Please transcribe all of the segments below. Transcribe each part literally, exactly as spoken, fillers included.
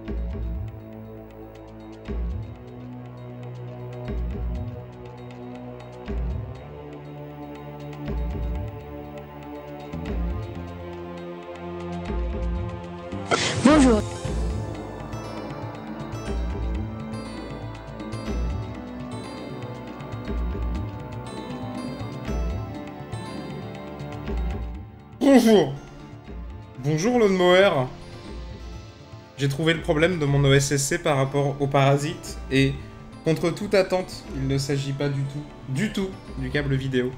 Bonjour. Bonjour. Bonjour Lone Mower. J'ai trouvé le problème de mon O S S C par rapport au parasite et contre toute attente, il ne s'agit pas du tout, du tout, du câble vidéo.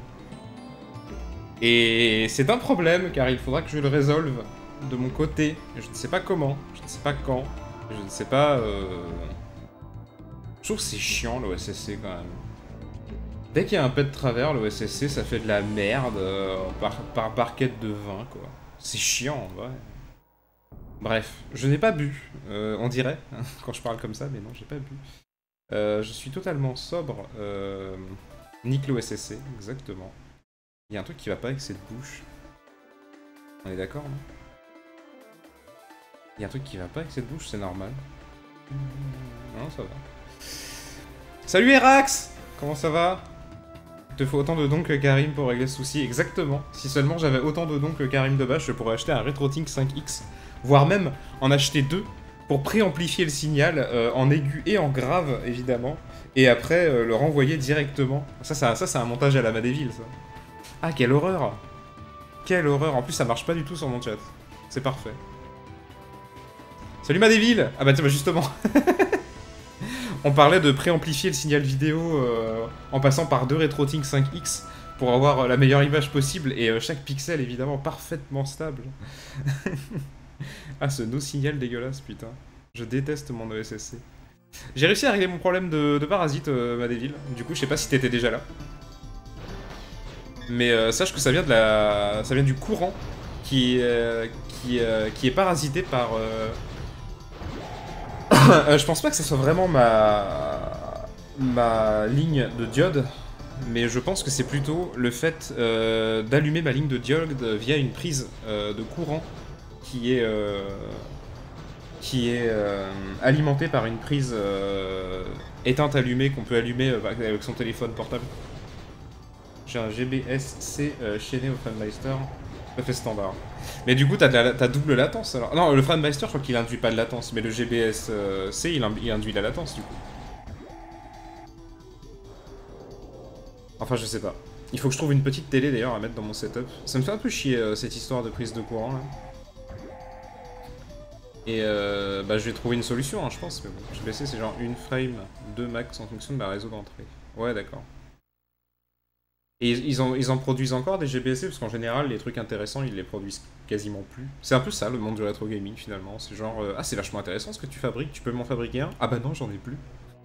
Et c'est un problème car il faudra que je le résolve de mon côté. Je ne sais pas comment, je ne sais pas quand, je ne sais pas... Euh... Je trouve que c'est chiant l'O S S C quand même. Dès qu'il y a un pet de travers, l'O S S C ça fait de la merde euh, par, par barquette de vin quoi. C'est chiant en vrai. Bref, je n'ai pas bu, euh, on dirait, hein, quand je parle comme ça, mais non, j'ai pas bu. Euh, je suis totalement sobre. Euh... Nique l'O S S C, exactement. Il y a un truc qui va pas avec cette bouche. On est d'accord, non? Il y a un truc qui va pas avec cette bouche, c'est normal. Non, ça va. Salut Erax! Comment ça va? Il te faut autant de dons que Karim pour régler ce souci, exactement. Si seulement j'avais autant de dons que Karim de base, je pourrais acheter un RetroTink cinq X, voire même en acheter deux, pour préamplifier le signal, euh, en aigu et en grave, évidemment, et après euh, le renvoyer directement. Ça, ça, ça c'est un montage à la Madéville, ça. Ah, quelle horreur! Quelle horreur! En plus, ça marche pas du tout sur mon chat. C'est parfait. Salut Madéville! Ah bah tiens, bah justement. On parlait de préamplifier le signal vidéo euh, en passant par deux RetroTink cinq X pour avoir la meilleure image possible et euh, chaque pixel évidemment parfaitement stable. Ah, ce no-signal dégueulasse, putain. Je déteste mon O S S C. J'ai réussi à régler mon problème de, de parasite, euh, Madéville. Du coup, je sais pas si t'étais déjà là. Mais euh, sache que ça vient de la, ça vient du courant qui, euh, qui, euh, qui est parasité par. Euh... euh, je pense pas que ce soit vraiment ma ma ligne de diode, mais je pense que c'est plutôt le fait euh, d'allumer ma ligne de diode via une prise euh, de courant qui est euh, qui est euh, alimentée par une prise euh, éteinte allumée qu'on peut allumer euh, avec son téléphone portable. J'ai un G B S C euh, chaîné au FrameMeister, tout à fait standard. Mais du coup, t'as, de la, t'as double latence alors. Non, le FrameMeister, je crois qu'il induit pas de latence, mais le G B S C, il, il induit la latence du coup. Enfin, je sais pas. Il faut que je trouve une petite télé d'ailleurs à mettre dans mon setup. Ça me fait un peu chier euh, cette histoire de prise de courant là. Et euh, bah, je vais trouver une solution, hein, je pense. Mais bon, G B S C, c'est genre une frame, deux max en fonction de ma réseau d'entrée. Ouais, d'accord. Et ils en, ils en produisent encore des G B S C, parce qu'en général, les trucs intéressants, ils les produisent quasiment plus. C'est un peu ça, le monde du rétro gaming, finalement. C'est genre, euh, ah, c'est vachement intéressant ce que tu fabriques, tu peux m'en fabriquer un? Ah bah non, j'en ai plus.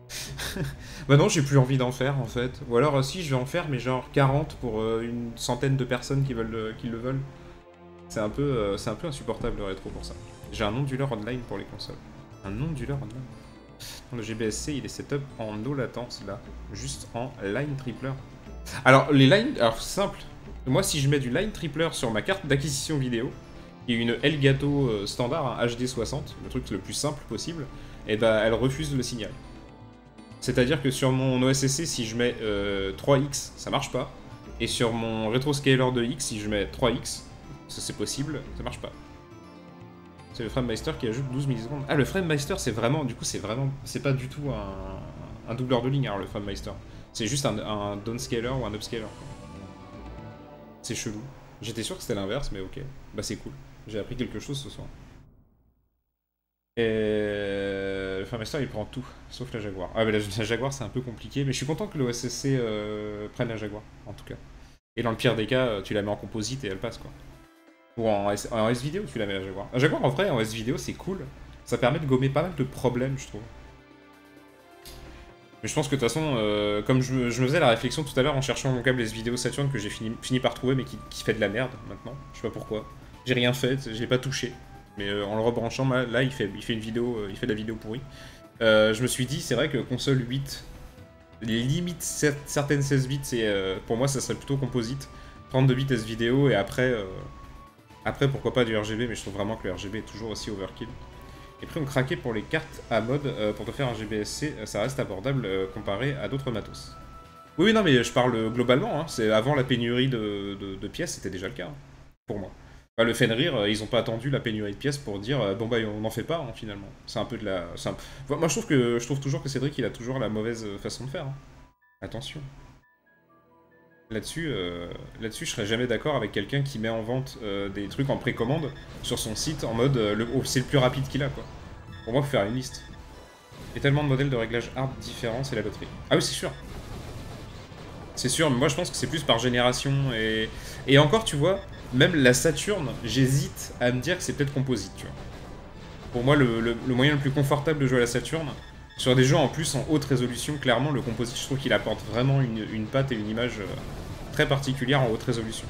Bah non, j'ai plus envie d'en faire, en fait. Ou alors, euh, si, je vais en faire, mais genre quarante pour euh, une centaine de personnes qui, veulent, euh, qui le veulent. C'est un, peu, euh, c'est un peu insupportable, le rétro, pour ça. J'ai un onduleur online pour les consoles. Un onduleur online. Le G B S C, il est setup en no latence, là. Juste en line tripler. Alors, les lines, alors c'est simple. Moi, si je mets du line tripler sur ma carte d'acquisition vidéo, qui est une Elgato euh, standard, un H D soixante, le truc le plus simple possible, et ben elle refuse le signal. C'est-à-dire que sur mon O S S C, si je mets euh, trois X, ça marche pas. Et sur mon RetroScaler deux X, si je mets trois X, ça c'est possible, ça marche pas. C'est le FrameMeister qui ajoute douze millisecondes. Ah, le FrameMeister, c'est vraiment, du coup, c'est vraiment, c'est pas du tout un, un doubleur de ligne, alors le FrameMeister. C'est juste un, un downscaler ou un upscaler. C'est chelou. J'étais sûr que c'était l'inverse, mais ok. Bah c'est cool. J'ai appris quelque chose ce soir. Et le FrameMeister il prend tout, sauf la Jaguar. Ah mais la, la Jaguar c'est un peu compliqué, mais je suis content que l'O S S C euh, prenne la Jaguar, en tout cas. Et dans le pire des cas, tu la mets en composite et elle passe quoi. Ou en S, en S vidéo tu la mets la Jaguar. La Jaguar en vrai en S vidéo c'est cool. Ça permet de gommer pas mal de problèmes je trouve. Mais je pense que de toute façon, euh, comme je, je me faisais la réflexion tout à l'heure en cherchant mon câble S-Vidéo Saturn que j'ai fini, fini par trouver mais qui, qui fait de la merde maintenant, je sais pas pourquoi. J'ai rien fait, je l'ai pas touché. Mais euh, en le rebranchant, là il fait, il fait une vidéo, euh, il fait de la vidéo pourrie. Euh, je me suis dit, c'est vrai que console huit, les limites certaines seize bits, c'est, euh, pour moi ça serait plutôt composite. trente-deux bits S-Vidéo et après, euh, après pourquoi pas du R G B, mais je trouve vraiment que le R G B est toujours aussi overkill. Les prix ont craqué pour les cartes à mode. Euh, pour te faire un G B S C, ça reste abordable euh, comparé à d'autres matos. Oui, oui, non, mais je parle globalement. Hein. C'est avant la pénurie de, de, de pièces, c'était déjà le cas, hein, pour moi. Enfin, le Fenrir, euh, ils ont pas attendu la pénurie de pièces pour dire euh, bon bah on n'en fait pas hein, finalement. C'est un peu de la. Un... Moi je trouve que je trouve toujours que Cédric il a toujours la mauvaise façon de faire. Hein. Attention. Là-dessus, euh, là-dessus, je serais jamais d'accord avec quelqu'un qui met en vente euh, des trucs en précommande sur son site en mode euh, le... oh, c'est le plus rapide qu'il a quoi. Pour moi, faut faire une liste. Il y a tellement de modèles de réglage hard différents, c'est la loterie. Ah oui, c'est sûr. C'est sûr, mais moi je pense que c'est plus par génération et... Et encore, tu vois, même la Saturn, j'hésite à me dire que c'est peut-être composite, tu vois. Pour moi, le, le, le moyen le plus confortable de jouer à la Saturn, sur des jeux en plus en haute résolution, clairement, le composite, je trouve qu'il apporte vraiment une, une patte et une image euh, très particulière en haute résolution.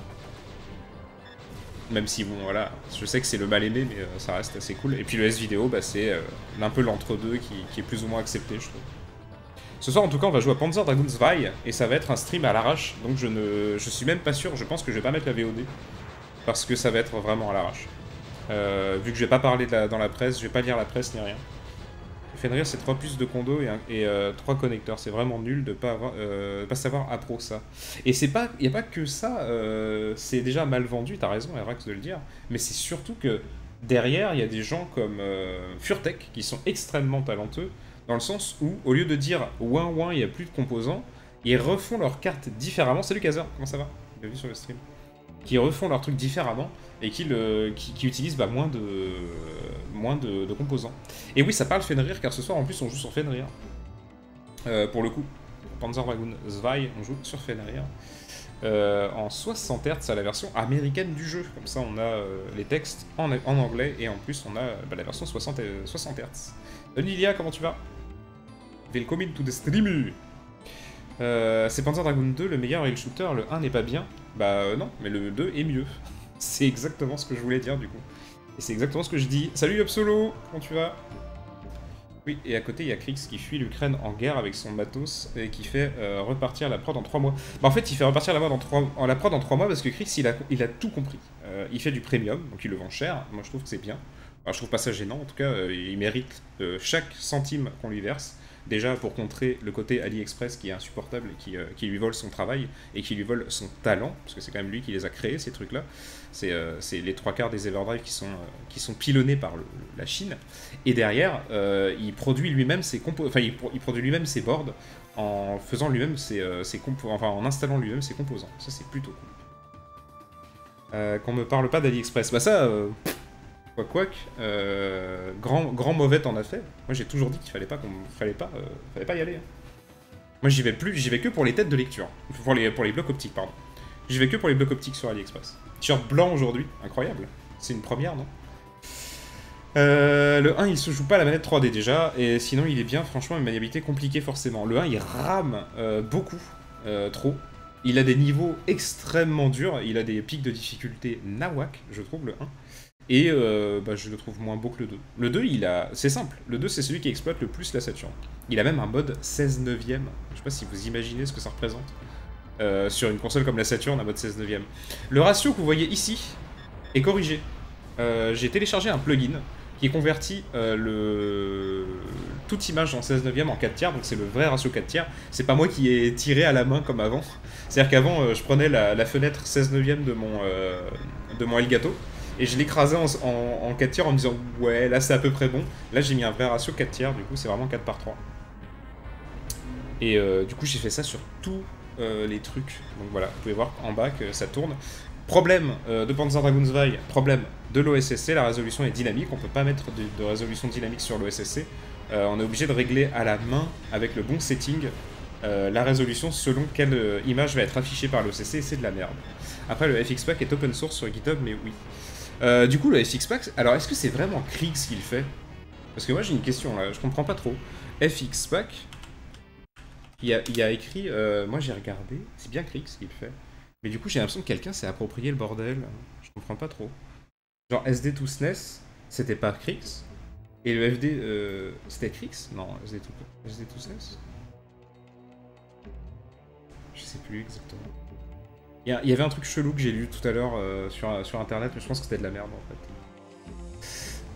Même si, bon, voilà, je sais que c'est le mal aimé, mais euh, ça reste assez cool. Et puis le S-Vidéo, bah, c'est euh, un peu l'entre-deux qui, qui est plus ou moins accepté, je trouve. Ce soir, en tout cas, on va jouer à Panzer Dragoon zwei, et ça va être un stream à l'arrache, donc je ne je suis même pas sûr, je pense que je vais pas mettre la V O D, parce que ça va être vraiment à l'arrache. Euh, vu que je vais pas parler de la, dans la presse, je vais pas lire la presse ni rien. Fenrir, c'est trois puces de condo et, un, et euh, trois connecteurs, c'est vraiment nul de pas, avoir, euh, pas savoir à pro ça. Et c'est pas, y a pas que ça, euh, c'est déjà mal vendu, t'as raison, Erax de le dire, mais c'est surtout que derrière, il y a des gens comme euh, Furtek, qui sont extrêmement talentueux, dans le sens où, au lieu de dire ouin ouin, il n'y a plus de composants, ils refont leurs cartes différemment. Salut Kazer, comment ça va? Bienvenue sur le stream. Qui refont leurs trucs différemment et qui, le, qui, qui utilisent bah, moins, de, moins de, de composants. Et oui, ça parle Fenrir, car ce soir en plus on joue sur Fenrir. Euh, pour le coup, Panzer Dragoon zwei, on joue sur Fenrir. Euh, en soixante hertz à la version américaine du jeu. Comme ça, on a euh, les textes en, en anglais et en plus, on a bah, la version soixante hertz. Onilia, comment tu vas? Welcome to the stream. Euh, c'est Panzer Dragoon deux, le meilleur rail shooter, le un n'est pas bien. Bah euh, non, mais le deux est mieux. C'est exactement ce que je voulais dire du coup. Et c'est exactement ce que je dis. Salut Upsolo, comment tu vas? Oui, et à côté il y a Krix qui fuit l'Ukraine en guerre avec son matos et qui fait euh, repartir la prod en trois mois. Bah en fait il fait repartir la prod en trois, en la prod en trois mois parce que Krix il a, il a tout compris. Euh, il fait du premium, donc il le vend cher, moi je trouve que c'est bien. Alors, je trouve pas ça gênant, en tout cas euh, il mérite euh, chaque centime qu'on lui verse. Déjà pour contrer le côté AliExpress qui est insupportable et qui, euh, qui lui vole son travail et qui lui vole son talent, parce que c'est quand même lui qui les a créés ces trucs-là. C'est euh, les trois quarts des Everdrive qui sont, euh, qui sont pilonnés par le, la Chine. Et derrière, euh, il produit lui-même ses compos, enfin il, il produit lui-même ses boards en faisant lui-même ses, euh, ses compo, enfin en installant lui-même ses composants. Ça c'est plutôt cool. Euh, Qu'on me parle pas d'AliExpress, bah ça. Euh... Quack quack, euh, grand, grand mauvais t'en as fait. Moi j'ai toujours dit qu'il fallait pas qu'on fallait pas, euh, fallait pas y aller. Hein. Moi j'y vais plus, j'y vais que pour les têtes de lecture. Pour les, pour les blocs optiques, pardon. J'y vais que pour les blocs optiques sur AliExpress. T-shirt blanc aujourd'hui, incroyable. C'est une première, non? euh, Le un il se joue pas à la manette trois D déjà, et sinon il est bien, franchement, une maniabilité compliquée forcément. Le un il rame euh, beaucoup, euh, trop. Il a des niveaux extrêmement durs, il a des pics de difficulté nawak, je trouve, le un. Et euh, bah, je le trouve moins beau que le deux. Le deux, il a... c'est simple. Le deux, c'est celui qui exploite le plus la Saturn. Il a même un mode seize neuvième. Je sais pas si vous imaginez ce que ça représente. Euh, sur une console comme la Saturn, un mode seize neuvième. Le ratio que vous voyez ici est corrigé. Euh, J'ai téléchargé un plugin qui convertit euh, le... toute image en seize neuvième en quatre tiers. Donc c'est le vrai ratio quatre tiers. C'est pas moi qui ai tiré à la main comme avant. C'est-à-dire qu'avant, euh, je prenais la, la fenêtre seize neuvième de mon, euh, de mon Elgato. Et je l'écrasais en, en, en quatre tiers en me disant ouais là c'est à peu près bon. Là j'ai mis un vrai ratio quatre tiers, du coup c'est vraiment quatre par trois. Et euh, du coup j'ai fait ça sur tous euh, les trucs. Donc voilà, vous pouvez voir en bas que ça tourne. Problème euh, de Panzer Dragoon zwei, problème de l'O S S C, la résolution est dynamique, on peut pas mettre de, de résolution dynamique sur l'O S S C. Euh, on est obligé de régler à la main avec le bon setting euh, la résolution selon quelle euh, image va être affichée par l'O S S C, et c'est de la merde. Après le F X Pack est open source sur GitHub, mais oui. Euh, du coup, le F X Pack, alors est-ce que c'est vraiment Kriegs qui le fait? Parce que moi j'ai une question là, je comprends pas trop. F X Pack, il y a, il y a écrit, euh, moi j'ai regardé, c'est bien Kriegs qui le fait. Mais du coup j'ai l'impression que quelqu'un s'est approprié le bordel, je comprends pas trop. Genre S D deux S N E S, c'était pas Kriegs? Et le F D, euh, c'était Kriegs? Non, S D deux S N E S? Je sais plus exactement. Il y, y avait un truc chelou que j'ai lu tout à l'heure euh, sur, sur internet, mais je pense que c'était de la merde en fait.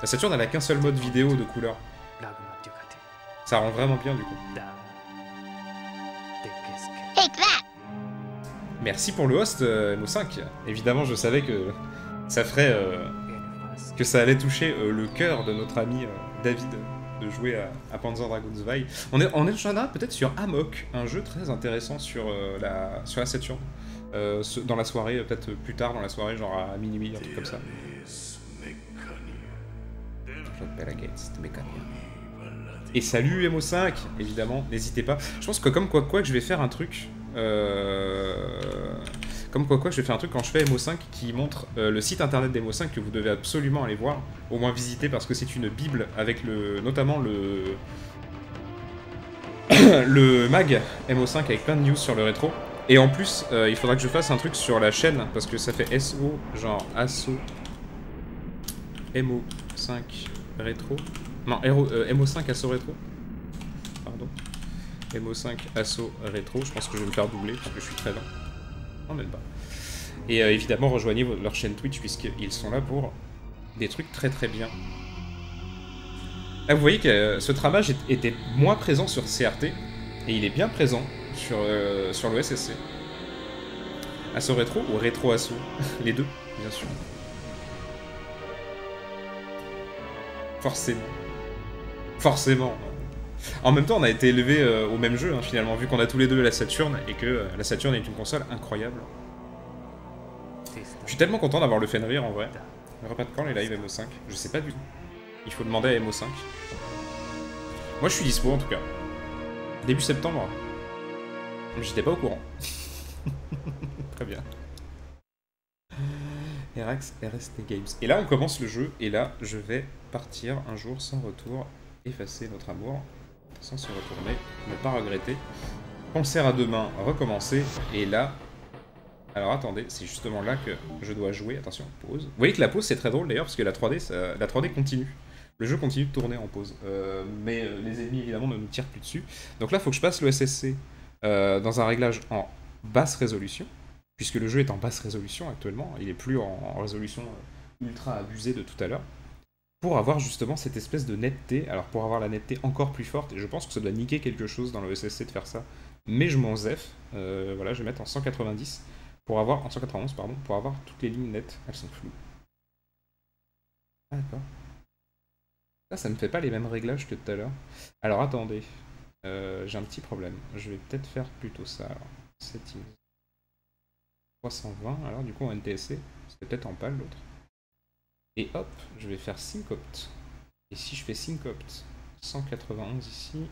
La Saturn, elle a qu'un seul mode vidéo de couleur. Ça rend vraiment bien du coup. Merci pour le host, euh, M O cinq. Évidemment, je savais que ça ferait... Euh, que ça allait toucher euh, le cœur de notre ami euh, David de jouer à, à Panzer Dragoon Zwei. On est, on est en peut-être sur Amok, un jeu très intéressant sur, euh, la, sur la Saturn. Euh, dans la soirée, peut-être plus tard dans la soirée, genre à minuit, un truc comme ça. Et salut M O cinq, évidemment, n'hésitez pas. Je pense que comme quoi quoi que je vais faire un truc... Euh... Comme quoi quoi je vais faire un truc quand je fais M O cinq qui montre euh, le site internet d'M O cinq que vous devez absolument aller voir, au moins visiter parce que c'est une bible avec le... notamment le... le mag M O cinq avec plein de news sur le rétro. Et en plus, euh, il faudra que je fasse un truc sur la chaîne parce que ça fait S O, genre Asso M O cinq rétro. Non, euh, M O cinq Asso rétro. Pardon. M O cinq Asso rétro, je pense que je vais me faire doubler parce que je suis très lent. Non, même pas. Et euh, évidemment, rejoignez leur chaîne Twitch puisqu'ils sont là pour des trucs très très bien. Là, vous voyez que euh, ce tramage était moins présent sur C R T et il est bien présent sur, euh, sur l'O S S C. Asso rétro ou rétro Asso? Les deux, bien sûr. Forcément. Forcément. En même temps, on a été élevés euh, au même jeu, hein, finalement, vu qu'on a tous les deux la Saturn, et que euh, la Saturn est une console incroyable. Je suis tellement content d'avoir le Fenrir, en vrai. On verra pas de quand les lives M O cinq? Je sais pas du tout. Il faut demander à M O cinq. Moi, je suis dispo, en tout cas. Début septembre. J'étais pas au courant. Très bien. R X R S T Games. Et là, on commence le jeu, et là, je vais partir un jour sans retour, effacer notre amour. Sans se retourner, ne pas regretter. Concert à demain, recommencer. Et là... Alors attendez, c'est justement là que je dois jouer. Attention, pause. Vous voyez que la pause c'est très drôle d'ailleurs, parce que la trois D, ça... la trois D continue. Le jeu continue de tourner en pause. Euh, mais euh, les ennemis évidemment ne nous tirent plus dessus. Donc là, il faut que je passe le S S C euh, dans un réglage en basse résolution. Puisque le jeu est en basse résolution actuellement. Il est plus en, en résolution ultra abusée de tout à l'heure. Pour avoir justement cette espèce de netteté, alors pour avoir la netteté encore plus forte, et je pense que ça doit niquer quelque chose dans le S S C de faire ça, mais je m'en zef, euh, voilà, je vais mettre en cent quatre-vingt-dix, pour avoir, en cent quatre-vingt-onze, pardon, pour avoir toutes les lignes nettes, elles sont floues. Ah d'accord. Là, ça ne fait pas les mêmes réglages que tout à l'heure. Alors attendez, euh, j'ai un petit problème, je vais peut-être faire plutôt ça, alors, settings, trois cent vingt, alors du coup en N T S C, c'était peut-être en pâle l'autre. Et hop, je vais faire Syncopt. Et si je fais Syncopt cent quatre-vingt-onze ici...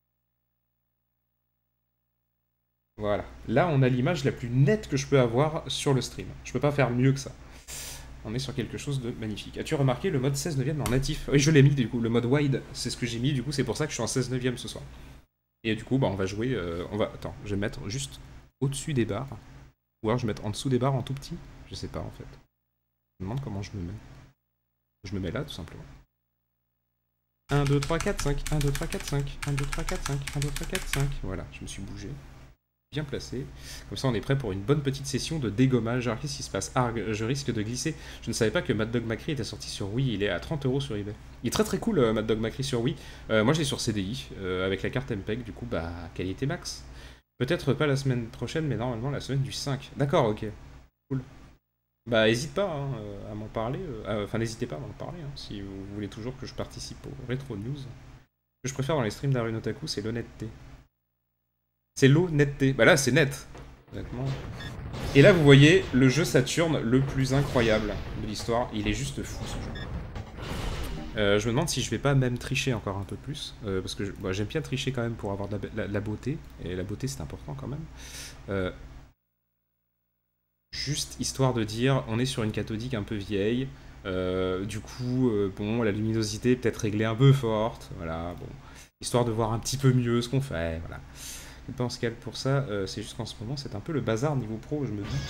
Voilà. Là, on a l'image la plus nette que je peux avoir sur le stream. Je peux pas faire mieux que ça. On est sur quelque chose de magnifique. As-tu remarqué le mode seize neuvième en natif? Oui, je l'ai mis du coup. Le mode wide, c'est ce que j'ai mis. Du coup, c'est pour ça que je suis en seize neuvième ce soir. Et du coup, bah, on va jouer... Euh, on va... Attends, je vais mettre juste au-dessus des barres. Ou alors je vais mettre en dessous des barres en tout petit. Je sais pas, en fait. Je me demande comment je me mets. Je me mets là, tout simplement. un, deux, trois, quatre, cinq. un, deux, trois, quatre, cinq. un, deux, trois, quatre, cinq. un, deux, trois, quatre, cinq. Voilà, je me suis bougé. Bien placé. Comme ça, on est prêt pour une bonne petite session de dégommage. Alors, qu'est-ce qui se passe? Arg, je risque de glisser. Je ne savais pas que Mad Dog Macri était sorti sur Wii. Il est à trente euros sur eBay. Il est très très cool, euh, Mad Dog Macri sur Wii. Euh, moi, je l'ai sur C D I, euh, avec la carte M P E G. Du coup, bah, qualité max. Peut-être pas la semaine prochaine, mais normalement la semaine du cinq. D'accord, ok. Cool. Bah, n'hésite pas hein, à m'en parler. Euh, enfin, n'hésitez pas à m'en parler hein, si vous voulez toujours que je participe aux Retro News. Ce que je préfère dans les streams d'Arun Otaku, c'est l'honnêteté. C'est l'honnêteté. Bah là, c'est net. Honnêtement. Et là, vous voyez le jeu Saturn le plus incroyable de l'histoire. Il est juste fou ce jeu. Euh, je me demande si je vais pas même tricher encore un peu plus. Euh, parce que bah, j'aime bien tricher quand même pour avoir de la, la, la beauté. Et la beauté, c'est important quand même. Euh, Juste histoire de dire, on est sur une cathodique un peu vieille, euh, du coup, euh, bon, la luminosité est peut-être réglée un peu forte, voilà, bon, histoire de voir un petit peu mieux ce qu'on fait, voilà. Je pense qu'elle pour ça, euh, c'est juste qu'en ce moment, c'est un peu le bazar niveau pro, je me dis.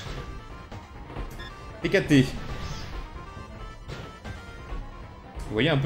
P K T. Vous voyez un peu?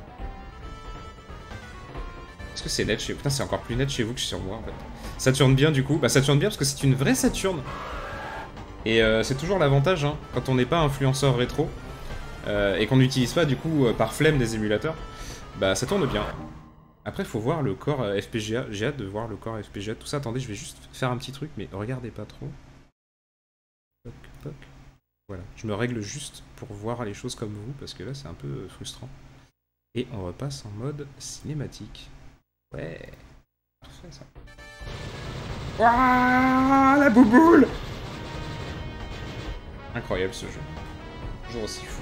Est-ce que c'est net chez vous? Putain, c'est encore plus net chez vous que sur moi, en fait. Ça tourne bien, du coup. Bah, ça tourne bien parce que c'est une vraie Saturn. Et euh, c'est toujours l'avantage, hein, quand on n'est pas influenceur rétro, euh, et qu'on n'utilise pas du coup euh, par flemme des émulateurs, bah ça tourne bien. Après, faut voir le corps euh, F P G A. J'ai hâte de voir le corps F P G A. Tout ça, attendez, je vais juste faire un petit truc, mais regardez pas trop. Toc, toc. Voilà, je me règle juste pour voir les choses comme vous, parce que là, c'est un peu euh, frustrant. Et on repasse en mode cinématique. Ouais, parfait ça. Ouah, la bouboule! Incroyable ce jeu. Toujours aussi fou.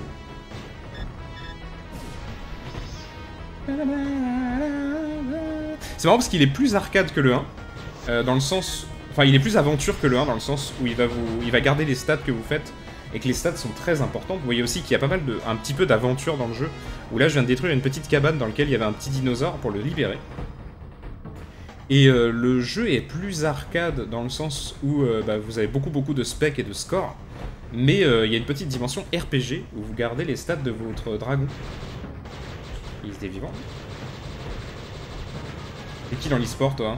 C'est marrant parce qu'il est plus arcade que le un, euh, dans le sens... Enfin, il est plus aventure que le un, dans le sens où il va, vous... il va garder les stats que vous faites, et que les stats sont très importantes. Vous voyez aussi qu'il y a pas mal de... un petit peu d'aventure dans le jeu, où là je viens de détruire une petite cabane dans laquelle il y avait un petit dinosaure pour le libérer. Et euh, le jeu est plus arcade dans le sens où euh, bah, vous avez beaucoup beaucoup de specs et de scores, mais euh, il y a une petite dimension R P G où vous gardez les stats de votre dragon. Il était vivant. T'es qui dans l'e-sport, toi?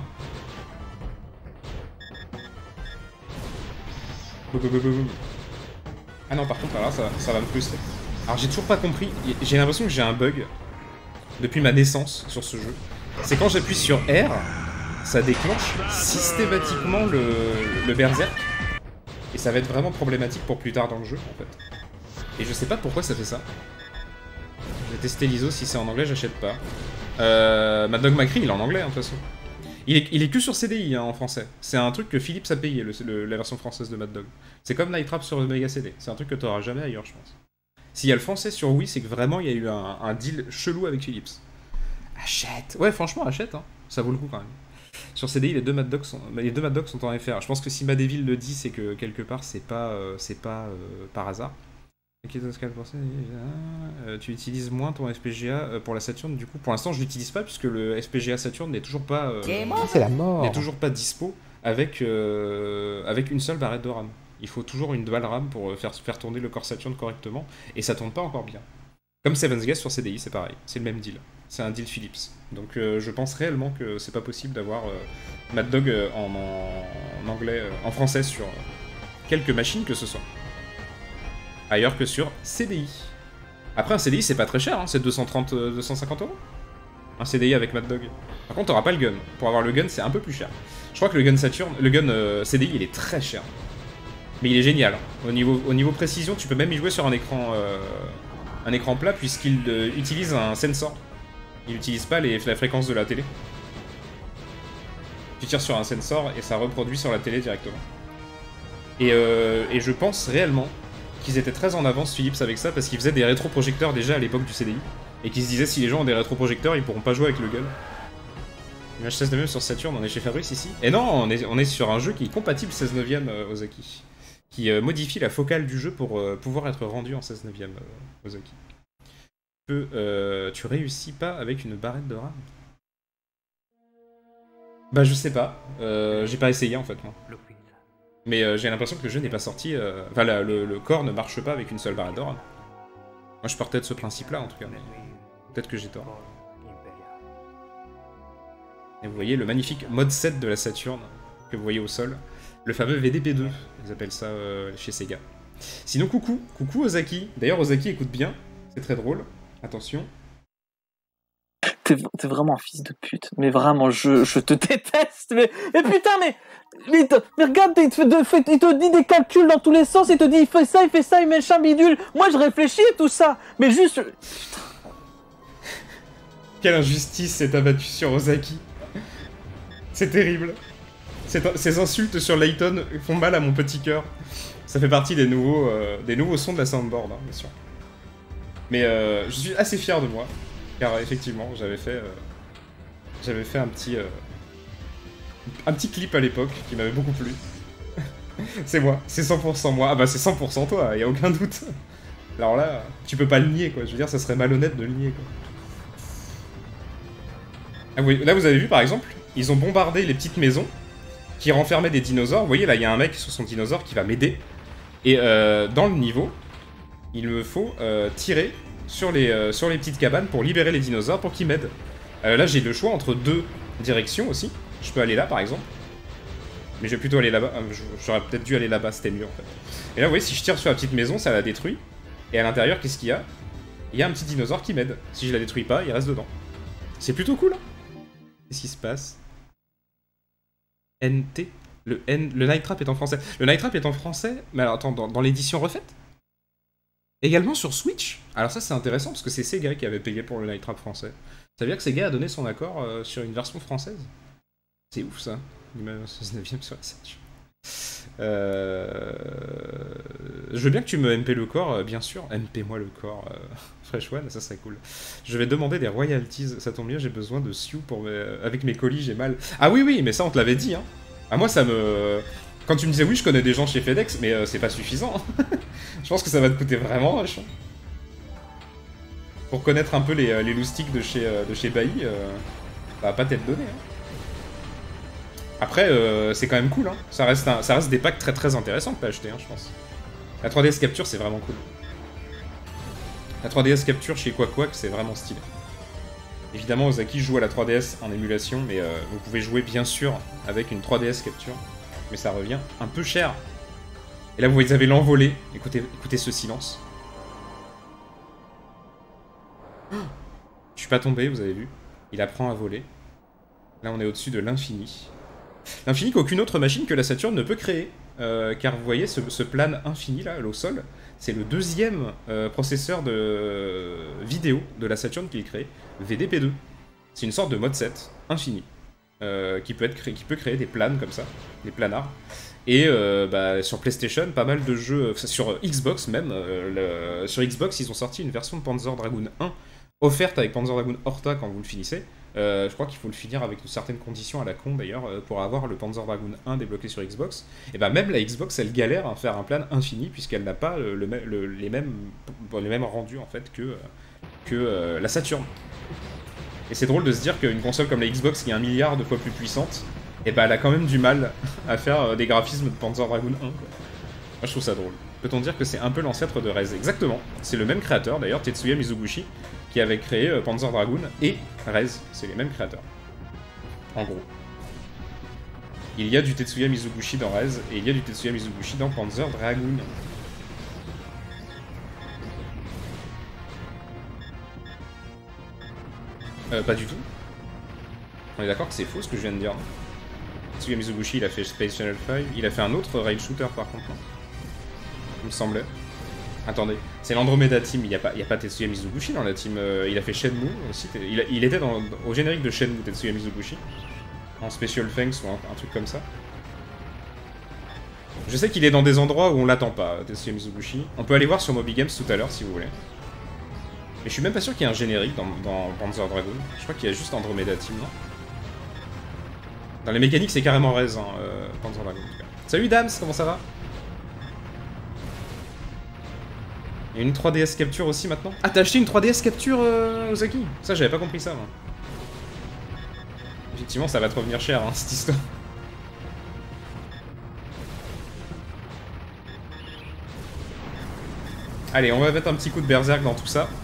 Ah non, par contre, alors ça, ça va me frustrer. Alors j'ai toujours pas compris, j'ai l'impression que j'ai un bug depuis ma naissance sur ce jeu. C'est quand j'appuie sur R, ça déclenche systématiquement le, le berserk. Et ça va être vraiment problématique pour plus tard dans le jeu, en fait. Et je sais pas pourquoi ça fait ça. Je vais tester l'I S O, si c'est en anglais, j'achète pas. Euh, Mad Dog Macri, il est en anglais, hein, de toute façon. Il est, il est que sur C D I, hein, en français. C'est un truc que Philips a payé, le, le, la version française de Mad Dog. C'est comme Night Trap sur le Mega C D. C'est un truc que t'auras jamais ailleurs, je pense. S'il y a le français sur Wii, c'est que vraiment, il y a eu un, un deal chelou avec Philips. Achète! Ouais, franchement, achète, hein. Ça vaut le coup, quand même. Sur C D I, les deux Mad Dogs sont, les deux Mad Dogs sont en F R. Je pense que si Madeville le dit, c'est que quelque part, c'est pas, euh, c'est pas euh, par hasard. Euh, tu utilises moins ton F P G A euh, pour la Saturn. Du coup, pour l'instant, je l'utilise pas puisque le F P G A Saturn n'est toujours pas, euh, c'est la mort. n'est toujours pas dispo avec euh, avec une seule barrette de RAM. Il faut toujours une dual RAM pour faire faire tourner le corps Saturn correctement, et ça tourne pas encore bien. Comme Seven's Guest sur C D I, c'est pareil, c'est le même deal. C'est un deal Philips. Donc euh, je pense réellement que c'est pas possible d'avoir euh, Mad Dog euh, en, en, en anglais, euh, en français sur euh, quelques machines que ce soit. Ailleurs que sur C D I. Après, un C D I, c'est pas très cher, hein, c'est deux cent trente à deux cent cinquante euros. Un C D I avec Mad Dog. Par contre, t'auras pas le gun. Pour avoir le gun, c'est un peu plus cher. Je crois que le gun Saturn, le gun euh, C D I, il est très cher. Mais il est génial. Hein. Au, niveau, au niveau précision, tu peux même y jouer sur un écran, euh, un écran plat, puisqu'il euh, utilise un sensor. Il n'utilise pas les, la fréquence de la télé. Tu tires sur un sensor et ça reproduit sur la télé directement. Et, euh, et je pense réellement qu'ils étaient très en avance Philips avec ça, parce qu'ils faisaient des rétroprojecteurs déjà à l'époque du C D I, et qu'ils se disaient si les gens ont des rétroprojecteurs, ils pourront pas jouer avec le gun. Image seize neuvième sur Saturn, on est chez Fabrice ici. Et non, on est, on est sur un jeu qui est compatible seize neuvième euh, Ozaki, qui euh, modifie la focale du jeu pour euh, pouvoir être rendu en seize neuvième euh, Ozaki. Que euh, tu réussis pas avec une barrette de RAM? Bah je sais pas, euh, j'ai pas essayé en fait moi. Mais euh, j'ai l'impression que le jeu n'est pas sorti... Euh... Enfin, la, le, le corps ne marche pas avec une seule barrette de RAM. Moi, je partais de ce principe-là, en tout cas. Peut-être que j'ai tort. Et vous voyez le magnifique mode sept de la Saturn, que vous voyez au sol. Le fameux V D P deux, ils appellent ça euh, chez Sega. Sinon, coucou. Coucou Ozaki. D'ailleurs, Ozaki écoute bien. C'est très drôle. Attention. T'es, t'es vraiment un fils de pute. Mais vraiment, je, je te déteste. Mais, mais putain, mais... Mais, mais regarde, il te, de, fait, il te dit des calculs dans tous les sens, il te dit il fait ça, il fait ça, il met un bidule. Moi, je réfléchis et tout ça. Mais juste... Quelle injustice s'est abattue sur Ozaki. C'est terrible. Cette, ces insultes sur Layton font mal à mon petit cœur. Ça fait partie des nouveaux, euh, des nouveaux sons de la soundboard, hein, bien sûr. Mais euh, je suis assez fier de moi. Car effectivement, j'avais fait, euh, j'avais fait un petit, euh, un petit clip à l'époque qui m'avait beaucoup plu. C'est moi, c'est cent pour cent moi. Ah bah c'est cent pour cent toi, y a aucun doute. Alors là, tu peux pas le nier quoi. Je veux dire, ça serait malhonnête de le nier quoi. Ah oui, là vous avez vu par exemple, ils ont bombardé les petites maisons qui renfermaient des dinosaures. Vous voyez là, il y a un mec sur son dinosaure qui va m'aider. Et euh, dans le niveau, il me faut euh, tirer sur les, euh, sur les petites cabanes pour libérer les dinosaures pour qu'ils m'aident. Euh, là j'ai le choix entre deux directions aussi. Je peux aller là par exemple. Mais je vais plutôt aller là-bas. J'aurais peut-être dû aller là-bas, c'était mieux en fait. Et là vous voyez, si je tire sur la petite maison, ça la détruit. Et à l'intérieur, qu'est-ce qu'il y a? Il y a un petit dinosaure qui m'aide. Si je la détruis pas, il reste dedans. C'est plutôt cool, hein. Qu'est-ce qui se passe? N T? Le, N... le Night Trap est en français. Le Night Trap est en français? Mais alors attends, dans, dans l'édition refaite? Également sur Switch? Alors ça c'est intéressant parce que c'est Sega qui avait payé pour le Night Trap français. Ça veut dire que Sega a donné son accord euh, sur une version française? C'est ouf ça. Numéro dix-neuvième sur la Switch. Euh... Je veux bien que tu me M P le corps, euh, bien sûr. M P-moi le corps, euh... Fresh One, ça serait cool. Je vais demander des royalties, ça tombe bien, j'ai besoin de Sioux pour mes... avec mes colis, j'ai mal. Ah oui, oui, mais ça on te l'avait dit, hein. Ah moi ça me... Quand tu me disais oui, je connais des gens chez FedEx, mais euh, c'est pas suffisant. Je pense que ça va te coûter vraiment vachement. Pour connaître un peu les, les loustiques de chez, de chez Bailly, euh, ça va pas t'être donné, hein. Après, euh, c'est quand même cool, hein. Ça reste, un, ça reste des packs très très intéressants que t'as acheté, hein, je pense. La trois D S Capture, c'est vraiment cool. La trois D S Capture chez Quack c'est vraiment stylé. Évidemment, Ozaki joue à la trois D S en émulation, mais euh, vous pouvez jouer bien sûr avec une trois D S Capture. Mais ça revient un peu cher. Et là, vous avez l'envolé. Écoutez, écoutez ce silence. Je suis pas tombé, vous avez vu. Il apprend à voler. Là, on est au-dessus de l'infini. L'infini qu'aucune autre machine que la Saturn ne peut créer. Euh, car vous voyez, ce, ce plane infini, là, au sol, c'est le deuxième euh, processeur de euh, vidéo de la Saturn qu'il crée, V D P deux. C'est une sorte de mode sept infini. Euh, qui, peut être créé, qui peut créer des planes comme ça, des planards. Et euh, bah, sur PlayStation, pas mal de jeux, sur Xbox même, euh, le, sur Xbox ils ont sorti une version de Panzer Dragoon un offerte avec Panzer Dragoon Horta quand vous le finissez. Euh, je crois qu'il faut le finir avec certaines conditions à la con d'ailleurs pour avoir le Panzer Dragoon un débloqué sur Xbox. Et bah même la Xbox elle galère à faire un plan infini puisqu'elle n'a pas le, le, le, les, mêmes, les mêmes rendus en fait que, que euh, la Saturn. Et c'est drôle de se dire qu'une console comme la Xbox qui est un milliard de fois plus puissante, et bah elle a quand même du mal à faire des graphismes de Panzer Dragoon un, quoi. Moi je trouve ça drôle. Peut-on dire que c'est un peu l'ancêtre de Rez? Exactement. C'est le même créateur d'ailleurs, Tetsuya Mizuguchi, qui avait créé euh, Panzer Dragoon et Rez. C'est les mêmes créateurs. En gros. Il y a du Tetsuya Mizuguchi dans Rez, et il y a du Tetsuya Mizuguchi dans Panzer Dragoon. Euh, pas du tout. On est d'accord que c'est faux ce que je viens de dire. Tetsuya Mizuguchi, il a fait Space Channel cinq. Il a fait un autre rail shooter par contre. Non, il me semblait. Attendez, c'est l'Andromeda Team. Il n'y a, a pas Tetsuya Mizuguchi dans la team. Euh, il a fait Shenmue aussi. Il, a, il était dans, au générique de Shenmue, Tetsuya Mizuguchi. En Special Thanks ou un, un truc comme ça. Je sais qu'il est dans des endroits où on l'attend pas, Tetsuya Mizuguchi. On peut aller voir sur Moby Games tout à l'heure si vous voulez. Mais je suis même pas sûr qu'il y ait un générique dans, dans Panzer Dragoon. Je crois qu'il y a juste Andromeda Team, non? Dans les mécaniques, c'est carrément Rez, hein, euh, Panzer Dragoon en tout cas. Salut Dams, comment ça va? Il y a une trois D S Capture aussi maintenant. Ah, t'as acheté une trois D S Capture, euh, Ozaki? Ça, j'avais pas compris ça, moi. Effectivement, ça va te revenir cher, hein, cette histoire. Allez, on va mettre un petit coup de berserk dans tout ça.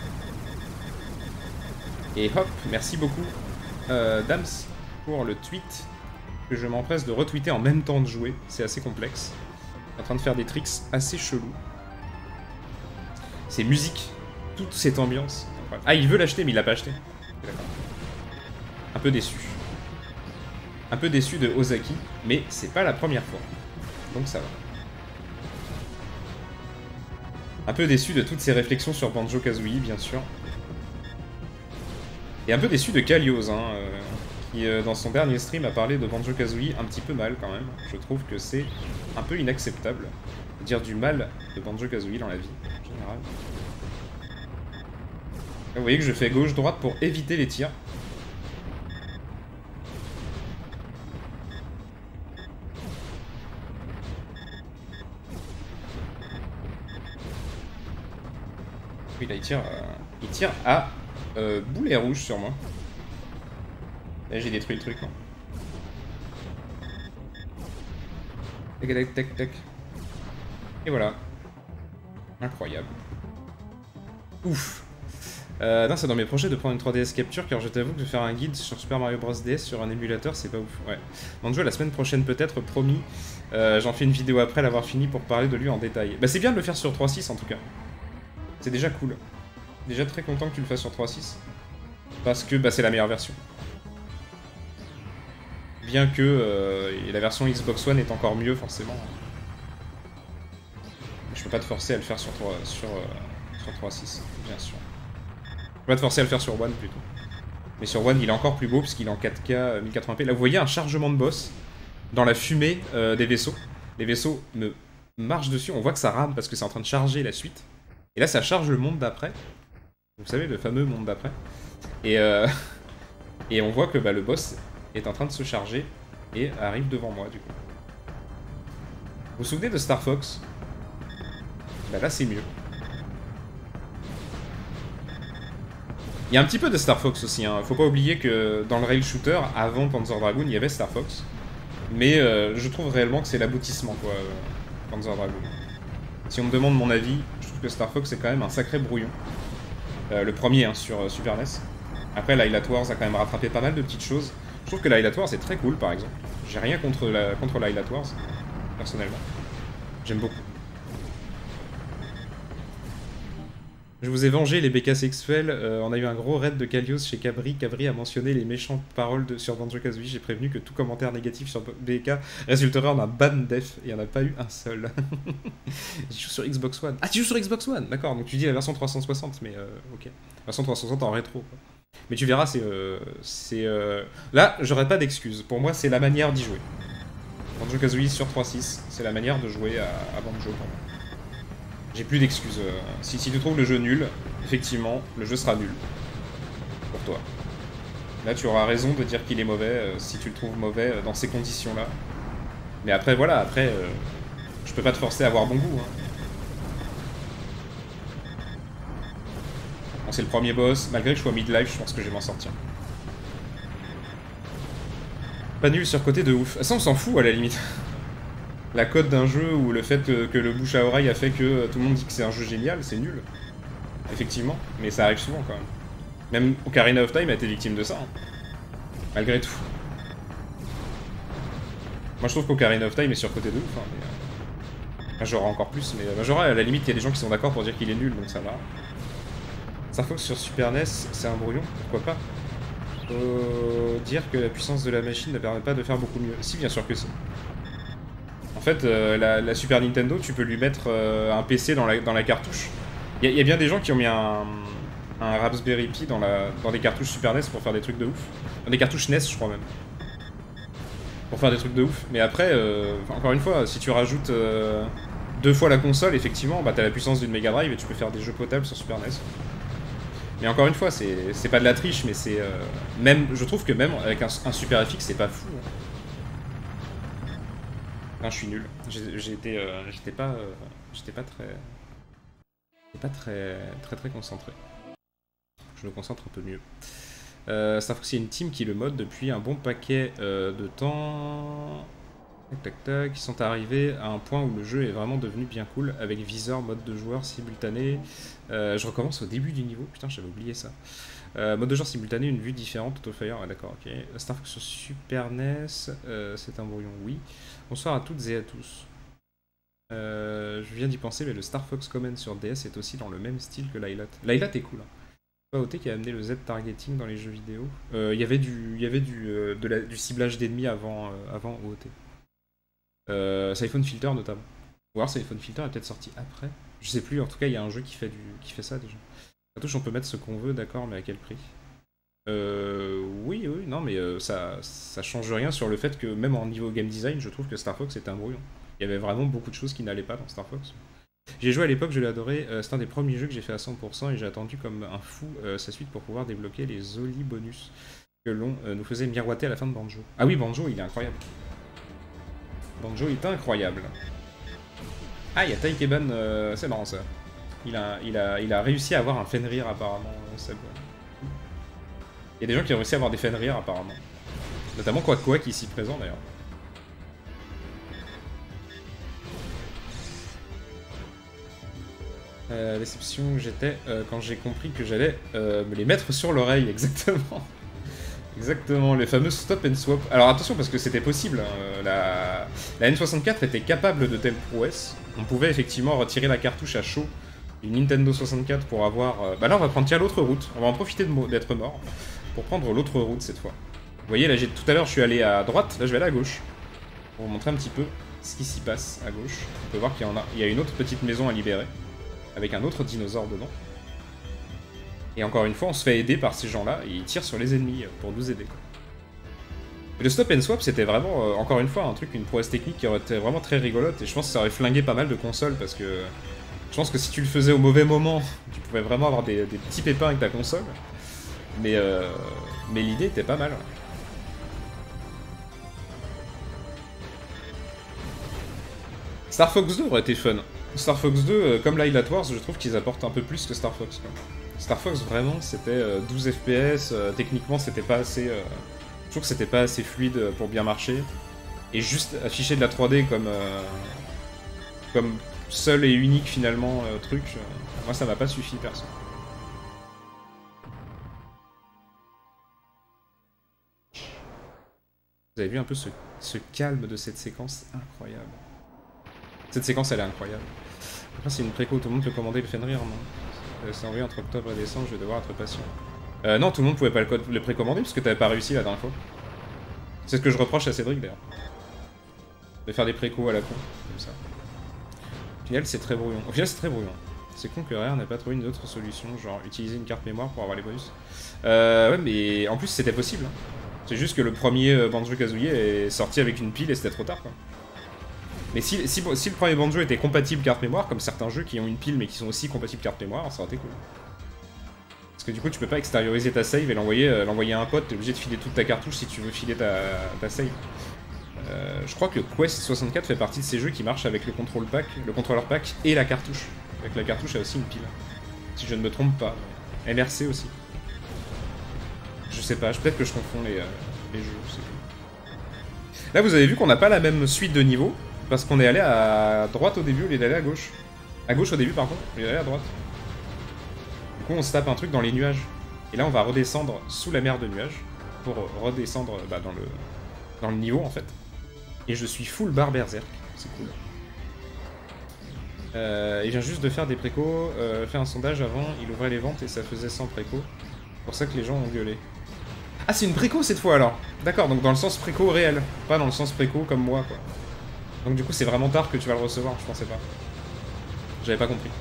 Et hop, merci beaucoup, euh, Dams, pour le tweet que je m'empresse de retweeter en même temps de jouer. C'est assez complexe. En train de faire des tricks assez chelous. C'est musique, toute cette ambiance. Ah, il veut l'acheter, mais il l'a pas acheté. Un peu déçu. Un peu déçu de Ozaki, mais c'est pas la première fois. Donc ça va. Un peu déçu de toutes ces réflexions sur Banjo-Kazooie, bien sûr. Et un peu déçu de Kalios, hein, euh, qui euh, dans son dernier stream a parlé de Banjo-Kazooie un petit peu mal quand même. Je trouve que c'est un peu inacceptable de dire du mal de Banjo-Kazooie dans la vie, en général. Là, vous voyez que je fais gauche-droite pour éviter les tirs. Oui, là, il tire, euh, il tire à euh, boulet rouge sur moi. Là, j'ai détruit le truc, non? Tac, tac, tac, tac. Et voilà. Incroyable. Ouf. Euh, non, c'est dans mes projets de prendre une trois D S Capture, car je t'avoue que de faire un guide sur Super Mario Bros D S sur un émulateur, c'est pas ouf. Ouais. Banjo, la semaine prochaine peut-être, promis. Euh, J'en fais une vidéo après l'avoir fini pour parler de lui en détail. Bah c'est bien de le faire sur trois six en tout cas. C'est déjà cool. Déjà très content que tu le fasses sur trois six. Parce que bah, c'est la meilleure version. Bien que euh, et la version Xbox One est encore mieux, forcément. Je peux pas te forcer à le faire sur, sur, euh, sur trois six, bien sûr. Je peux pas te forcer à le faire sur One, plutôt. Mais sur One, il est encore plus beau, puisqu'il est en quatre K, mille quatre-vingts p. Là, vous voyez un chargement de boss dans la fumée euh, des vaisseaux. Les vaisseaux me marchent dessus, on voit que ça rame, parce que c'est en train de charger la suite. Et là, ça charge le monde d'après. Vous savez, le fameux monde d'après. Et, euh, et on voit que bah, le boss est en train de se charger et arrive devant moi, du coup. Vous vous souvenez de Star Fox? Bah là, c'est mieux. Il y a un petit peu de Star Fox aussi, hein. Faut pas oublier que dans le rail shooter, avant Panzer Dragoon, il y avait Star Fox. Mais euh, je trouve réellement que c'est l'aboutissement, quoi, euh, Panzer Dragoon. Si on me demande mon avis, je trouve que Star Fox c'est quand même un sacré brouillon. Euh, le premier, hein, sur euh, Super N E S. Après, l'Highlight Wars a quand même rattrapé pas mal de petites choses. Je trouve que l'Highlight Wars est très cool, par exemple. J'ai rien contre la contre l'Highlight Wars, personnellement. J'aime beaucoup. Je vous ai vengé les B K sexuels, euh, on a eu un gros raid de Kalios chez Cabri. Cabri a mentionné les méchantes paroles de, sur Banjo-Kazooie. J'ai prévenu que tout commentaire négatif sur B K résulterait en un ban def, et il n'y en a pas eu un seul. Je joue sur Xbox One. Ah, tu joues sur Xbox One? D'accord, donc tu dis la version trois cent soixante, mais euh, ok. La version trois cent soixante en rétro, quoi. Mais tu verras, c'est... Euh, c'est euh... Là, j'aurais pas d'excuses. Pour moi, c'est la manière d'y jouer. Banjo-Kazooie sur trois six, c'est la manière de jouer à, à Banjo, pour moi. J'ai plus d'excuses. Si, si tu trouves le jeu nul, effectivement, le jeu sera nul. Pour toi. Là, tu auras raison de dire qu'il est mauvais, euh, si tu le trouves mauvais euh, dans ces conditions-là. Mais après, voilà, après, euh, je peux pas te forcer à avoir bon goût. Hein. Bon, c'est le premier boss. Malgré que je sois mid-life, je pense que je vais m'en sortir. Pas nul sur côté de ouf. Ça, on s'en fout, à la limite. La cote d'un jeu ou le fait que, que le bouche à oreille a fait que tout le monde dit que c'est un jeu génial, c'est nul. Effectivement, mais ça arrive souvent quand même. Même Ocarina of Time a été victime de ça, hein. Malgré tout. Moi je trouve qu'Ocarina of Time est surcoté de ouf, hein, mais... Euh... Majora encore plus, mais Majora, à la limite, il y a des gens qui sont d'accord pour dire qu'il est nul, donc ça va. Star Fox sur Super N E S, c'est un brouillon, pourquoi pas. Faut dire que la puissance de la machine ne permet pas de faire beaucoup mieux. Si, bien sûr que si. En fait, euh, la, la Super Nintendo, tu peux lui mettre euh, un P C dans la, dans la cartouche. Il y, y a bien des gens qui ont mis un, un Raspberry Pi dans, la, dans des cartouches Super N E S pour faire des trucs de ouf. Dans des cartouches N E S, je crois même. Pour faire des trucs de ouf. Mais après, euh, encore une fois, si tu rajoutes euh, deux fois la console, effectivement, bah, t'as la puissance d'une Mega Drive et tu peux faire des jeux potables sur Super N E S. Mais encore une fois, c'est pas de la triche, mais c'est... Euh, même, je trouve que même avec un, un Super F X, c'est pas fou. Hein. Non, je suis nul. J'étais euh, j'étais pas euh, j'étais pas très j'étais pas très très très concentré. Je me concentre un peu mieux. Euh, Star Fox, il y a une team qui le mode depuis un bon paquet euh, de temps. Tac tac tac. Ils sont arrivés à un point où le jeu est vraiment devenu bien cool avec viseur, mode de joueur simultané. Euh, je recommence au début du niveau. Putain, j'avais oublié ça. Euh, mode de genre simultané, une vue différente, Autofire, ah, d'accord, ok. Star Fox sur Super N E S, euh, c'est un brouillon, oui. Bonsoir à toutes et à tous. Euh, je viens d'y penser, mais le Star Fox Command sur D S est aussi dans le même style que l'Highlight. L'Highlight est cool. Hein. Pas O T qui a amené le Z-targeting dans les jeux vidéo. Il euh, y avait du, y avait du, euh, de la, du ciblage d'ennemis avant, euh, avant O T. Euh, Siphon Filter notamment. Ou alors Siphon Filter est peut-être sorti après. Je sais plus, en tout cas, il y a un jeu qui fait, du, qui fait ça déjà. Cartouche, on peut mettre ce qu'on veut, d'accord, mais à quel prix? Euh... Oui, oui, non, mais euh, ça, ça change rien sur le fait que, même en niveau game design, je trouve que Star Fox était un brouillon. Il y avait vraiment beaucoup de choses qui n'allaient pas dans Star Fox. J'ai joué à l'époque, je l'ai adoré, euh, c'est un des premiers jeux que j'ai fait à cent pour cent et j'ai attendu comme un fou euh, sa suite pour pouvoir débloquer les Oli bonus que l'on euh, nous faisait miroiter à la fin de Banjo. Ah oui, Banjo, il est incroyable. Banjo est incroyable. Ah, il y a Taikeban, euh, c'est marrant ça. Il a, il, a, il a réussi à avoir un Fenrir apparemment, Seb. Il y a des gens qui ont réussi à avoir des Fenrir apparemment. Notamment Quack qui est ici présent d'ailleurs. Euh, Déception que j'étais euh, quand j'ai compris que j'allais euh, me les mettre sur l'oreille, exactement. Exactement, les fameux stop and swap. Alors attention parce que c'était possible, hein. la... la N soixante-quatre était capable de telles prouesses. On pouvait effectivement retirer la cartouche à chaud une Nintendo soixante-quatre pour avoir... Euh... Bah là, on va prendre tiens l'autre route. On va en profiter d'être mort pour prendre l'autre route cette fois. Vous voyez, là, tout à l'heure, je suis allé à droite. Là, je vais aller à gauche. Pour vous montrer un petit peu ce qui s'y passe à gauche. On peut voir qu'il y en a... Il y a une autre petite maison à libérer. Avec un autre dinosaure dedans. Et encore une fois, on se fait aider par ces gens-là. Et ils tirent sur les ennemis pour nous aider, quoi. Et le stop and swap, c'était vraiment, euh, encore une fois, un truc, une prouesse technique qui aurait été vraiment très rigolote. Et je pense que ça aurait flingué pas mal de consoles parce que je pense que si tu le faisais au mauvais moment, tu pouvais vraiment avoir des, des petits pépins avec ta console. Mais, euh, mais l'idée était pas mal. Ouais. Star Fox deux aurait été fun. Star Fox deux, euh, comme Lylat Wars, je trouve qu'ils apportent un peu plus que Star Fox. Quoi. Star Fox, vraiment, c'était euh, douze F P S. Euh, techniquement, c'était pas assez... Euh... Je trouve que c'était pas assez fluide pour bien marcher. Et juste afficher de la trois D comme, euh, comme seul et unique finalement euh, truc, euh, moi ça m'a pas suffi perso. Vous avez vu un peu ce, ce calme de cette séquence incroyable. Cette séquence elle est incroyable. Après c'est une préco, tout le monde peut commander le Fenrir, non euh, c'est envoyé entre octobre et décembre, je vais devoir être patient. Euh, non, tout le monde pouvait pas le, le précommander parce que t'avais pas réussi la dernière fois. C'est ce que je reproche à Cédric d'ailleurs. De faire des précos à la con, comme ça. Au final, c'est très brouillon. Au final, c'est très brouillon. C'est con que Rare n'ait pas trouvé une autre solution, genre utiliser une carte mémoire pour avoir les bonus. Euh, ouais, mais en plus, c'était possible. Hein. C'est juste que le premier Banjo-Kazooie est sorti avec une pile et c'était trop tard, quoi. Mais si, si, si le premier Banjo était compatible carte mémoire, comme certains jeux qui ont une pile mais qui sont aussi compatibles carte mémoire, ça aurait été cool. Parce que du coup, tu peux pas extérioriser ta save et l'envoyer euh, l'envoyer à un pote, t'es obligé de filer toute ta cartouche si tu veux filer ta, ta save. Euh, je crois que Quest soixante-quatre fait partie de ces jeux qui marchent avec le contrôle pack, le contrôleur pack et la cartouche. Avec la cartouche, il y a aussi une pile. Si je ne me trompe pas. M R C aussi. Je sais pas, peut-être que je confonds les, euh, les jeux, je sais plus. Là, vous avez vu qu'on n'a pas la même suite de niveau, parce qu'on est allé à droite au début au lieu d'aller à gauche. À gauche au début, par contre, au lieu d'aller à droite. Du coup, on se tape un truc dans les nuages. Et là, on va redescendre sous la mer de nuages pour redescendre bah, dans, le, dans le niveau, en fait. Et je suis full bar berserk. C'est cool. Euh, il vient juste de faire des précos. Euh, fait un sondage avant, il ouvrait les ventes et ça faisait cent précos. C'est pour ça que les gens ont gueulé. Ah, c'est une préco cette fois, alors. D'accord, donc dans le sens préco réel. Pas dans le sens préco comme moi, quoi. Donc du coup, c'est vraiment tard que tu vas le recevoir, je pensais pas. J'avais pas compris.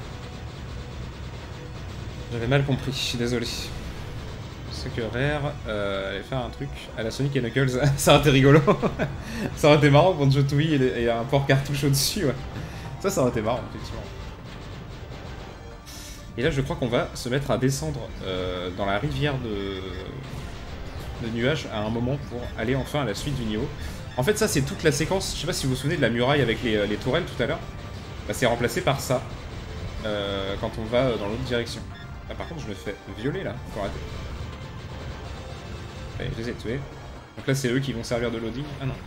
J'avais mal compris, je suis désolé. C'est que Rare euh, allait faire un truc à la Sonic et Knuckles, ça aurait été rigolo. Ça aurait été marrant pour Banjo Tooie et, et un port cartouche au-dessus, ouais. Ça, ça aurait été marrant, effectivement. Et là, je crois qu'on va se mettre à descendre euh, dans la rivière de... de nuages à un moment pour aller enfin à la suite du niveau. En fait, ça, c'est toute la séquence. Je sais pas si vous vous souvenez de la muraille avec les, les tourelles tout à l'heure. Bah, c'est remplacé par ça euh, quand on va dans l'autre direction. Ah, par contre, je me fais violer là. Faut arrêter. Allez, je les ai tués. Donc là, c'est eux qui vont servir de loading. Ah non.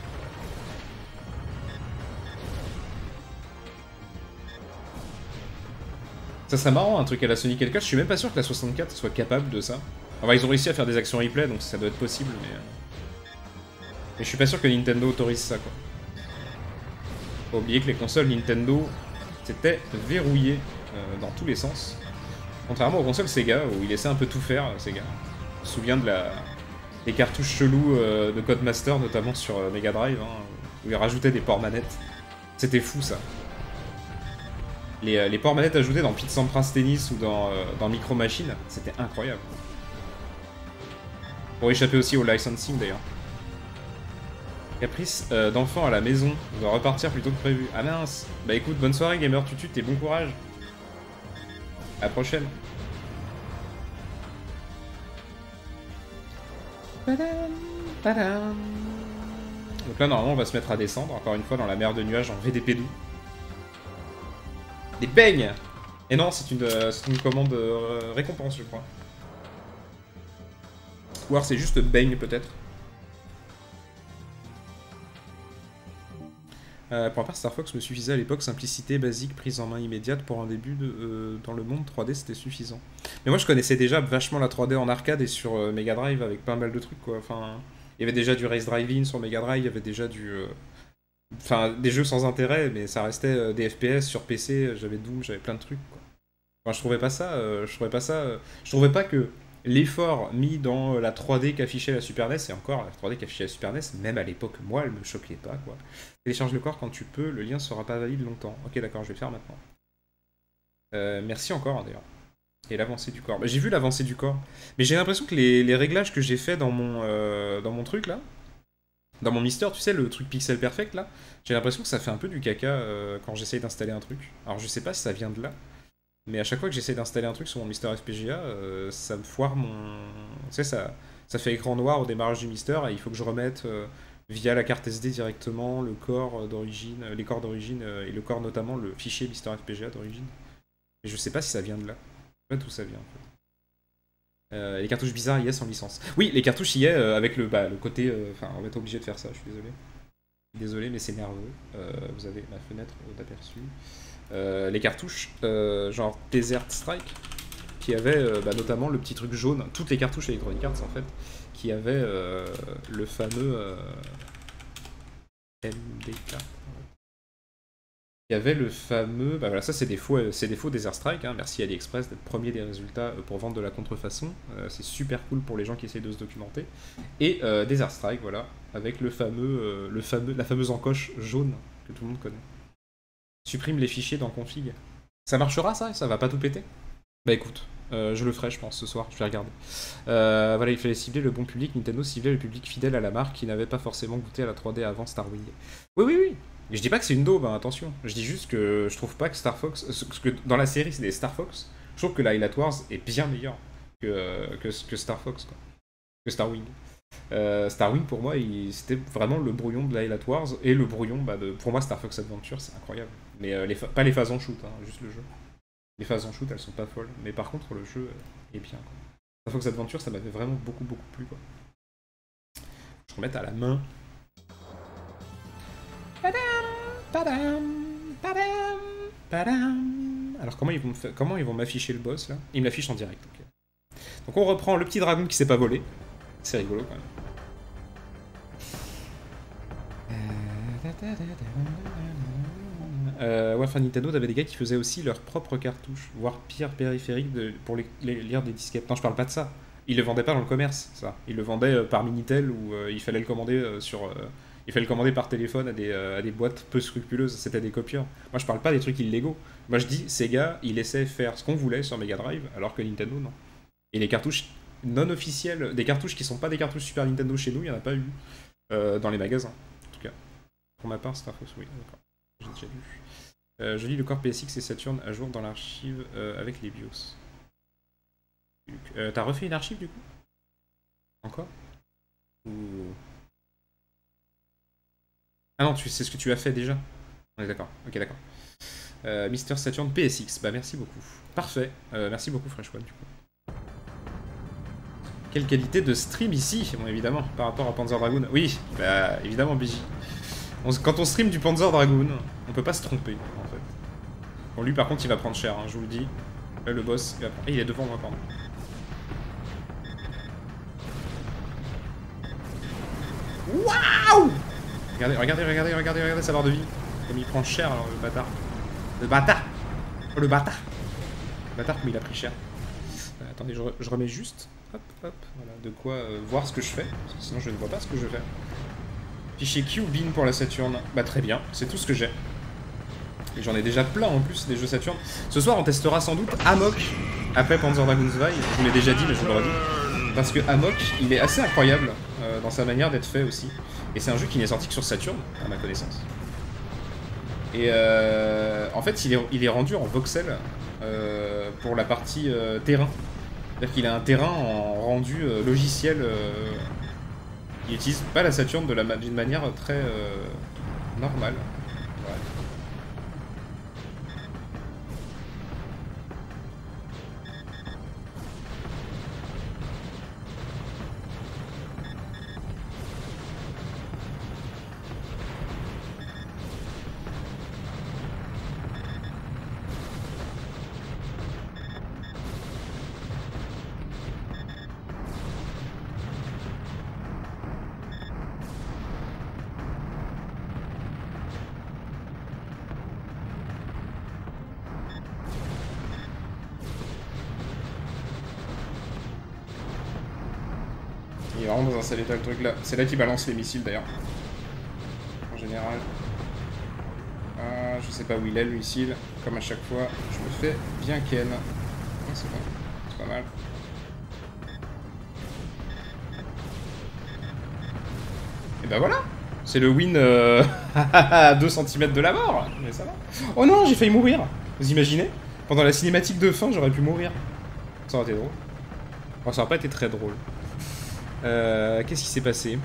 Ça serait marrant un truc à la Sonic et Knuckles. Je suis même pas sûr que la soixante-quatre soit capable de ça. Enfin, ils ont réussi à faire des actions replay, donc ça doit être possible, mais... Mais je suis pas sûr que Nintendo autorise ça, quoi. Faut oublier que les consoles Nintendo, c'était verrouillé euh, dans tous les sens. Contrairement aux consoles Sega, où ils laissaient un peu tout faire, Sega. Je me souviens de la... des cartouches chelous euh, de Codemaster, notamment sur euh, Mega Drive, hein, où ils rajoutaient des ports manettes. C'était fou, ça. Les, euh, les ports manettes ajoutés dans Pit Sampras Tennis ou dans, euh, dans Micro Machine, c'était incroyable. Pour échapper aussi au licensing, d'ailleurs. Caprice euh, d'enfant à la maison, on doit repartir plus tôt que prévu. Ah mince. Bah écoute, bonne soirée Gamer Tutu, et bon courage. À la prochaine. Padam, padam. Donc là normalement on va se mettre à descendre, encore une fois dans la mer de nuages en V D P doux. Des beignes. Et non, c'est une, euh, une commande euh, récompense je crois. Ou alors c'est juste beigne peut-être. Euh, pour ma part, Star Fox me suffisait à l'époque, simplicité, basique, prise en main immédiate pour un début de, euh, dans le monde trois D, c'était suffisant. Mais moi je connaissais déjà vachement la trois D en arcade et sur euh, Mega Drive avec pas mal de trucs quoi. Enfin, il y avait déjà du Race Drive-In sur Mega Drive, il y avait déjà du... Euh... Enfin, des jeux sans intérêt, mais ça restait euh, des F P S sur P C, j'avais Doom, j'avais plein de trucs quoi. Enfin, je trouvais pas ça, euh, je trouvais pas ça, euh, je trouvais pas que l'effort mis dans la trois D qu'affichait la Super N E S, et encore la trois D qu'affichait la Super N E S, même à l'époque, moi, elle me choquait pas, quoi. Télécharge le corps quand tu peux, le lien sera pas valide longtemps. Ok, d'accord, je vais le faire maintenant. Euh, merci encore, hein, d'ailleurs. Et l'avancée du corps. Bah, j'ai vu l'avancée du corps, mais j'ai l'impression que les, les réglages que j'ai fait dans mon, euh, dans mon truc, là, dans mon Mister, tu sais, le truc pixel perfect, là, j'ai l'impression que ça fait un peu du caca euh, quand j'essaye d'installer un truc. Alors, je sais pas si ça vient de là, mais à chaque fois que j'essaie d'installer un truc sur mon Mister F P G A, euh, ça me foire mon... Tu sais, ça, ça fait écran noir au démarrage du Mister, et il faut que je remette euh, via la carte S D directement le corps d'origine, euh, les corps d'origine, euh, et le corps notamment, le fichier Mister F P G A d'origine. Et je sais pas si ça vient de là. Je sais pas d'où ça vient, en fait. Euh, les cartouches bizarres, yes, en licence. Oui, les cartouches, y est, euh, avec le, bah, le côté... Enfin, euh, on va être obligé de faire ça, je suis désolé. Désolé, mais c'est nerveux. Euh, vous avez ma fenêtre d'aperçu. Euh, les cartouches, euh, genre Desert Strike, qui avait euh, bah, notamment le petit truc jaune, toutes les cartouches Electronic Arts en fait, qui avaient euh, le fameux euh, M D K. Il y avait le fameux, bah voilà, ça c'est des faux, c'est des faux Desert Strike, hein. Merci AliExpress d'être premier des résultats pour vendre de la contrefaçon, euh, c'est super cool pour les gens qui essayent de se documenter. Et euh, Desert Strike, voilà, avec le fameux, euh, le fameux, la fameuse encoche jaune que tout le monde connaît. Supprime les fichiers dans config. Ça marchera ça? Ça va pas tout péter? Bah écoute, euh, je le ferai je pense ce soir, je vais regarder. Euh, voilà, il fallait cibler le bon public, Nintendo ciblait le public fidèle à la marque qui n'avait pas forcément goûté à la trois D avant Starwing. Oui oui oui, et je dis pas que c'est une daube, hein, attention. Je dis juste que je trouve pas que Star Fox, parce que dans la série c'est des Star Fox, je trouve que la Highlight Wars est bien meilleur que, euh, que, que Star Fox, quoi. Que Starwing. Euh, Starwing pour moi c'était vraiment le brouillon de la Highlight Wars et le brouillon bah, de pour moi Star Fox Adventure c'est incroyable, mais euh, les pas les phases en shoot, hein, juste le jeu. Les phases en shoot elles sont pas folles, mais par contre le jeu euh, est bien, quoi. Star Fox Adventure ça m'avait vraiment beaucoup beaucoup plu, quoi. Je remette à la main. Padam, padam, padam, padam. Alors comment ils vont comment ils vont m'afficher le boss là? Ils me l'affichent en direct. Okay. Donc on reprend le petit dragon qui s'est pas volé. C'est rigolo quand même. Euh, ouais, enfin Nintendo avait des gars qui faisaient aussi leurs propres cartouches, voire pire périphériques de, pour les, les, lire des disquettes. Non, je parle pas de ça. Ils le vendaient pas dans le commerce, ça. Ils le vendaient euh, par Minitel où euh, il fallait le commander euh, sur, euh, il fallait le commander par téléphone à des, euh, à des boîtes peu scrupuleuses. C'était des copieurs. Moi, je parle pas des trucs illégaux. Moi, je dis Sega, ils laissaient faire ce qu'on voulait sur Mega Drive, alors que Nintendo non. Et les cartouches non officielles, des cartouches qui sont pas des cartouches Super Nintendo chez nous, il n'y en a pas eu euh, dans les magasins, en tout cas. Pour ma part, Star Fox, oui, d'accord. J'ai déjà lu. Euh, je lis le corps P S X et Saturn à jour dans l'archive euh, avec les BIOS. Euh, T'as refait une archive du coup? Encore? Ou... Ah non, tu sais ce que tu as fait déjà? On est d'accord, ok d'accord. Euh, Mister Saturn P S X, bah merci beaucoup. Parfait, euh, merci beaucoup Fresh One du coup. Quelle qualité de stream ici, bon évidemment, par rapport à Panzer Dragoon. Oui, bah évidemment B J. On, quand on stream du Panzer Dragoon, on peut pas se tromper en fait. Bon lui par contre il va prendre cher, hein, je vous le dis. Là le boss, il va prendre... Et il est devant moi, pardon. Waouh! Regardez, regardez, regardez, regardez, regardez sa barre de vie. Comme il prend cher alors le bâtard. Le bâtard! Oh le bâtard! Le bâtard comme il a pris cher. Euh, attendez, je, re je remets juste. Hop, hop, voilà, de quoi euh, voir ce que je fais, parce que sinon je ne vois pas ce que je fais. Fichier Q bin pour la Saturn, bah très bien, c'est tout ce que j'ai. Et j'en ai déjà plein en plus des jeux Saturn. Ce soir on testera sans doute Amok, après Panzer Dragoon Zwei, je vous l'ai déjà dit mais je vous le redis. Parce que Amok, il est assez incroyable euh, dans sa manière d'être fait aussi. Et c'est un jeu qui n'est sorti que sur Saturn, à ma connaissance. Et euh, en fait il est, il est rendu en voxel euh, pour la partie euh, terrain. C'est-à-dire qu'il a un terrain en rendu euh, logiciel. Euh, il n'utilise pas la Saturn d'une ma manière très euh, normale. Ouais. vraiment dans un sale état le truc là. C'est là qu'il balance les missiles d'ailleurs. En général. Ah, je sais pas où il est le missile. Comme à chaque fois, je me fais bien ken. Ah, c'est bon, c'est pas mal. Et bah voilà. C'est le win euh, à deux centimètres de la mort. Mais ça va. Oh non, j'ai failli mourir. Vous imaginez? Pendant la cinématique de fin, j'aurais pu mourir. Ça aurait été drôle. Bon, ça aurait pas été très drôle. Euh, Qu'est-ce qui s'est passé?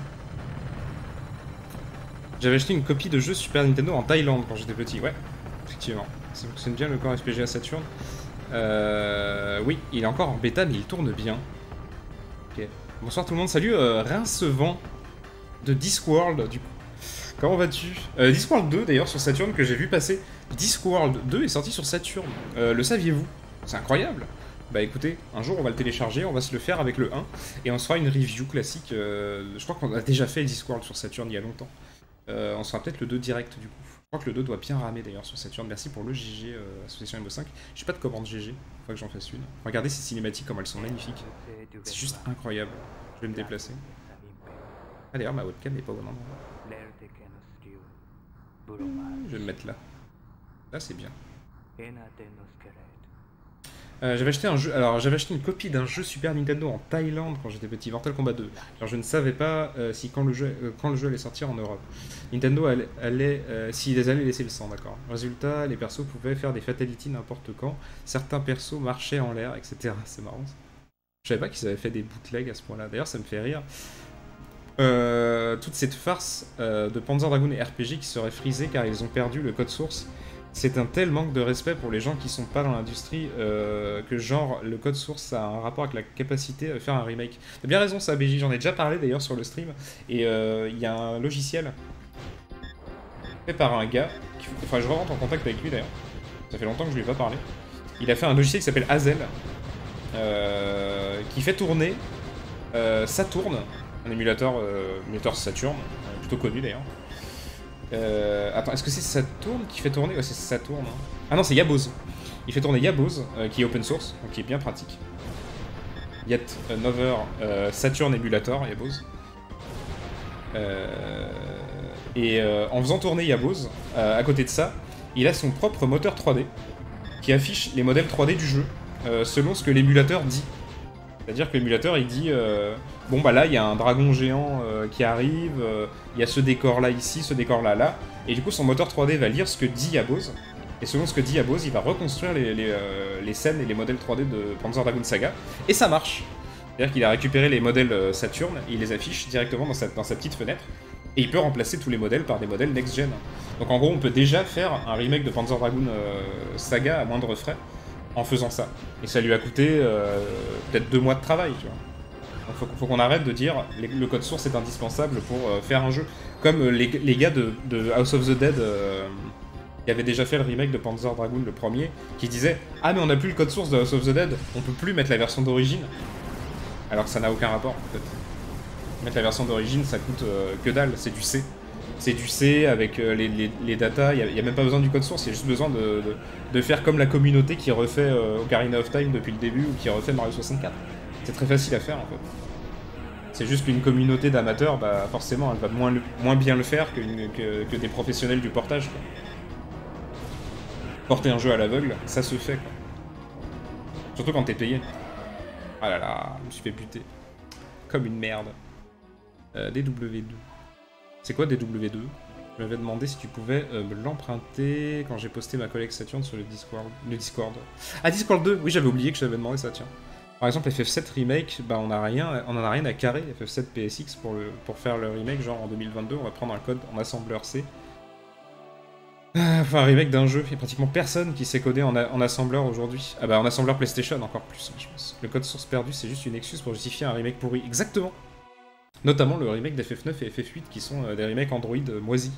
J'avais acheté une copie de jeu Super Nintendo en Thaïlande quand j'étais petit. Ouais, effectivement. Ça fonctionne bien le corps S P G à Saturn. Euh, oui, il est encore en bêta, mais il tourne bien. Ok. Bonsoir tout le monde. Salut, euh, Rincevent de Discworld, du coup. Comment vas-tu? euh, Discworld deux, d'ailleurs, sur Saturn, que j'ai vu passer. Discworld deux est sorti sur Saturn. Euh, le saviez-vous? C'est incroyable. Bah écoutez, un jour on va le télécharger, on va se le faire avec le un, et on se fera une review classique. Euh, je crois qu'on a déjà fait Discworld sur Saturn il y a longtemps. Euh, on sera peut-être le deux direct du coup. Je crois que le deux doit bien ramer d'ailleurs sur Saturn. Merci pour le G G, euh, Association M O cinq. J'ai pas de commande G G, faut que j'en fasse une. Regardez ces cinématiques comme elles sont magnifiques. C'est juste incroyable. Je vais me déplacer. Ah d'ailleurs ma webcam n'est pas au bon endroit. Je vais me mettre là. Là c'est bien. Euh, j'avais acheté un jeu, alors j'avais acheté une copie d'un jeu Super Nintendo en Thaïlande quand j'étais petit, Mortal Kombat deux. Alors je ne savais pas euh, si quand le jeu euh, quand le jeu allait sortir en Europe. Nintendo allait, allait euh, s'ils allaient laisser le sang, d'accord. Résultat, les persos pouvaient faire des fatalities n'importe quand. Certains persos marchaient en l'air, et cetera. C'est marrant. Ça. Je savais pas qu'ils avaient fait des bootlegs à ce point-là. D'ailleurs, ça me fait rire. Euh, toute cette farce euh, de Panzer Dragoon et R P G qui serait frisée car ils ont perdu le code source. C'est un tel manque de respect pour les gens qui sont pas dans l'industrie euh, que genre le code source a un rapport avec la capacité de faire un remake. T'as bien raison ça B J, j'en ai déjà parlé d'ailleurs sur le stream. Et il euh, y a un logiciel fait par un gars, qui... enfin je rentre en contact avec lui d'ailleurs, ça fait longtemps que je lui ai pas parlé. Il a fait un logiciel qui s'appelle Hazel, euh, qui fait tourner euh, Saturn, un émulateur, euh, émulateur Saturn, euh, plutôt connu d'ailleurs. Euh, attends, est-ce que c'est Saturn qui fait tourner? Ouais, c'est Saturn. Hein. Ah non, c'est Yaboz. Il fait tourner Yaboz, euh, qui est open source, donc qui est bien pratique. Yet another euh, Saturn emulator, Yaboz. Euh, et euh, en faisant tourner Yaboz, euh, à côté de ça, il a son propre moteur trois D qui affiche les modèles trois D du jeu euh, selon ce que l'émulateur dit. C'est-à-dire que l'émulateur il dit euh, bon bah là il y a un dragon géant euh, qui arrive, il euh, y a ce décor là ici, ce décor là là, et du coup son moteur trois D va lire ce que dit Yaboz, et selon ce que dit Yaboz il va reconstruire les, les, euh, les scènes et les modèles trois D de Panzer Dragoon Saga, et ça marche. C'est-à-dire qu'il a récupéré les modèles euh, Saturn, et il les affiche directement dans sa, dans sa petite fenêtre, et il peut remplacer tous les modèles par des modèles next-gen. Donc en gros on peut déjà faire un remake de Panzer Dragoon euh, Saga à moindre frais, en faisant ça. Et ça lui a coûté euh, peut-être deux mois de travail, tu vois. Donc faut, faut qu'on arrête de dire les, le code source est indispensable pour euh, faire un jeu. Comme euh, les, les gars de, de House of the Dead, euh, qui avaient déjà fait le remake de Panzer Dragoon, le premier, qui disaient « Ah mais on n'a plus le code source de House of the Dead, on peut plus mettre la version d'origine. » Alors que ça n'a aucun rapport, en fait. Mettre la version d'origine, ça coûte euh, que dalle, c'est du C. C'est du C avec euh, les, les, les datas, il n'y a, a même pas besoin du code source, il y a juste besoin de, de, de faire comme la communauté qui refait euh, Ocarina of Time depuis le début ou qui refait Mario soixante-quatre. C'est très facile à faire en fait. C'est juste qu'une communauté d'amateurs, bah forcément elle va moins, le, moins bien le faire que, une, que, que des professionnels du portage. Quoi. Porter un jeu à l'aveugle, ça se fait quoi. Surtout quand t'es payé. Ah là là, je me suis fait buter. Comme une merde. Euh, D W deux. C'est quoi D W deux? Je m'avais demandé si tu pouvais euh, me l'emprunter quand j'ai posté ma collègue Saturn sur le Discord. Le Discord. Ah, Discord deux. Oui, j'avais oublié que je t'avais demandé ça, tiens. Par exemple, F F sept Remake, bah on a rien, on en a rien à carrer, F F sept P S X, pour, le, pour faire le remake, genre en deux mille vingt-deux, on va prendre un code en assembleur C. Enfin, un remake d'un jeu, il y a pratiquement personne qui sait coder en, a, en assembleur aujourd'hui. Ah bah en assembleur PlayStation encore plus, je pense. Le code source perdu, c'est juste une excuse pour justifier un remake pourri. Exactement. Notamment le remake d'F F neuf et F F huit qui sont euh, des remakes Android euh, moisis.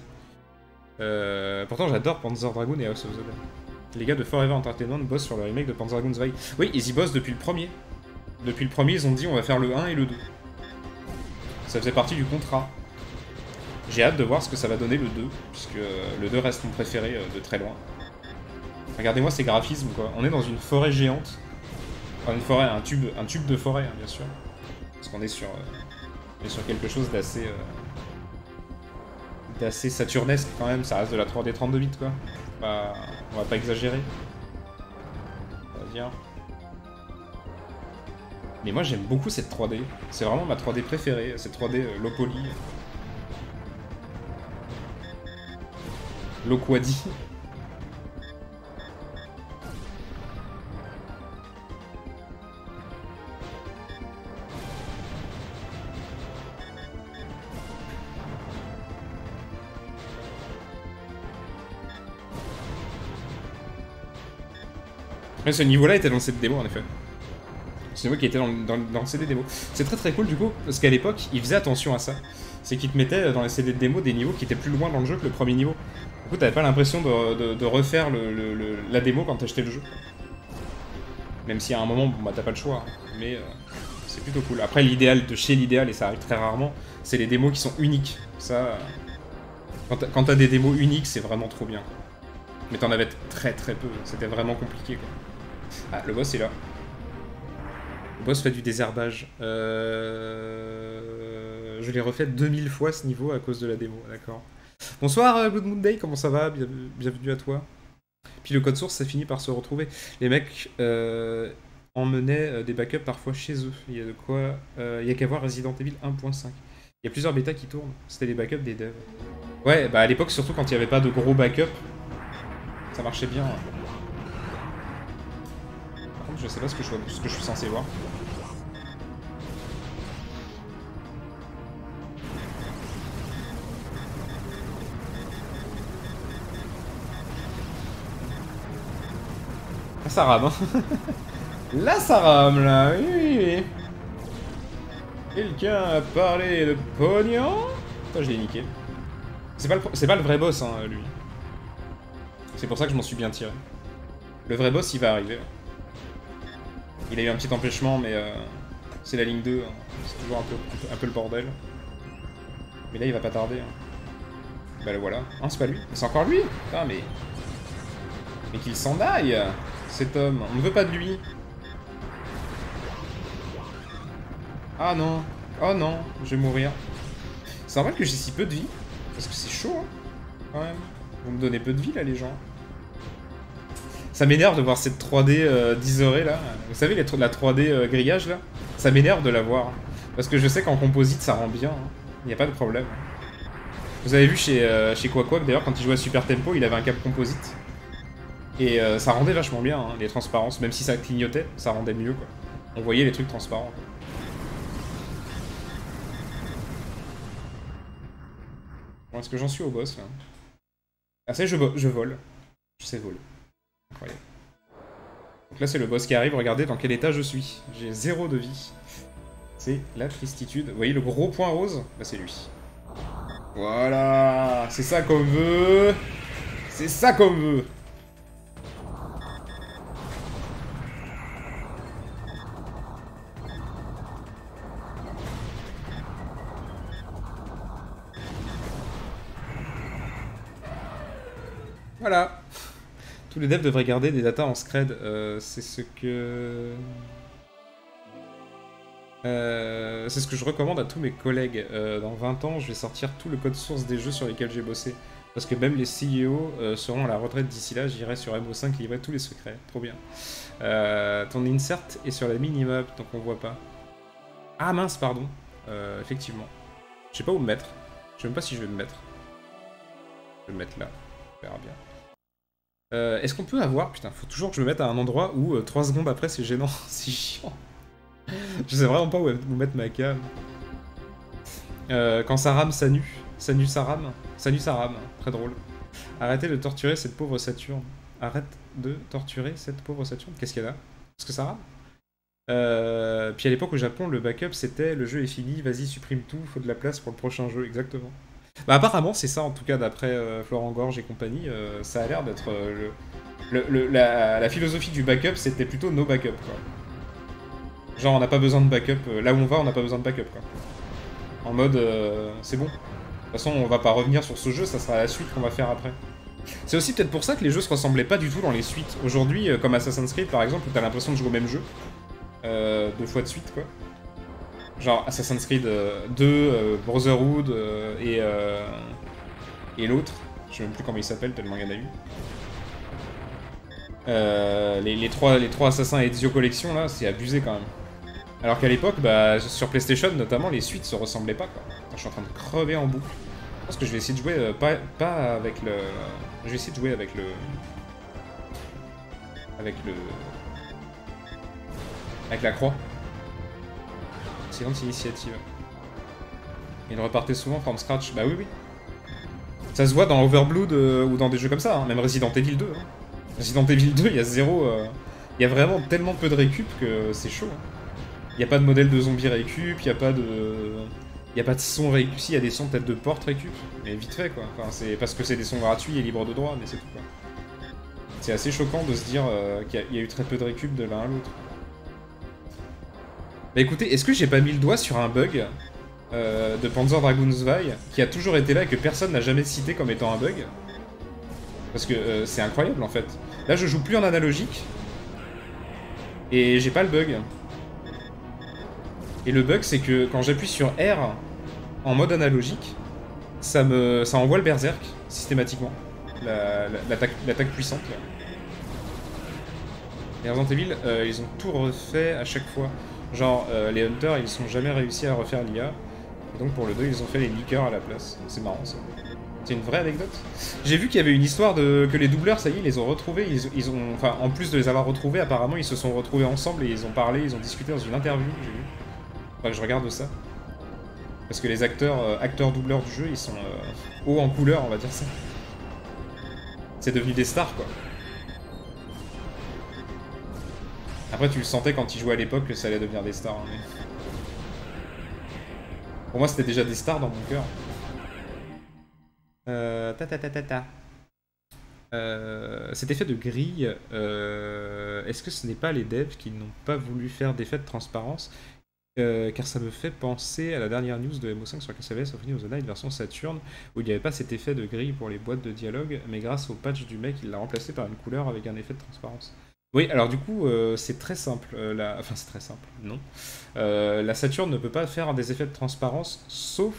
Euh, pourtant j'adore Panzer Dragoon et House of the Dead. Les gars de Forever Entertainment bossent sur le remake de Panzer Dragoon Zwei. Oui, ils y bossent depuis le premier. Depuis le premier, ils ont dit on va faire le un et le deux. Ça faisait partie du contrat. J'ai hâte de voir ce que ça va donner le deux, puisque le deux reste mon préféré euh, de très loin. Regardez-moi ces graphismes quoi. On est dans une forêt géante. Enfin une forêt, un tube, un tube de forêt hein, bien sûr. Parce qu'on est sur... Euh... mais sur quelque chose d'assez... Euh, d'assez saturnesque quand même, ça reste de la trois D trente-deux bits quoi. Bah, on va pas exagérer. On va dire. Mais moi j'aime beaucoup cette trois D. C'est vraiment ma trois D préférée, cette trois D euh, low poly. Low quadi. Mais ce niveau-là était dans cette démo en effet. C'est moi qui était dans, dans, dans le C D démo. C'est très très cool du coup, parce qu'à l'époque, il faisait attention à ça. C'est qu'il te mettait dans les C D de démo des niveaux qui étaient plus loin dans le jeu que le premier niveau. Du coup, t'avais pas l'impression de, de, de refaire le, le, le, la démo quand t'achetais le jeu. Même si à un moment, bon bah t'as pas le choix. Hein. Mais euh, c'est plutôt cool. Après, l'idéal de chez l'idéal, et ça arrive très rarement, c'est les démos qui sont uniques. Ça, euh, quand t'as des démos uniques, c'est vraiment trop bien. Quoi. Mais t'en avais très très peu. C'était vraiment compliqué quoi. Ah, le boss est là. Le boss fait du désherbage. Euh... Je l'ai refait deux mille fois ce niveau à cause de la démo, d'accord. Bonsoir Blood Moon Day, comment ça va? Bien... Bienvenue à toi. Puis le code source, ça finit par se retrouver. Les mecs euh, emmenaient des backups parfois chez eux. Il y a de quoi... Euh, il y a qu'à voir Resident Evil un point cinq. Il y a plusieurs bêtas qui tournent. C'était les backups des devs. Ouais, bah à l'époque, surtout quand il n'y avait pas de gros backups, ça marchait bien. Je sais pas ce que je, ce que je suis censé voir. Là ça rame hein. Là ça rame là, oui oui oui. Quelqu'un a parlé de pognon. Toi je l'ai niqué. C'est pas, pas le vrai boss hein lui. C'est pour ça que je m'en suis bien tiré. Le vrai boss il va arriver. Il a eu un petit empêchement, mais euh, c'est la ligne deux, hein. C'est toujours un peu, un, peu, un peu le bordel. Mais là, il va pas tarder. Hein. Bah le voilà. Ah, c'est pas lui. C'est encore lui. Putain, mais... Mais qu'il s'en aille, cet homme. On ne veut pas de lui. Ah non. Oh non, je vais mourir. C'est normal que j'ai si peu de vie. Parce que c'est chaud, hein, quand même. Vous me donnez peu de vie, là, les gens. Ça m'énerve de voir cette trois D euh, d'isorée là. Vous savez, les, la trois D euh, grillage là. Ça m'énerve de la voir. Parce que je sais qu'en composite ça rend bien. Il hein. n'y a pas de problème. Vous avez vu chez, euh, chez Quack d'ailleurs, quand il jouait à Super Tempo, il avait un cap composite. Et euh, ça rendait vachement bien, hein, les transparences. Même si ça clignotait, ça rendait mieux quoi. On voyait les trucs transparents. Quoi. Bon, est-ce que j'en suis au boss là? Ah, ça y est, je, je vole. Je sais voler. Incroyable. Donc là c'est le boss qui arrive, regardez dans quel état je suis. J'ai zéro de vie. C'est la tristitude. Vous voyez le gros point rose? Bah c'est lui. Voilà. C'est ça qu'on veut. C'est ça qu'on veut. Voilà. Tous les devs devraient garder des datas en scred. Euh, c'est ce que... Euh, c'est ce que je recommande à tous mes collègues. Euh, dans vingt ans, je vais sortir tout le code source des jeux sur lesquels j'ai bossé. Parce que même les C E O euh, seront à la retraite d'ici là. J'irai sur M O cinq livrer tous les secrets. Trop bien. Euh, ton insert est sur la minimap, donc on voit pas. Ah mince, pardon. Euh, effectivement. Je sais pas où me mettre. Je sais même pas si je vais me mettre. Je vais me mettre là. On verra bien. Euh, Est-ce qu'on peut avoir... Putain, faut toujours que je me mette à un endroit où euh, trois secondes après c'est gênant. C'est chiant. Je sais vraiment pas où, où mettre ma cam. Euh, quand ça rame, ça nu. Ça nu, ça rame. Ça nu, ça rame. Très drôle. Arrêtez de torturer cette pauvre Saturne. Arrête de torturer cette pauvre Saturne. Qu'est-ce qu'il y a là? Est-ce que ça rame? euh, Puis à l'époque au Japon, le backup c'était le jeu est fini, vas-y supprime tout, faut de la place pour le prochain jeu, exactement. Bah apparemment c'est ça en tout cas d'après euh, Florent Gorge et compagnie, euh, ça a l'air d'être euh, le, le, le, la, la philosophie du backup c'était plutôt no backup quoi. Genre on n'a pas besoin de backup, euh, là où on va on n'a pas besoin de backup quoi. En mode euh, c'est bon. De toute façon on va pas revenir sur ce jeu, ça sera la suite qu'on va faire après. C'est aussi peut-être pour ça que les jeux se ressemblaient pas du tout dans les suites. Aujourd'hui euh, comme Assassin's Creed par exemple où t'as l'impression de jouer au même jeu, euh, deux fois de suite quoi. Genre Assassin's Creed euh, deux, euh, Brotherhood euh, et, euh, et l'autre. Je sais même plus comment il s'appelle tellement il y en a eu. Euh, les, les, trois, les trois Assassins Ezio Collection là, c'est abusé quand même. Alors qu'à l'époque, bah, sur PlayStation notamment, les suites se ressemblaient pas quoi. Je suis en train de crever en boucle. Je pense que je vais essayer de jouer euh, pas, pas avec le... Je vais essayer de jouer avec le... Avec le... Avec la croix. Excellente initiative. Il repartait souvent from scratch. Bah oui, oui. Ça se voit dans Overblood euh, ou dans des jeux comme ça, hein. Même Resident Evil deux. Hein. Resident Evil deux, il y a zéro... Il euh... y a vraiment tellement peu de récup que c'est chaud. Hein. Il n'y a pas de modèle de zombie récup, il n'y a pas de... Il n'y a pas de son récup. Si, il y a des sons peut-être de porte récup, mais vite fait quoi. Enfin, c'est parce que c'est des sons gratuits et libres de droit, mais c'est tout quoi. C'est assez choquant de se dire euh, qu'il y, y a eu très peu de récup de l'un à l'autre. Bah écoutez, est-ce que j'ai pas mis le doigt sur un bug euh, de Panzer Dragoon Zwei qui a toujours été là et que personne n'a jamais cité comme étant un bug? Parce que euh, c'est incroyable en fait. Là je joue plus en analogique et j'ai pas le bug. Et le bug c'est que quand j'appuie sur R en mode analogique, ça me ça envoie le berserk systématiquement. L'attaque la, la, puissante là. Les Resident Evil, euh, ils ont tout refait à chaque fois. Genre, euh, les Hunters, ils sont jamais réussi à refaire l'I A. Et donc pour le deux, ils ont fait les leakers à la place. C'est marrant ça. C'est une vraie anecdote. J'ai vu qu'il y avait une histoire de que les doubleurs, ça y est, ils les ont retrouvés. Ils, ils ont, enfin, en plus de les avoir retrouvés, apparemment, ils se sont retrouvés ensemble et ils ont parlé, ils ont discuté dans une interview. J'ai vu. Enfin, que je regarde ça. Parce que les acteurs, euh, acteurs doubleurs du jeu, ils sont euh, hauts en couleur, on va dire ça. C'est devenu des stars, quoi. Après, tu le sentais quand ils jouaient à l'époque que ça allait devenir des stars. Hein, mais... Pour moi, c'était déjà des stars dans mon cœur. Euh, ta ta ta ta ta. Euh, cet effet de grille, euh, est-ce que ce n'est pas les devs qui n'ont pas voulu faire d'effet de transparence euh, car ça me fait penser à la dernière news de M O cinq sur Castlevania Symphony of the Night version Saturn où il n'y avait pas cet effet de grille pour les boîtes de dialogue, mais grâce au patch du mec, il l'a remplacé par une couleur avec un effet de transparence. Oui, alors du coup, euh, c'est très simple. Euh, la... Enfin, c'est très simple, non. Euh, la Saturn ne peut pas faire des effets de transparence, sauf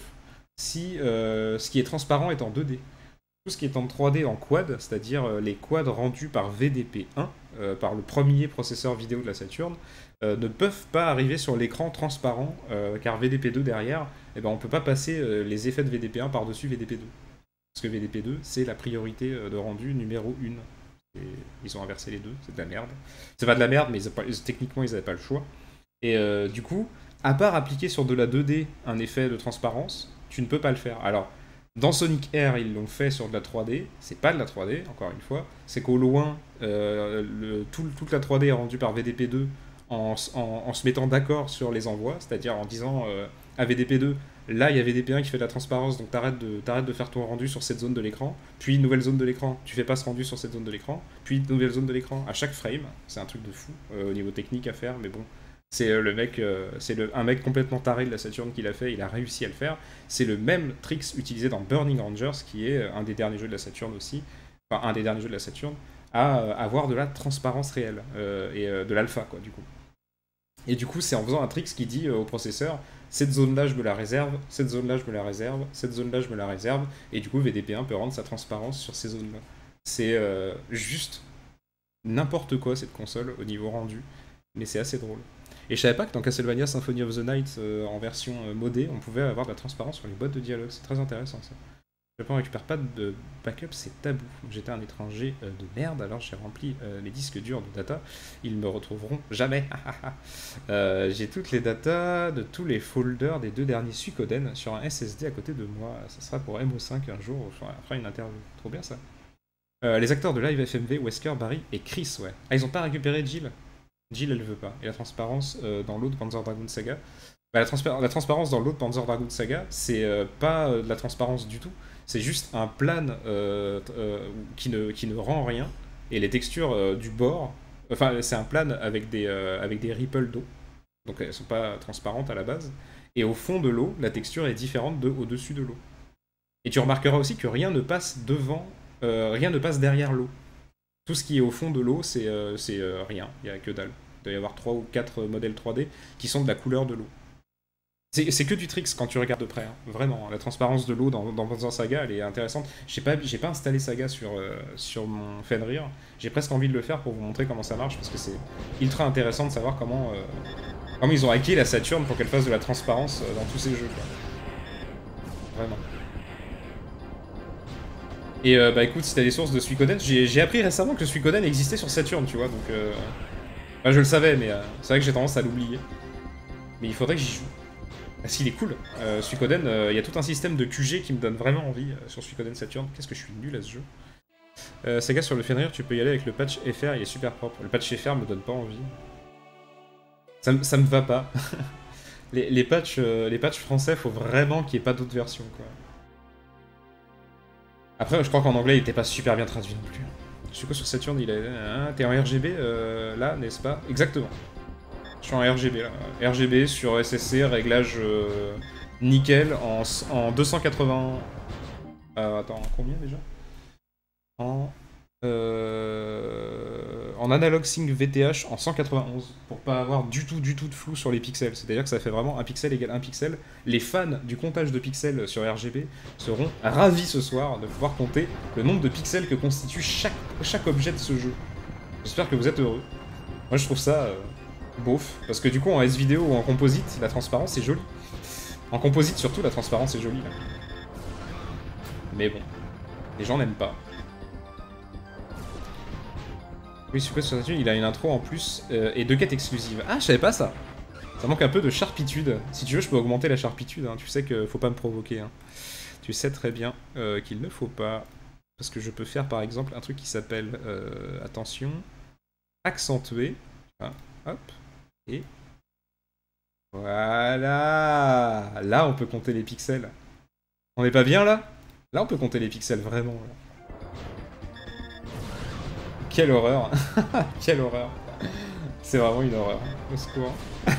si euh, ce qui est transparent est en deux D. Tout ce qui est en trois D en quad, c'est-à-dire euh, les quads rendus par V D P un, euh, par le premier processeur vidéo de la Saturn, euh, ne peuvent pas arriver sur l'écran transparent, euh, car V D P deux derrière, eh ben, on ne peut pas passer euh, les effets de V D P un par-dessus V D P deux. Parce que V D P deux, c'est la priorité de rendu numéro un. Et ils ont inversé les deux, c'est de la merde. C'est pas de la merde, mais ils pas, techniquement ils n'avaient pas le choix. Et euh, du coup, à part appliquer sur de la deux D un effet de transparence, tu ne peux pas le faire. Alors, dans Sonic Air, ils l'ont fait sur de la trois D, c'est pas de la trois D, encore une fois, c'est qu'au loin, euh, le, tout, toute la trois D est rendue par V D P deux en, en, en se mettant d'accord sur les envois, c'est-à-dire en disant euh, à V D P deux, là il y a V D P un qui fait de la transparence, donc t'arrêtes de, t'arrêtes de faire ton rendu sur cette zone de l'écran, puis nouvelle zone de l'écran, tu fais pas ce rendu sur cette zone de l'écran, puis nouvelle zone de l'écran, à chaque frame, c'est un truc de fou euh, au niveau technique à faire, mais bon, c'est euh, le mec, euh, c'est le, un mec complètement taré de la Saturn qui l'a fait, il a réussi à le faire, c'est le même tricks utilisé dans Burning Rangers, qui est un des derniers jeux de la Saturn aussi, enfin un des derniers jeux de la Saturn, à euh, avoir de la transparence réelle, euh, et euh, de l'alpha quoi du coup. Et du coup, c'est en faisant un tricks qui dit euh, au processeur, cette zone-là, je me la réserve, cette zone-là, je me la réserve, cette zone-là, je me la réserve, et du coup, V D P un peut rendre sa transparence sur ces zones-là. C'est euh, juste n'importe quoi, cette console, au niveau rendu, mais c'est assez drôle. Et je savais pas que dans Castlevania Symphony of the Night, euh, en version euh, modée, on pouvait avoir de la transparence sur les boîtes de dialogue. C'est très intéressant, ça. Le Japon récupère pas de backup, c'est tabou. J'étais un étranger euh, de merde, alors j'ai rempli euh, mes disques durs de data. Ils me retrouveront jamais. euh, j'ai toutes les datas de tous les folders des deux derniers Suikoden sur un S S D à côté de moi. Ça sera pour M O cinq un jour, on fera une interview. Trop bien ça. Euh, les acteurs de Live F M V, Wesker, Barry et Chris, ouais. Ah, ils ont pas récupéré Jill. Jill, elle veut pas. Et la transparence euh, dans l'autre Panzer Dragoon Saga. Bah, la, transpa la transparence dans l'autre Panzer Dragoon Saga, c'est euh, pas euh, de la transparence du tout. C'est juste un plan euh, euh, qui, ne, qui ne rend rien. Et les textures euh, du bord... Enfin, c'est un plan avec des, euh, avec des ripples d'eau. Donc elles sont pas transparentes à la base. Et au fond de l'eau, la texture est différente de au-dessus de l'eau. Et tu remarqueras aussi que rien ne passe devant... Euh, rien ne passe derrière l'eau. Tout ce qui est au fond de l'eau, c'est euh, euh, rien. Il n'y a que dalle. Il doit y avoir trois ou quatre modèles trois D qui sont de la couleur de l'eau. C'est que du tricks quand tu regardes de près, hein. Vraiment. La transparence de l'eau dans, dans Panzer Saga, elle est intéressante. J'ai pas, j'ai pas installé Saga sur, euh, sur mon Fenrir. J'ai presque envie de le faire pour vous montrer comment ça marche, parce que c'est ultra intéressant de savoir comment, euh, comment ils ont hacké la Saturn pour qu'elle fasse de la transparence dans tous ces jeux, quoi. Vraiment. Et euh, bah écoute, si t'as des sources de Suikoden, j'ai appris récemment que Suikoden existait sur Saturn, tu vois, donc... Euh... Enfin, je le savais, mais euh, c'est vrai que j'ai tendance à l'oublier. Mais il faudrait que j'y joue. Parce qu'il est cool. Euh, Suikoden, il euh, y a tout un système de Q G qui me donne vraiment envie euh, sur Suikoden Saturn. Qu'est-ce que je suis nul à ce jeu. Euh, Saga sur le Fenrir, tu peux y aller avec le patch F R, il est super propre. Le patch F R me donne pas envie. Ça, ça me va pas. les, les, patchs, euh, les patchs français, faut vraiment qu'il n'y ait pas d'autres versions, quoi. Après, je crois qu'en anglais, il était pas super bien traduit non plus. Suiko sur Saturn, il est... Hein, t'es en R G B, euh, là, n'est-ce pas? Exactement. Je suis en R G B là. R G B sur S S C, réglage euh, nickel en, en deux cent quatre-vingts... Euh, attends, combien déjà? En... Euh, en analog sync V T H en cent quatre-vingt-onze, pour pas avoir du tout du tout de flou sur les pixels. C'est-à-dire que ça fait vraiment un pixel égale un pixel. Les fans du comptage de pixels sur R G B seront ravis ce soir de pouvoir compter le nombre de pixels que constitue chaque, chaque objet de ce jeu. J'espère que vous êtes heureux. Moi je trouve ça... Euh... beauf, parce que du coup en S-Vidéo ou en composite, la transparence est jolie. En composite surtout, la transparence est jolie là. Mais bon, les gens n'aiment pas. Oui, Super sur Saturn, il a une intro en plus euh, et deux quêtes exclusives. Ah, je savais pas ça. Ça manque un peu de charpitude. Si tu veux, je peux augmenter la charpitude, hein. Tu sais que faut pas me provoquer, hein. Tu sais très bien euh, qu'il ne faut pas. Parce que je peux faire par exemple un truc qui s'appelle, euh, attention, accentuer. Ah, hop. Et voilà. Là, on peut compter les pixels. On n'est pas bien, là? Là, on peut compter les pixels, vraiment. Là. Quelle horreur. Quelle horreur. C'est vraiment une horreur. Au secours.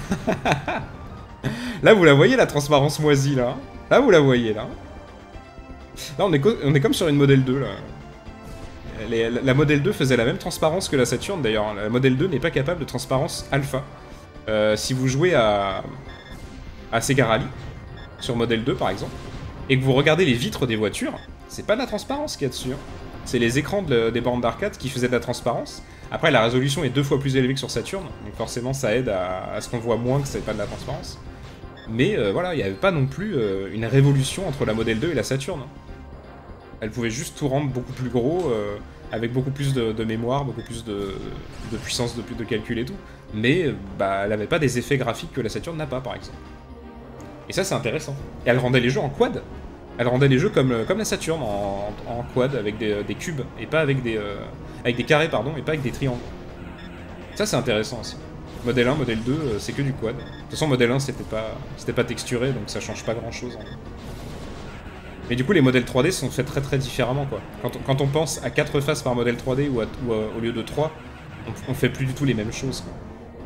Là, vous la voyez, la transparence moisie, là? Là, vous la voyez, là? Là, on est, on est comme sur une Model deux, là. Les, la Model deux faisait la même transparence que la Saturn, d'ailleurs. La Model deux n'est pas capable de transparence alpha. Euh, si vous jouez à, à Sega Rally, sur Model deux par exemple, et que vous regardez les vitres des voitures, c'est pas de la transparence qu'il y a dessus. Hein. C'est les écrans de, des bornes d'arcade qui faisaient de la transparence. Après, la résolution est deux fois plus élevée que sur Saturn, donc forcément ça aide à, à ce qu'on voit moins que c'est pas de la transparence. Mais euh, voilà, il n'y avait pas non plus euh, une révolution entre la Model deux et la Saturn. Hein. Elle pouvait juste tout rendre beaucoup plus gros, euh, avec beaucoup plus de, de mémoire, beaucoup plus de, de puissance de, de calcul et tout. Mais bah, elle n'avait pas des effets graphiques que la Saturn n'a pas, par exemple. Et ça, c'est intéressant. Et elle rendait les jeux en quad. Elle rendait les jeux comme, comme la Saturn, en, en quad, avec des, des cubes, et pas avec des, euh, avec des carrés, pardon, et pas avec des triangles. Ça, c'est intéressant aussi. Modèle un, Modèle deux, c'est que du quad. De toute façon, Modèle un, c'était pas, c'était pas texturé, donc ça change pas grand-chose. Hein. Mais du coup, les modèles trois D sont faits très très différemment, quoi. Quand on, quand on pense à quatre faces par modèle trois D ou, à, ou à, au lieu de trois, on, on fait plus du tout les mêmes choses, quoi.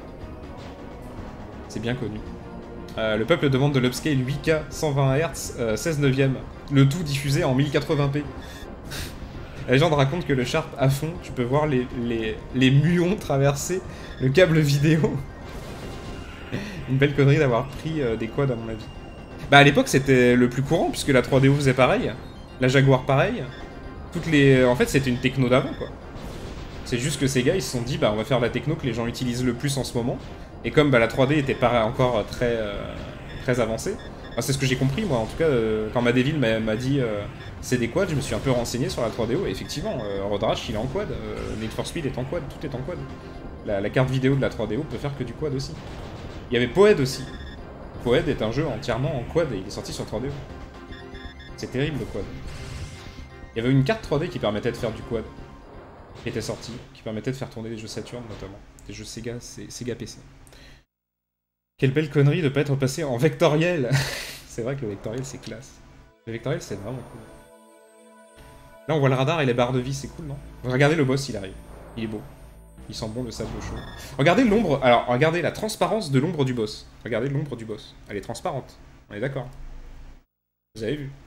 C'est bien connu. Euh, le peuple demande de l'upscale huit K, cent vingt Hz, euh, seize neuvième. Le tout diffusé en mille quatre-vingts p. La légende raconte que le Sharp à fond, tu peux voir les, les, les muons traverser le câble vidéo. Une belle connerie d'avoir pris euh, des quads à mon avis. Bah à l'époque c'était le plus courant, puisque la trois D O faisait pareil, la Jaguar pareil. Toutes les... En fait c'était une techno d'avant, quoi. C'est juste que ces gars ils se sont dit, bah on va faire la techno que les gens utilisent le plus en ce moment. Et comme bah, la trois D était pas encore très, euh, très avancée, enfin, c'est ce que j'ai compris moi, en tout cas, euh, quand Madeville m'a dit euh, c'est des quads, je me suis un peu renseigné sur la trois D O, et effectivement, euh, Road Rash il est en quad, euh, Need for Speed est en quad, tout est en quad. La, la carte vidéo de la trois D O peut faire que du quad aussi. Il y avait Poed aussi. Poed est un jeu entièrement en quad et il est sorti sur trois D O. C'est terrible le quad. Il y avait une carte trois D qui permettait de faire du quad, qui était sortie, qui permettait de faire tourner des jeux Saturn notamment, des jeux Sega, Sega P C. Quelle belle connerie de pas être passé en vectoriel. C'est vrai que le vectoriel c'est classe. Le vectoriel c'est vraiment cool. Là on voit le radar et les barres de vie, c'est cool, non? Regardez le boss, il arrive. Il est beau. Il sent bon le sable chaud. Regardez l'ombre, alors regardez la transparence de l'ombre du boss. Regardez l'ombre du boss. Elle est transparente. On est d'accord. Vous avez vu.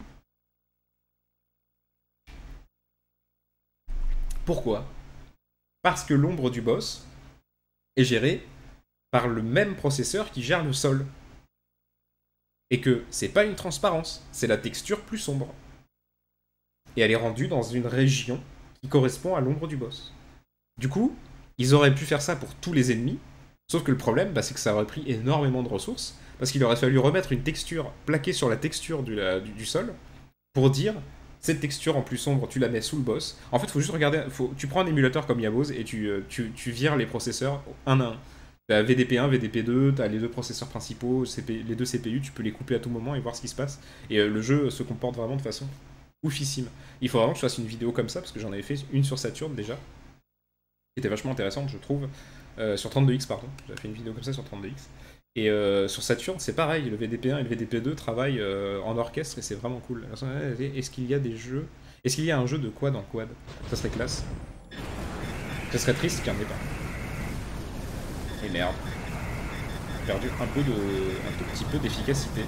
Pourquoi? Parce que l'ombre du boss est gérée par le même processeur qui gère le sol. Et que c'est pas une transparence, c'est la texture plus sombre. Et elle est rendue dans une région qui correspond à l'ombre du boss. Du coup, ils auraient pu faire ça pour tous les ennemis, sauf que le problème, bah, c'est que ça aurait pris énormément de ressources, parce qu'il aurait fallu remettre une texture plaquée sur la texture du, la, du, du sol, pour dire, cette texture en plus sombre, tu la mets sous le boss. En fait, il faut juste regarder, faut, tu prends un émulateur comme Yabos, et tu, tu, tu vires les processeurs un à un. T'as V D P un, V D P deux, t'as les deux processeurs principaux, C P, les deux C P U, tu peux les couper à tout moment et voir ce qui se passe. Et euh, le jeu se comporte vraiment de façon oufissime. Il faut vraiment que je fasse une vidéo comme ça, parce que j'en avais fait une sur Saturn déjà, qui était vachement intéressante, je trouve. Euh, sur trente-deux X, pardon. J'avais fait une vidéo comme ça sur trente-deux X. Et euh, sur Saturn, c'est pareil, le V D P un et le V D P deux travaillent euh, en orchestre et c'est vraiment cool. Est-ce qu'il y a des jeux... Est-ce qu'il y a un jeu de quad en quad? Ça serait classe. Ça serait triste qu'il n'y en ait pas. Et merde. J'ai perdu un peu de... un tout petit peu d'efficacité.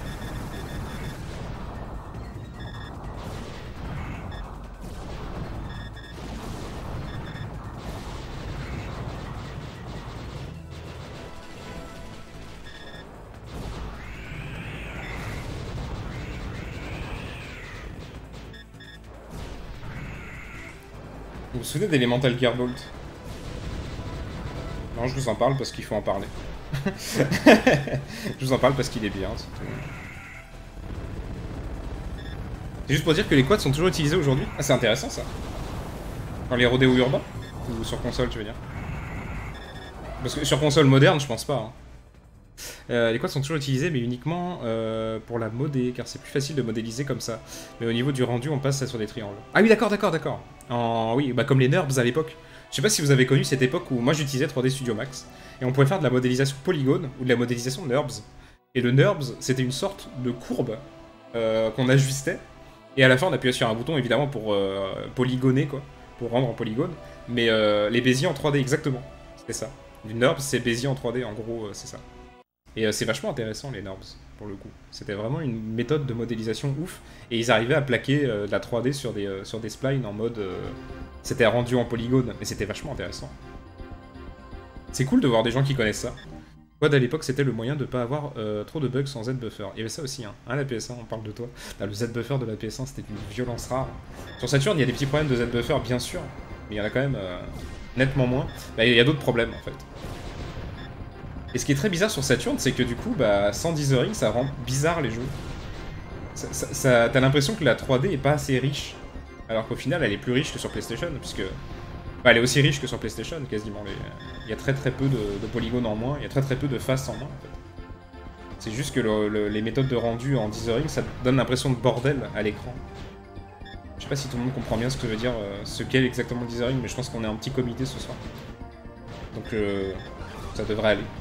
Vous vous souvenez d'Elemental Gearbolt? Non, je vous en parle parce qu'il faut en parler. Je vous en parle parce qu'il est bien, c'est tout. C'est juste pour dire que les quads sont toujours utilisés aujourd'hui. Ah, c'est intéressant ça. Dans les rodéos urbains? Ou sur console, tu veux dire? Parce que sur console moderne, je pense pas. Hein. Euh, les quads sont toujours utilisés, mais uniquement euh, pour la modé, car c'est plus facile de modéliser comme ça. Mais au niveau du rendu, on passe ça sur des triangles. Ah oui, d'accord, d'accord, d'accord. En... Oui, bah comme les NURBS à l'époque. Je sais pas si vous avez connu cette époque où moi j'utilisais trois D Studio Max, et on pouvait faire de la modélisation polygone, ou de la modélisation NURBS. Et le NURBS, c'était une sorte de courbe euh, qu'on ajustait, et à la fin on appuyait sur un bouton évidemment pour euh, polygoner, quoi, pour rendre en polygone, mais euh, les Béziers en trois D, exactement, c'était ça. Du NURBS, c'est Bézier en trois D, en gros, euh, c'est ça. Et euh, c'est vachement intéressant les NURBS, pour le coup. C'était vraiment une méthode de modélisation ouf, et ils arrivaient à plaquer euh, de la trois D sur des, euh, sur des splines en mode... Euh, c'était rendu en polygone, mais c'était vachement intéressant. C'est cool de voir des gens qui connaissent ça. Quad à l'époque, c'était le moyen de pas avoir euh, trop de bugs sans Z-Buffer. Il y avait ça aussi, hein. Hein, la P S un, on parle de toi. Là, le Z-Buffer de la P S un, c'était une violence rare. Sur Saturn, il y a des petits problèmes de Z-Buffer, bien sûr, mais il y en a quand même euh, nettement moins. Bah, il y a d'autres problèmes, en fait. Et ce qui est très bizarre sur Saturn, c'est que du coup, bah, sans dithering, ça rend bizarre les jeux. Ça, ça, ça, t'as l'impression que la trois D est pas assez riche. Alors qu'au final, elle est plus riche que sur PlayStation, puisque... Bah, elle est aussi riche que sur PlayStation, quasiment. Les... Il y a très très peu de, de polygones en moins, il y a très très peu de faces en moins, en fait. C'est juste que le, le, les méthodes de rendu en dithering, ça donne l'impression de bordel à l'écran. Je sais pas si tout le monde comprend bien ce que veut dire, euh, ce qu'est exactement le dithering, mais je pense qu'on est un petit comité ce soir. Donc, euh, ça devrait aller.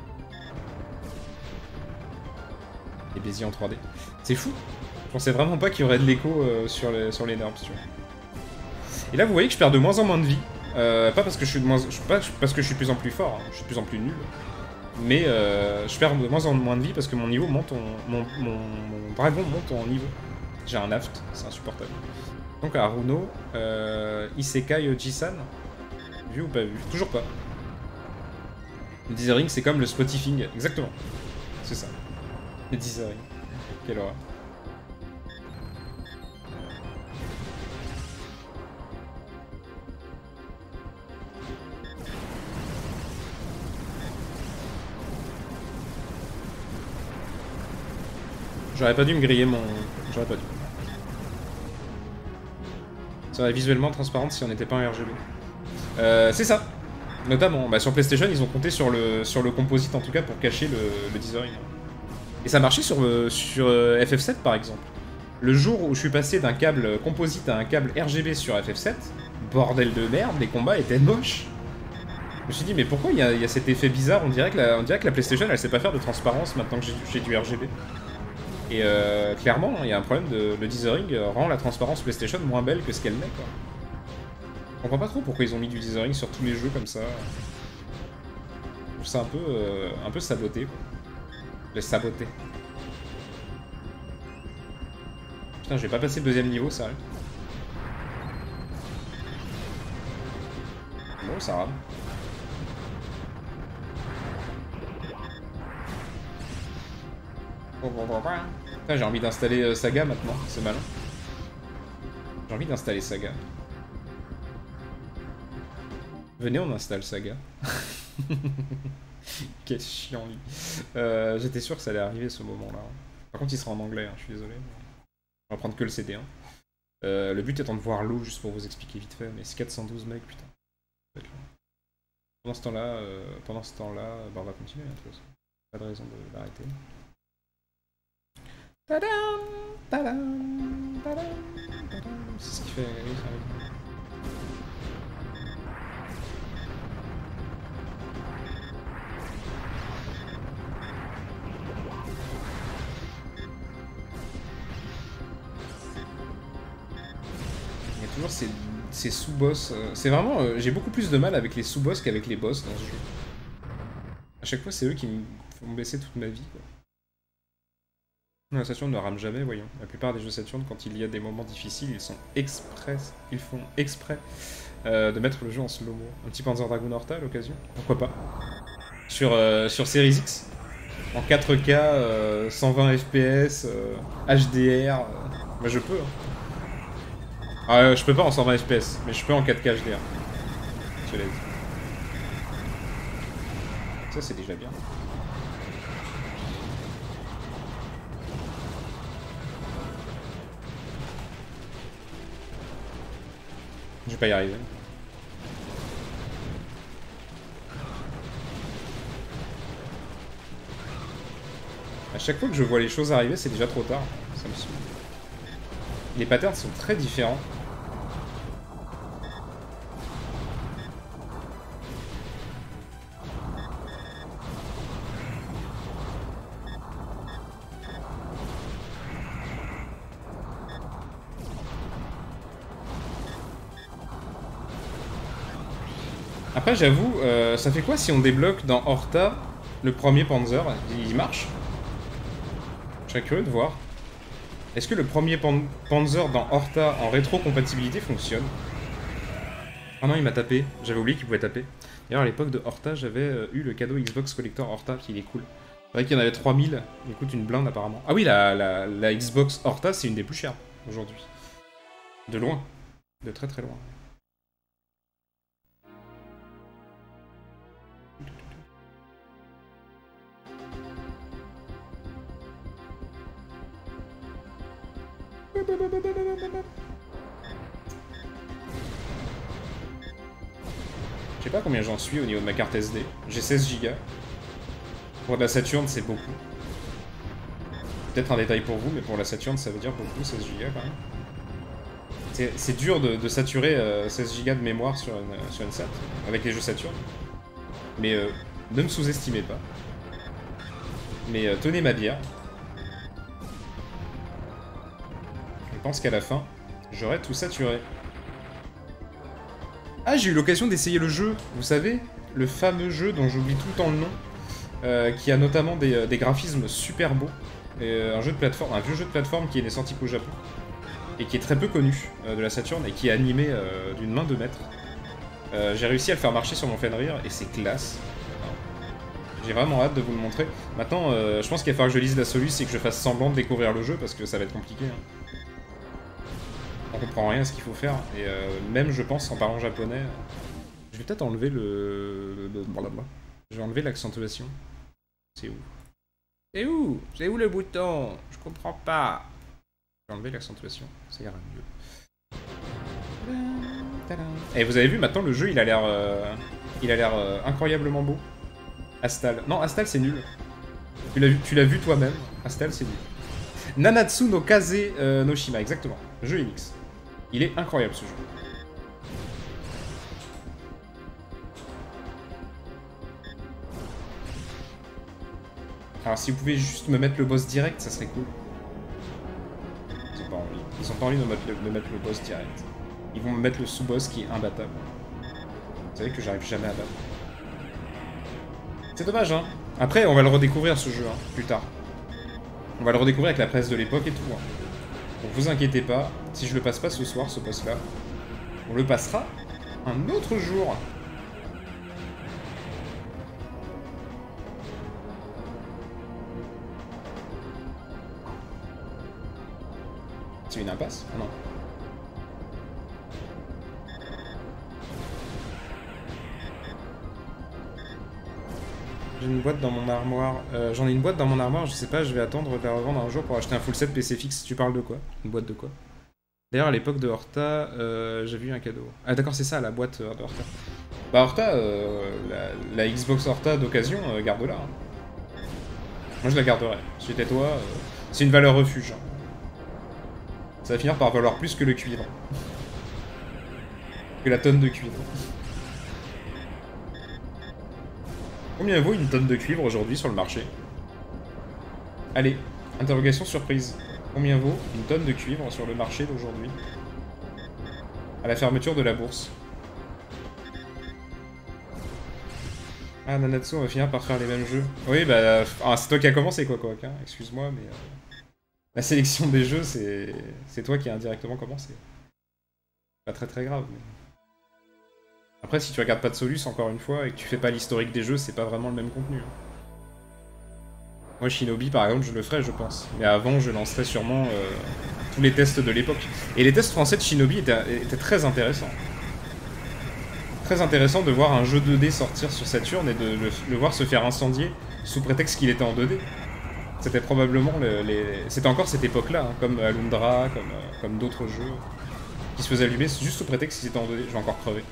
Les Béziers en trois D. C'est fou. Je pensais vraiment pas qu'il y aurait de l'écho euh, sur, les, sur les NURBS, tu vois. Et là, vous voyez que je perds de moins en moins de vie. Euh, pas parce que je suis de moins, je, pas parce que je suis de plus en plus fort, hein. Je suis de plus en plus nul. Mais euh, je perds de moins en moins de vie parce que mon niveau monte, en, mon, mon, mon dragon monte en niveau. J'ai un aft, c'est insupportable. Donc Haruno, euh, Isekai Jisan, vu ou pas vu? Toujours pas. Le dithering, c'est comme le spotifying, exactement. C'est ça. Le dithering. Quelle horreur. J'aurais pas dû me griller mon... J'aurais pas dû. Ça serait visuellement transparente si on n'était pas en R G B. Euh, c'est ça. Notamment. Bah, sur PlayStation, ils ont compté sur le, sur le composite, en tout cas, pour cacher le, le dithering. Et ça marchait sur, sur F F sept, par exemple. Le jour où je suis passé d'un câble composite à un câble R G B sur F F sept, bordel de merde, les combats étaient moches. Je me suis dit, mais pourquoi il y, y a cet effet bizarre? On dirait que la, on dirait que la PlayStation, elle sait pas faire de transparence maintenant que j'ai du R G B. Et euh, clairement, il y a un problème de... Le dithering rend la transparence PlayStation moins belle que ce qu'elle n'est, quoi. Je comprends pas trop pourquoi ils ont mis du dithering sur tous les jeux comme ça. Je trouve ça un peu, euh, un peu saboté, quoi. Les saboter. Putain, j'ai pas passé le deuxième niveau, sérieux. Bon, ça rame. Bon, bon, bon, bon. J'ai envie d'installer euh, Saga maintenant, c'est malin. J'ai envie d'installer Saga. Venez, on installe Saga. Quel chiant lui. Euh, J'étais sûr que ça allait arriver ce moment-là. Par contre, il sera en anglais, hein, je suis désolé. On va prendre que le C D un. Euh, le but étant de voir l'eau, juste pour vous expliquer vite fait, mais c'est quatre cent douze mecs, putain. Pendant ce temps-là, euh, pendant ce temps-là, bah on va continuer, hein, de toute façon. Pas de raison de l'arrêter. Tadam, tadam, tadam, tadam. C'est ce qui fait... Oui, ça arrive. Il y a toujours ces, ces sous-boss. Euh, c'est vraiment... Euh, j'ai beaucoup plus de mal avec les sous-boss qu'avec les boss dans ce jeu. À chaque fois, c'est eux qui me font baisser toute ma vie, quoi. La Saturn ne rame jamais, voyons. La plupart des jeux Saturn, quand il y a des moments difficiles, ils sont express, ils font exprès euh, de mettre le jeu en slow-mo. Un petit Panzer Dragoon Horta à l'occasion, pourquoi pas. Sur, euh, sur Series X, en quatre K, euh, cent vingt F P S, euh, H D R, euh, bah je peux. Hein. Ah, euh, je peux pas en cent vingt F P S, mais je peux en quatre K H D R. Je l'ai dit. Ça c'est déjà bien. Je vais pas y arriver. À chaque fois que je vois les choses arriver, c'est déjà trop tard. Ça me saoule. Les patterns sont très différents. Après, j'avoue, euh, ça fait quoi si on débloque dans Horta le premier Panzer? Il marche? Je serais curieux de voir. Est-ce que le premier pan Panzer dans Horta en rétro-compatibilité fonctionne? Ah non, il m'a tapé. J'avais oublié qu'il pouvait taper. D'ailleurs, à l'époque de Horta, j'avais euh, eu le cadeau Xbox Collector Horta, qui est cool. C'est vrai qu'il y en avait trois mille. Il coûte une blinde, apparemment. Ah oui, la, la, la Xbox Horta, c'est une des plus chères, aujourd'hui. De loin. De très très loin. Je sais pas combien j'en suis au niveau de ma carte S D. J'ai seize gigas. Pour de la Saturn, c'est beaucoup. Peut-être un détail pour vous, mais pour la Saturn, ça veut dire beaucoup, seize gigas quand même. C'est dur de, de saturer euh, seize gigas de mémoire sur une, sur une S A T, avec les jeux Saturn. Mais euh, ne me sous-estimez pas. Mais euh, tenez ma bière. Je pense qu'à la fin, j'aurai tout saturé. Ah, j'ai eu l'occasion d'essayer le jeu, vous savez, le fameux jeu dont j'oublie tout le temps le nom, euh, qui a notamment des, euh, des graphismes super beaux, et, euh, un jeu de plateforme, un vieux jeu de plateforme qui est sorti qu'au Japon, et qui est très peu connu euh, de la Saturn, et qui est animé euh, d'une main de maître. Euh, j'ai réussi à le faire marcher sur mon Fenrir, et c'est classe. J'ai vraiment hâte de vous le montrer. Maintenant, euh, je pense qu'il va falloir que je lise la soluce et que je fasse semblant de découvrir le jeu, parce que ça va être compliqué. Hein. On comprend rien à ce qu'il faut faire, et euh, même je pense en parlant japonais, je vais peut-être enlever le... le... blablabla. Je vais enlever l'accentuation. C'est où? C'est où? C'est où le bouton? Je comprends pas. Je vais enlever l'accentuation, ça ira mieux. Et vous avez vu maintenant le jeu il a l'air euh... il a l'air euh, incroyablement beau. Astal. Non, Astal c'est nul. Tu l'as vu, tu l'as vu toi-même. Astal c'est nul. Nanatsu no Kaze euh, no Shima, exactement. Jeu M X. Il est incroyable ce jeu. Alors si vous pouvez juste me mettre le boss direct, ça serait cool. Ils ont pas envie. Ils ont pas envie de me mettre le, de mettre le boss direct. Ils vont me mettre le sous-boss qui est imbattable. Vous savez que j'arrive jamais à battre. C'est dommage, hein. Après, on va le redécouvrir ce jeu, hein, plus tard. On va le redécouvrir avec la presse de l'époque et tout. Hein. Donc vous inquiétez pas, si je le passe pas ce soir, ce boss-là, on le passera un autre jour. C'est une impasse? Ah non. J'ai une boîte dans mon armoire. Euh, J'en ai une boîte dans mon armoire, je sais pas, je vais attendre de la revendre un jour pour acheter un full set P C fixe. Tu parles de quoi? Une boîte de quoi? D'ailleurs, à l'époque de Horta, euh, j'ai vu un cadeau. Ah d'accord, c'est ça, la boîte de Horta. Bah Horta, euh, la, la Xbox Horta d'occasion, euh, garde-la. Hein. Moi je la garderai. Si j'étais toi, euh, c'est une valeur refuge. Hein. Ça va finir par valoir plus que le cuivre. Que la tonne de cuivre. Combien vaut une tonne de cuivre aujourd'hui sur le marché? Allez, interrogation surprise. Combien vaut une tonne de cuivre sur le marché d'aujourd'hui? À la fermeture de la bourse. Ah, Nanatsu, on va finir par faire les mêmes jeux. Oui, bah, ah, c'est toi qui as commencé, quoi, quoi. Hein. Excuse-moi, mais... Euh, la sélection des jeux, c'est c'est toi qui as indirectement commencé. Pas très très grave, mais... Après, si tu regardes pas de Solus, encore une fois, et que tu fais pas l'historique des jeux, c'est pas vraiment le même contenu. Moi, Shinobi, par exemple, je le ferais, je pense. Mais avant, je lancerais sûrement euh, tous les tests de l'époque. Et les tests français de Shinobi étaient, étaient très intéressants. Très intéressant de voir un jeu deux D sortir sur Saturn et de le, le voir se faire incendier sous prétexte qu'il était en deux D. C'était probablement le, les... C'était encore cette époque-là, hein, comme Alundra, comme, euh, comme d'autres jeux, qui se faisaient allumer juste sous prétexte qu'ils étaient en deux D. Je vais encore crever.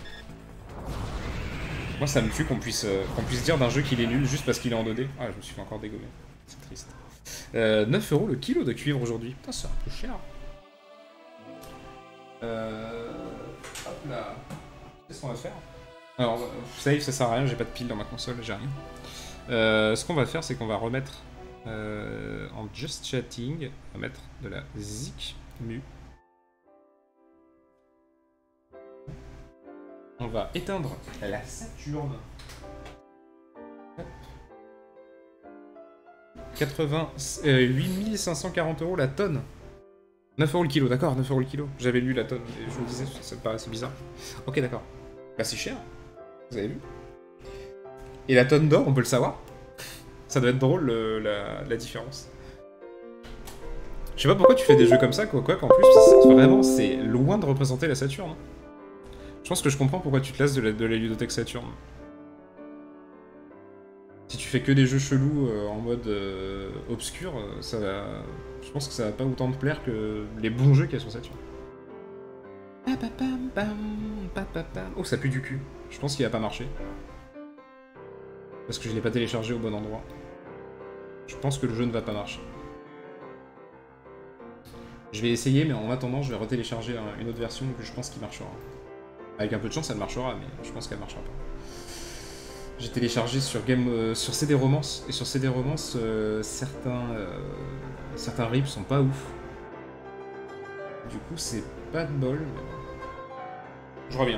Moi, ça me tue qu'on puisse, euh, qu'on puisse dire d'un jeu qu'il est nul juste parce qu'il est en deux D. Ah, je me suis fait encore dégommer. C'est triste. Euh, neuf euros le kilo de cuivre aujourd'hui. Putain, c'est un peu cher. Euh... Hop là. Qu'est-ce qu'on va faire? Alors, save, ça sert à rien, j'ai pas de pile dans ma console, j'ai rien. Euh, ce qu'on va faire, c'est qu'on va remettre euh, en just chatting, on va mettre de la zik mu. On va éteindre la Saturne. quatre-vingt-huit mille cinq cent quarante euros la tonne. neuf euros le kilo, d'accord, neuf euros le kilo. J'avais lu la tonne, et je me disais, ça me paraissait bizarre. Ok, d'accord. Bah c'est cher, vous avez vu. Et la tonne d'or, on peut le savoir. Ça doit être drôle, le, la, la différence. Je sais pas pourquoi tu fais des jeux comme ça, quoi, quoi qu'en plus, vraiment, c'est loin de représenter la Saturne. Je pense que je comprends pourquoi tu te lasses de la, de la ludothèque Saturne. Si tu fais que des jeux chelous euh, en mode euh, obscur, ça va... je pense que ça va pas autant te plaire que les bons jeux qu'il y a sur Saturne. Oh, ça pue du cul. Je pense qu'il va pas marcher. Parce que je l'ai pas téléchargé au bon endroit. Je pense que le jeu ne va pas marcher. Je vais essayer, mais en attendant, je vais retélécharger une autre version que je pense qui marchera. Avec un peu de chance, elle marchera, mais je pense qu'elle marchera pas. J'ai téléchargé sur Game, euh, sur C D Romance, et sur C D Romance, euh, certains, euh, certains rips sont pas ouf. Du coup, c'est pas de bol, mais... Je reviens.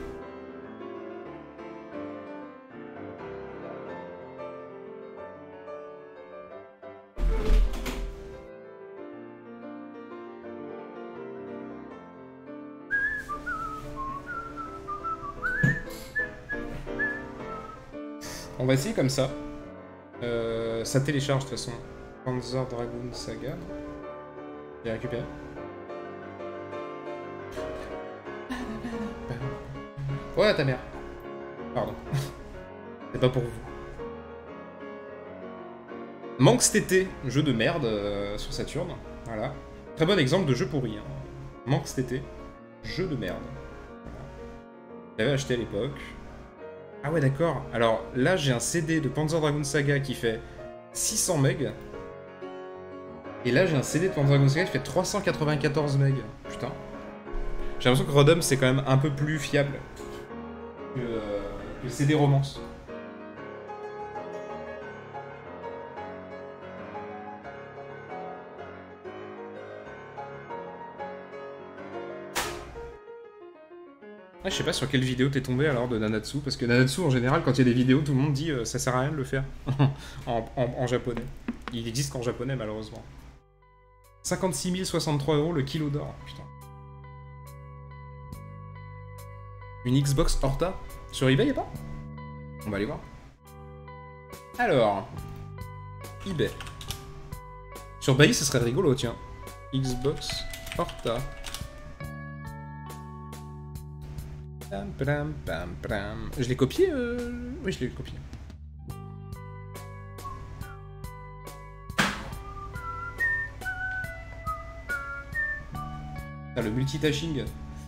On va essayer comme ça. Euh, ça télécharge de toute façon. Panzer Dragoon Saga. J'ai récupéré. Ouais, ta mère. Pardon. C'est pas pour vous. Manx T T, jeu de merde euh, sur Saturn. Voilà. Très bon exemple de jeu pourri. Hein. Manx T T, jeu de merde. Voilà. J'avais acheté à l'époque. Ah ouais, d'accord. Alors là, j'ai un C D de Panzer Dragoon Saga qui fait six cents mégas. Et là, j'ai un C D de Panzer Dragoon Saga qui fait trois cent quatre-vingt-quatorze mégas. Putain. J'ai l'impression que Rodum, c'est quand même un peu plus fiable que, euh, que C D Romance. Ah, je sais pas sur quelle vidéo t'es tombé alors de Nanatsu, parce que Nanatsu en général quand il y a des vidéos tout le monde dit euh, ça sert à rien de le faire en, en, en japonais. Il existe qu'en japonais malheureusement. cinquante-six mille soixante-trois euros le kilo d'or, putain. Une Xbox Horta sur eBay y'a pas? On va aller voir. Alors, eBay. Sur Bailly ce serait rigolo tiens. Xbox Horta. Pam, pam, pam, pam. Je l'ai copié euh... Oui, je l'ai copié. Ah, le multitashing.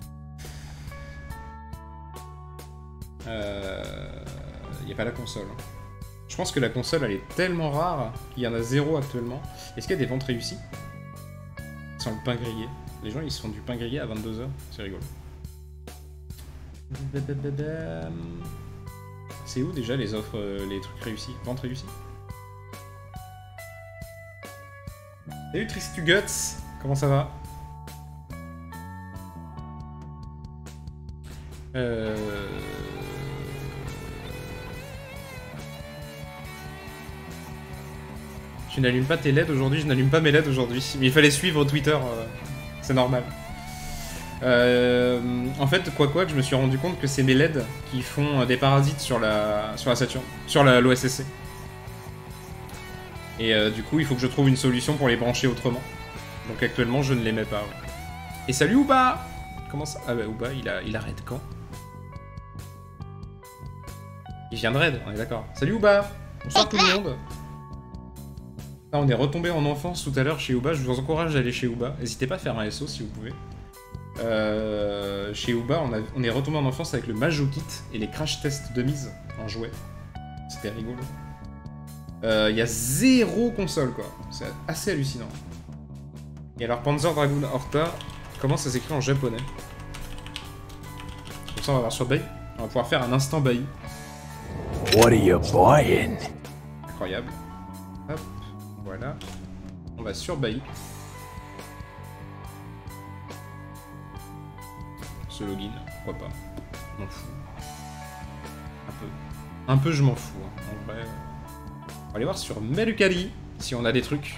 Euh... Il n'y a pas la console. Je pense que la console, elle est tellement rare qu'il y en a zéro actuellement. Est-ce qu'il y a des ventes réussies? Sans le pain grillé. Les gens, ils se font du pain grillé à vingt-deux heures. C'est rigolo. C'est où déjà les offres, les trucs réussis? Ventes réussies? Salut Tristuguts, comment ça va? Euh... Tu n'allumes pas tes L E D aujourd'hui? Je n'allume pas mes L E D aujourd'hui. Mais il fallait suivre Twitter, euh... c'est normal. Euh, en fait, quoi quoi, je me suis rendu compte que c'est mes L E D qui font des parasites sur la sur la Saturn, sur l'O S S C. Et euh, du coup, il faut que je trouve une solution pour les brancher autrement. Donc actuellement, je ne les mets pas. Ouais. Et salut Ouba! Comment ça? Ah bah Ouba, il a il arrête quand? Il vient de raid, on est d'accord. Salut Ouba! Bonsoir tout le monde! Ah, on est retombé en enfance tout à l'heure chez Ouba. Je vous encourage à aller chez Ouba. N'hésitez pas à faire un S O si vous pouvez. Euh, chez Ouba, on, a, on est retombé en enfance avec le Majo Kit et les crash tests de mise en jouet. C'était rigolo. Il euh, y a zéro console, quoi. C'est assez hallucinant. Et alors, Panzer Dragoon Horta, comment ça s'écrit en japonais? Comme ça, on va voir sur Bailly. On va pouvoir faire un instant Bailly. What are you buying? Incroyable. Hop, voilà. On va sur Bailly. Ce login, pourquoi pas. Je m'en fous. Un peu. Un peu, je m'en fous. Hein. En vrai. On va aller voir sur Melucali si on a des trucs.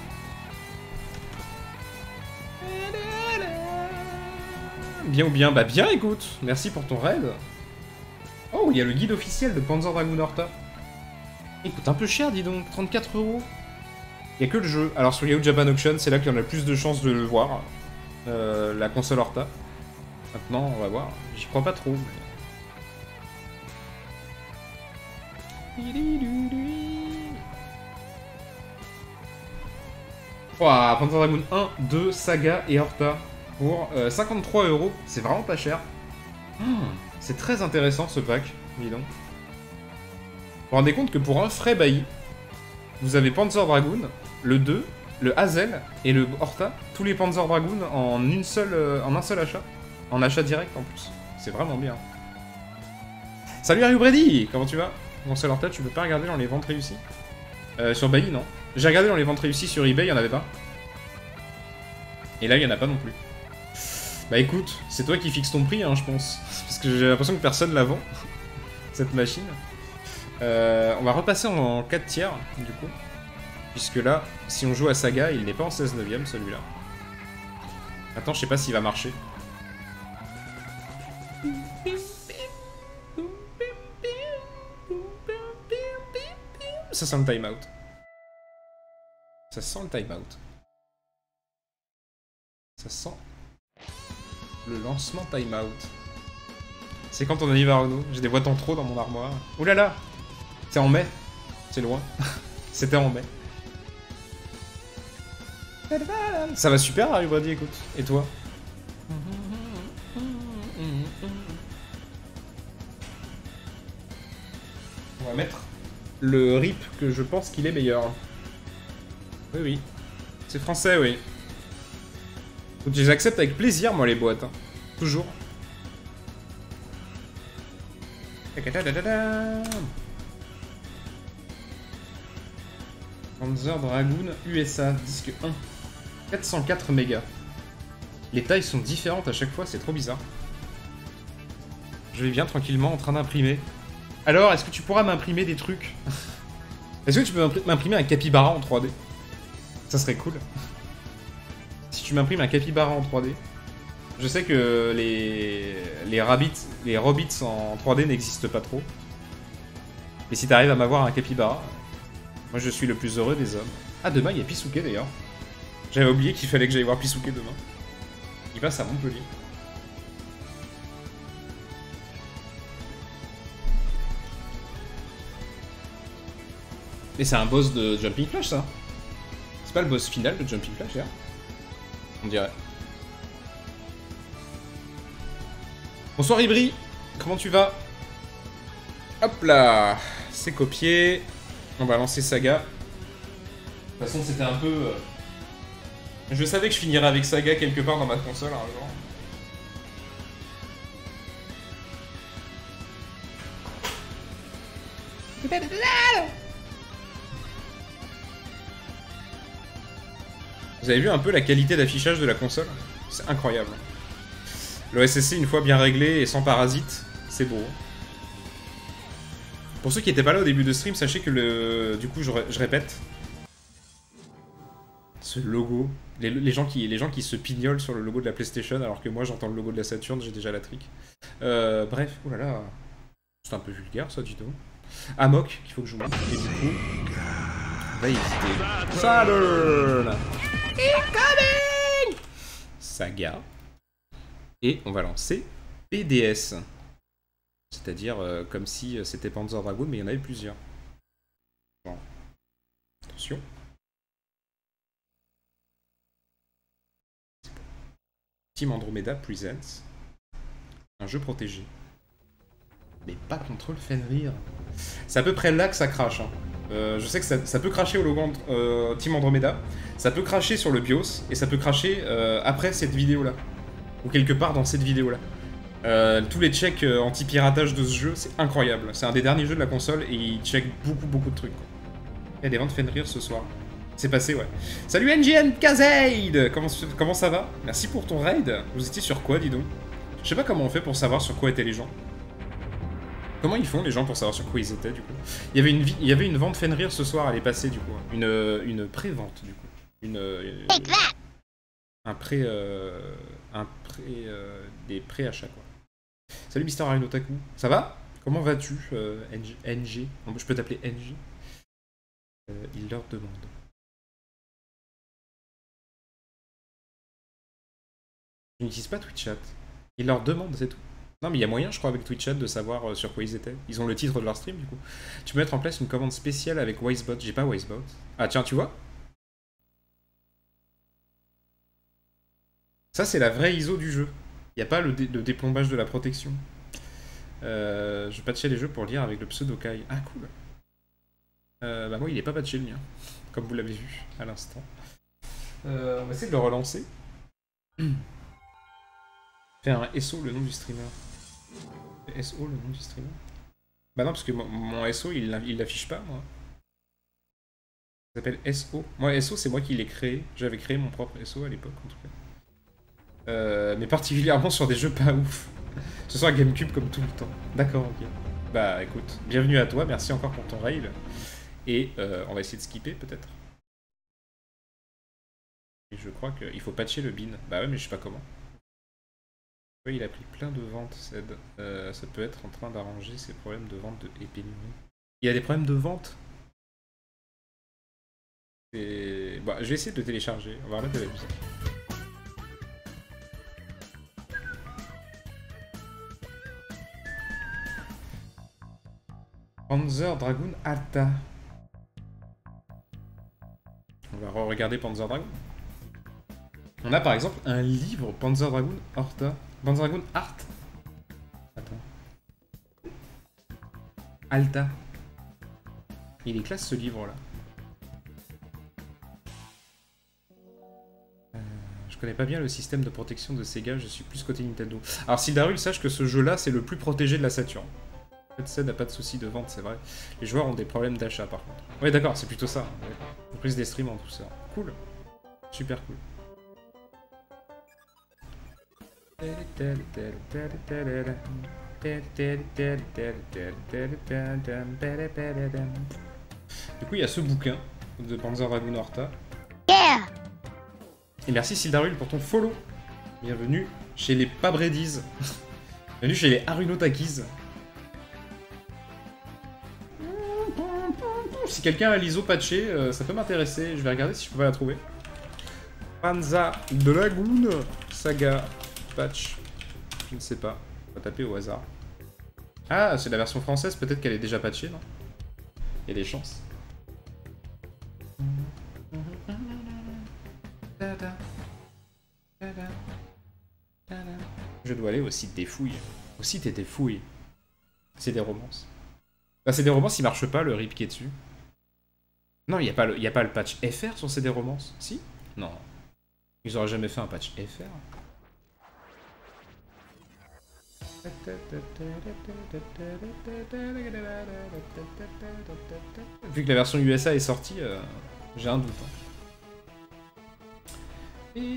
Bien ou bien? Bah bien, écoute. Merci pour ton raid. Oh, il y a le guide officiel de Panzer Dragoon Horta. Il coûte un peu cher, dis donc. trente-quatre euros. Il n'y a que le jeu. Alors sur Yahoo Japan Auction, c'est là qu'il y en a plus de chances de le voir. Euh, la console Horta. Maintenant, on va voir. J'y crois pas trop. Mais... Ouah, Panzer Dragoon un, deux, Saga et Horta pour euh, cinquante-trois euros. C'est vraiment pas cher. Oh, c'est très intéressant ce pack, dis donc. Vous vous rendez compte que pour un frais bailli, vous avez Panzer Dragoon, le deux, le Hazel et le Horta, tous les Panzer Dragoon en, une seule, euh, en un seul achat. En achat direct en plus. C'est vraiment bien. Salut Harry Brady, comment tu vas? Mon seul Horta, tu peux pas regarder dans les ventes réussies? euh, Sur Bailly, non. J'ai regardé dans les ventes réussies sur eBay, il y en avait pas. Et là, il y en a pas non plus. Bah écoute, c'est toi qui fixes ton prix, hein, je pense. Parce que j'ai l'impression que personne la vend, cette machine. Euh, on va repasser en quatre tiers, du coup. Puisque là, si on joue à Saga, il n'est pas en seize neuvième, celui-là. Attends, je sais pas s'il va marcher. Ça sent le time-out. Ça sent le time-out. Ça sent le lancement time-out. C'est quand on arrive à Renault. J'ai des boîtes en trop dans mon armoire. Oh là là! C'est en mai. C'est loin. C'était en mai. Ça va super, Harry Brady, écoute. Et toi? On va mettre le R I P que je pense qu'il est meilleur. Oui, oui. C'est français, oui. Donc, je les accepte avec plaisir, moi, les boîtes. Hein. Toujours. Panzer Dragoon U S A, disque un. quatre cent quatre mégas. Les tailles sont différentes à chaque fois, c'est trop bizarre. Je vais bien tranquillement en train d'imprimer. Alors, est-ce que tu pourras m'imprimer des trucs? Est-ce que tu peux m'imprimer un capybara en trois D? Ça serait cool. Si tu m'imprimes un capybara en trois D. Je sais que les les rabbits, les robbits en trois D n'existent pas trop. Mais si t'arrives à m'avoir un capybara, moi je suis le plus heureux des hommes. Ah, demain il y a Pisuke d'ailleurs. J'avais oublié qu'il fallait que j'aille voir Pisuke demain. Il passe à Montpellier. Mais c'est un boss de Jumping Flash, ça. C'est pas le boss final de Jumping Flash, d'ailleurs. On dirait. Bonsoir Ibri, comment tu vas? Hop là, c'est copié. On va lancer Saga. De toute façon, c'était un peu... Euh... Je savais que je finirais avec Saga quelque part dans ma console, un jour. Vous avez vu un peu la qualité d'affichage de la console? C'est incroyable. L'O S S C, une fois bien réglé et sans parasite, c'est beau. Pour ceux qui n'étaient pas là au début de stream, sachez que le... Du coup, je, ré... je répète. Ce logo. Les, les, gens qui... les gens qui se pignolent sur le logo de la PlayStation, alors que moi, j'entends le logo de la Saturn, j'ai déjà la trick. Euh, bref, oh là là. C'est un peu vulgaire, ça, dis donc. Amok, qu'il faut que je joue. Et du coup... On va éviter. Saturn Incoming Saga. Et on va lancer P D S. C'est-à-dire euh, comme si euh, c'était Panzer Dragoon, mais il y en avait plusieurs. Bon. Attention. Team Andromeda Presents. Un jeu protégé. Mais pas contre le Fenrir. C'est à peu près là que ça crache. Hein. Euh, je sais que ça, ça peut cracher au logo euh, Team Andromeda. Ça peut cracher sur le BIOS. Et ça peut cracher euh, après cette vidéo-là. Ou quelque part dans cette vidéo-là. Euh, tous les checks euh, anti-piratage de ce jeu, c'est incroyable. C'est un des derniers jeux de la console et il check beaucoup beaucoup de trucs. Quoi. Il y a des ventes Fenrir ce soir. C'est passé, ouais. Salut N G N Kazaid, comment, comment ça va? Merci pour ton raid. Vous étiez sur quoi, dis donc? Je sais pas comment on fait pour savoir sur quoi étaient les gens. Comment ils font les gens pour savoir sur quoi ils étaient, du coup? Il y avait une, il y avait une vente Fenrir ce soir, elle est passée, du coup. Une, une pré-vente, du coup. Une... une un pré... Euh, un pré... Euh, des pré-achats, quoi. Salut Mister Arinotaku, ça va? Comment vas-tu, euh, N G? Je peux t'appeler N G? euh, Il leur demande. Je n'utilise pas TwitchChat. Il leur demande, c'est tout. Non mais il y a moyen, je crois, avec TwitchChat de savoir euh, sur quoi ils étaient. Ils ont le titre de leur stream, du coup. Tu peux mettre en place une commande spéciale avec Wisebot. J'ai pas Wisebot. Ah tiens, tu vois? Ça, c'est la vraie I S O du jeu. Il n'y a pas le, dé le déplombage de la protection. Euh, je patchais les jeux pour lire avec le pseudo Kai. Ah, cool. Euh, bah moi, il n'est pas patché le mien. Comme vous l'avez vu à l'instant. Euh, on va essayer de le relancer. Faire un S O le nom du streamer. S O le nom du streamer? Bah non, parce que mon, mon S O, il l'affiche pas, moi. Ça s'appelle S O. Moi, S O, c'est moi qui l'ai créé. J'avais créé mon propre S O à l'époque, en tout cas. Euh, mais particulièrement sur des jeux pas ouf. Ce soir Gamecube comme tout le temps. D'accord, ok. Bah écoute, bienvenue à toi, merci encore pour ton rail. Et euh, on va essayer de skipper peut-être. Et je crois qu'il faut patcher le bin. Bah ouais, mais je sais pas comment. Oui, il a pris plein de ventes, Ced. Euh, ça peut être en train d'arranger ses problèmes de vente de épée numérique. Il y a des problèmes de vente. Et... Bah, je vais essayer de le télécharger. On va remettre de la musique. Panzer Dragoon Alta. On va re-regarder Panzer Dragoon. On a par exemple un livre Panzer Dragoon Horta. Panzer Dragoon Art. Attends. Alta. Il est classe ce livre là. Euh, je connais pas bien le système de protection de Sega, je suis plus côté Nintendo. Alors Sildarul, sache que ce jeu là c'est le plus protégé de la Saturn. En fait, Ced n'a pas de soucis de vente, c'est vrai. Les joueurs ont des problèmes d'achat par contre. Ouais, d'accord, c'est plutôt ça. En plus des streams en tout ça. Cool. Super cool. Du coup, il y a ce bouquin de Panzer Dragoon Horta. Yeah. Et merci Sildarul pour ton follow. Bienvenue chez les Pabredis. Bienvenue chez les Harunotakis. Si quelqu'un a l'I S O patché, euh, ça peut m'intéresser. Je vais regarder si je peux pas la trouver. Panza Dragoon Saga patch. Je ne sais pas. On va taper au hasard. Ah, c'est la version française, peut-être qu'elle est déjà patchée, non? Il y a des chances. Je dois aller au site des fouilles. Au site des fouilles. C'est des romances. Bah, c'est des romances, il marche pas, le rip qui est dessus. Non, il n'y a, pas le- y a pas le patch F R sur C D Romances. Si? Non. Ils auraient jamais fait un patch F R. Vu que la version U S A est sortie, euh, j'ai un doute. Hein. Il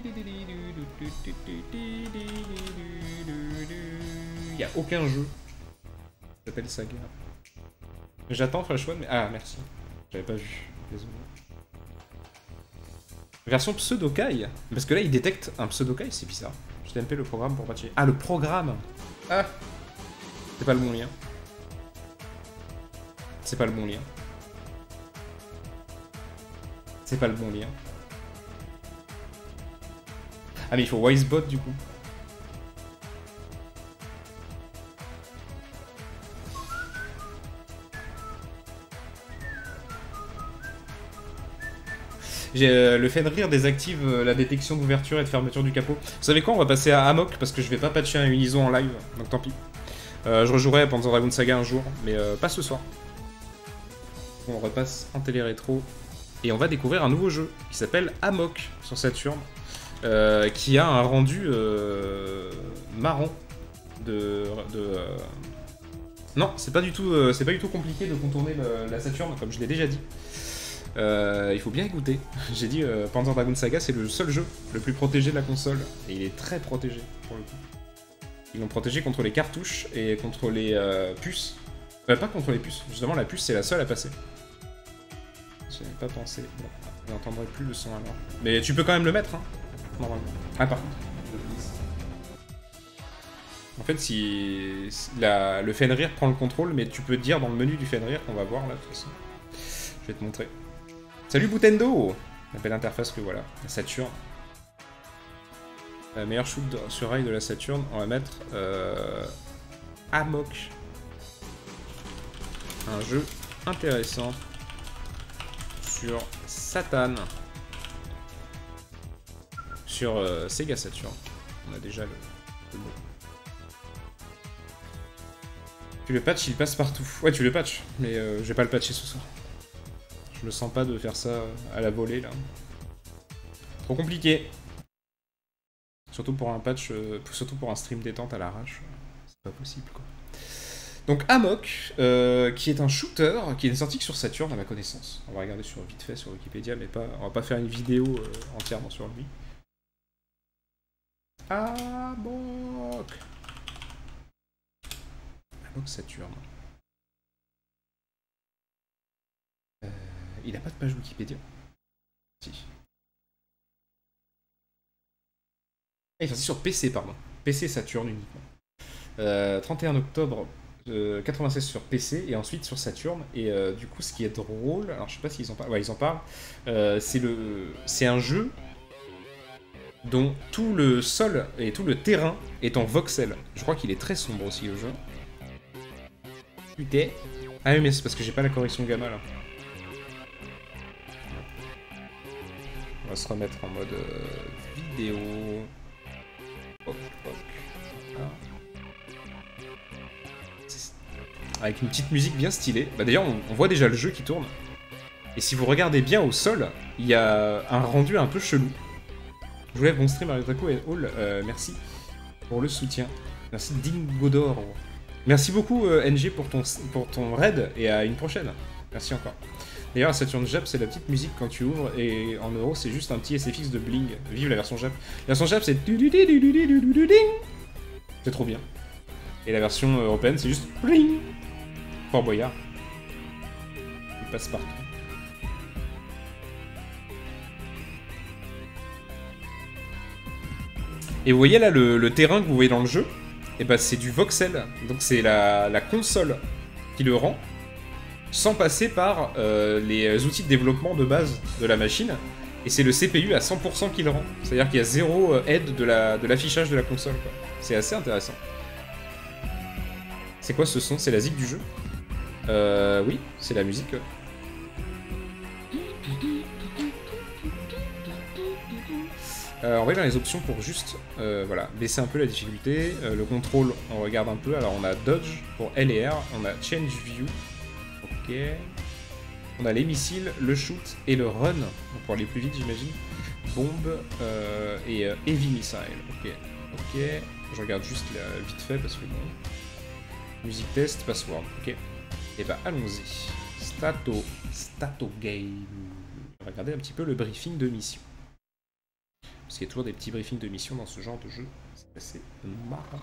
n'y a aucun jeu qui s'appelle Saga. J'attends Flash One, mais... Ah, merci. J'avais pas vu. Désolé. Version pseudo-kai. Parce que là, il détecte un pseudo-kai, c'est bizarre. Je T M P le programme pour patcher. Ah, le programme. Ah. C'est pas le bon lien. C'est pas le bon lien. C'est pas le bon lien. Ah, mais il faut Wisebot, du coup. Euh, le Fenrir désactive euh, la détection d'ouverture et de fermeture du capot. Vous savez quoi? On va passer à Amok parce que je vais pas patcher un Uniso en live, donc tant pis. Euh, je rejouerai à Panzer Dragoon Saga un jour, mais euh, pas ce soir. On repasse en télé-rétro et on va découvrir un nouveau jeu qui s'appelle Amok sur Saturn, euh, qui a un rendu euh, marrant de... de euh... Non, c'est pas du tout, euh, c'est pas du tout compliqué de contourner le, la Saturn, comme je l'ai déjà dit. Euh, il faut bien écouter. J'ai dit euh, Panzer Dragoon Saga, c'est le seul jeu le plus protégé de la console. Et il est très protégé, pour le coup. Ils l'ont protégé contre les cartouches et contre les euh, puces. Euh, pas contre les puces. Justement, la puce, c'est la seule à passer. J'y avais pas pensé. Bon, je n'entendrai plus le son alors. Mais tu peux quand même le mettre, hein, normalement. Ah, par contre. En fait, si la, le Fenrir prend le contrôle, mais tu peux dire dans le menu du Fenrir qu'on va voir là, de toute façon. Je vais te montrer. Salut Boutendo! La belle interface que voilà, la Saturn. La meilleure shoot de, sur rail de la Saturn, on va mettre euh, Amok. Un jeu intéressant sur Satan. Sur euh, Sega Saturn. On a déjà le, le mot. Tu le patch, il passe partout. Ouais, tu le patch, mais euh, je vais pas le patcher ce soir. Je me sens pas de faire ça à la volée, là. Trop compliqué. Surtout pour un patch, euh, surtout pour un stream détente à l'arrache. C'est pas possible, quoi. Donc Amok, euh, qui est un shooter, qui est sorti que sur Saturn, à ma connaissance. On va regarder sur vite fait sur Wikipédia, mais pas, on va pas faire une vidéo euh, entièrement sur lui. Amok Amok Saturn. Euh, il a pas de page Wikipédia. Si. Ah, il est sorti sur P C, pardon. P C Saturn uniquement. Euh, trente et un octobre euh, quatre-vingt-seize sur P C et ensuite sur Saturn. Et euh, du coup, ce qui est drôle, alors je sais pas s'ils en parlent, ouais, ils en parlent. Euh, c'est le, c'est un jeu dont tout le sol et tout le terrain est en voxel. Je crois qu'il est très sombre aussi le jeu. Putain. Ah oui, mais c'est parce que j'ai pas la correction gamma là. On va se remettre en mode euh, vidéo. Hop, hop. Ah. Avec une petite musique bien stylée. Bah d'ailleurs, on, on voit déjà le jeu qui tourne. Et si vous regardez bien au sol, il y a un rendu un peu chelou. Je vous lève bon stream avec Draco et Hall. Euh, merci pour le soutien. Merci Dingodor. Merci beaucoup euh, N G pour ton, pour ton raid et à une prochaine. Merci encore. D'ailleurs, la Saturn Jap, c'est la petite musique quand tu ouvres, et en euros, c'est juste un petit S F X de bling. Vive la version Jap. La version Jap, c'est... C'est trop bien. Et la version européenne, c'est juste... bling. Fort Boyard. Il passe partout. Et vous voyez là, le, le terrain que vous voyez dans le jeu, et bah c'est du voxel. Donc c'est la, la console qui le rend, sans passer par euh, les outils de développement de base de la machine, Et c'est le C P U à cent pour cent qui le rend. C'est-à-dire qu'il y a zéro aide de la de l'affichage de la console, quoi. C'est assez intéressant. C'est quoi ce son? C'est la zig du jeu? Euh, oui, c'est la musique. Ouais. Euh, on va dans les options pour juste euh, voilà, baisser un peu la difficulté. Euh, le contrôle, on regarde un peu. Alors on a Dodge pour L et R, on a Change View. Ok. On a les missiles, le shoot et le run, pour aller plus vite j'imagine. Bombe euh, et euh, Heavy Missile. Ok. Ok. Je regarde juste là, vite fait parce que bon. Musique test, password. Ok. Et bah allons-y. Stato. Stato Game. On va regarder un petit peu le briefing de mission. Parce qu'il y a toujours des petits briefings de mission dans ce genre de jeu. C'est assez marrant.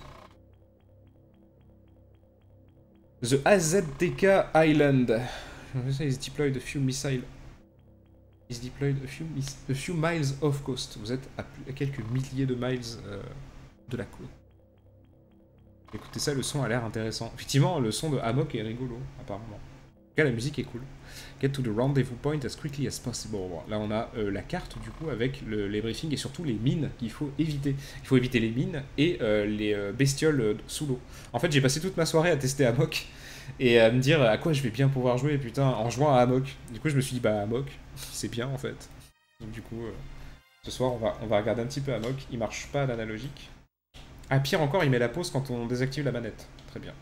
The A Z T K Island. Is deployed a few missiles. Is deployed a few, a few miles off coast. Vous êtes à, à quelques milliers de miles euh, de la côte. Écoutez ça, le son a l'air intéressant. Effectivement, le son de Amok est rigolo, apparemment. En tout cas, la musique est cool. Get to the rendezvous point as quickly as possible. Là, on a euh, la carte, du coup, avec le, les briefings et surtout les mines qu'il faut éviter. Il faut éviter les mines et euh, les euh, bestioles euh, sous l'eau. En fait, j'ai passé toute ma soirée à tester Amok et à me dire à quoi je vais bien pouvoir jouer, putain, en jouant à Amok. Du coup, je me suis dit, bah, Amok, c'est bien, en fait. Donc, du coup, euh, ce soir, on va, on va regarder un petit peu Amok. Il marche pas à l'analogique. Ah, pire encore, il met la pause quand on désactive la manette. Très bien.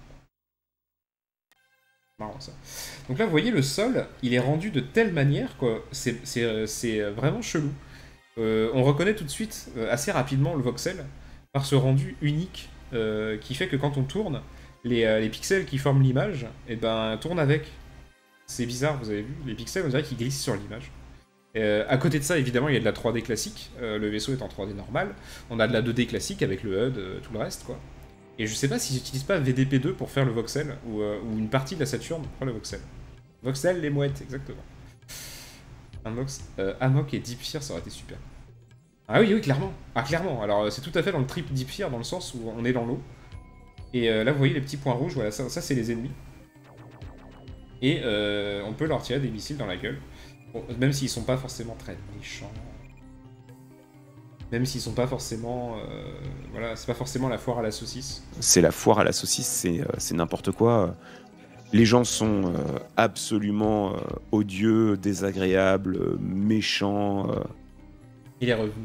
Marrant ça. Donc là, vous voyez, le sol, il est rendu de telle manière, quoi. C'est vraiment chelou. Euh, on reconnaît tout de suite, euh, assez rapidement, le voxel, par ce rendu unique, euh, qui fait que quand on tourne, les, euh, les pixels qui forment l'image, eh ben, tournent avec. C'est bizarre, vous avez vu, les pixels, on dirait qu'ils glissent sur l'image. Euh, à côté de ça, évidemment, il y a de la trois D classique, euh, le vaisseau est en trois D normal, on a de la deux D classique avec le H U D, euh, tout le reste, quoi. Et je sais pas s'ils utilisent pas V D P deux pour faire le voxel, ou, euh, ou une partie de la Saturn pour faire le voxel. Voxel, les mouettes, exactement. Un vox, euh, Amok et Deep Fear, ça aurait été super. Ah oui, oui, clairement. Ah, clairement. Alors, c'est tout à fait dans le trip Deep Fear, dans le sens où on est dans l'eau. Et euh, là, vous voyez les petits points rouges, voilà, ça, ça c'est les ennemis. Et euh, on peut leur tirer des missiles dans la gueule. Bon, même s'ils sont pas forcément très méchants. Même s'ils sont pas forcément... Euh, voilà, c'est pas forcément la foire à la saucisse. C'est la foire à la saucisse, c'est euh, n'importe quoi. Les gens sont euh, absolument euh, odieux, désagréables, euh, méchants. Euh... Il est revenu.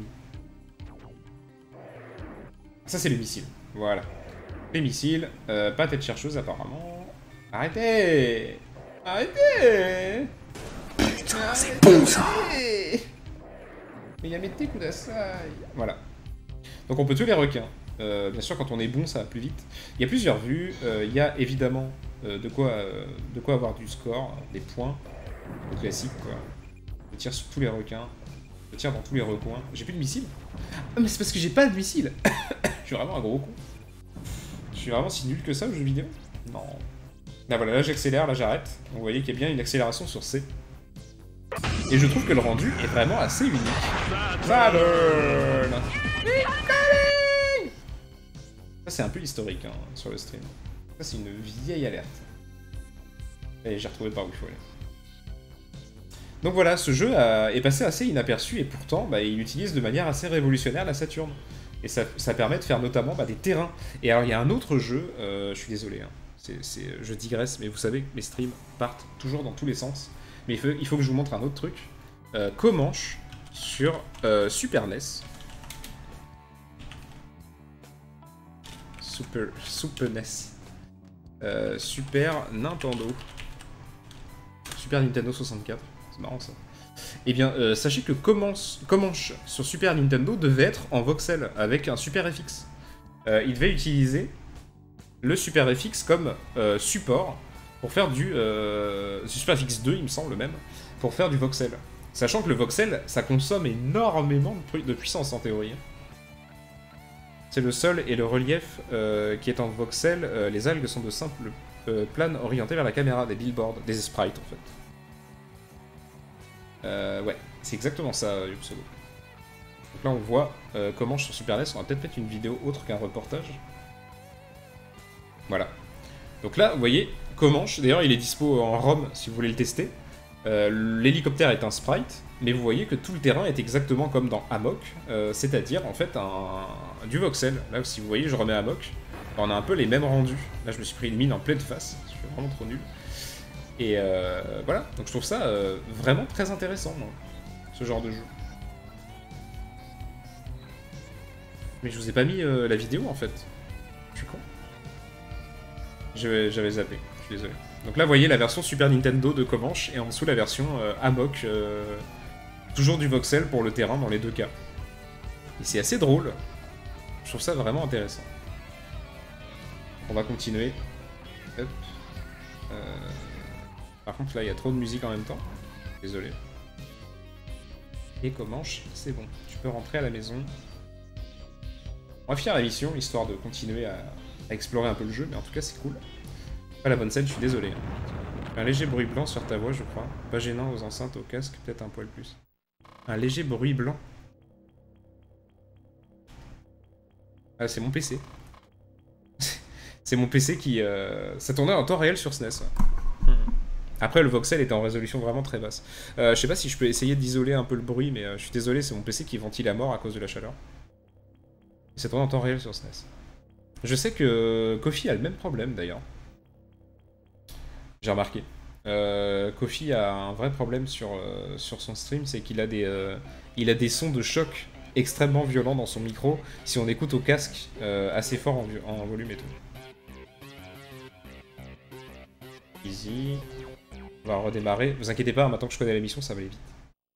Ça, c'est les missiles. Voilà. Les missiles, euh, pas tête chercheuse apparemment. Arrêtez! Arrêtez! Putain, c'est bon ça! Mais Yamete Kudasai. Voilà. Donc on peut tuer les requins. Euh, bien sûr, quand on est bon, ça va plus vite. Il y a plusieurs vues. Euh, il y a évidemment euh, de, quoi, euh, de quoi avoir du score, des points. Le classique, quoi. Je tire sur tous les requins. Je tire dans tous les recoins. J'ai plus de missiles. Ah, mais c'est parce que j'ai pas de missiles. Je suis vraiment un gros con. Je suis vraiment si nul que ça au jeu vidéo. Non. Là voilà, là j'accélère, là j'arrête. Vous voyez qu'il y a bien une accélération sur C. Et je trouve que le rendu est vraiment assez unique. Ça burn. Ça c'est un peu historique hein, sur le stream. Ça c'est une vieille alerte. Et j'ai retrouvé par où il faut aller. Donc voilà, ce jeu a, est passé assez inaperçu et pourtant bah, il utilise de manière assez révolutionnaire la Saturn. Et ça, ça permet de faire notamment bah, des terrains. Et alors il y a un autre jeu, euh, je suis désolé, hein, c'est, c'est, je digresse, mais vous savez que mes streams partent toujours dans tous les sens. Mais il faut, il faut que je vous montre un autre truc. Euh, Comanche sur euh, Super N E S. Super, Super N E S. Euh, Super Nintendo. Super Nintendo soixante-quatre. C'est marrant ça. Eh bien, euh, sachez que Comanche, Comanche sur Super Nintendo devait être en voxel avec un Super F X. Euh, il devait utiliser le Super F X comme euh, support pour faire du... Euh, Super F X deux, il me semble même, pour faire du voxel. Sachant que le voxel, ça consomme énormément de, de puissance en théorie. C'est le sol et le relief euh, qui est en voxel. Euh, les algues sont de simples euh, planes orientées vers la caméra, des billboards, des sprites en fait. Euh, ouais, c'est exactement ça, Yupsolo. Donc là, on voit euh, comment sur Super N E S, on va peut-être mettre une vidéo autre qu'un reportage. Voilà. Donc là, vous voyez, Comanche, d'ailleurs, il est dispo en ROM si vous voulez le tester. Euh, L'hélicoptère est un sprite, mais vous voyez que tout le terrain est exactement comme dans Amok, euh, c'est-à-dire en fait un, du voxel. Là, si vous voyez, je remets Amok, on a un peu les mêmes rendus. Là, je me suis pris une mine en pleine face, je suis vraiment trop nul. Et euh, voilà, donc je trouve ça euh, vraiment très intéressant, moi, ce genre de jeu. Mais je vous ai pas mis euh, la vidéo en fait. Je suis con. J'avais zappé, je suis désolé. Donc là, vous voyez la version Super Nintendo de Comanche et en dessous la version euh, Amok. Euh, toujours du voxel pour le terrain dans les deux cas. Et c'est assez drôle. Je trouve ça vraiment intéressant. On va continuer. Hop. Euh... Par contre, là, il y a trop de musique en même temps. Désolé. Et Comanche, c'est bon. Tu peux rentrer à la maison. On va finir la mission, histoire de continuer à, à explorer un peu le jeu, mais en tout cas, c'est cool. Pas la bonne scène, je suis désolé. Un léger bruit blanc sur ta voix, je crois. Pas gênant aux enceintes, au casque, peut-être un poil plus. Un léger bruit blanc. Ah, c'est mon P C. C'est mon P C qui... Euh... Ça tournait en temps réel sur S N E S. Ouais. Après, le voxel était en résolution vraiment très basse. Euh, je sais pas si je peux essayer d'isoler un peu le bruit, mais euh, je suis désolé, c'est mon P C qui ventile à mort à cause de la chaleur. Et ça tourne en temps réel sur S N E S. Je sais que Kofi a le même problème, d'ailleurs. J'ai remarqué. Euh, Kofi a un vrai problème sur, euh, sur son stream, c'est qu'il a des euh, il a des sons de choc extrêmement violents dans son micro si on écoute au casque euh, assez fort en, en volume et tout. Easy. On va redémarrer. Vous inquiétez pas, maintenant que je connais la mission, ça va aller vite.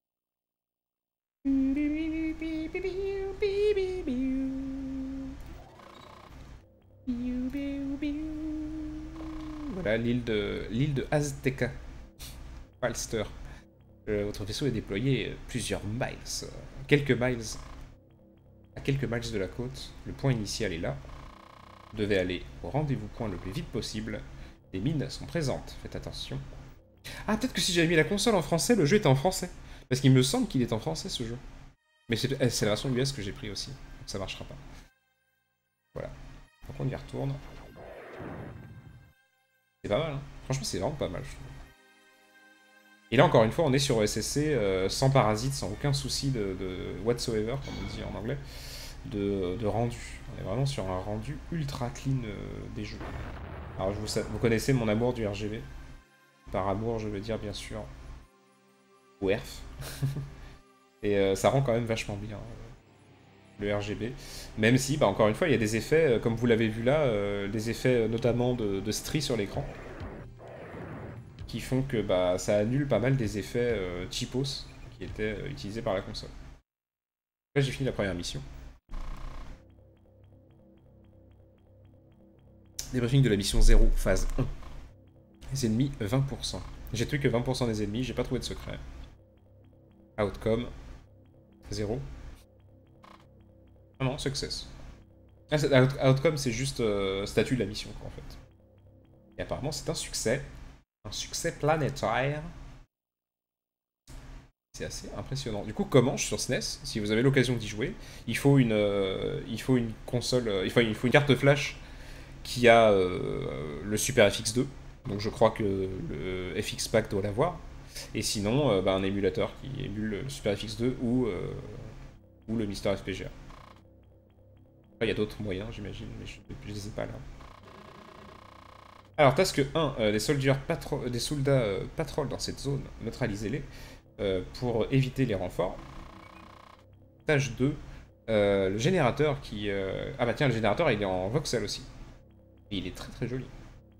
Voilà l'île de l'île de Azteca. Falster. Euh, votre vaisseau est déployé plusieurs miles. Euh, quelques miles. À quelques miles de la côte. Le point initial est là. Vous devez aller au rendez-vous point le plus vite possible. Les mines sont présentes. Faites attention. Ah, peut-être que si j'avais mis la console en français, le jeu était en français. Parce qu'il me semble qu'il est en français, ce jeu. Mais c'est la version U S que j'ai pris aussi. Donc ça marchera pas. Voilà. Donc on y retourne. C'est pas mal, hein. Franchement, c'est vraiment pas mal, je trouve. Et là, encore une fois, on est sur O S S C, euh, sans parasite, sans aucun souci de, de whatsoever, comme on dit en anglais, de, de rendu. On est vraiment sur un rendu ultra clean euh, des jeux. Alors, je vous, vous connaissez mon amour du R G B. Par amour, je veux dire, bien sûr, O R F. Et euh, ça rend quand même vachement bien, euh, le R G B. Même si, bah, encore une fois, il y a des effets, euh, comme vous l'avez vu là, euh, des effets euh, notamment de, de stries sur l'écran, qui font que bah, ça annule pas mal des effets euh, cheapos qui étaient euh, utilisés par la console. Là, j'ai fini la première mission. Débriefing de la mission zéro, phase un. Les ennemis, vingt pour cent. J'ai tué que vingt pour cent des ennemis, j'ai pas trouvé de secret. Outcome, zéro. Ah non, success. Ah, out outcome, c'est juste euh, statut de la mission, quoi, en fait. Et apparemment, c'est un succès. Un succès planétaire. C'est assez impressionnant. Du coup, Comanche sur S N E S, si vous avez l'occasion d'y jouer, il faut une, euh, il faut une console, euh, il, faut, il faut une carte flash qui a euh, le Super F X deux. Donc je crois que le F X Pack doit l'avoir. Et sinon, euh, bah, un émulateur qui émule le Super F X deux ou, euh, ou le Mister F P G A. Il y a d'autres moyens, j'imagine, mais je ne les ai pas là. Alors, task un, euh, des, soldats patro des soldats euh, patrouillent dans cette zone, neutralisez-les euh, pour éviter les renforts. Tâche deux, euh, le générateur qui... Euh... Ah bah tiens, le générateur, il est en voxel aussi. Et il est très très joli.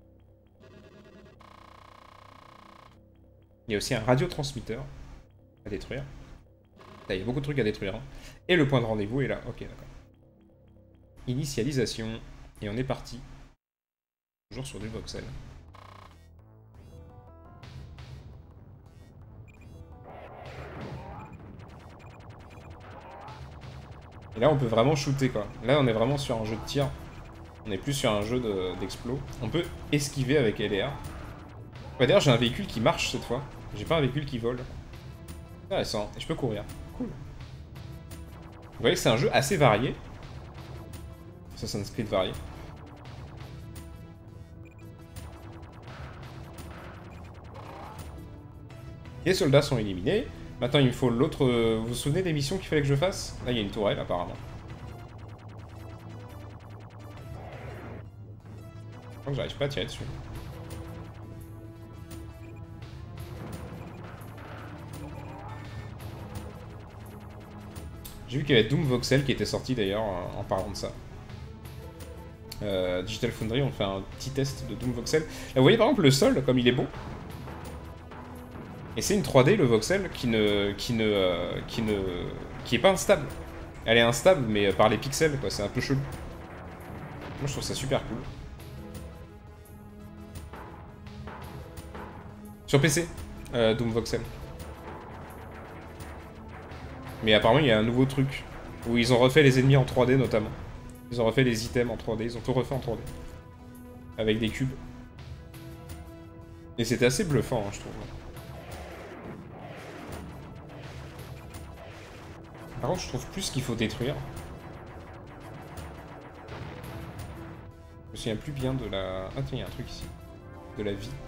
Il y a aussi un radiotransmetteur à détruire. Là, il y a beaucoup de trucs à détruire. Hein. Et le point de rendez-vous est là. Ok, d'accord. Initialisation. Et on est parti. Toujours sur du voxel. Et là, on peut vraiment shooter, quoi. Là, on est vraiment sur un jeu de tir. On n'est plus sur un jeu d'explos. De, on peut esquiver avec L R. Ouais, d'ailleurs, j'ai un véhicule qui marche cette fois. J'ai pas un véhicule qui vole. Intéressant. Et je peux courir. Cool. Vous voyez que c'est un jeu assez varié. Assassin's Creed varié. Les soldats sont éliminés. Maintenant, il me faut l'autre... Vous vous souvenez des missions qu'il fallait que je fasse? Là, il y a une tourelle, apparemment. Je crois que j'arrive pas à tirer dessus. J'ai vu qu'il y avait Doom Voxel qui était sorti, d'ailleurs, en parlant de ça. Euh, Digital Foundry, on fait un petit test de Doom Voxel. Là, vous voyez, par exemple, le sol, comme il est beau. Et c'est une trois D, le voxel, qui ne, qui ne, euh, qui ne, qui est pas instable. Elle est instable, mais par les pixels, quoi. C'est un peu chelou. Moi, je trouve ça super cool. Sur P C, euh, Doom Voxel. Mais apparemment, il y a un nouveau truc où ils ont refait les ennemis en trois D, notamment. Ils ont refait les items en trois D. Ils ont tout refait en trois D, avec des cubes. Et c'était assez bluffant, hein, je trouve. Par contre, je trouve plus qu'il faut détruire. Je me souviens plus bien de la... Ah tiens, il y a un truc ici. De la vie.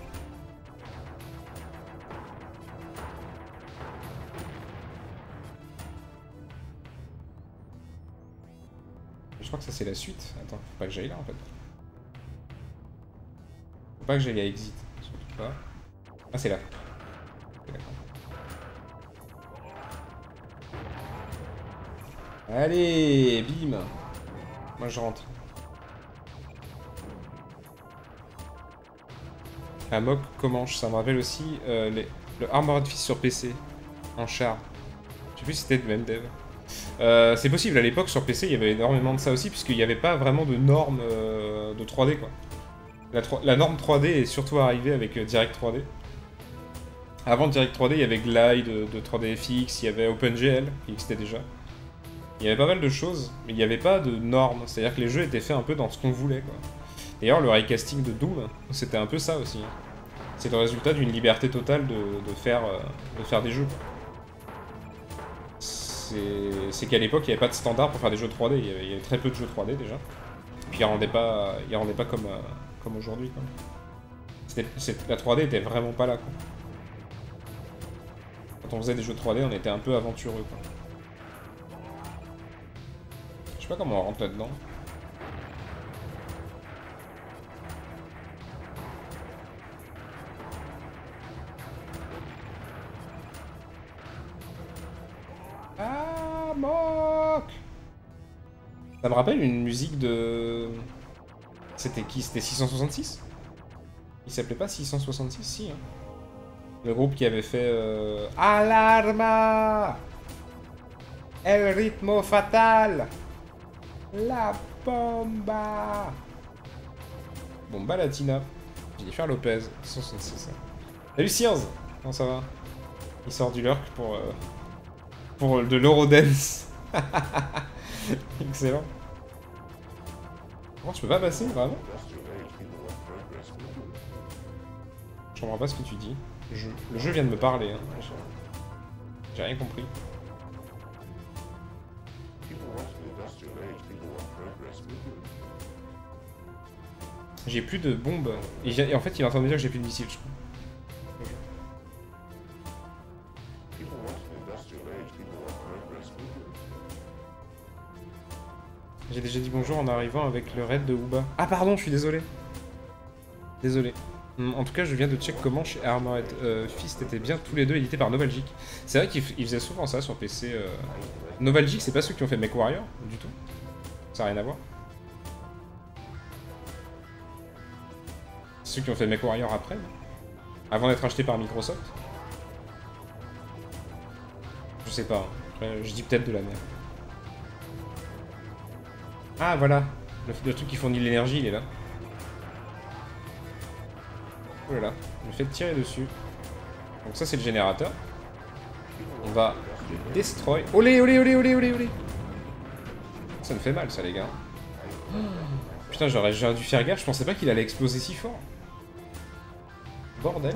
Je crois que ça c'est la suite. Attends, faut pas que j'aille là en fait. Faut pas que j'aille à exit. Surtout pas. Ah c'est là. Allez, bim. Moi je rentre. Amok Comanche, ça me rappelle aussi euh, les, le Armored Fist sur P C, en char. Je sais plus si c'était le même dev. Euh, c'est possible, à l'époque sur P C il y avait énormément de ça aussi, puisqu'il n'y avait pas vraiment de normes euh, de trois D quoi. La, la norme trois D est surtout arrivée avec euh, Direct trois D. Avant Direct trois D il y avait Glide de, de trois D F X, il y avait OpenGL qui existait déjà. Il y avait pas mal de choses, mais il n'y avait pas de normes, c'est-à-dire que les jeux étaient faits un peu dans ce qu'on voulait quoi. D'ailleurs le raycasting de Doom, c'était un peu ça aussi. C'est le résultat d'une liberté totale de, de, faire, euh, de faire des jeux. C'est qu'à l'époque il n'y avait pas de standard pour faire des jeux trois D, il y avait, il y avait très peu de jeux trois D déjà. Puis ils rendaient pas, ils rendaient pas comme, euh, comme aujourd'hui. La trois D était vraiment pas là quoi. Quand on faisait des jeux trois D on était un peu aventureux quoi. Je sais pas comment on rentre là-dedans. Ah, moque. Ça me rappelle une musique de... C'était qui? C'était six cent soixante-six? Il s'appelait pas six cent soixante-six? Si, hein. Le groupe qui avait fait... Euh... Alarma! El ritmo fatal! La bomba! Bomba latina. Jennifer Lopez, soixante-six. Salut Sears! Comment ça va? Il sort du lurk pour... Euh... Pour de l'Eurodance. Excellent. Comment je peux pas passer, vraiment? Je comprends pas ce que tu dis. Je... Le jeu vient de me parler. Hein. J'ai rien compris. J'ai plus de bombes. Et, et en fait, il est en train de me dire que j'ai plus de missiles, je crois. J'ai déjà dit bonjour en arrivant avec le raid de Uba. Ah pardon, je suis désolé. Désolé. En tout cas, je viens de check comment chez Armored euh, Fist étaient bien tous les deux édités par Novalgic. C'est vrai qu'ils faisaient souvent ça sur P C. Euh... Novalgic, c'est pas ceux qui ont fait MechWarrior, du tout. Ça n'a rien à voir. Ceux qui ont fait MechWarrior après, avant d'être achetés par Microsoft. Je sais pas, après, je dis peut-être de la merde. Ah voilà, le, le truc qui fournit de l'énergie, il est là. Oh là là, je me fais tirer dessus. Donc ça c'est le générateur. On va le destroy. Olé, olé, olé, olé, olé, olé. Ça me fait mal ça les gars. Putain, j'aurais dû faire gaffe, je pensais pas qu'il allait exploser si fort. Bordel.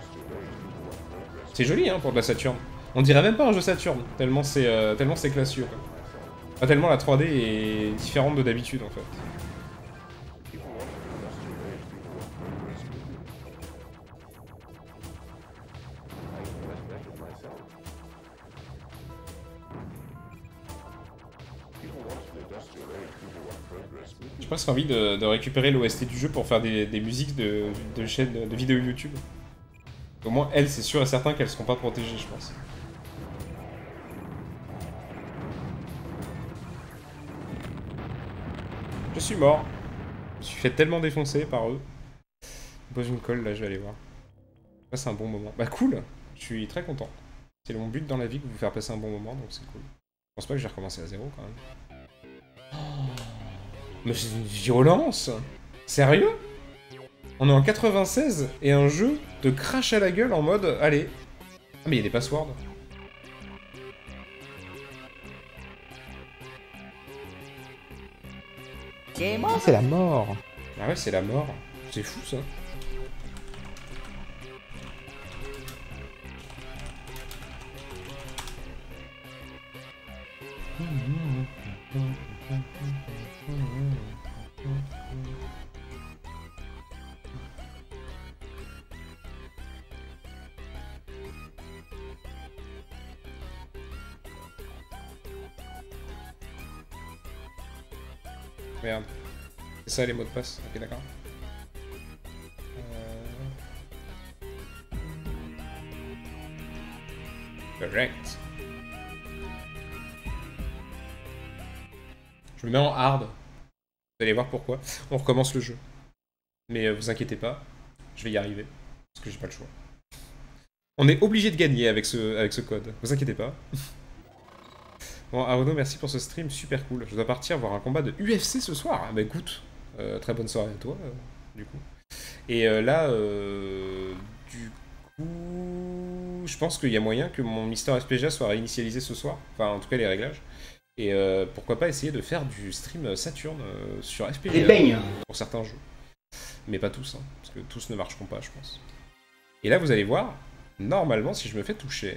C'est joli hein pour de la Saturn. On dirait même pas un jeu Saturn, tellement c'est euh, tellement c'est classieux. Quoi. Enfin, tellement la trois D est différente de d'habitude en fait. presque envie de, de récupérer l'O S T du jeu pour faire des, des musiques de, de chaînes de vidéos YouTube. Au moins, elles, c'est sûr et certain qu'elles seront pas protégées, je pense. Je suis mort. Je me suis fait tellement défoncer par eux. Je pose une colle, là, je vais aller voir. Ça, c'est un bon moment. Bah, cool. Je suis très content. C'est mon but dans la vie, de vous faire passer un bon moment, donc c'est cool. Je pense pas que je vais recommencer à zéro, quand même. Oh, mais c'est une violence! Sérieux? On est en quatre-vingt-seize et un jeu te crache à la gueule en mode allez. Ah mais il y a des passwords. Ah, c'est la mort. Ah ouais, c'est la mort. C'est fou ça. Merde. C'est ça les mots de passe. Ok, d'accord. Euh... Correct. Je me mets en hard. Vous allez voir pourquoi. On recommence le jeu. Mais euh, vous inquiétez pas, je vais y arriver. Parce que j'ai pas le choix. On est obligé de gagner avec ce, avec ce code. Vous inquiétez pas. Bon, Arnaud, merci pour ce stream, super cool. Je dois partir voir un combat de U F C ce soir. Ah, bah écoute, euh, très bonne soirée à toi, euh, du coup. Et euh, là, euh, du coup, je pense qu'il y a moyen que mon Mister S P G A soit réinitialisé ce soir. Enfin, en tout cas, les réglages. Et euh, pourquoi pas essayer de faire du stream Saturn euh, sur S P G A pour certains jeux. Mais pas tous, hein, parce que tous ne marcheront pas, je pense. Et là, vous allez voir, normalement, si je me fais toucher...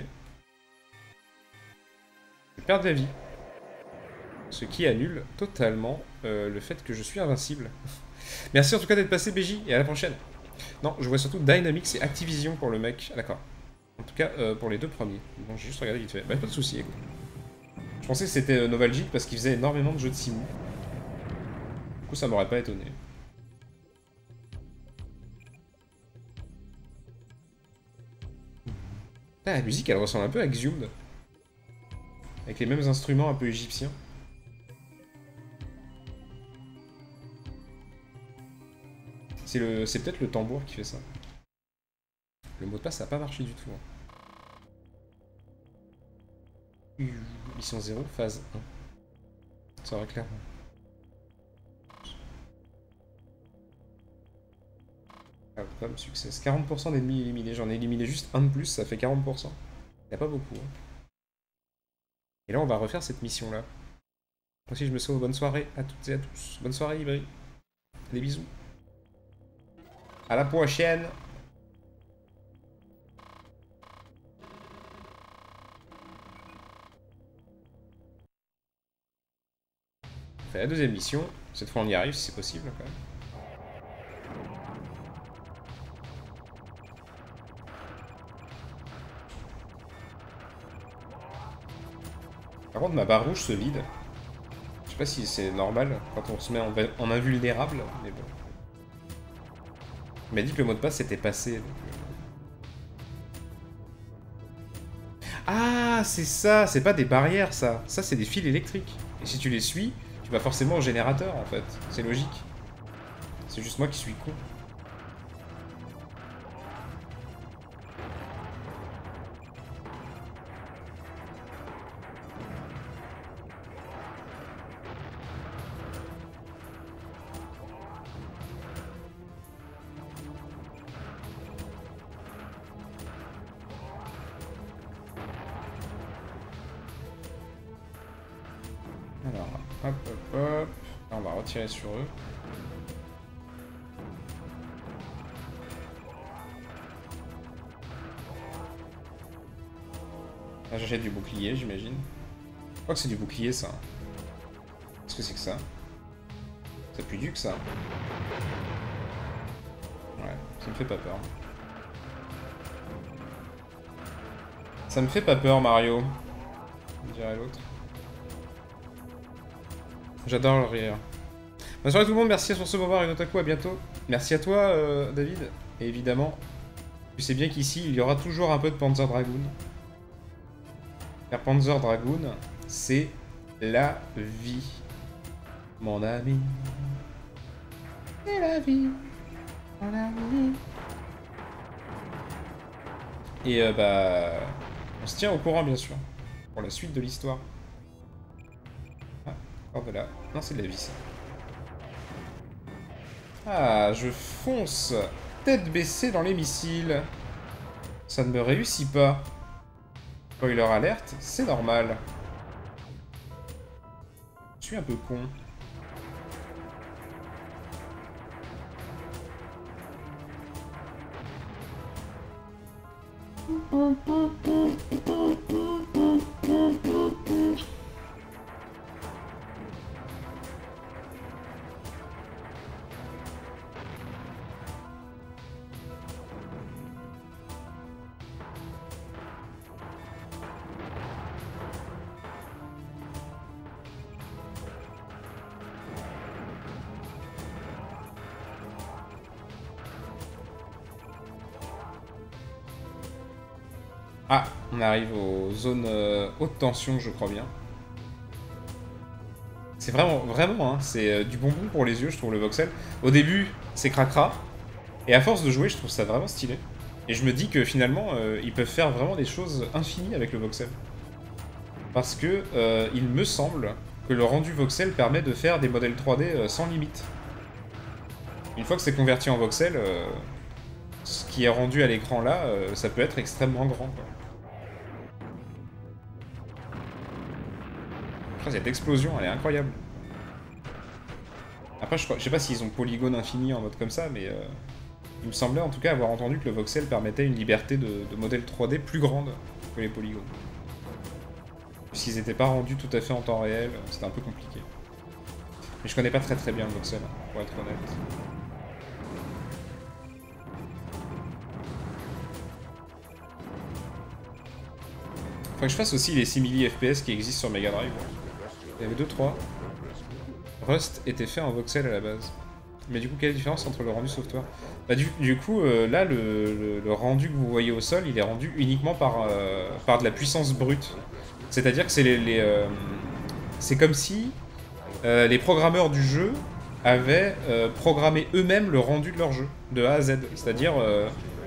je perds de la vie. Ce qui annule totalement euh, le fait que je suis invincible. Merci en tout cas d'être passé, B J, et à la prochaine. Non, je vois surtout Dynamix et Activision pour le mec. Ah, d'accord. En tout cas, euh, pour les deux premiers. Bon, j'ai juste regardé vite fait. Bah, pas de soucis, écoute. Je pensais que c'était euh, Novalgic parce qu'il faisait énormément de jeux de simou. Du coup, ça m'aurait pas étonné. Ah, la musique, elle ressemble un peu à Exhumed. Avec les mêmes instruments un peu égyptiens. C'est le, c'est peut-être le tambour qui fait ça. Le mot de passe, ça n'a pas marché du tout. Hein. Mission zéro, phase un. Ça va clairement. Ah, comme succès. quarante pour cent d'ennemis éliminés. J'en ai éliminé juste un de plus, ça fait quarante pour cent. Il n'y a pas beaucoup. Hein. Et là, on va refaire cette mission-là. Moi aussi, je me sauve. Bonne soirée à toutes et à tous. Bonne soirée, Ibri. Des bisous. À la prochaine. On fait la deuxième mission. Cette fois, on y arrive si c'est possible, quand même. Par contre, ma barre rouge se vide. Je sais pas si c'est normal quand on se met en, en invulnérable, mais bon. Il m'a dit que le mot de passe était passé. Donc... Ah, c'est ça, c'est pas des barrières, ça. Ça, c'est des fils électriques. Et si tu les suis, tu vas forcément au générateur, en fait. C'est logique. C'est juste moi qui suis con. Alors, hop, hop, hop. Là, on va retirer sur eux. Là, j'achète du bouclier, j'imagine. Je crois que c'est du bouclier, ça. Qu'est-ce que c'est que ça? Ça pue du que ça. Ouais, ça me fait pas peur. Ça me fait pas peur, Mario. On dirait l'autre. J'adore le rire. Bonne soirée tout le monde, merci pour ce moment et Notaku, à bientôt. Merci à toi, euh, David. Et évidemment, tu sais bien qu'ici, il y aura toujours un peu de Panzer Dragoon. Car Panzer Dragoon, c'est la vie. Mon ami. C'est la vie. Mon ami. Et euh, bah... on se tient au courant, bien sûr. Pour la suite de l'histoire. Ah, hors de là. Non, c'est de la vie, ça. Ah, je fonce tête baissée dans les missiles. Ça ne me réussit pas. Spoiler alerte, c'est normal. Je suis un peu con. Ah, on arrive aux zones euh, haute tension, je crois bien. C'est vraiment, vraiment, hein, c'est euh, du bonbon pour les yeux, je trouve, le voxel. Au début, c'est cracra, et à force de jouer, je trouve ça vraiment stylé. Et je me dis que finalement, euh, ils peuvent faire vraiment des choses infinies avec le voxel. Parce que, euh, il me semble que le rendu voxel permet de faire des modèles trois D euh, sans limite. Une fois que c'est converti en voxel, euh, ce qui est rendu à l'écran là, euh, ça peut être extrêmement grand, quoi. Cette explosion, elle est incroyable. Après, je, crois, je sais pas s'ils ont polygone infini en mode comme ça, mais euh, il me semblait en tout cas avoir entendu que le voxel permettait une liberté de, de modèle trois D plus grande que les polygones. Puisqu'ils n'étaient pas rendus tout à fait en temps réel, c'était un peu compliqué. Mais je connais pas très très bien le voxel, pour être honnête. Faut que je fasse aussi les simili F P S qui existent sur Mega Drive. Il y avait deux trois. Rust était fait en voxel à la base. Mais du coup, quelle est la différence entre le rendu software? Bah du, du coup, euh, là, le, le, le rendu que vous voyez au sol, il est rendu uniquement par, euh, par de la puissance brute. C'est-à-dire que c'est les, les euh, c'est comme si euh, les programmeurs du jeu avaient euh, programmé eux-mêmes le rendu de leur jeu, de A à Z. C'est-à-dire, euh,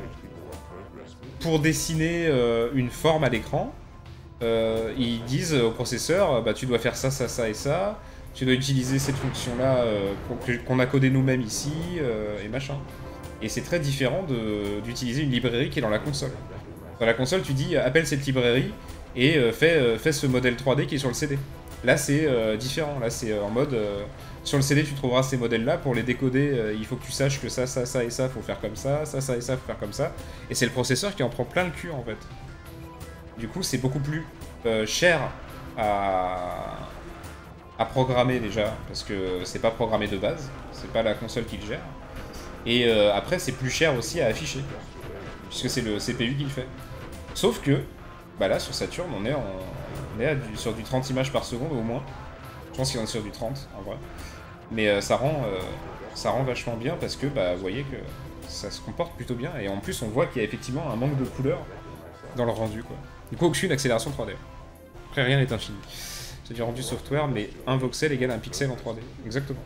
pour dessiner euh, une forme à l'écran, Euh, ils disent au processeur, bah, tu dois faire ça, ça, ça et ça, tu dois utiliser cette fonction-là euh, qu'on a codée nous-mêmes ici, euh, et machin. Et c'est très différent d'utiliser une librairie qui est dans la console. Dans la console, tu dis, appelle cette librairie et euh, fais, euh, fais ce modèle trois D qui est sur le C D. Là, c'est euh, différent. Là, c'est en mode, euh, sur le C D, tu trouveras ces modèles-là. Pour les décoder, euh, il faut que tu saches que ça, ça, ça et ça, faut faire comme ça, ça, ça et ça, faut faire comme ça. Et c'est le processeur qui en prend plein le cul, en fait. Du coup, c'est beaucoup plus euh, cher à... à programmer déjà, parce que c'est pas programmé de base, c'est pas la console qui le gère. Et euh, après, c'est plus cher aussi à afficher, puisque c'est le C P U qui le fait. Sauf que, bah là, sur Saturn, on est, en... on est à du... sur du trente images par seconde au moins. Je pense qu'il en est sur du trente, en vrai. Mais euh, ça, rend, euh... ça rend vachement bien, parce que, bah, vous voyez que ça se comporte plutôt bien. Et en plus, on voit qu'il y a effectivement un manque de couleur dans le rendu, quoi. Du coup, aucune accélération trois D. Après, rien n'est infini. C'est du rendu software, mais un voxel égale un pixel en trois D. Exactement.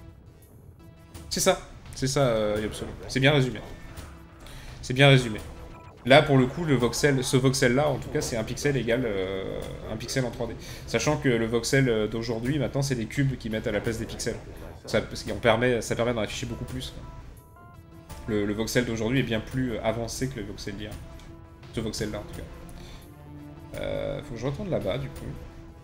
C'est ça. C'est ça, euh, Yopsolo. C'est bien résumé. C'est bien résumé. Là, pour le coup, le voxel, ce voxel-là, en tout cas, c'est un pixel égale euh, un pixel en trois D. Sachant que le voxel d'aujourd'hui, maintenant, c'est des cubes qui mettent à la place des pixels. Ça, parce qu'on permet, ça permet d'en afficher beaucoup plus. Le, le voxel d'aujourd'hui est bien plus avancé que le voxel d'hier. Ce voxel-là, en tout cas. Euh, faut que je retourne là-bas, du coup.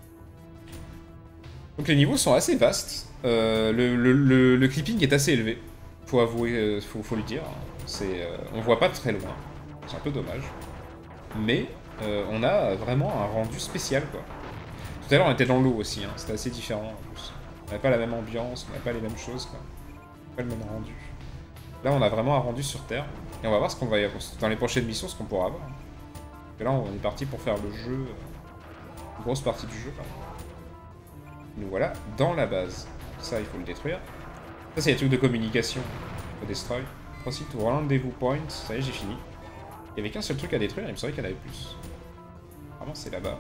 Donc les niveaux sont assez vastes. Euh, le, le, le, le clipping est assez élevé. Faut avouer, euh, faut, faut le dire. C'est, euh, on voit pas très loin. C'est un peu dommage. Mais euh, on a vraiment un rendu spécial, quoi. Tout à l'heure, on était dans l'eau aussi. Hein. C'était assez différent, en plus. On n'avait pas la même ambiance, on n'avait pas les mêmes choses, quoi. Pas le même rendu. Là, on a vraiment un rendu sur Terre. Et on va voir ce qu'on va y avoir dans les prochaines missions, ce qu'on pourra avoir. Et là, on est parti pour faire le jeu, une grosse partie du jeu. Pardon. Nous voilà dans la base. Ça, il faut le détruire. Ça, c'est les trucs de communication. Faut destroy. Proceed to rendezvous point. Ça y est, j'ai fini. Il y avait qu'un seul truc à détruire, il me semblait qu'il y en avait plus. Vraiment, c'est là-bas.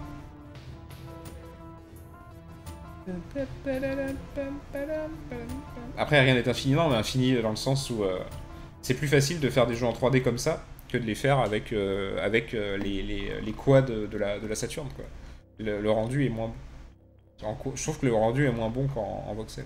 Après, rien n'est infini, non, mais infini dans le sens où euh, c'est plus facile de faire des jeux en trois D comme ça que de les faire avec, euh, avec euh, les, les, les quads de, de, la, de la Saturn, quoi. Le, le rendu est moins bon. En, je trouve que le rendu est moins bon qu'en en voxel.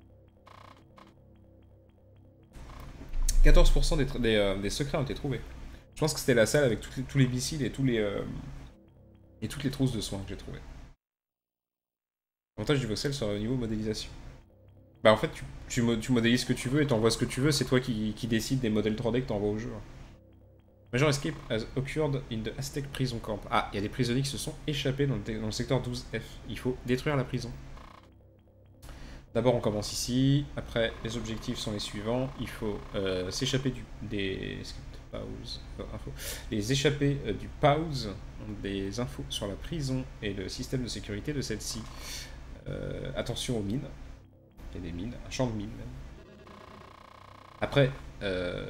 quatorze pour cent des, des, euh, des secrets ont été trouvés. Je pense que c'était la salle avec toutes les, tous les missiles et, tous les, euh, et toutes les trousses de soins que j'ai trouvées. L'avantage du voxel sur le niveau modélisation. Bah en fait, tu, tu, tu modélises ce que tu veux et t'envoies ce que tu veux, c'est toi qui, qui décides des modèles trois D que t'envoies au jeu. Major escape has occurred in the Aztec prison camp. Ah, il y a des prisonniers qui se sont échappés dans le, dans le secteur douze F. Il faut détruire la prison. D'abord, on commence ici. Après, les objectifs sont les suivants. Il faut euh, s'échapper du des pause, euh, info. Les échappés euh, du pause ont des infos sur la prison et le système de sécurité de celle-ci. Euh, attention aux mines. Il y a des mines, un champ de mines même. Après, euh...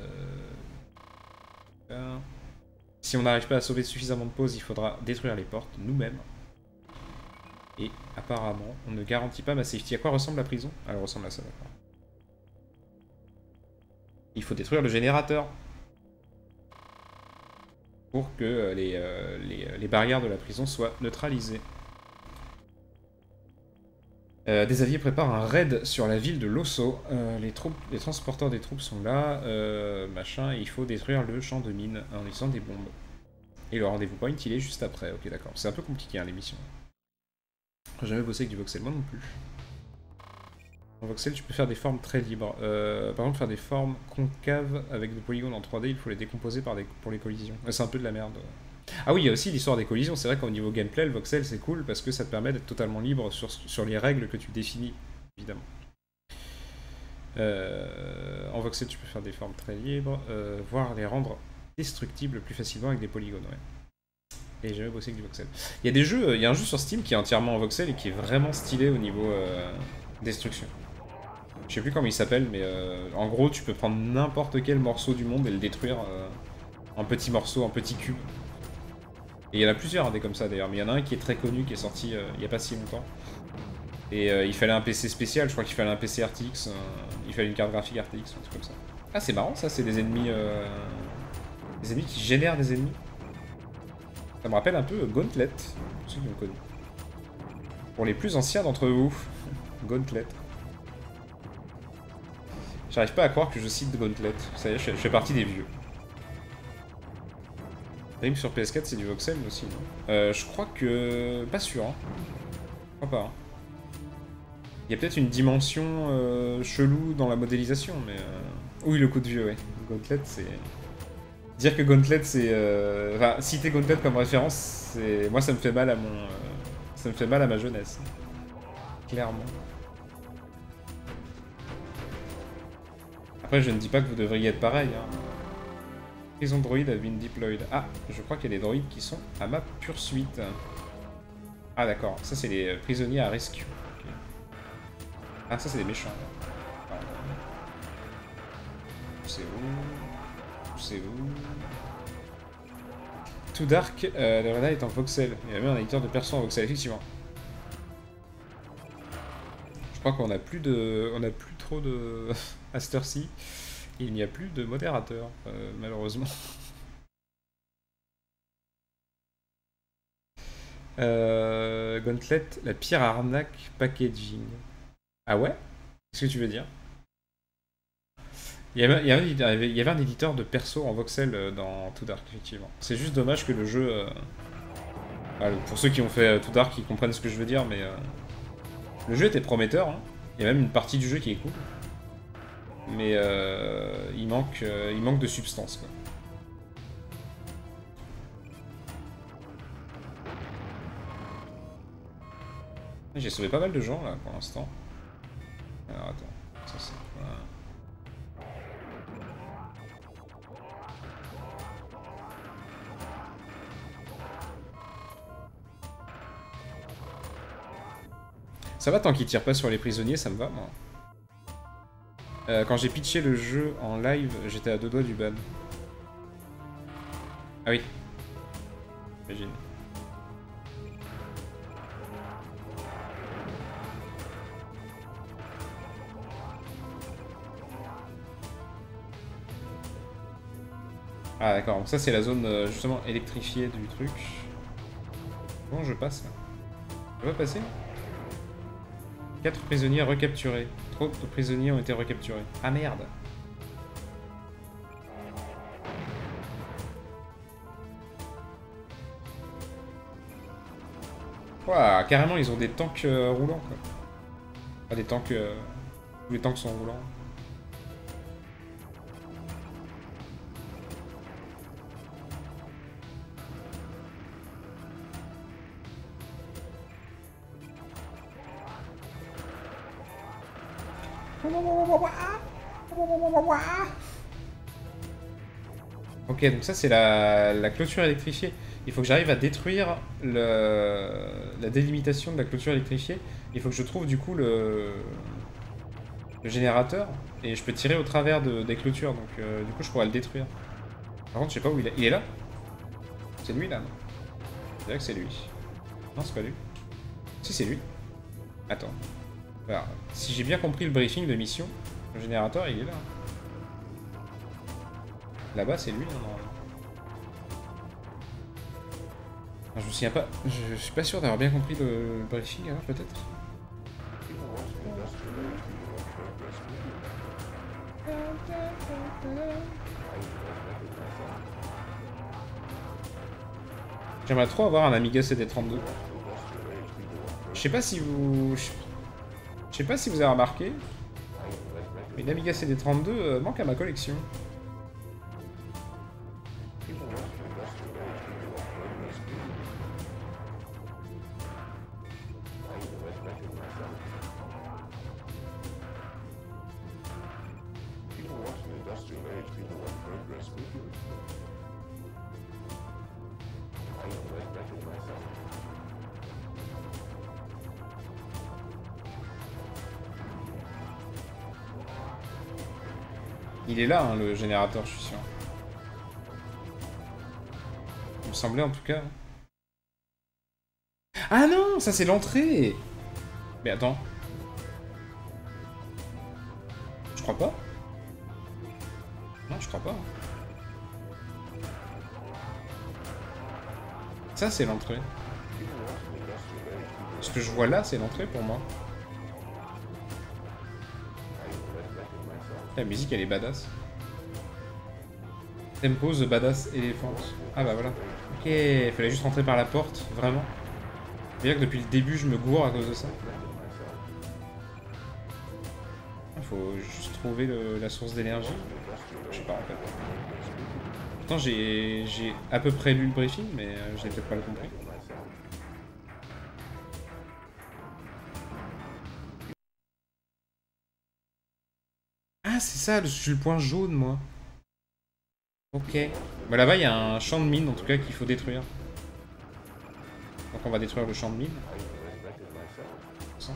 si on n'arrive pas à sauver suffisamment de pauses, il faudra détruire les portes nous-mêmes. Et apparemment, on ne garantit pas ma safety. À quoi ressemble la prison? Elle ressemble à ça, d'accord. Il faut détruire le générateur. Pour que les, euh, les, les barrières de la prison soient neutralisées. Euh, des alliés préparent un raid sur la ville de Losso. Euh, les, troupes, les transporteurs des troupes sont là. Euh, machin, et il faut détruire le champ de mine en utilisant des bombes. Et le rendez-vous point, il est juste après. Ok, d'accord. C'est un peu compliqué, hein, l'émission. J'ai jamais bossé avec du voxel, moi non plus. En voxel, tu peux faire des formes très libres. Euh, par exemple, faire des formes concaves avec des polygones en trois D, il faut les décomposer par des, pour les collisions. C'est un peu de la merde. Ah oui, il y a aussi l'histoire des collisions. C'est vrai qu'au niveau gameplay, le voxel, c'est cool parce que ça te permet d'être totalement libre sur, sur les règles que tu définis, évidemment. Euh, en voxel, tu peux faire des formes très libres, euh, voire les rendre destructibles plus facilement avec des polygones, ouais. Et j'ai jamais bossé avec du voxel. Il y a des jeux, il y a un jeu sur Steam qui est entièrement en voxel et qui est vraiment stylé au niveau euh, destruction. Je sais plus comment il s'appelle, mais euh, en gros, tu peux prendre n'importe quel morceau du monde et le détruire euh, en petits morceaux, en petits cubes. Et il y en a plusieurs, hein, des comme ça d'ailleurs, mais il y en a un qui est très connu, qui est sorti euh, il y a pas si longtemps. Et euh, il fallait un P C spécial, je crois qu'il fallait un P C R T X, euh, il fallait une carte graphique R T X, un truc comme ça. Ah, c'est marrant ça, c'est des ennemis... Euh, des ennemis qui génèrent des ennemis. Ça me rappelle un peu Gauntlet, pour ceux qui ont connu. Pour les plus anciens d'entre vous, Gauntlet. J'arrive pas à croire que je cite Gauntlet. Ça y est, je fais partie des vieux. Rim sur P S quatre, c'est du voxel aussi, non? Euh, je crois que... Pas sûr, hein. Je crois pas, hein. Il y a peut-être une dimension euh, chelou dans la modélisation, mais... Euh... Oui, le coup de vieux, ouais. Gauntlet, c'est... Dire que Gauntlet, c'est... Euh... Enfin, citer Gauntlet comme référence, c'est... Moi, ça me fait mal à mon... Euh... Ça me fait mal à ma jeunesse. Clairement. Après, je ne dis pas que vous devriez être pareil, hein. Prison droid have been deployed. Ah, je crois qu'il y a des droïdes qui sont à ma poursuite. Ah, d'accord. Ça, c'est les prisonniers à rescue. Okay. Ah, ça, c'est des méchants. Pardon. C'est où? C'est où? Too Dark, euh, le radar est en voxel. Il y a même un éditeur de perso en voxel, effectivement. Je crois qu'on a plus de... On a plus trop de... à cette heure-ci. Il n'y a plus de modérateur, euh, malheureusement. euh, Gauntlet, la pire arnaque packaging. Ah ouais? Qu'est-ce que tu veux dire? il y, avait, il, y avait, il y avait un éditeur de perso en voxel dans Too Dark, effectivement. C'est juste dommage que le jeu... Euh... Ah, pour ceux qui ont fait Too Dark, ils comprennent ce que je veux dire, mais... Euh... Le jeu était prometteur, hein. Il y a même une partie du jeu qui est cool. Mais euh, il, manque, euh, il manque de substance, quoi. J'ai sauvé pas mal de gens là pour l'instant. Alors attends, ça c'est quoi? Ça va tant qu'ils tirent pas sur les prisonniers, ça me va moi. Euh, quand j'ai pitché le jeu en live, j'étais à deux doigts du ban. Ah oui. J'imagine. Ah d'accord, donc ça c'est la zone euh, justement électrifiée du truc. Comment je passe là? Je peux pas passer? quatre prisonniers recapturés. Trop de prisonniers ont été recapturés. Ah merde! Ouah, carrément ils ont des tanks euh, roulants quoi. Pas des tanks... Euh... Tous les tanks sont roulants. Ok, donc ça c'est la, la clôture électrifiée. Il faut que j'arrive à détruire le, la délimitation de la clôture électrifiée. Il faut que je trouve du coup le, le générateur. Et je peux tirer au travers de, des clôtures, donc euh, du coup je pourrais le détruire. Par contre je sais pas où il est. Il est là? C'est lui là, non? Je dirais que c'est lui. Non, c'est pas lui. Si, c'est lui. Attends. Alors, si j'ai bien compris le briefing de mission, le générateur il est là. Là-bas c'est lui, non, normalement. Je me souviens pas, je, je suis pas sûr d'avoir bien compris le, le briefing alors peut-être. J'aimerais trop avoir un Amiga C D trente-deux. Je sais pas si vous... Je sais pas si vous avez remarqué, mais l'Amiga C D trente-deux euh, manque à ma collection. Il est là, hein, le générateur, je suis sûr. Il me semblait en tout cas. Ah non, ça c'est l'entrée. Mais attends. Je crois pas. Non, je crois pas. Ça c'est l'entrée. Ce que je vois là, c'est l'entrée pour moi. La musique elle est badass. Tempo the badass elephant. Ah bah voilà. Ok, il fallait juste rentrer par la porte, vraiment. Vous voyez que depuis le début je me gourre à cause de ça. Il faut juste trouver le, la source d'énergie. Je sais pas en fait. Pourtant j'ai à peu près lu le briefing, mais euh, je l'ai peut-être pas le compris. Ah c'est ça, je suis le point jaune moi. Ok. Bah là-bas il y a un champ de mine en tout cas qu'il faut détruire. Donc on va détruire le champ de mine. Ça.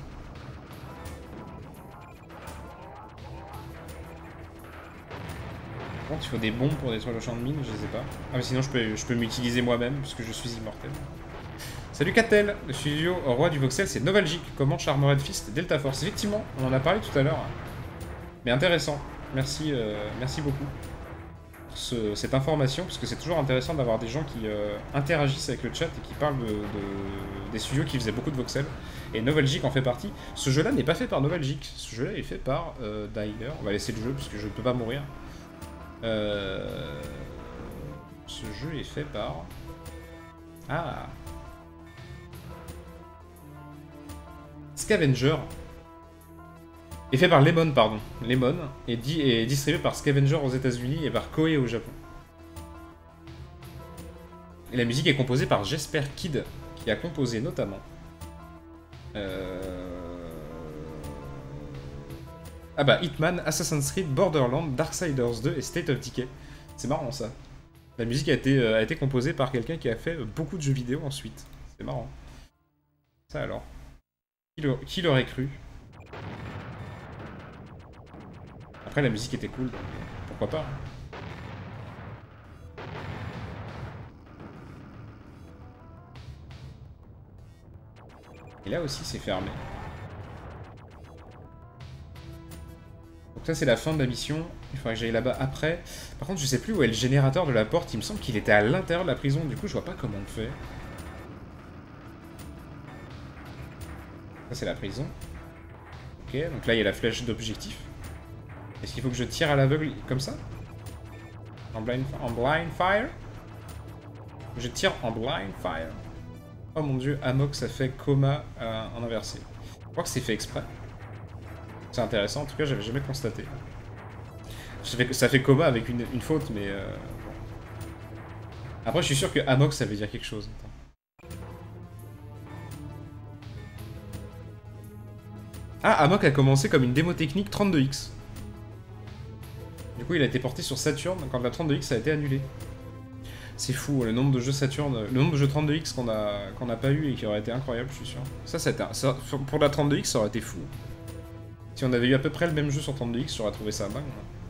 Par contre il faut des bombes pour détruire le champ de mine, je les ai pas. Ah mais sinon je peux, je peux m'utiliser moi-même puisque je suis immortel. Salut Catel, le studio roi du voxel c'est Novalgic. Comment Charmered Fist Delta Force. Effectivement, on en a parlé tout à l'heure. Mais intéressant. Merci, euh, merci beaucoup pour ce, cette information, parce que c'est toujours intéressant d'avoir des gens qui euh, interagissent avec le chat et qui parlent de, de, des studios qui faisaient beaucoup de voxels. Et Novalgic en fait partie. Ce jeu-là n'est pas fait par Novalgic. Ce jeu-là est fait par euh, Dyler. On va laisser le jeu, parce que je ne peux pas mourir. Euh... Ce jeu est fait par... Ah Scavenger. Est fait par Lemon, pardon. Lemon est, di est distribué par Scavenger aux États-Unis et par Koei au Japon. Et la musique est composée par Jesper Kid, qui a composé notamment. Euh... Ah bah, Hitman, Assassin's Creed, Borderlands, Darksiders deux et State of Decay. C'est marrant ça. La musique a été, euh, a été composée par quelqu'un qui a fait beaucoup de jeux vidéo ensuite. C'est marrant. Ça alors. Qui l'aurait cru? Après, la musique était cool, donc pourquoi pas. Et là aussi, c'est fermé. Donc ça, c'est la fin de la mission. Il faudrait que j'aille là-bas après. Par contre, je sais plus où est le générateur de la porte. Il me semble qu'il était à l'intérieur de la prison. Du coup, je vois pas comment on fait. Ça, c'est la prison. Ok, donc là, il y a la flèche d'objectif. Est-ce qu'il faut que je tire à l'aveugle comme ça? En blind, en blind fire? Je tire en blind fire. Oh mon dieu, Amok, ça fait coma euh, en inversé. Je crois que c'est fait exprès. C'est intéressant, en tout cas, j'avais jamais constaté. Ça fait, ça fait coma avec une, une faute, mais... Euh... Après, je suis sûr que Amok, ça veut dire quelque chose. Attends. Ah, Amok a commencé comme une démo technique trente-deux X. Du coup, il a été porté sur Saturn quand la trente-deux X a été annulée. C'est fou, le nombre de jeux Saturn, le nombre de jeux trente-deux X qu'on a qu'on n'a pas eu et qui aurait été incroyable, je suis sûr. Ça, ça, a été, ça pour la trente-deux X, ça aurait été fou. Si on avait eu à peu près le même jeu sur trente-deux X, j'aurais trouvé ça dingue.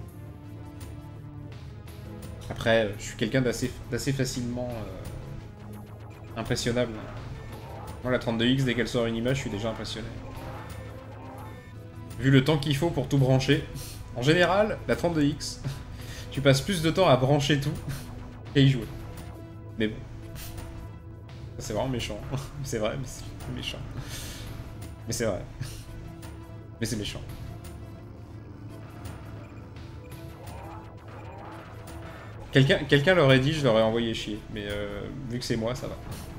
Après, je suis quelqu'un d'assez d'assez facilement euh, impressionnable. Moi, la trente-deux X, dès qu'elle sort une image, je suis déjà impressionné. Vu le temps qu'il faut pour tout brancher. En général, la trente-deux X, tu passes plus de temps à brancher tout qu'à y jouer. Mais bon. C'est vraiment méchant. C'est vrai, mais c'est méchant. Mais c'est vrai. Mais c'est méchant. Quelqu'un quelqu'un l'aurait dit, je l'aurais envoyé chier. Mais euh, vu que c'est moi, ça va.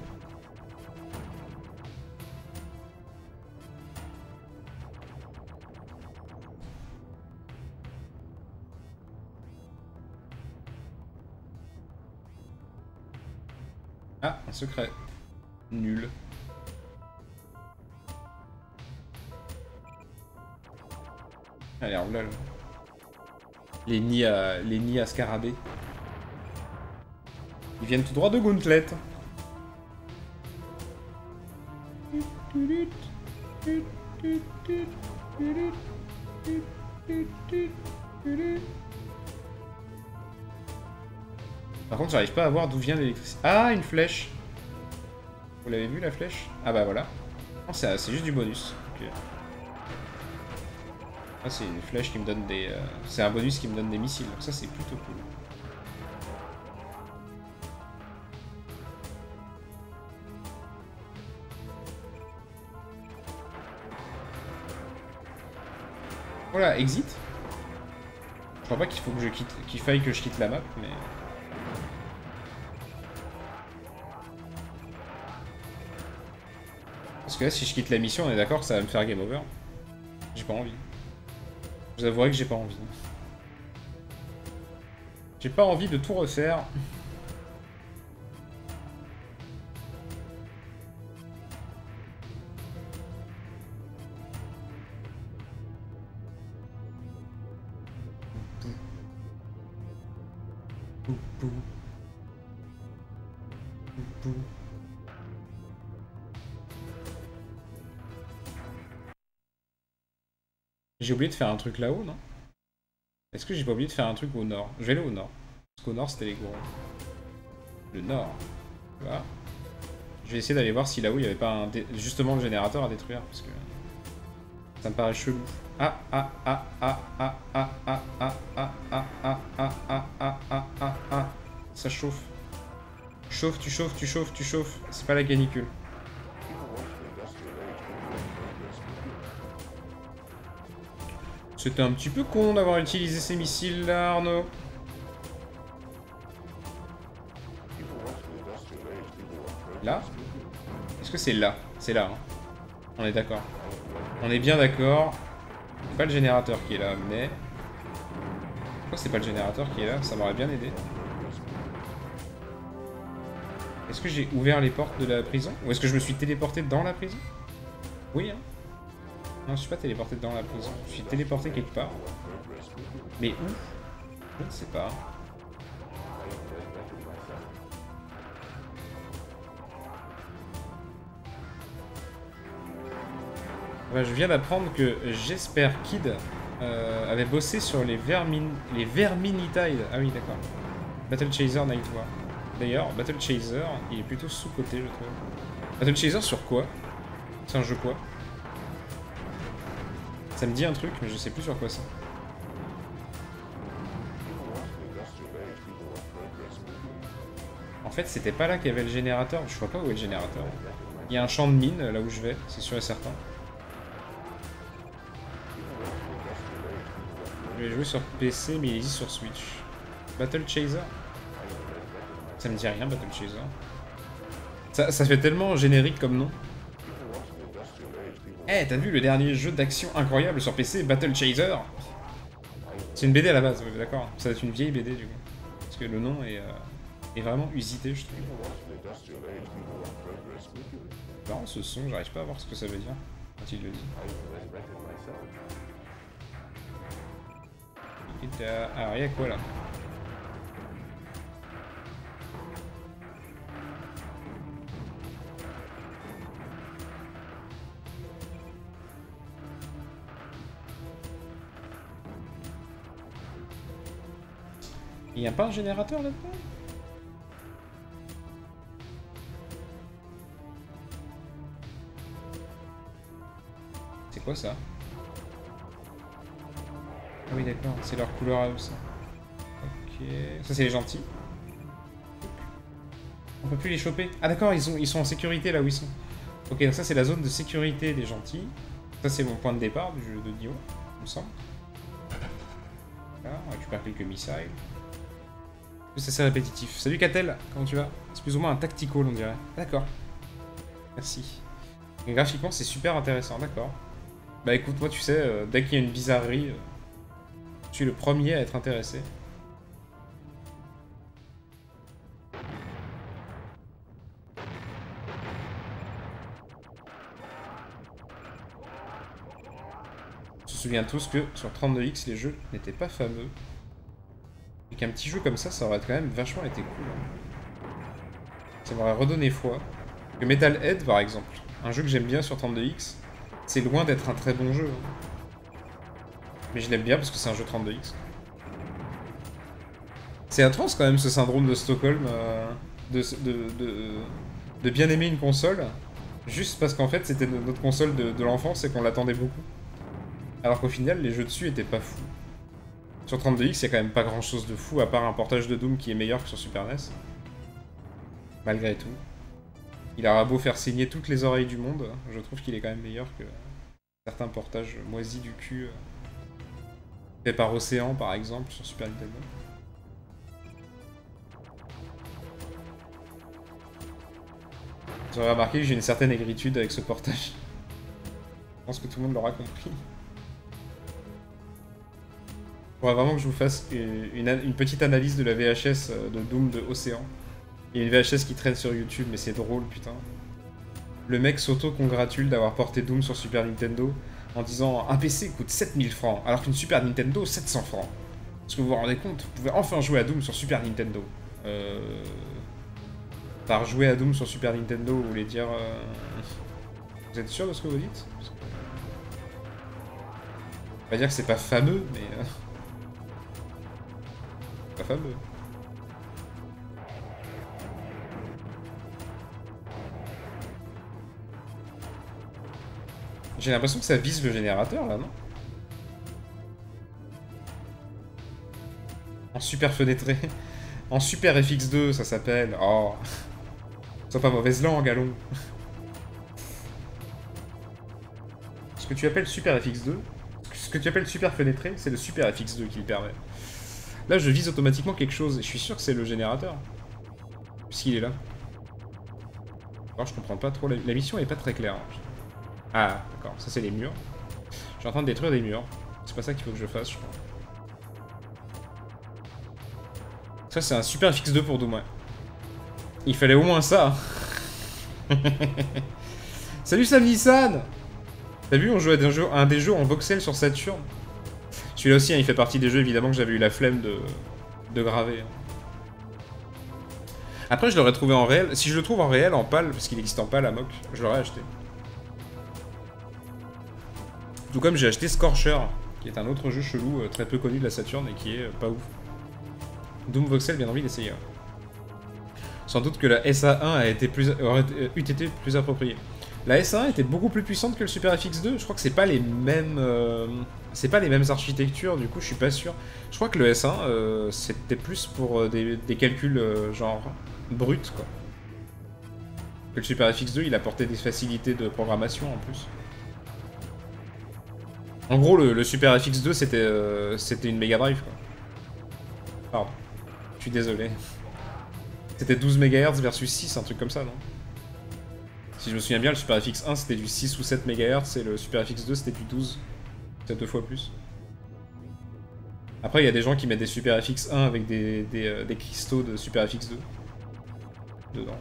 Ah, un secret. Nul. Allez, on l'a là. Les nids à, les nids à scarabée. Ils viennent tout droit de Gauntlet. Par contre, j'arrive pas à voir d'où vient l'électricité. Ah, une flèche. Vous l'avez vu, la flèche? Ah bah voilà. Non, c'est juste du bonus. Okay. Ah, c'est une flèche qui me donne des... Euh... C'est un bonus qui me donne des missiles. Donc ça, c'est plutôt cool. Voilà, exit. Je crois pas qu'il faut que je quitte, qu'il faille que je quitte la map, mais... Parce que là, si je quitte la mission, on est d'accord que ça va me faire game over. J'ai pas envie. Je vous avouerai que j'ai pas envie. J'ai pas envie de tout refaire. J'ai oublié de faire un truc là-haut, non? Est-ce que j'ai pas oublié de faire un truc au nord? Je vais aller au nord. Parce qu'au nord, c'était les gros. Le nord. Voilà. Je vais essayer d'aller voir si là-haut, il n'y avait pas un dé... justement le générateur à détruire. Parce que ça me paraît chelou. Ah, ah, ah, ah, ah, ah, ah, ah, ah, ah, ah, ah, ah, ah, ah, ah, ah. Ça chauffe. Chauffe, tu chauffes, tu chauffes, tu chauffes. C'est pas la canicule. C'était un petit peu con d'avoir utilisé ces missiles là, Arnaud. Là? Est-ce que c'est là? C'est là, hein. On est d'accord. On est bien d'accord. C'est pas le générateur qui est là, mais... Pourquoi c'est pas le générateur qui est là? Ça m'aurait bien aidé. Est-ce que j'ai ouvert les portes de la prison? Ou est-ce que je me suis téléporté dans la prison? Oui, hein. Non, je suis pas téléporté dans la prison. Je suis téléporté quelque part. Mais où? Je ne sais pas. Bah, je viens d'apprendre que Jesper Kid euh, avait bossé sur les, vermin... les Verminitide. Ah oui, d'accord. Battle Chaser Nightwar. D'ailleurs, Battle Chaser, il est plutôt sous-côté, je trouve. Battle Chaser sur quoi? C'est un jeu quoi? Ça me dit un truc, mais je sais plus sur quoi c'est. En fait, c'était pas là qu'il y avait le générateur. Je vois pas où est le générateur. Il y a un champ de mine là où je vais, c'est sûr et certain. Je vais jouer sur P C, mais il existe sur Switch. Battle Chaser? Ça me dit rien, Battle Chaser. Ça, ça fait tellement générique comme nom. Eh, hey, t'as vu le dernier jeu d'action incroyable sur P C, Battle Chaser? C'est une B D à la base, ouais, d'accord. Ça doit être une vieille B D du coup. Parce que le nom est, euh, est vraiment usité, je trouve. Non, ce son, j'arrive pas à voir ce que ça veut dire quand il le dit. Alors, il y a quoi là? Il n'y a pas un générateur là-dedans? C'est quoi ça? Ah oui d'accord, c'est leur couleur à eux ça. Ok, ça c'est les gentils. On peut plus les choper. Ah d'accord, ils, ils sont en sécurité là où ils sont. Ok, donc ça c'est la zone de sécurité des gentils. Ça c'est mon point de départ du jeu de Nioh, il me semble. Là, on récupère quelques missiles. C'est assez répétitif. Salut Catel, comment tu vas? C'est plus ou moins un tactical on dirait. D'accord. Merci. Et graphiquement c'est super intéressant, d'accord. Bah écoute, moi tu sais, euh, dès qu'il y a une bizarrerie, euh, je suis le premier à être intéressé. On se souvient tous que sur trente-deux X, les jeux n'étaient pas fameux. Et qu'un petit jeu comme ça, ça aurait quand même vachement été cool. Hein. Ça m'aurait redonné foi. Que Metalhead, par exemple, un jeu que j'aime bien sur trente-deux X, c'est loin d'être un très bon jeu. Hein. Mais je l'aime bien parce que c'est un jeu trente-deux X. C'est atroce quand même ce syndrome de Stockholm, euh, de, de, de, de bien aimer une console, juste parce qu'en fait c'était notre console de, de l'enfance et qu'on l'attendait beaucoup. Alors qu'au final, les jeux dessus étaient pas fous. Sur trente-deux X, il y a quand même pas grand chose de fou, à part un portage de Doom qui est meilleur que sur Super N E S. Malgré tout. Il aura beau faire saigner toutes les oreilles du monde, je trouve qu'il est quand même meilleur que certains portages moisis du cul. Fait par Océan, par exemple, sur Super Nintendo. Vous aurez remarqué que j'ai une certaine aigritude avec ce portage. Je pense que tout le monde l'aura compris. Il faudra vraiment que je vous fasse une, une, une petite analyse de la V H S de Doom de Océan. Il y a une V H S qui traîne sur YouTube, mais c'est drôle, putain. Le mec s'auto-congratule d'avoir porté Doom sur Super Nintendo en disant « Un P C coûte sept mille francs, alors qu'une Super Nintendo, sept cents francs. » Est-ce que vous vous rendez compte? Vous pouvez enfin jouer à Doom sur Super Nintendo. Euh... Par jouer à Doom sur Super Nintendo, vous voulez dire... Euh... Vous êtes sûr de ce que vous dites? Parce que... On va dire que c'est pas fameux, mais... Euh... Pas fameux. J'ai l'impression que ça vise le générateur, là, non? En super fenêtré. En super F X deux, ça s'appelle. Oh. Sois pas mauvaise langue, allons. Ce que tu appelles super F X deux, ce que tu appelles super fenêtré, c'est le super F X deux qui le permet. Là, je vise automatiquement quelque chose, et je suis sûr que c'est le générateur. Puisqu'il est là. Alors, je comprends pas trop. La, la mission est pas très claire. Ah, d'accord. Ça, c'est les murs. Je suis en train de détruire des murs. C'est pas ça qu'il faut que je fasse, je crois. Ça, c'est un super F X deux pour Doom, ouais. Il fallait au moins ça. Salut Sam Nissan. T'as vu, on jouait à un, jeu, un des jeux en voxel sur Saturn. Celui-là aussi, hein, il fait partie des jeux, évidemment, que j'avais eu la flemme de, de graver. Après, je l'aurais trouvé en réel. Si je le trouve en réel, en pâle, parce qu'il existe en pâle à mock, je l'aurais acheté. Tout comme j'ai acheté Scorcher, qui est un autre jeu chelou, euh, très peu connu de la Saturn et qui est euh, pas ouf. Doom Voxel, bien envie d'essayer. Hein. Sans doute que la S A un a été plus, aurait eût été plus appropriée. La S A un était beaucoup plus puissante que le Super F X deux. Je crois que c'est pas les mêmes, euh, c'est pas les mêmes architectures. Du coup, je suis pas sûr. Je crois que le S un euh, c'était plus pour euh, des, des calculs euh, genre bruts quoi. Que le Super F X deux, il apportait des facilités de programmation en plus. En gros, le, le Super F X deux c'était euh, c'était une Mega Drive quoi. Pardon. Je suis désolé. C'était douze mégahertz versus six, un truc comme ça, non? Si je me souviens bien, le Super F X un c'était du six ou sept mégahertz et le Super F X deux c'était du douze. C'est deux fois plus. Après, il y a des gens qui mettent des Super F X un avec des, des, euh, des cristaux de Super F X deux dedans.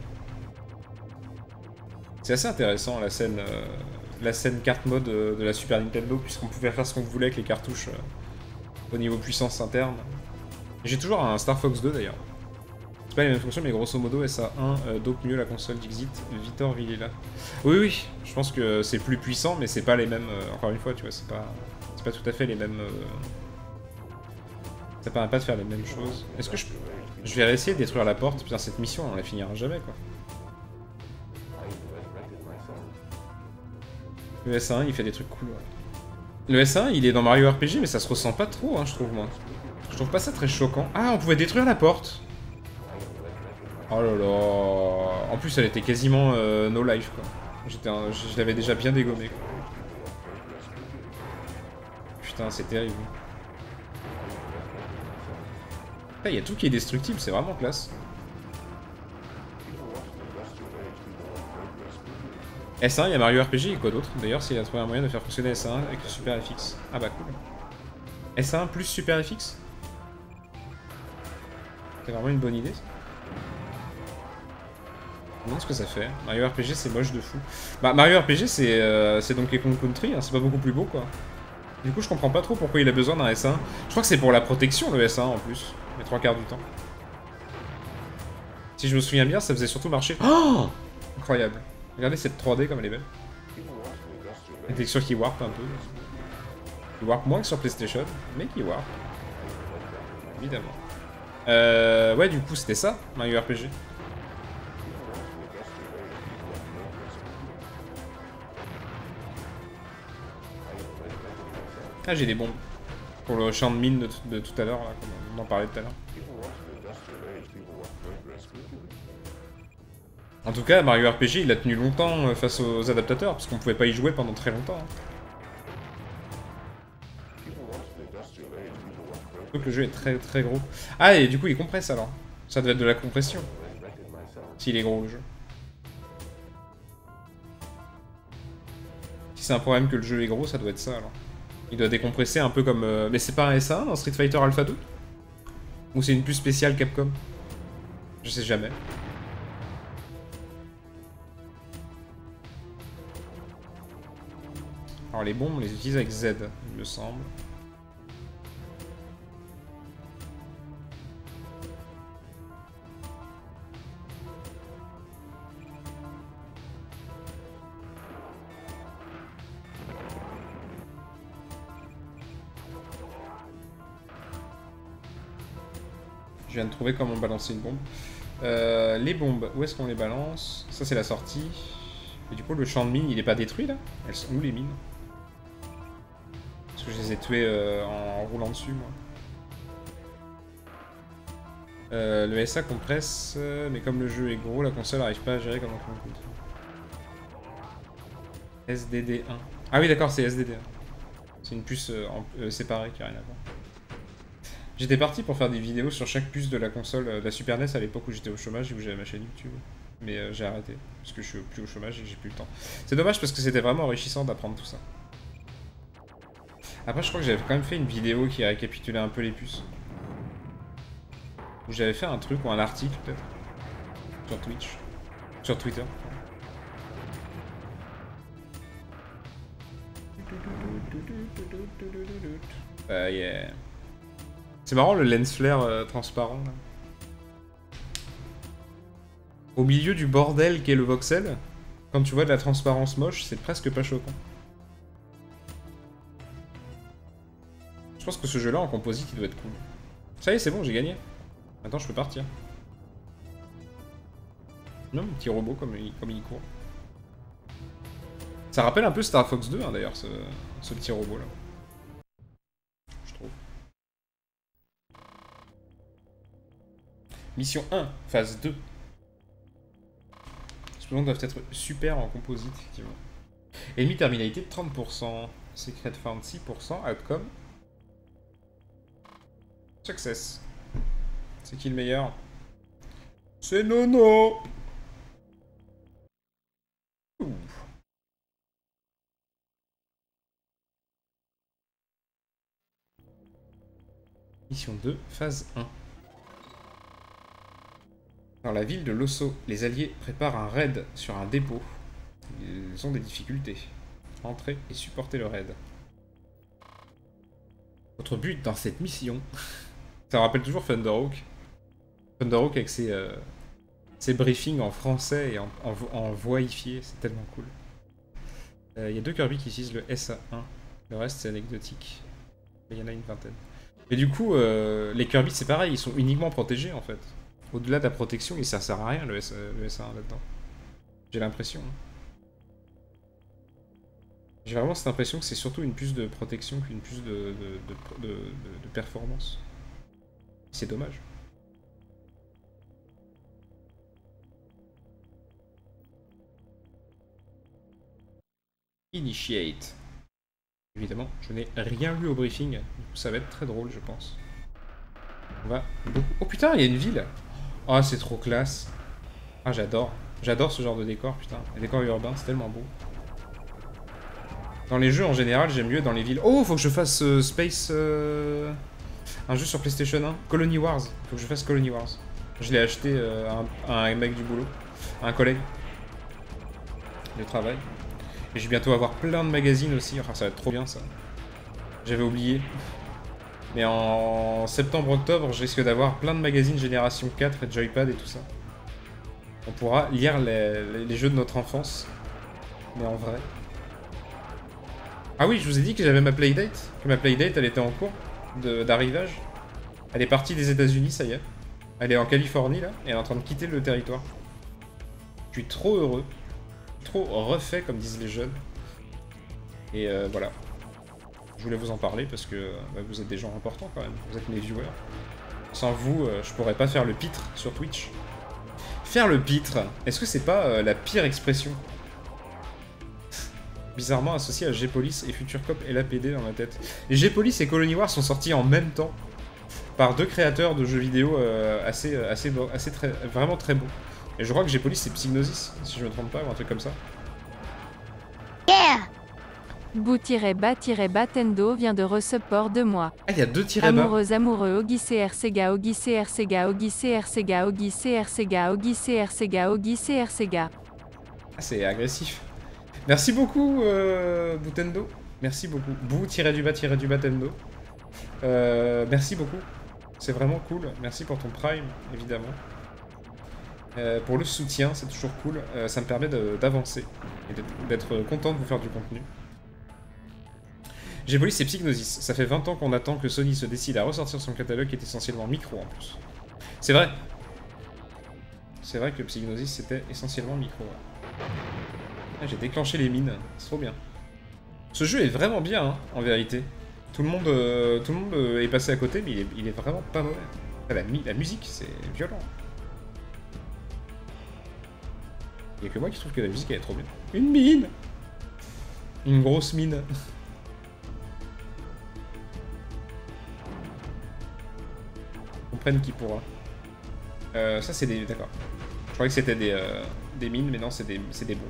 C'est assez intéressant la scène, euh, la scène carte mode euh, de la Super Nintendo, puisqu'on pouvait faire ce qu'on voulait avec les cartouches euh, au niveau puissance interne. J'ai toujours un Star Fox deux d'ailleurs. C'est pas les mêmes fonctions, mais grosso modo, S A un euh, dope mieux la console d'Xit. Victor Villela. Oui, oui, je pense que c'est plus puissant, mais c'est pas les mêmes. Euh, encore une fois, tu vois, c'est pas, c'est pas tout à fait les mêmes. Euh... Ça permet pas de faire les mêmes choses. Est-ce que je, je vais réessayer de détruire la porte? Putain, cette mission, on la finira jamais, quoi. Le S A un, il fait des trucs cool. Ouais. Le S A un, il est dans Mario R P G, mais ça se ressent pas trop, hein, je trouve, moi. Je trouve pas ça très choquant. Ah, on pouvait détruire la porte. Oh là là. En plus, elle était quasiment euh, no life, quoi. J'étais, un... Je l'avais déjà bien dégommé, quoi. Putain, c'est terrible. Il y a tout qui est destructible, c'est vraiment classe. S un, il y a Mario R P G et quoi d'autre? D'ailleurs, s'il a trouvé un moyen de faire fonctionner S un avec le Super F X. Ah bah cool. S un plus Super F X? C'est vraiment une bonne idée, ça. Je me demande ce que ça fait. Mario R P G, c'est moche de fou. Bah, Mario R P G, c'est euh, Donkey Kong Country, hein, c'est pas beaucoup plus beau, quoi. Du coup, je comprends pas trop pourquoi il a besoin d'un S un. Je crois que c'est pour la protection, le S un, en plus. Les trois quarts du temps. Si je me souviens bien, ça faisait surtout marcher... Oh, incroyable. Regardez cette trois D comme elle est belle. La texture qui warp un peu. Qui warp moins que sur PlayStation, mais qui warp. Évidemment. Euh, ouais, du coup, c'était ça, Mario R P G. Ah, j'ai des bombes. Pour le champ de mine de, de tout à l'heure, là, comme on en parlait tout à l'heure. En tout cas, Mario R P G, il a tenu longtemps face aux adaptateurs, parce qu'on pouvait pas y jouer pendant très longtemps. Hein. Donc le jeu est très très gros. Ah, et du coup, il compresse alors. Ça doit être de la compression. S'il est gros, le jeu. Si c'est un problème que le jeu est gros, ça doit être ça alors. Il doit décompresser un peu comme... Euh... Mais c'est pas un S un dans Street Fighter Alpha deux? Ou c'est une puce spéciale Capcom? Je sais jamais. Alors les bombes, on les utilise avec Z, il me semble. Je viens de trouver comment balancer une bombe. Euh, les bombes, où est-ce qu'on les balance? Ça c'est la sortie. Et du coup le champ de mine il est pas détruit là? Elles sont où les mines? Parce que je les ai tuées euh, en roulant dessus moi. Euh, le S A compresse, euh, mais comme le jeu est gros, la console n'arrive pas à gérer comme on peut. S D D un. Ah oui d'accord, c'est S D D un. C'est une puce euh, en, euh, séparée qui n'a rien à voir. J'étais parti pour faire des vidéos sur chaque puce de la console euh, de la Super N E S à l'époque où j'étais au chômage et où j'avais ma chaîne YouTube. Mais euh, j'ai arrêté, parce que je suis plus au chômage et que j'ai plus le temps. C'est dommage parce que c'était vraiment enrichissant d'apprendre tout ça. Après je crois que j'avais quand même fait une vidéo qui récapitulait un peu les puces. Où j'avais fait un truc ou un article peut-être. Sur Twitch. Sur Twitter. Bah yeah. C'est marrant le lens flare euh, transparent là. Au milieu du bordel qu'est le voxel, quand tu vois de la transparence moche, c'est presque pas choquant. Je pense que ce jeu-là, en composite, il doit être cool. Ça y est, c'est bon, j'ai gagné. Maintenant, je peux partir. Non, mon petit robot, comme il, comme il court. Ça rappelle un peu Star Fox deux, hein, d'ailleurs, ce, ce petit robot-là. Je trouve. Mission un, phase deux. Les explosions doivent être super en composite, effectivement. Ennemi terminalité de trente pour cent. Secret found six pour cent. Outcome. Success. C'est qui le meilleur? C'est Nono. Ouh. Mission deux, phase un. Dans la ville de Losso, les Alliés préparent un raid sur un dépôt. Ils ont des difficultés. Entrez et supportez le raid. Votre but dans cette mission... Ça me rappelle toujours Thunderhawk. Thunderhawk avec ses, euh, ses briefings en français et en, en, en voifié, c'est tellement cool. Il euh, y a deux Kirby qui utilisent le S A un. Le reste c'est anecdotique. Il y en a une vingtaine. Mais du coup, euh, les Kirby c'est pareil, ils sont uniquement protégés en fait. Au-delà de la protection, il ne sert à rien le, S, le S A un là-dedans. J'ai l'impression. J'ai vraiment cette impression que c'est surtout une puce de protection qu'une puce de, de, de, de, de, de performance. C'est dommage. Initiate. Évidemment, je n'ai rien lu au briefing. Du coup, ça va être très drôle, je pense. On va... Oh putain, il y a une ville. Oh, c'est trop classe. Ah, j'adore. J'adore ce genre de décor, putain. Les décors urbains, c'est tellement beau. Dans les jeux, en général, j'aime mieux dans les villes... Oh, faut que je fasse euh, Space... Euh... Un jeu sur PlayStation un. Colony Wars. Faut que je fasse Colony Wars. Je l'ai acheté euh, à, un, à un mec du boulot. À un collègue. De travail. Et je vais bientôt avoir plein de magazines aussi. Enfin, ça va être trop bien, ça. J'avais oublié. Mais en septembre-octobre, je risque d'avoir plein de magazines Génération quatre et Joypad et tout ça. On pourra lire les, les jeux de notre enfance. Mais en vrai. Ah oui, je vous ai dit que j'avais ma Playdate. Que ma Playdate, elle était en cours d'arrivage. Elle est partie des États-Unis, ça y est. Elle est en Californie, là. Et elle est en train de quitter le territoire. Je suis trop heureux. Trop refait, comme disent les jeunes. Et euh, voilà. Je voulais vous en parler parce que bah, vous êtes des gens importants quand même. Vous êtes mes viewers. Sans vous, euh, je pourrais pas faire le pitre sur Twitch. Faire le pitre, est-ce que c'est pas euh, la pire expression? Bizarrement associé à G-Police et Future Cop et l'A P D dans ma tête. Et G-Police et Colony Wars sont sortis en même temps. Par deux créateurs de jeux vidéo euh, assez, assez, assez très, vraiment très bons. Et je crois que G-Police c'est Psygnosis, si je me trompe pas, ou un truc comme ça. Yeah! Bou-bas-batendo vient de resupport de moi. Ah, il y a deux tirets bas. Amoureuse, amoureux, Ogi C R Sega, Ogi C R Sega, Ogi C R Sega, Ogi C R Sega, Ogi C R Sega, Ogi C R Sega. Ah, c'est agressif. Merci beaucoup, euh, Boutendo. Merci beaucoup. Bou-du-bas-du-bas-tendo. Euh, merci beaucoup. C'est vraiment cool. Merci pour ton Prime, évidemment. Euh, pour le soutien, c'est toujours cool. Euh, ça me permet d'avancer et d'être content de vous faire du contenu. G-Police et Psygnosis. Ça fait vingt ans qu'on attend que Sony se décide à ressortir son catalogue qui est essentiellement micro en plus. C'est vrai. C'est vrai que Psygnosis c'était essentiellement micro. Ah, j'ai déclenché les mines. C'est trop bien. Ce jeu est vraiment bien, hein, en vérité. Tout le monde, euh, tout le monde euh, est passé à côté, mais il est, il est vraiment pas mauvais. Ah, la, la musique, c'est violent. Il n'y a que moi qui trouve que la musique elle est trop bien. Une mine! Une grosse mine. Comprenne qui pourra. Euh, ça c'est des... D'accord. Je croyais que c'était des, euh, des mines, mais non, c'est des, c'est des bombes.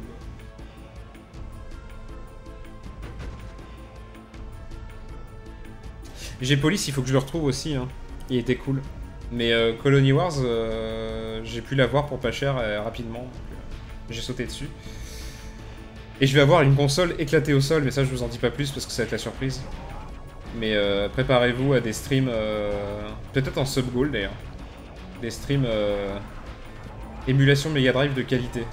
G-Police, il faut que je le retrouve aussi, hein. Il était cool. Mais euh, Colony Wars, euh, j'ai pu l'avoir pour pas cher euh, rapidement. Euh, j'ai sauté dessus. Et je vais avoir une console éclatée au sol, mais ça je vous en dis pas plus parce que ça va être la surprise. Mais euh, préparez-vous à des streams, euh, peut-être en sub-goal d'ailleurs. Des streams euh, émulation Mega Drive de qualité.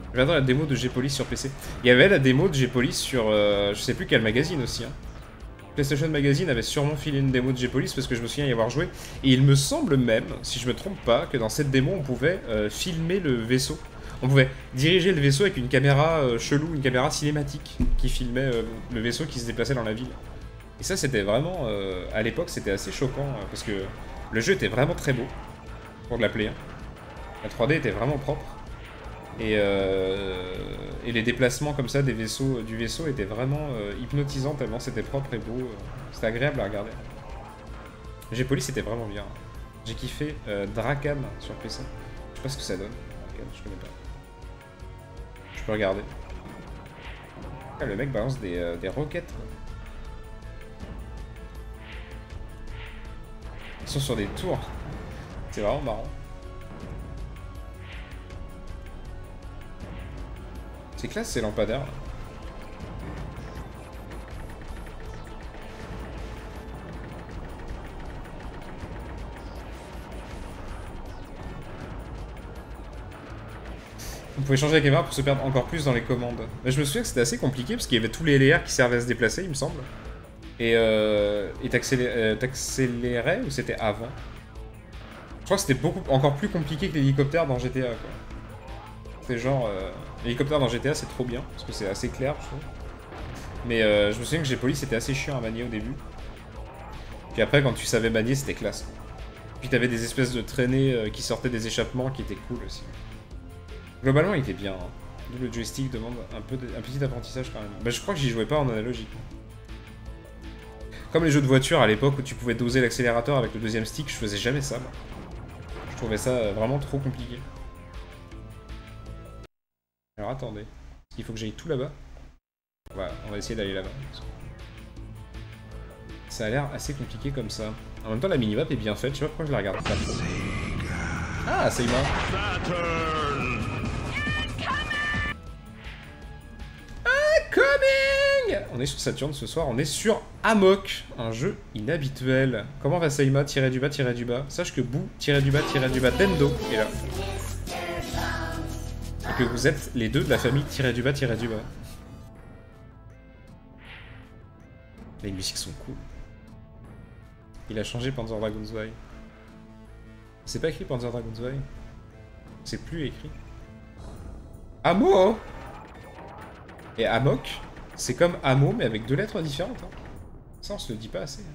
J'adore la démo de G-Police sur P C. Il y avait la démo de G-Police sur euh, je sais plus quel magazine aussi. Hein. PlayStation Magazine avait sûrement filé une démo de G-Police parce que je me souviens y avoir joué. Et il me semble même, si je me trompe pas, que dans cette démo on pouvait euh, filmer le vaisseau. On pouvait diriger le vaisseau avec une caméra euh, chelou, une caméra cinématique qui filmait euh, le vaisseau qui se déplaçait dans la ville. Et ça c'était vraiment, euh, à l'époque c'était assez choquant euh, parce que le jeu était vraiment très beau pour de la Play un. La trois D était vraiment propre. Et, euh, et les déplacements comme ça des vaisseaux, du vaisseau étaient vraiment euh, hypnotisants tellement c'était propre et beau. C'était agréable à regarder. G-Police c'était vraiment bien. J'ai kiffé euh, Drakan sur P C. Je sais pas ce que ça donne. Drakan, je connais pas. Je peux regarder. Ah, le mec balance des, euh, des roquettes. Quoi. Ils sont sur des tours. C'est vraiment marrant. C'est classe ces lampadaires. Vous pouvez changer la caméra pour se perdre encore plus dans les commandes. Mais je me souviens que c'était assez compliqué parce qu'il y avait tous les L R qui servaient à se déplacer, il me semble. Et euh, et t'accélérais ou c'était avant? Je crois que c'était beaucoup encore plus compliqué que l'hélicoptère dans G T A quoi. C'est genre euh, l'hélicoptère dans G T A c'est trop bien parce que c'est assez clair je trouve. Mais euh, je me souviens que G-Police c'était assez chiant à manier au début. Puis après quand tu savais manier c'était classe. Puis t'avais des espèces de traînées euh, qui sortaient des échappements qui étaient cool aussi. Globalement il était bien. Hein. Le joystick demande un peu de, un petit apprentissage quand même. Bah je crois que j'y jouais pas en analogique. Comme les jeux de voiture à l'époque où tu pouvais doser l'accélérateur avec le deuxième stick, je faisais jamais ça. Moi. Je trouvais ça vraiment trop compliqué. Alors attendez, il faut que j'aille tout là-bas. Voilà, on va essayer d'aller là-bas. Ça a l'air assez compliqué comme ça. En même temps la minimap est bien faite, je sais pas pourquoi je la regarde pas. Ah, Seima. Coming! On est sur Saturn ce soir, on est sur Amok, un jeu inhabituel. Comment va Seima? Tiré du bas, tiré du bas. Sache que Bou, tiré du bas, tiré du bas, Tendo est là. Et que vous êtes les deux de la famille tiré du bas, tiré du bas. Les musiques sont cool. Il a changé Panzer Dragon zwei. C'est pas écrit Panzer Dragon zwei. C'est plus écrit. Amo! Et Amok, c'est comme Amo, mais avec deux lettres différentes. Hein. Ça, on se le dit pas assez.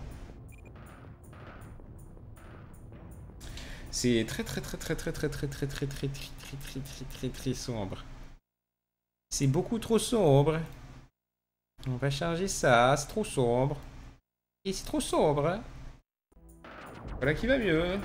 C'est très très très très très très très très très très très très très très très très sombre. C'est beaucoup trop sombre. On va changer ça, c'est trop sombre. Et c'est trop sombre. Voilà qui va mieux.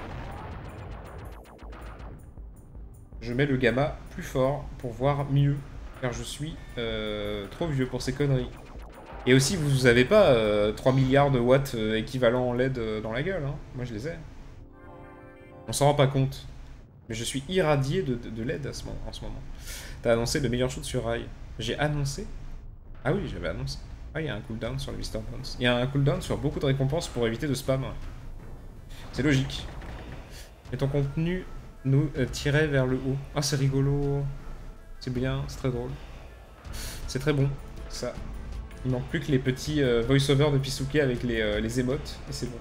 Je mets le gamma plus fort pour voir mieux. Car je suis euh, trop vieux pour ces conneries. Et aussi, vous avez pas euh, trois milliards de watts euh, équivalents en L E D euh, dans la gueule. Hein. Moi, je les ai. On s'en rend pas compte. Mais je suis irradié de, de, de L E D à ce moment, en ce moment. T'as annoncé le meilleur shoot sur rail. J'ai annoncé? Ah oui, j'avais annoncé. Ah, il y a un cooldown sur le Mister Bones. Il y a un cooldown sur beaucoup de récompenses pour éviter de spam. C'est logique. Et ton contenu nous euh, tirait vers le haut. Ah, c'est rigolo. C'est bien, c'est très drôle. C'est très bon, ça. Il manque plus que les petits euh, voice-over de Pisuke avec les, euh, les émotes, et c'est bon.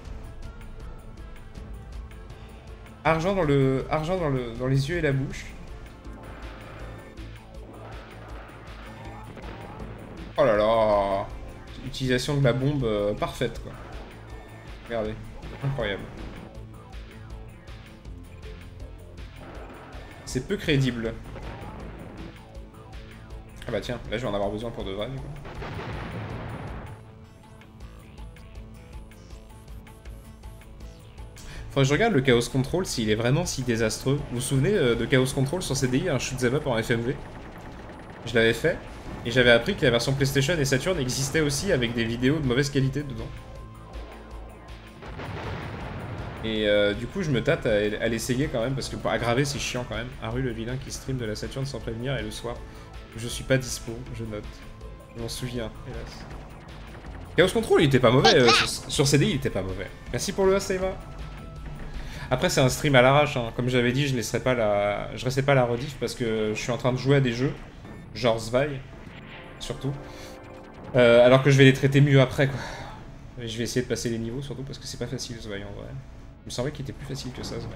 Argent dans le, argent dans le, dans les yeux et la bouche. Oh là là, utilisation de la bombe euh, parfaite quoi. Regardez, incroyable. C'est peu crédible. Ah bah tiens, là je vais en avoir besoin pour de vrai du coup. Faudrait que je regarde le Chaos Control s'il est vraiment si désastreux. Vous vous souvenez euh, de Chaos Control sur C D I, un shoot'em up en F M V? Je l'avais fait, et j'avais appris que la version PlayStation et Saturn existait aussi avec des vidéos de mauvaise qualité dedans. Et euh, du coup je me tâte à, à l'essayer quand même, parce que pour aggraver c'est chiant quand même. Haru le vilain qui stream de la Saturn sans prévenir et le soir. Je suis pas dispo, je note. Je m'en souviens, hélas. Chaos Control, il était pas mauvais. Euh, sur, sur C D I, il était pas mauvais. Merci pour le A, Seima. Après, c'est un stream à l'arrache. Hein. Comme j'avais dit, je laisserai pas la... je laisserai pas la rediff parce que je suis en train de jouer à des jeux. genre Zwei, surtout. Euh, alors que je vais les traiter mieux après, quoi. Et je vais essayer de passer les niveaux, surtout parce que c'est pas facile, Zwei, en vrai. Il me semblait qu'il était plus facile que ça, Zwei.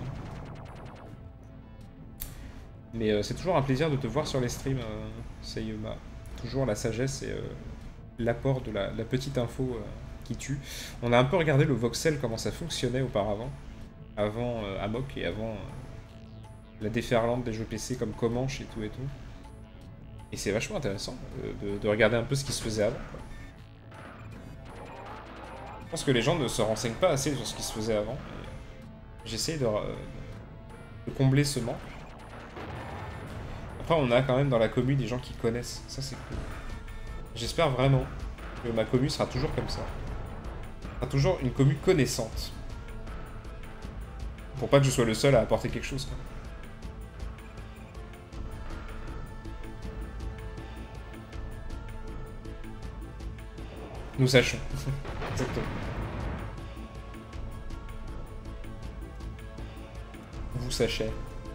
Mais euh, c'est toujours un plaisir de te voir sur les streams, euh, Sayuma. Toujours la sagesse et euh, l'apport de la, la petite info euh, qui tue. On a un peu regardé le voxel, comment ça fonctionnait auparavant. Avant euh, Amok et avant euh, la déferlante des jeux P C comme Comanche et tout et tout. Et c'est vachement intéressant euh, de, de regarder un peu ce qui se faisait avant, quoi. Je pense que les gens ne se renseignent pas assez sur ce qui se faisait avant. J'essaie de, euh, de combler ce manque. Après, on a quand même dans la commu des gens qui connaissent. Ça, c'est cool. J'espère vraiment que ma commu sera toujours comme ça. Sera toujours une commu connaissante. Pour pas que je sois le seul à apporter quelque chose, quoi. Nous sachons. Exactement. Vous sachez.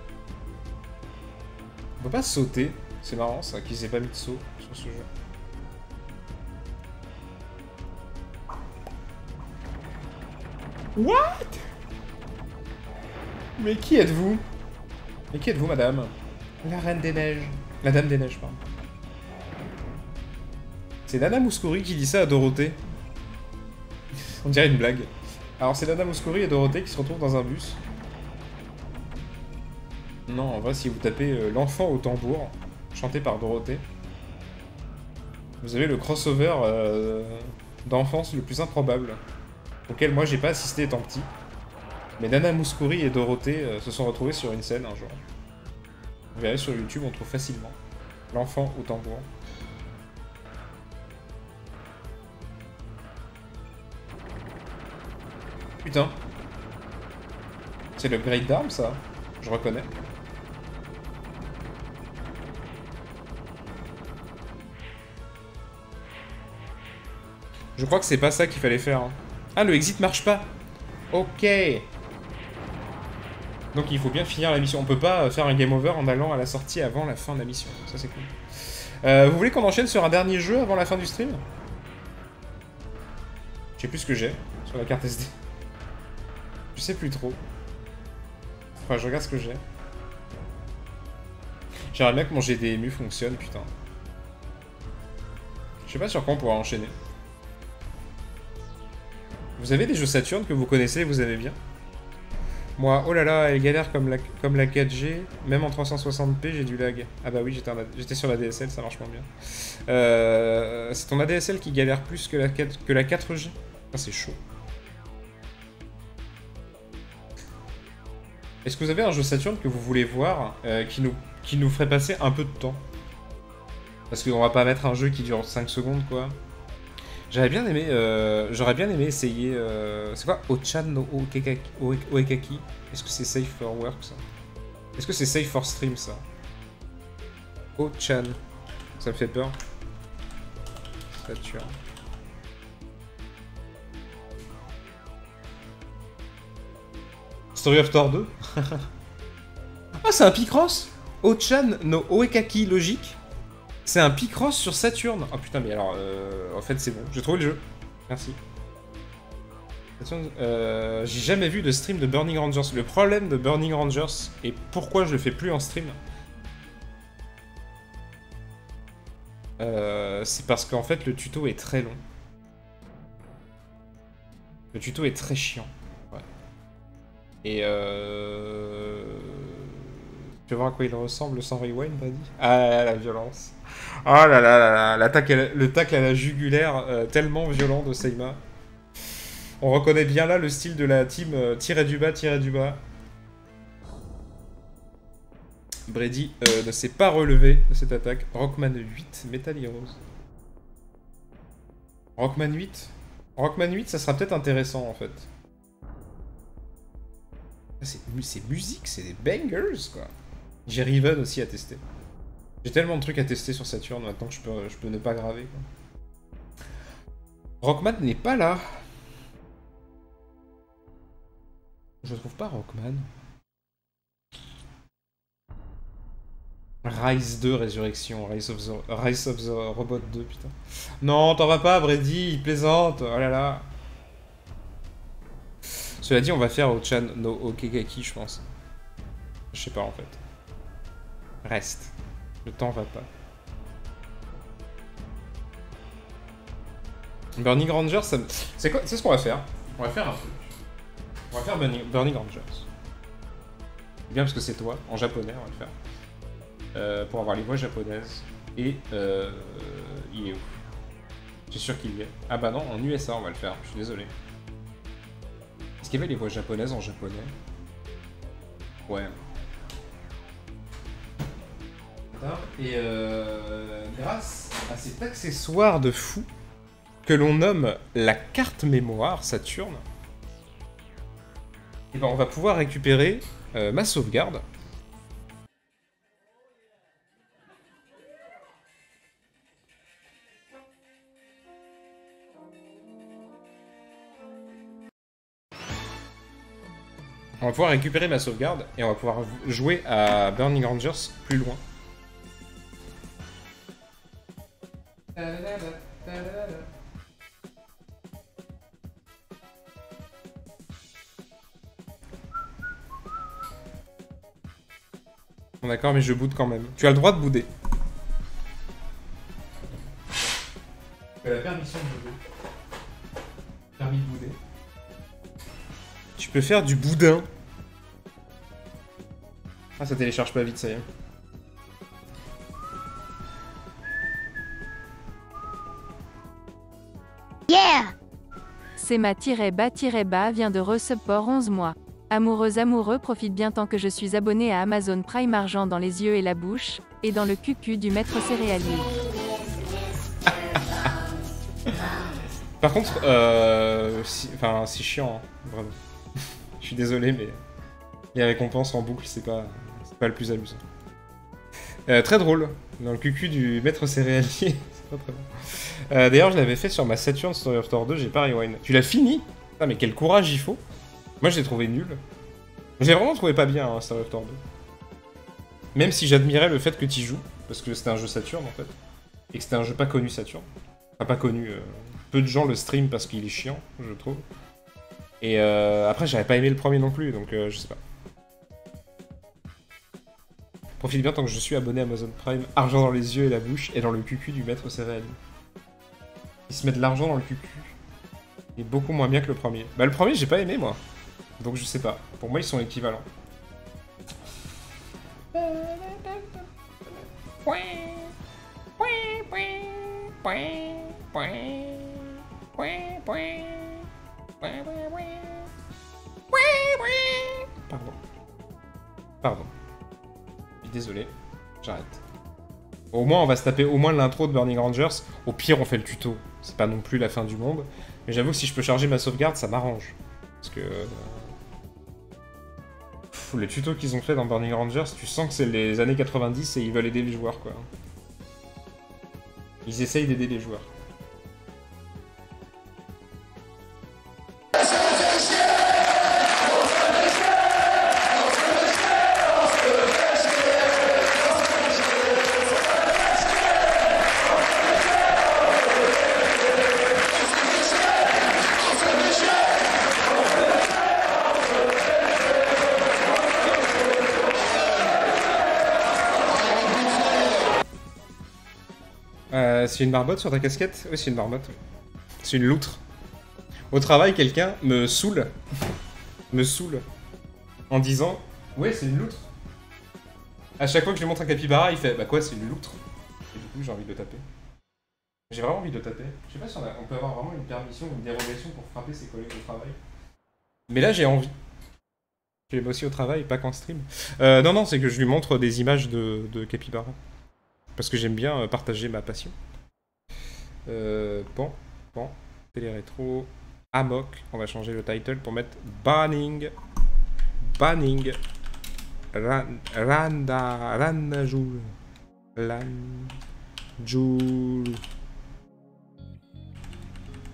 On peut pas sauter. C'est marrant ça, qu'ils aient pas mis de saut sur ce jeu. What? Mais qui êtes-vous? Mais qui êtes-vous, madame? La reine des neiges. La dame des neiges, pardon. C'est Nana Mouskouri qui dit ça à Dorothée. On dirait une blague. Alors c'est Nana Mouskouri et Dorothée qui se retrouvent dans un bus. Non, en vrai, si vous tapez euh, L'enfant au tambour, chanté par Dorothée, vous avez le crossover euh, d'enfance le plus improbable, auquel moi j'ai pas assisté étant petit. Mais Nana Mouskouri et Dorothée euh, se sont retrouvés sur une scène un jour. Vous verrez sur YouTube, on trouve facilement L'enfant au tambour. Putain. C'est le Great d'armes, ça. Je reconnais. Je crois que c'est pas ça qu'il fallait faire. Hein. Ah, le exit marche pas. Ok. Donc il faut bien finir la mission. On peut pas faire un game over en allant à la sortie avant la fin de la mission. Ça, c'est cool. Euh, vous voulez qu'on enchaîne sur un dernier jeu avant la fin du stream? Je sais plus ce que j'ai sur la carte S D. Je sais plus trop. Enfin, je regarde ce que j'ai. J'aimerais bien que mon G D M U fonctionne, putain. Je sais pas sur quoi on pourra enchaîner. Vous avez des jeux Saturn que vous connaissez et vous aimez bien? Moi, oh là là, elle galère comme la, comme la quatre G. Même en trois cent soixante p, j'ai du lag. Ah bah oui, j'étais j'étais sur la D S L, ça marche moins bien. Euh, c'est ton A D S L qui galère plus que la, que la quatre G? Ah, c'est chaud. Est-ce que vous avez un jeu Saturn que vous voulez voir euh, qui, nous, qui nous ferait passer un peu de temps? Parce qu'on va pas mettre un jeu qui dure cinq secondes, quoi. J'aurais bien aimé, euh, j'aurais bien aimé essayer... Euh, c'est quoi? Ochan no Oekaki? Est-ce que c'est safe for work, ça? Est-ce que c'est safe for stream, ça? Ochan. Ça me fait peur. Saturn. Story of Thor deux. Ah, c'est un Picross. Ochan no Oekaki, logique. C'est un Picross sur Saturn. Oh putain, mais alors, euh, en fait, c'est bon. J'ai trouvé le jeu. Merci. Euh, J'ai jamais vu de stream de Burning Rangers. Le problème de Burning Rangers, et pourquoi je le fais plus en stream, euh, c'est parce qu'en fait, le tuto est très long. Le tuto est très chiant. Ouais. Et euh... tu vas voir à quoi il ressemble sans rewind, Brady? Ah, la violence. Oh là là là là, l'attaque, le tacle à la jugulaire euh, tellement violent de Seima. On reconnaît bien là le style de la team euh, tirer du bas, tirer du bas. Brady euh, ne s'est pas relevé de cette attaque. Rockman huit, Metal Heroes. Rockman huit Rockman huit, ça sera peut-être intéressant en fait. C'est musique, c'est des bangers quoi. J'ai Riven aussi à tester. J'ai tellement de trucs à tester sur Saturn maintenant que je peux, je peux ne pas graver quoi. Rockman n'est pas là. Je trouve pas Rockman. Rise deux, Résurrection, Rise of the, Rise of the Robot deux, putain. Non, t'en vas pas, Brady, il plaisante, oh là là. Cela dit, on va faire Ochan no Okegaki, je pense. Je sais pas, en fait. Reste. Le temps va pas. Burning Rangers, ça me... C'est quoi? C'est ce qu'on va faire. On va faire un truc. On va faire Burning, Burning Rangers. Bien parce que c'est toi, en japonais, on va le faire. Euh, pour avoir les voix japonaises. Et euh, il est où? Je suis sûr qu'il y est. Ah bah non, en U S A on va le faire, je suis désolé. Est-ce qu'il y avait les voix japonaises en japonais? Ouais. Et euh, grâce à cet accessoire de fou que l'on nomme la carte mémoire Saturn, et ben on va pouvoir récupérer euh, ma sauvegarde. On va pouvoir récupérer ma sauvegarde et on va pouvoir jouer à Burning Rangers plus loin. Bon, d'accord, mais je boude quand même. Tu as le droit de bouder. Tu as la permission de bouder. Permis de bouder. Tu peux faire du boudin. Ah, ça télécharge pas vite, ça y est. Yeah! Sema-bas-bas vient de re-support onze mois. Amoureuse amoureux, profite bien tant que je suis abonné à Amazon Prime, argent dans les yeux et la bouche, et dans le cucu du maître céréalier. Par contre, euh... Si... Enfin, c'est chiant, hein, vraiment. Je suis désolé, mais les récompenses en boucle, c'est pas... c'est pas le plus amusant. Euh, très drôle, dans le cucu du maître céréalier. C'est pas très bon. Euh, D'ailleurs, je l'avais fait sur ma Saturn Story of Thor deux, j'ai pas rewind. Tu l'as fini? Ah, mais quel courage il faut. Moi, je l'ai trouvé nul. Je l'ai vraiment trouvé pas bien, hein, Story of Thor deux. Même si j'admirais le fait que tu joues, parce que c'était un jeu Saturn, en fait. Et que c'était un jeu pas connu Saturn. Enfin, pas connu... Euh... Peu de gens le stream parce qu'il est chiant, je trouve. Et euh, après, j'avais pas aimé le premier non plus, donc euh, je sais pas. Profite bien tant que je suis abonné à Amazon Prime. Argent dans les yeux et la bouche, et dans le cucu du maître céréalier. Ils se mettent de l'argent dans le cucu. Il est beaucoup moins bien que le premier. Bah le premier, j'ai pas aimé, moi. Donc je sais pas. Pour moi, ils sont équivalents. Pardon. Pardon. Je suis désolé. J'arrête. Au moins, on va se taper au moins l'intro de Burning Rangers. Au pire, on fait le tuto. C'est pas non plus la fin du monde. Mais j'avoue que si je peux charger ma sauvegarde, ça m'arrange. Parce que... Euh... Pff, les tutos qu'ils ont fait dans Burning Rangers, tu sens que c'est les années quatre-vingt-dix et ils veulent aider les joueurs, quoi. Ils essayent d'aider les joueurs. Euh, c'est une marmotte sur ta casquette? Oui, c'est une marmotte. C'est une loutre. Au travail, quelqu'un me saoule. me saoule. En disant... Ouais, c'est une loutre. À chaque fois que je lui montre un capybara, il fait... Bah quoi, c'est une loutre. Et du coup, j'ai envie de le taper. J'ai vraiment envie de le taper. Je sais pas si on, a... on peut avoir vraiment une permission, une dérogation pour frapper ses collègues au travail. Mais là, j'ai envie. Je l'aime aussi au travail, pas qu'en stream. Euh, non, non, c'est que je lui montre des images de, de capybara. Parce que j'aime bien partager ma passion. Euh, bon, bon, télé-rétro, Amok, on va changer le title pour mettre Banning, Banning, Ran, Randa, Ranjoul, Ranjoul.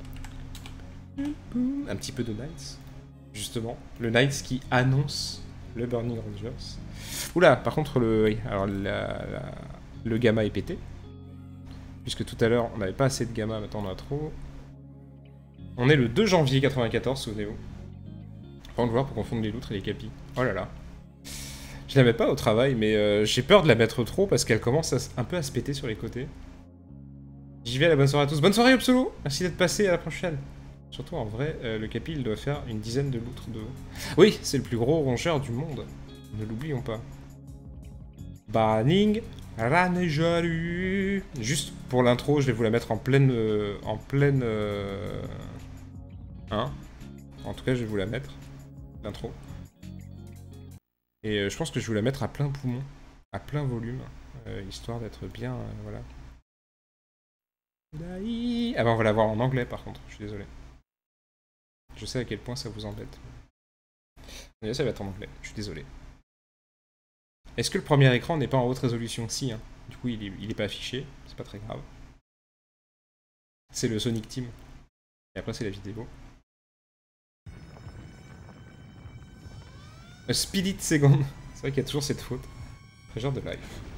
Un petit peu de Knights, justement. Le Knights qui annonce Le Burning Rangers. Oula, par contre, le, oui, alors la, la, le gamma est pété. Puisque tout à l'heure, on n'avait pas assez de gamma, maintenant on en a trop. On est le deux janvier quatre-vingt-quatorze, souvenez-vous. Avant de voir pour confondre les loutres et les capis. Oh là là. Je la mets pas au travail, mais euh, j'ai peur de la mettre trop parce qu'elle commence à, un peu à se péter sur les côtés. J'y vais, la bonne soirée à tous. Bonne soirée, Absolo. Merci d'être passé, à la prochaine. Surtout, en vrai, euh, le capi, il doit faire une dizaine de loutres de haut. Oui, c'est le plus gros rongeur du monde. Ne l'oublions pas. Banning Ranejaru. Juste pour l'intro, je vais vous la mettre en pleine... Euh, en pleine... Euh... Hein. En tout cas, je vais vous la mettre. L'intro. Et euh, je pense que je vais vous la mettre à plein poumon. À plein volume. Euh, histoire d'être bien... Euh, voilà. Ah ben on va la voir en anglais par contre, je suis désolé. Je sais à quel point ça vous embête. Mais ça va être en anglais, je suis désolé. Est-ce que le premier écran n'est pas en haute résolution? Si, hein. Du coup il est, il est pas affiché, c'est pas très grave. C'est le Sonic Team. Et après c'est la vidéo. A Split Second. C'est vrai qu'il y a toujours cette faute. Treasure de life.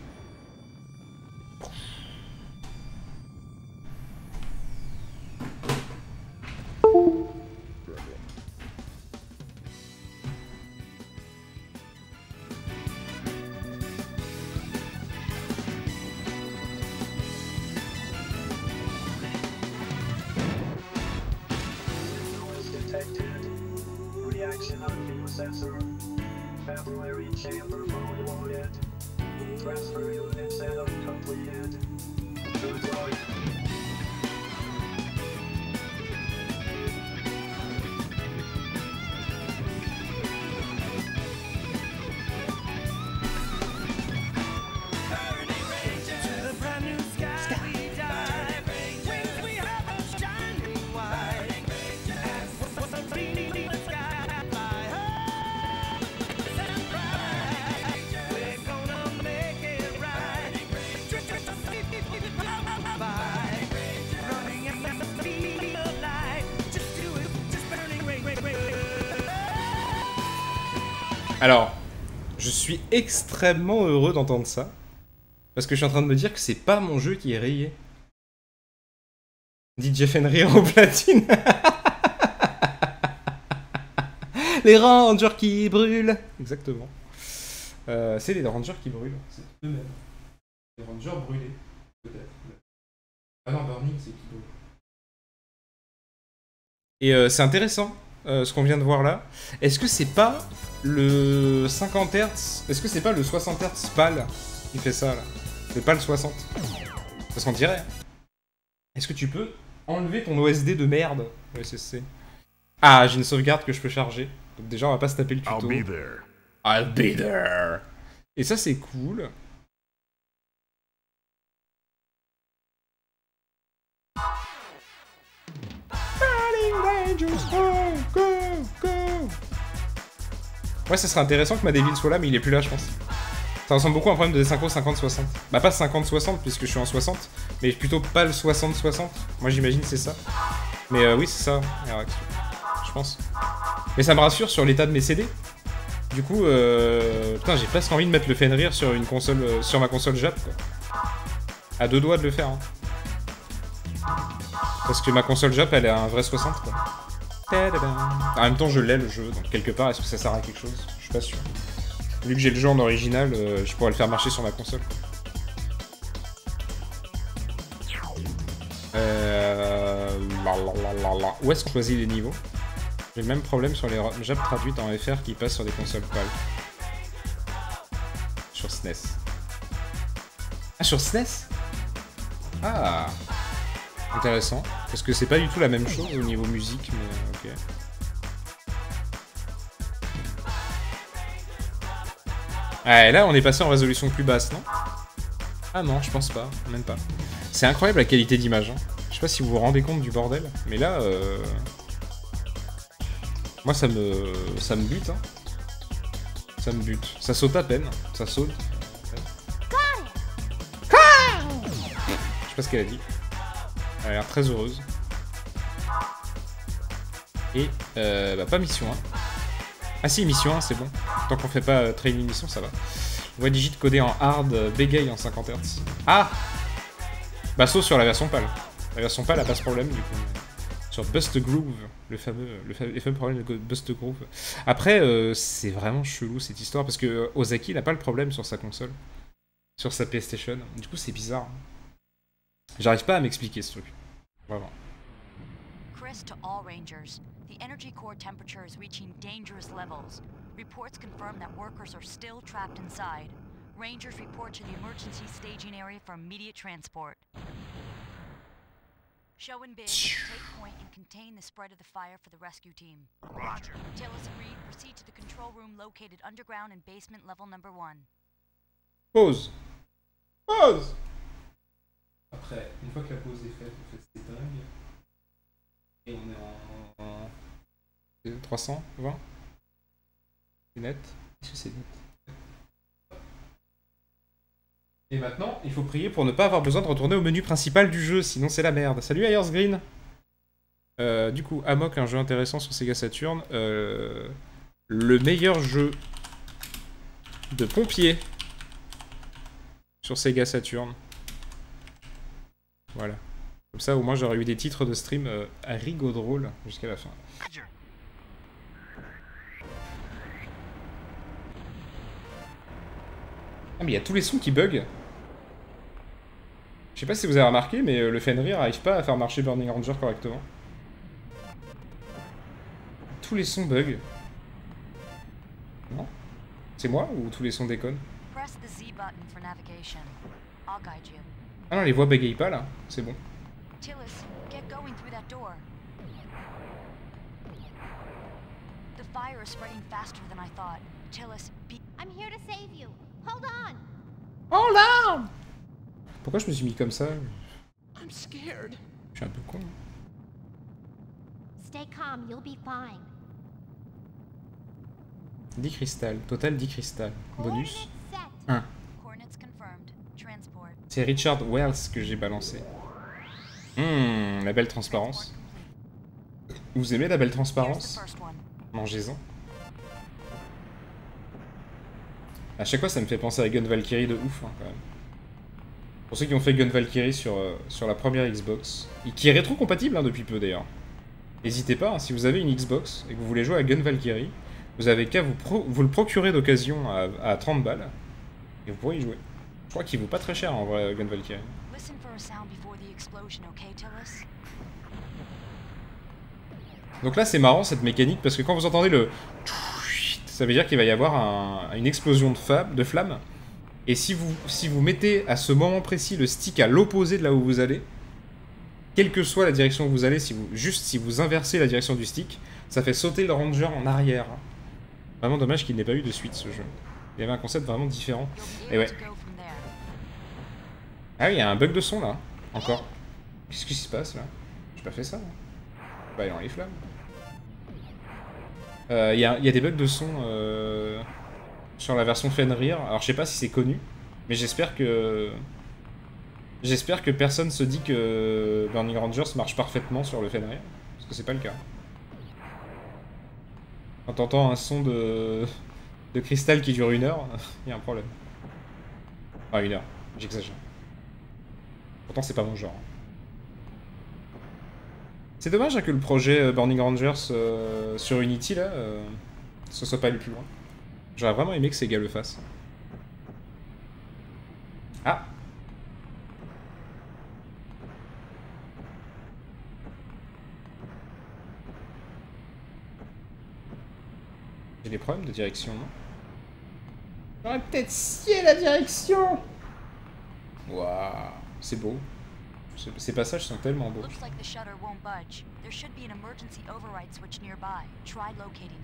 Alors, je suis extrêmement heureux d'entendre ça. Parce que je suis en train de me dire que c'est pas mon jeu qui est rayé. Dit Jeff Henry en platine. Les rangers qui brûlent. Exactement. Euh, c'est les rangers qui brûlent. C'est eux-mêmes. Les rangers brûlés. Peut-être. Ah non, Burning, c'est qui brûle. Et euh, c'est intéressant. Euh, ce qu'on vient de voir là. Est-ce que c'est pas le cinquante hertz? Est-ce que c'est pas le soixante hertz pâle qui fait ça là? C'est pas le soixante? Parce qu'on dirait. Est-ce que tu peux enlever ton O S D de merde? O S S C. Ah, j'ai une sauvegarde que je peux charger. Donc déjà on va pas se taper le tuto. I'll be there. I'll be there. Et ça c'est cool. Go, go. Ouais, ça serait intéressant que Madeville soit là, mais il est plus là, je pense. Ça ressemble beaucoup à un problème de synchro cinquante soixante. Bah, pas cinquante soixante, puisque je suis en soixante, mais plutôt pas le soixante soixante. Moi, j'imagine c'est ça. Mais euh, oui, c'est ça, R X, je pense. Mais ça me rassure sur l'état de mes C D. Du coup, euh... putain, j'ai presque envie de mettre le Fenrir sur une console, euh, sur ma console Jap, quoi. À deux doigts de le faire, hein. Parce que ma console Jap, elle a un vrai soixante, quoi. En même temps, je l'ai le jeu, donc quelque part, est-ce que ça sert à quelque chose? Je suis pas sûr. Vu que j'ai le jeu en original, euh, je pourrais le faire marcher sur ma console. Euh... Où est-ce qu'on choisit les niveaux? J'ai le même problème sur les Jap traduites en F R qui passent sur des consoles pâles. Sur S N E S. Ah, sur S N E S? Ah, intéressant. Parce que c'est pas du tout la même chose au niveau musique, mais ok. Ah, et là, on est passé en résolution plus basse, non? Ah non, je pense pas, même pas. C'est incroyable la qualité d'image, hein. Je sais pas si vous vous rendez compte du bordel, mais là, euh... moi ça me... ça me bute, hein. Ça me bute. Ça saute à peine, ça saute. Je sais pas ce qu'elle a dit. Elle a l'air très heureuse. Et, euh, bah pas mission, hein. Ah si, mission un, c'est bon. Tant qu'on fait pas euh, training mission, ça va. Voix digit codée en hard, euh, bégaye en cinquante hertz. Ah bah sauf sur la version PAL. La version PAL a pas ce problème du coup. Sur Bust Groove, le fameux, le fameux, fameux problème de Bust Groove. Après, euh, c'est vraiment chelou cette histoire parce que euh, Ozaki n'a pas le problème sur sa console. Sur sa PlayStation. Du coup, c'est bizarre. J'arrive pas à m'expliquer ce truc. Vraiment. Chris to all Rangers. The energy core temperature is reaching dangerous levels. Reports confirm that workers are still trapped inside. Rangers report to the emergency staging area for immediate transport. Show and bid, take point and contain the spread of the fire for the rescue team. Roger. Tillis agreed, proceed to the control room located underground in basement level number one. Pause. Pause. Après, une fois que la pause est faite, en fait, c'est dingue. Et on est en... en... trois cent vingt. C'est net. Est-ce que c'est net? Et maintenant, il faut prier pour ne pas avoir besoin de retourner au menu principal du jeu, sinon c'est la merde. Salut Ayers Green. Euh, du coup, Amok, un jeu intéressant sur Sega Saturn. Euh, le meilleur jeu de pompier sur Sega Saturn. Voilà. Comme ça, au moins, j'aurais eu des titres de stream euh, à rigo drôle jusqu'à la fin. Ah, mais il y a tous les sons qui bug. Je sais pas si vous avez remarqué, mais euh, le Fenrir arrive pas à faire marcher Burning Ranger correctement. Tous les sons bug. Non? C'est moi ou tous les sons déconnent? Ah non, les voix bégayent pas là, c'est bon. Tillis, get going through that door. The fire is spreading faster than I thought. Tillis, be... I'm here to save you. Hold on. Oh là! Pourquoi je me suis mis comme ça? I'm scared. Je suis un peu con. Stay calm, you'll be fine. dix cristal, total dix cristal. Bonus Coordinates set. un. Coordinates confirmed. Transport. C'est Richard Wells que j'ai balancé. Hum, la belle transparence. Vous aimez la belle Here's the transparence? first one. Mangez-en. À chaque fois, ça me fait penser à Gun Valkyrie de ouf, hein, quand même. Pour ceux qui ont fait Gun Valkyrie sur, euh, sur la première Xbox, et qui est rétro-compatible hein, depuis peu d'ailleurs. N'hésitez pas, hein, si vous avez une Xbox et que vous voulez jouer à Gun Valkyrie, vous avez qu'à vous, pro vous le procurer d'occasion à, à trente balles, et vous pourrez y jouer. Je crois qu'il vaut pas très cher en vrai, Gun Valkyrie. Listen for a sound before the explosion, okay, Tillis? Donc là, c'est marrant cette mécanique, parce que quand vous entendez le... Ça veut dire qu'il va y avoir un, une explosion de, fab, de flammes. Et si vous, si vous mettez à ce moment précis le stick à l'opposé de là où vous allez, quelle que soit la direction où vous allez, si vous, juste si vous inversez la direction du stick, ça fait sauter le ranger en arrière. Vraiment dommage qu'il n'ait pas eu de suite ce jeu. Il y avait un concept vraiment différent. Et ouais. Ah oui, il y a un bug de son là. Encore. Qu'est-ce qui se passe là? J'ai pas fait ça. Bah, il est dans les flammes. Il euh, y, y a des bugs de son euh, sur la version Fenrir. Alors je sais pas si c'est connu, mais j'espère que j'espère que personne se dit que Burning Rangers marche parfaitement sur le Fenrir, parce que c'est pas le cas. Quand t'entends un son de de cristal qui dure une heure, il y a un problème. Enfin une heure, j'exagère. Pourtant c'est pas mon genre. C'est dommage hein, que le projet Burning Rangers euh, sur Unity, là, euh, ce soit pas allé plus loin. J'aurais vraiment aimé que ces gars le fassent. Ah! J'ai des problèmes de direction, non? J'aurais peut-être scié la direction! Waouh, c'est beau. Ces passages sont tellement beaux. Looks like the shutter won't budge. There should be an emergency override switch nearby. Try locating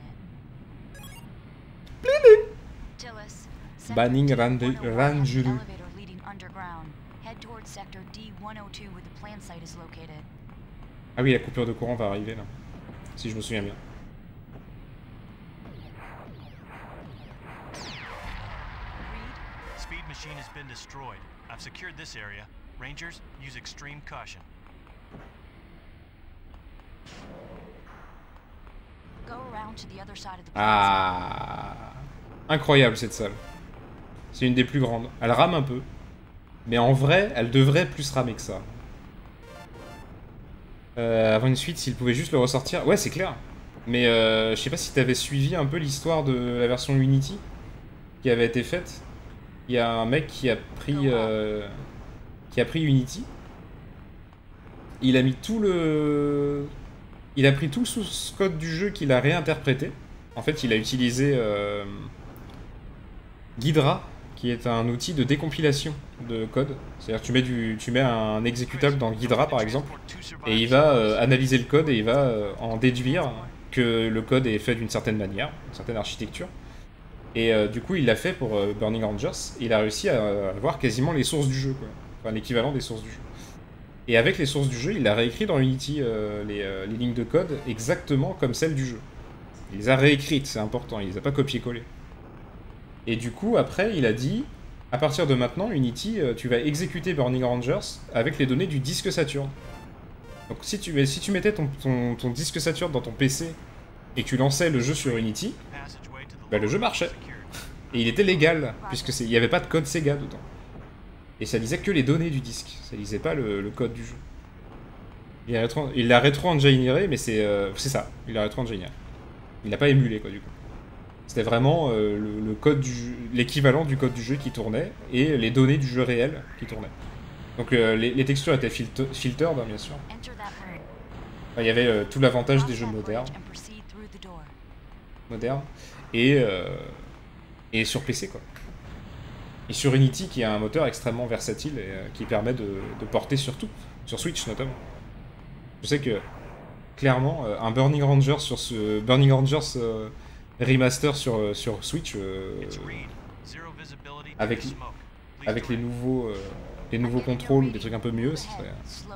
it. Tillis, Banning Sector D one oh one has an Ranjuru. elevator leading underground. Head towards sector D one oh two where the plant site is located. Ah oui, la coupure de courant va arriver là. Si je me souviens bien. Read. Speed machine has been destroyed. I've secured this area. Rangers, use extreme caution. Go around down to the other side of the plaza. Ah, incroyable cette salle. C'est une des plus grandes. Elle rame un peu. Mais en vrai, elle devrait plus ramer que ça. Euh, avant une suite, s'il pouvait juste le ressortir... Ouais, c'est clair. Mais euh, je sais pas si t'avais suivi un peu l'histoire de la version Unity qui avait été faite. Il y a un mec qui a pris... Euh, qui a pris Unity. Il a mis tout le... Il a pris tout le source code du jeu qu'il a réinterprété. En fait, il a utilisé euh, Ghidra, qui est un outil de décompilation de code. C'est-à-dire que tu mets, du, tu mets un exécutable dans Ghidra, par exemple, et il va euh, analyser le code et il va euh, en déduire que le code est fait d'une certaine manière, une certaine architecture. Et euh, du coup, il l'a fait pour euh, Burning Rangers, et il a réussi à avoir quasiment les sources du jeu, quoi. Enfin, l'équivalent des sources du jeu. Et avec les sources du jeu, il a réécrit dans Unity euh, les, euh, les lignes de code exactement comme celles du jeu. Il les a réécrites, c'est important, il les a pas copié-collé. Et du coup, après, il a dit, à partir de maintenant, Unity, euh, tu vas exécuter Burning Rangers avec les données du disque Saturn. Donc si tu, si tu mettais ton, ton, ton disque Saturn dans ton P C et que tu lançais le jeu sur Unity, bah, le jeu marchait. Et il était légal, puisqu'il n'y avait pas de code Sega dedans. Et ça lisait que les données du disque, ça lisait pas le, le code du jeu. Il l'a rétro, rétro-engineeré, mais c'est euh, ça, il l'a rétro-engineeré. Il l'a pas émulé, quoi, du coup. C'était vraiment euh, le, le code du l'équivalent du code du jeu qui tournait, et les données du jeu réel qui tournaient. Donc euh, les, les textures étaient filter, filtered, hein, bien sûr. Enfin, il y avait euh, tout l'avantage des jeux modernes. Modernes. Et, euh, et sur P C, quoi. Et sur Unity, qui a un moteur extrêmement versatile et euh, qui permet de, de porter sur tout, sur Switch notamment. Je sais que, clairement, euh, un Burning Rangers sur ce Burning Rangers euh, remaster sur, euh, sur Switch, euh, avec, avec les nouveaux, euh, les nouveaux contrôles ou des trucs un peu mieux, ça serait...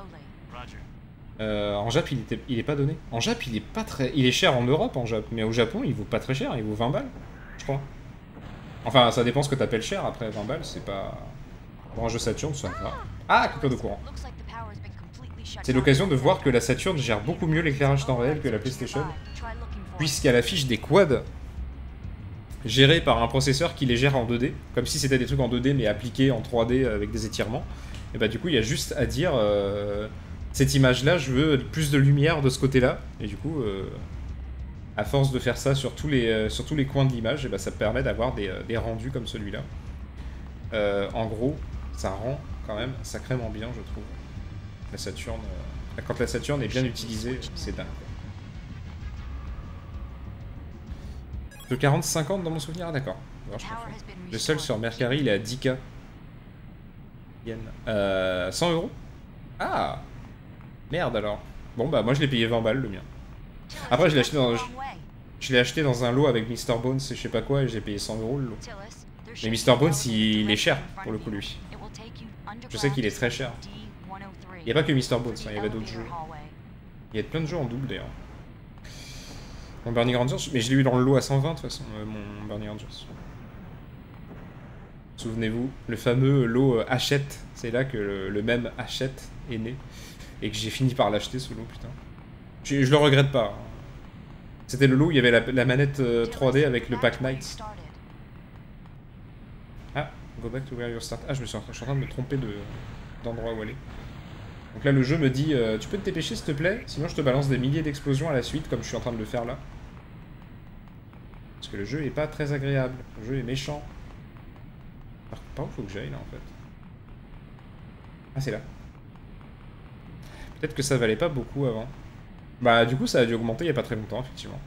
Euh, en Jap, il, était, il est pas donné. En Jap, il est pas très... Il est cher en Europe, en Jap, mais au Japon, il vaut pas très cher, il vaut vingt balles, je crois. Enfin, ça dépend ce que t'appelles cher, après vingt balles, c'est pas... Pour un jeu Saturn, ça va. Ah, coupure de courant. C'est l'occasion de voir que la Saturn gère beaucoup mieux l'éclairage temps réel que la PlayStation, puisqu'elle affiche des quads gérés par un processeur qui les gère en deux D, comme si c'était des trucs en deux D mais appliqués en trois D avec des étirements. Et bah du coup, il y a juste à dire, euh, cette image-là, je veux plus de lumière de ce côté-là, et du coup... Euh, à force de faire ça sur tous les, euh, sur tous les coins de l'image, eh ben, ça permet d'avoir des, euh, des rendus comme celui-là. Euh, en gros, ça rend quand même sacrément bien, je trouve. La Saturn, euh... quand la Saturn est bien utilisée, c'est dingue. De quarante cinquante dans mon souvenir, ah d'accord. Le seul sur Mercari, il est à dix K. Euh, cent euros. Ah, merde alors. Bon bah moi je l'ai payé vingt balles le mien. Après je l'ai acheté dans je l'ai acheté dans un lot avec Mister Bones et je sais pas quoi et j'ai payé cent euros le lot. Mais Mister Bones il, il est cher pour le coup lui. Je sais qu'il est très cher. Il n'y a pas que Mister Bones, hein, il y avait d'autres jeux. Il y a plein de jeux en double d'ailleurs. Mon Burning Rangers, mais je l'ai eu dans le lot à cent vingt de toute façon, euh, mon Burning Rangers. Souvenez-vous, le fameux lot euh, Hachette, c'est là que le, le même Hachette est né. Et que j'ai fini par l'acheter ce lot, putain. Je, je le regrette pas. C'était le lot où il y avait la, la manette euh, trois D avec le Pack Knight. Ah, go back to where you start. Ah, je, me suis, je suis en train de me tromper d'endroit où aller. Donc là, le jeu me dit, euh, tu peux te dépêcher s'il te plaît, sinon je te balance des milliers d'explosions à la suite, comme je suis en train de le faire là. Parce que le jeu est pas très agréable, le jeu est méchant. Par, par où faut que j'aille là en fait? Ah, c'est là. Peut-être que ça valait pas beaucoup avant. Bah du coup ça a dû augmenter il y a pas très longtemps effectivement.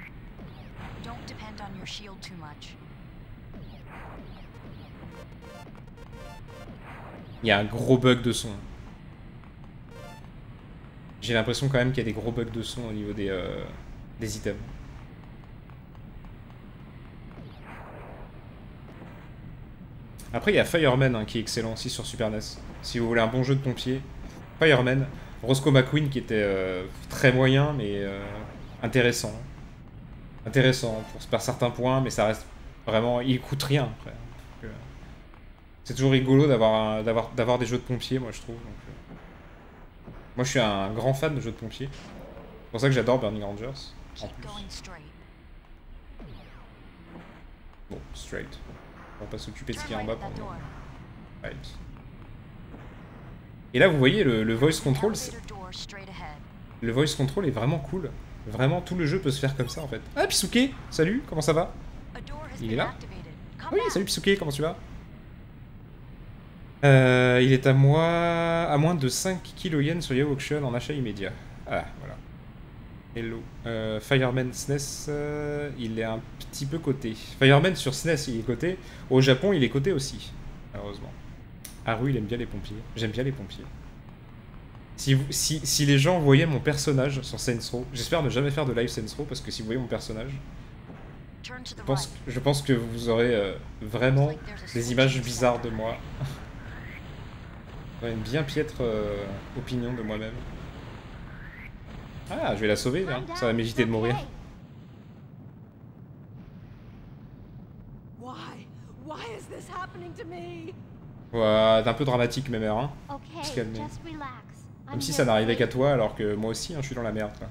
Il y a un gros bug de son. J'ai l'impression quand même qu'il y a des gros bugs de son au niveau des, euh, des items. Après il y a Fireman hein, qui est excellent aussi sur Super N E S. Si vous voulez un bon jeu de pompier, Fireman. Roscoe McQueen qui était euh, très moyen mais euh, intéressant. Intéressant pour, par certains points mais ça reste vraiment... Il coûte rien après. Euh, c'est toujours rigolo d'avoir d'avoir d'avoir des jeux de pompiers moi je trouve. Donc, euh... Moi je suis un grand fan de jeux de pompiers. C'est pour ça que j'adore Burning Rangers. En plus. Bon, straight. On va pas s'occuper de ce qu'il y a en bas pour nous. Right. Et là, vous voyez, le, le voice control, le voice control est vraiment cool. Vraiment, tout le jeu peut se faire comme ça, en fait. Ah, Pisuke, salut, comment ça va? Il est là? Oui, salut Pisuke, comment tu vas? euh, Il est à moi... à moins de cinq kilo yen sur Yahoo Auction en achat immédiat. Ah, voilà. Hello. Euh, Fireman S N E S, euh, il est un petit peu coté. Fireman sur S N E S, il est coté. Au Japon, il est coté aussi, malheureusement. Haru, il aime bien les pompiers. J'aime bien les pompiers. Si, vous, si, si les gens voyaient mon personnage sur Saints Row, j'espère ne jamais faire de live Saints Row, parce que si vous voyez mon personnage, je pense, je pense que vous aurez euh, vraiment des images bizarres de moi. Une bien piètre euh, opinion de moi-même. Ah, je vais la sauver, hein. Ça va m'éviter de mourir. Ouais, c'est un peu dramatique, mes mères, hein. Se calmer. Comme si ça n'arrivait qu'à toi, alors que moi aussi, hein, je suis dans la merde, quoi.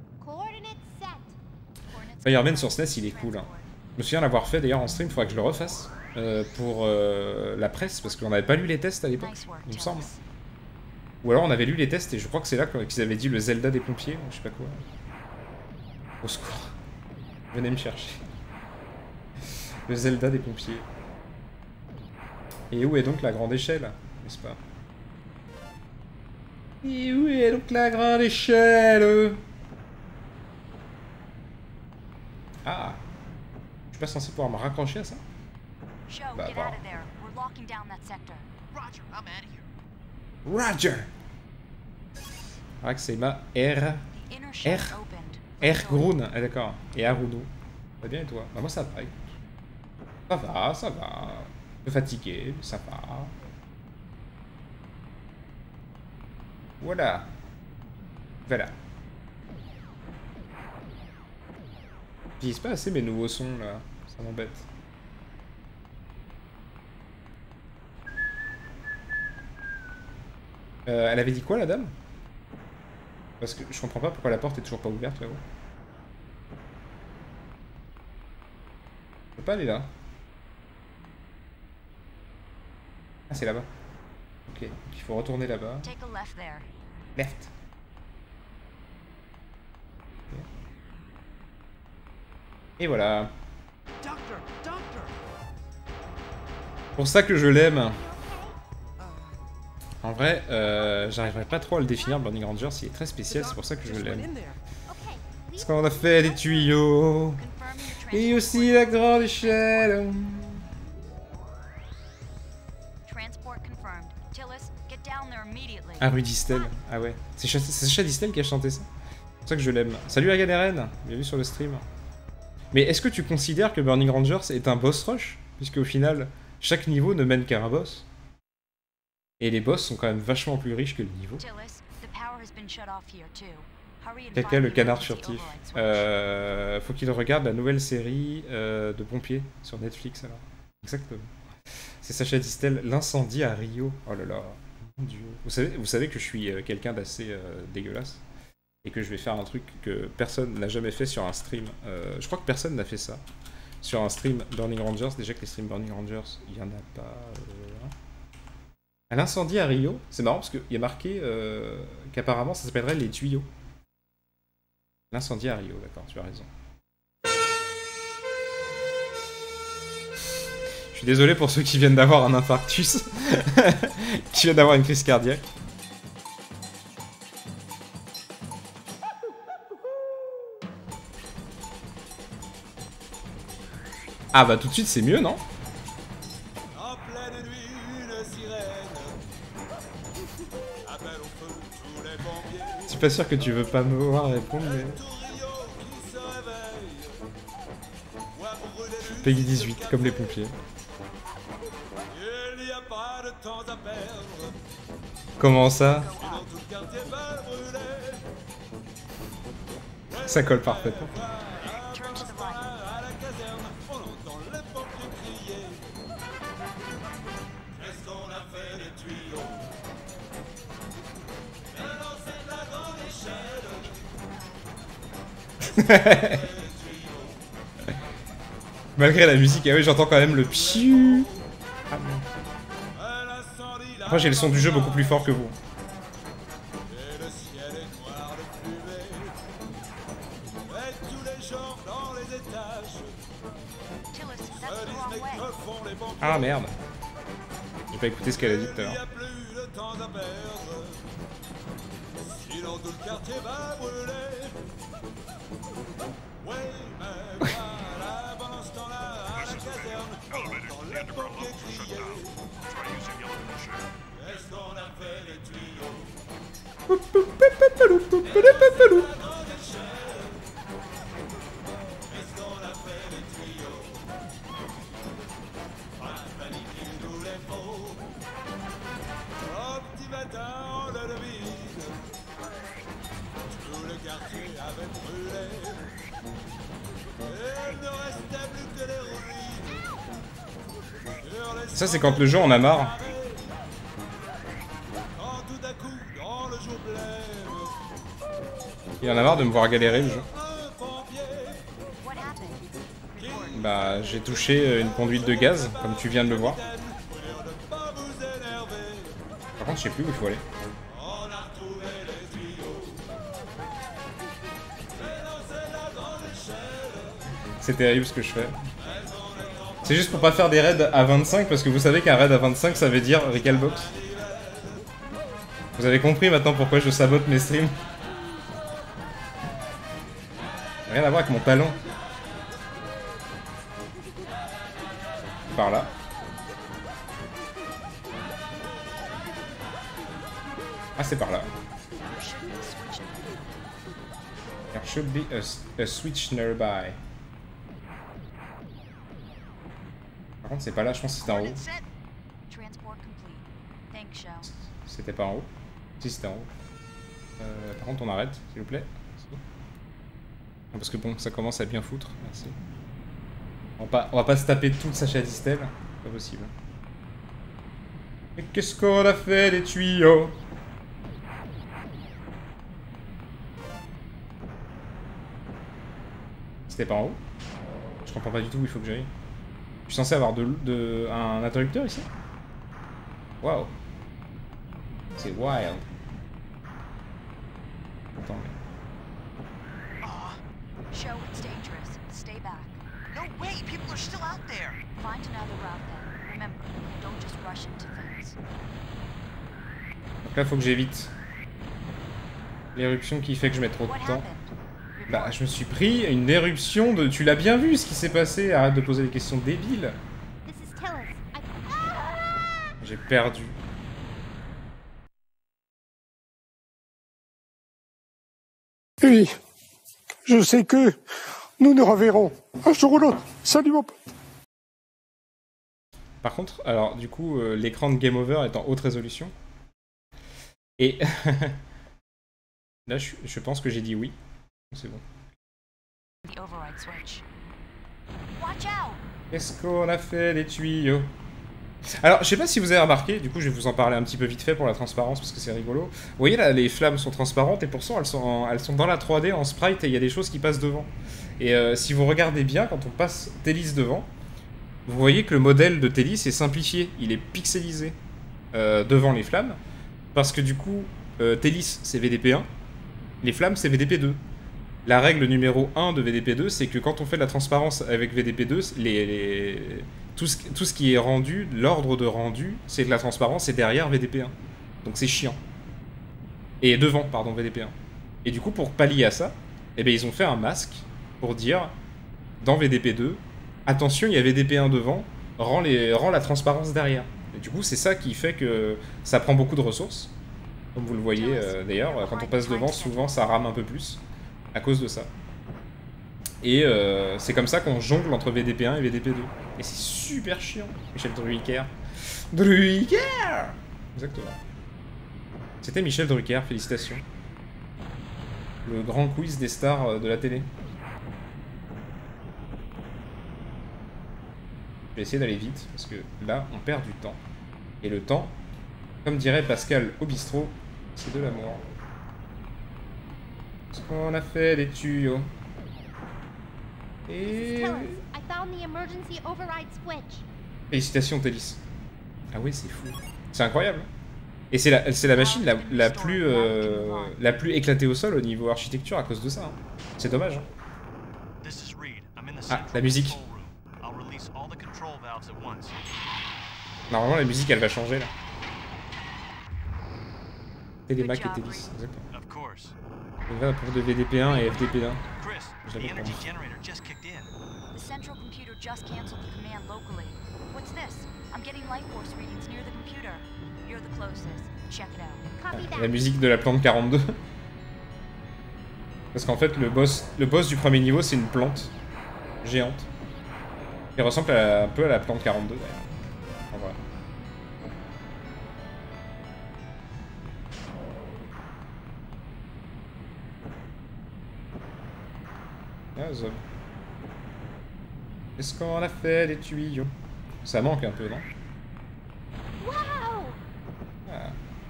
Fireman sur S N E S, il est cool, hein. Je me souviens l'avoir fait d'ailleurs en stream, il faudra que je le refasse. Euh, pour euh, la presse, parce qu'on n'avait pas lu les tests à l'époque, il me semble. Ou alors on avait lu les tests et je crois que c'est là qu'ils avaient dit le Zelda des pompiers, ou je sais pas quoi. Au secours. Venez me chercher. Le Zelda des pompiers. Et où est donc la grande échelle, n'est-ce pas? Et où est donc la grande échelle? Ah. Je suis pas censé pouvoir me raccrocher à ça? Bah, bah. Roger. Ah, que c'est ma R. R. R. Grun. Ah, d'accord. Et Haruno. Ça va bien et toi? Bah, moi ça va. Ça va, ça va. Un peu fatigué, mais ça va. Voilà. Voilà. J'utilise pas assez mes nouveaux sons là. Ça m'embête. Euh, elle avait dit quoi la dame? Parce que je comprends pas pourquoi la porte est toujours pas ouverte là-haut. Je peux pas aller là. Ah c'est là-bas. Ok, donc il faut retourner là-bas. Left. Okay. Et voilà. Pour ça que je l'aime. En vrai, euh, j'arriverai pas trop à le définir, Burning Rangers, il est très spécial, c'est pour ça que je l'aime. Parce qu'on a fait des tuyaux, et aussi la grande échelle. Ah, Rudy Distel, ah ouais. C'est Sacha Distel qui a chanté ça. C'est pour ça que je l'aime. Salut Agaderen, bienvenue sur le stream. Mais est-ce que tu considères que Burning Rangers est un boss rush? Puisque au final, chaque niveau ne mène qu'à un boss. Et les boss sont quand même vachement plus riches que le niveau. Caca le canard furtif. Euh, faut qu'il regarde la nouvelle série euh, de pompiers sur Netflix alors. Exactement. C'est Sacha Distel, l'incendie à Rio. Oh là là, mon dieu. Vous savez, vous savez que je suis euh, quelqu'un d'assez euh, dégueulasse. Et que je vais faire un truc que personne n'a jamais fait sur un stream. Euh, je crois que personne n'a fait ça. Sur un stream Burning Rangers. Déjà que les streams Burning Rangers, il n'y en a pas... Euh, hein. À l'incendie à Rio, c'est marrant parce qu'il y a marqué euh, qu'apparemment ça s'appellerait les tuyaux. L'incendie à Rio, d'accord, tu as raison. Je suis désolé pour ceux qui viennent d'avoir un infarctus, qui viennent d'avoir une crise cardiaque. Ah bah tout de suite c'est mieux, non? Je suis pas sûr que tu veux pas me voir répondre, mais... Peggy dix-huit, comme les pompiers. Comment ça? Ça colle parfaitement. Malgré la musique, ah oui, j'entends quand même le piou. Ah non. Moi j'ai le son du jeu beaucoup plus fort que vous. Ah merde. J'ai pas écouté ce qu'elle a dit tout à l'heure. Ça c'est quand le jeu en a marre. Il en a marre de me voir galérer le jeu. Bah j'ai touché une conduite de gaz, comme tu viens de le voir. Par contre je sais plus où il faut aller. C'est terrible ce que je fais. C'est juste pour pas faire des raids à vingt-cinq, parce que vous savez qu'un raid à vingt-cinq ça veut dire Recalbox. Vous avez compris maintenant pourquoi je sabote mes streams. Rien à voir avec mon talent. Par là. Ah c'est par là. There should be a, a switch nearby. Par contre, c'est pas là, je pense que c'était en haut. C'était pas en haut. Si, c'était en haut. Euh, par contre, on arrête, s'il vous plaît. Non, parce que bon, ça commence à bien foutre. Merci. On va pas, on va pas se taper toute Sacha Distel. Pas possible. Mais qu'est-ce qu'on a fait des tuyaux? C'était pas en haut? Je comprends pas du tout où il faut que j'aille. Je suis censé avoir de, de, un interrupteur ici? Waouh. C'est wild. Attends. Show it's dangerous. Stay back. No way, people are still out there. Find another route then. Remember, don't just rush into things. Donc là, faut que j'évite l'éruption qui fait que je mets trop de temps. Bah, je me suis pris une éruption de... Tu l'as bien vu ce qui s'est passé, arrête de poser des questions débiles. J'ai perdu. Oui, je sais que nous nous reverrons un jour ou l'autre. Salut mon pote. Par contre, alors du coup, euh, l'écran de Game Over est en haute résolution. Et là, je, je pense que j'ai dit oui. C'est bon. Qu'est-ce qu'on a fait des tuyaux? Alors, je sais pas si vous avez remarqué, du coup je vais vous en parler un petit peu vite fait pour la transparence parce que c'est rigolo. Vous voyez là, les flammes sont transparentes et pourtant elles sont, en, elles sont dans la trois D en sprite et il y a des choses qui passent devant. Et euh, si vous regardez bien, quand on passe Télis devant, vous voyez que le modèle de Télis est simplifié, il est pixelisé euh, devant les flammes. Parce que du coup, euh, Télis c'est V D P un, les flammes c'est V D P deux. La règle numéro un de V D P deux, c'est que quand on fait de la transparence avec V D P deux, les, les, tout, ce, tout ce qui est rendu, l'ordre de rendu, c'est que la transparence est derrière V D P un. Donc c'est chiant. Et devant, pardon, V D P un. Et du coup, pour pallier à ça, eh bien, ils ont fait un masque pour dire, dans V D P deux, attention, il y a V D P un devant, rend, les, rend la transparence derrière. Et du coup, c'est ça qui fait que ça prend beaucoup de ressources. Comme vous le voyez, euh, d'ailleurs, quand on passe devant, souvent, ça rame un peu plus. À cause de ça. Et euh, c'est comme ça qu'on jongle entre V D P un et V D P deux. Et c'est super chiant. Michel Drucker. Drucker Exactement. C'était Michel Drucker, félicitations. Le grand quiz des stars de la télé. Je vais essayer d'aller vite, parce que là, on perd du temps. Et le temps, comme dirait Pascal au bistrot, c'est de l'amour. Qu'est-ce qu'on a fait des tuyaux? Et... Tellus, I found the emergency override switch. Félicitations, Télis. Ah ouais, c'est fou. C'est incroyable. Et c'est la, c'est la machine la, la, plus, euh, la plus éclatée au sol au niveau architecture à cause de ça. Hein. C'est dommage. Hein. Ah, la musique. Normalement, la musique, elle va changer, là. Télémac et Télis, exactement. On va pour de V D P un et F D P un. J'avais pas. The central computer just canceled the command locally. What's this? I'm getting life force readings near the computer. You're the closest. Check it out. Copy that. La musique de la plante quarante-deux. Parce qu'en fait, le boss, le boss du premier niveau, c'est une plante géante. Qui ressemble à, un peu à la plante quarante-deux d'ailleurs. En vrai. Ah, Zob. Est-ce qu'on a fait des tuyaux? Ça manque un peu, non? Wow! Ah.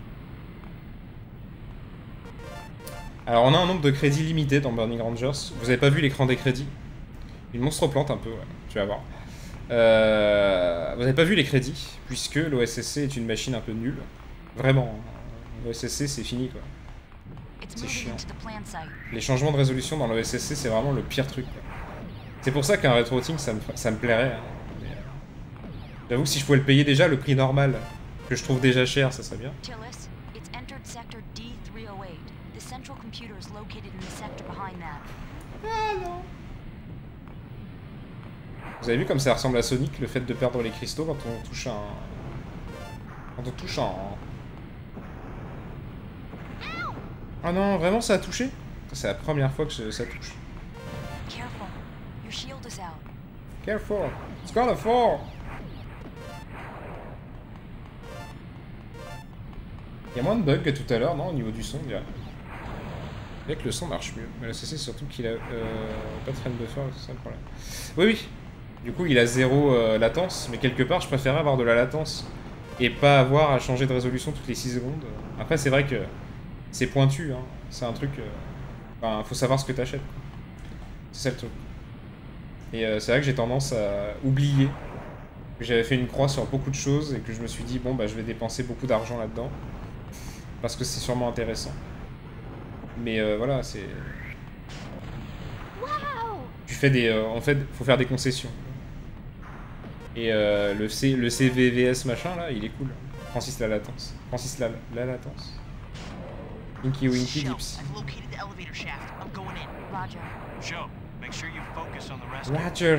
Alors, on a un nombre de crédits limité dans Burning Rangers. Vous avez pas vu l'écran des crédits? Une monstre plante un peu, ouais. Tu vas voir. Euh... Vous avez pas vu les crédits, puisque l'O S S C est une machine un peu nulle. Vraiment. L'O S S C, c'est fini, quoi. C'est chiant. Les changements de résolution dans l'O S S C, c'est vraiment le pire truc, quoi. C'est pour ça qu'un rétro-routing, ça me, ça me plairait. Hein. Mais, euh... j'avoue que si je pouvais le payer déjà le prix normal, que je trouve déjà cher, ça serait bien. Ah non. Vous avez vu comme ça ressemble à Sonic, le fait de perdre les cristaux quand on touche un... Quand on touche un... Ah non, vraiment ça a touché? C'est la première fois que ça touche. Careful, it's gonna fall. Il y a moins de bugs que tout à l'heure, non, au niveau du son, on dirait. Avec le son marche mieux. Mais là, c'est surtout qu'il a euh, pas de frame buffer, c'est ça le problème. Oui, oui. Du coup, il a zéro euh, latence, mais quelque part, je préférerais avoir de la latence et pas avoir à changer de résolution toutes les six secondes. Après, c'est vrai que c'est pointu, hein. C'est un truc... Euh... Enfin, faut savoir ce que t'achètes. C'est ça le truc. Et euh, c'est vrai que j'ai tendance à oublier que j'avais fait une croix sur beaucoup de choses et que je me suis dit, bon, bah, je vais dépenser beaucoup d'argent là-dedans. Parce que c'est sûrement intéressant. Mais euh, voilà, c'est... Tu fais des... Euh, en fait, faut faire des concessions. Et euh, le, C, le C V V S machin, là, il est cool. Francis la latence. Francis la, la latence. Inky Winky Dipsy. Roger.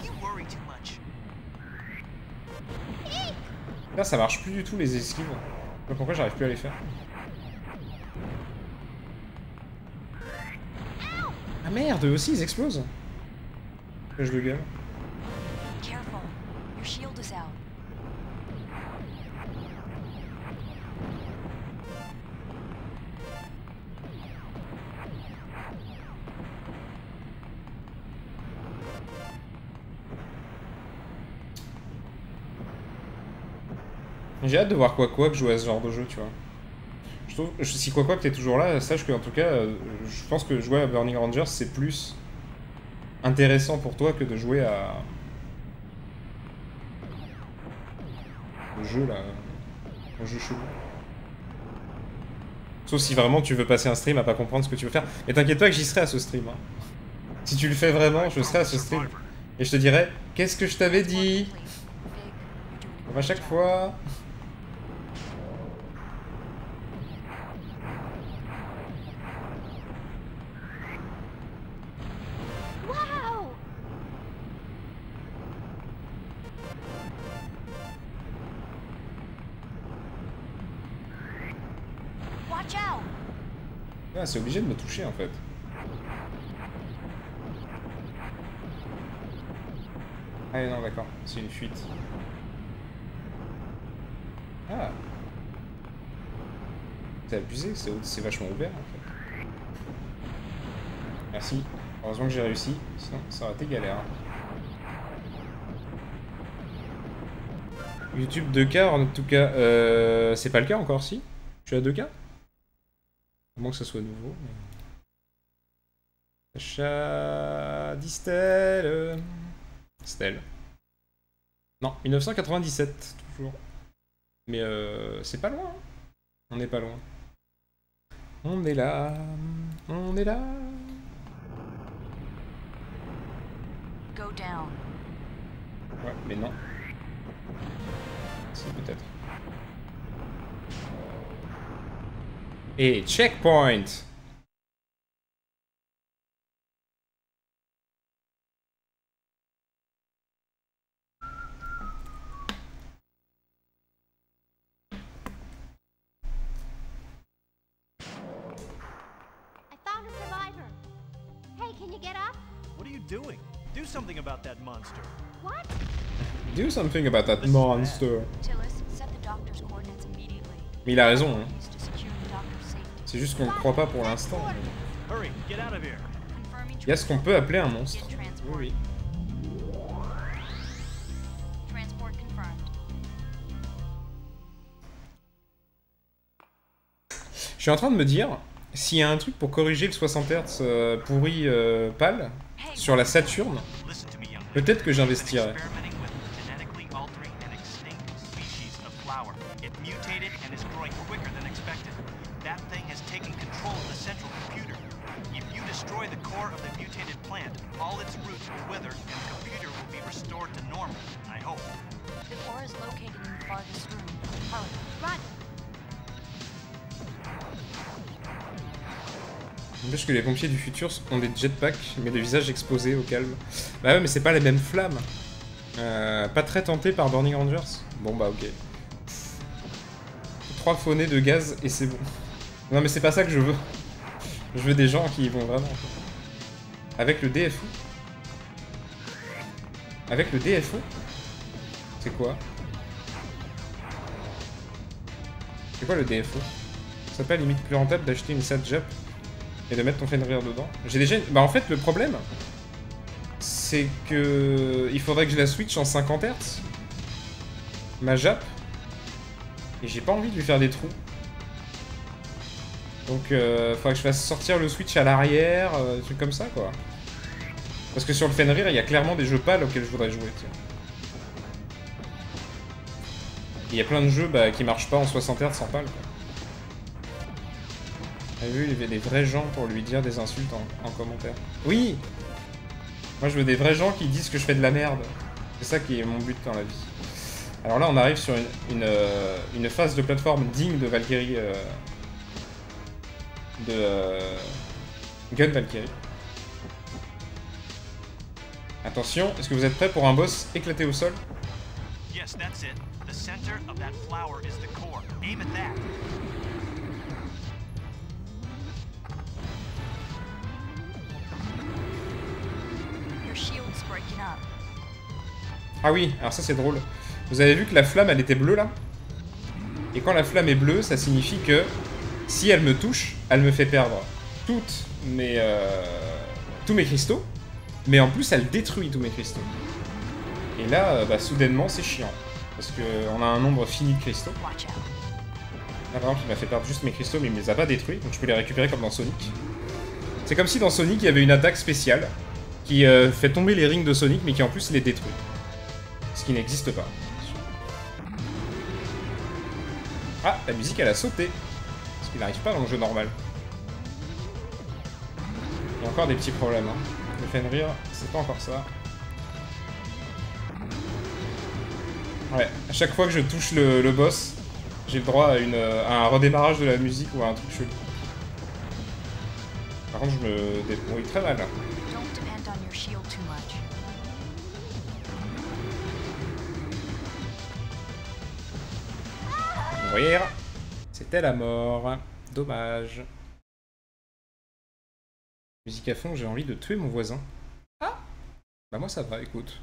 Là, ça marche plus du tout les esquives. Je sais pas pourquoi j'arrive plus à les faire. Ah merde, eux aussi ils explosent. Que je le gueule. J'ai hâte de voir quoi quoi que jouer à ce genre de jeu, tu vois. Je trouve, si quoi quoi que t'es toujours là, sache que en tout cas, euh, je pense que jouer à Burning Rangers c'est plus intéressant pour toi que de jouer à le jeu là, un jeu chelou. Sauf si vraiment tu veux passer un stream à pas comprendre ce que tu veux faire. Mais t'inquiète pas que j'y serai à ce stream. Hein. Si tu le fais vraiment, je serai à ce stream et je te dirai qu'est-ce que je t'avais dit. Comme à chaque fois. Ah, c'est obligé de me toucher en fait. Ah non, d'accord, c'est une fuite. Ah. C'est abusé, c'est vachement ouvert en fait. Merci. Heureusement que j'ai réussi, sinon ça aurait été galère. YouTube deux K en tout cas. Euh, c'est pas le cas encore si? Je suis à deux K? À moins que ça soit nouveau. Mais... Achat d'Istel. Stel. Non, mille neuf cent quatre-vingt-dix-sept, toujours. Mais euh, c'est pas loin. Hein. On n'est pas loin. On est là. On est là. Go down. Ouais, mais non. Si, peut-être. Et checkpoint. I found a survivor. Hey, can you get up? What are you doing? Do something about that monster. What? Do something about that monster. Tillis, set the doctor's coordinates immediately. Mais il a raison. Hein. Used to secure the doctor's safety. C'est juste qu'on ne croit pas pour l'instant. Hurry, get out of here. Confirming Il y a ce qu'on peut appeler un monstre. Get transport. Oui, oui. Transport confirmed. Je suis en train de me dire, s'il y a un truc pour corriger le soixante hertz euh, pourri euh, pâle sur la Saturne, Listen to me, young man. peut-être que Been j'investirais. experimenting with genetically altering an extinct species of flower. It mutated and is growing quicker than expected. That thing has taken control of the central computer. If you destroy the core of the mutated plant, all its roots will wither and the computer will be restored to normal. I hope. The core is located in the farthest room. Hurry. Roger. N'empêche que les pompiers du futur ont des jetpacks, mais de visages exposés au calme. Bah ouais, mais c'est pas les mêmes flammes. Euh, pas très tenté par Burning Rangers. Bon bah ok. Trois faunés de gaz et c'est bon. Non mais c'est pas ça que je veux. Je veux des gens qui y vont vraiment. Avec le D F O. Avec le D F O. C'est quoi? C'est quoi le D F O? C'est pas limite plus rentable d'acheter une S A T Jap et de mettre ton Fenrir dedans? J'ai déjà... Bah en fait le problème, c'est que... il faudrait que je la switch en cinquante hertz. Ma Jap. Et j'ai pas envie de lui faire des trous. Donc euh, faudrait que je fasse sortir le switch à l'arrière, euh, des trucs comme ça quoi. Parce que sur le Fenrir, il y a clairement des jeux pâles auxquels je voudrais jouer. Il y a plein de jeux bah, qui marchent pas en soixante hertz sans pâle quoi. T'as vu, il y avait des vrais gens pour lui dire des insultes en, en commentaire. Oui! Moi je veux des vrais gens qui disent que je fais de la merde. C'est ça qui est mon but dans la vie. Alors là on arrive sur une, une, euh, une phase de plateforme digne de Valkyrie... Euh, de... Euh, Gun Valkyrie. Attention, est-ce que vous êtes prêts pour un boss éclaté au sol? Yes, that's it. The center of that flower is the core. Aim at that. Your shield's breaking up. Ah oui, alors ça c'est drôle. Vous avez vu que la flamme elle était bleue là? Et quand la flamme est bleue, ça signifie que si elle me touche, elle me fait perdre toutes mes, euh, tous mes cristaux. Mais en plus elle détruit tous mes cristaux. Et là, euh, bah, soudainement c'est chiant. Parce qu'on a un nombre fini de cristaux. Watch out. Là par exemple il m'a fait perdre juste mes cristaux mais il me les a pas détruits. Donc je peux les récupérer comme dans Sonic. C'est comme si dans Sonic il y avait une attaque spéciale qui euh, fait tomber les rings de Sonic mais qui en plus les détruit. Ce qui n'existe pas. Ah, la musique elle a sauté. Parce qu'il n'arrive pas dans le jeu normal. Il y a encore des petits problèmes. Hein. Le Fenrir, c'est pas encore ça. Ouais, à chaque fois que je touche le, le boss, j'ai le droit à, une, à un redémarrage de la musique ou à un truc chelou. Par contre, je me débrouille très mal. Là. Don't depend on your shield too much. Mourir. C'était la mort. Dommage. Musique à fond, j'ai envie de tuer mon voisin. Ah! Bah moi ça va, écoute.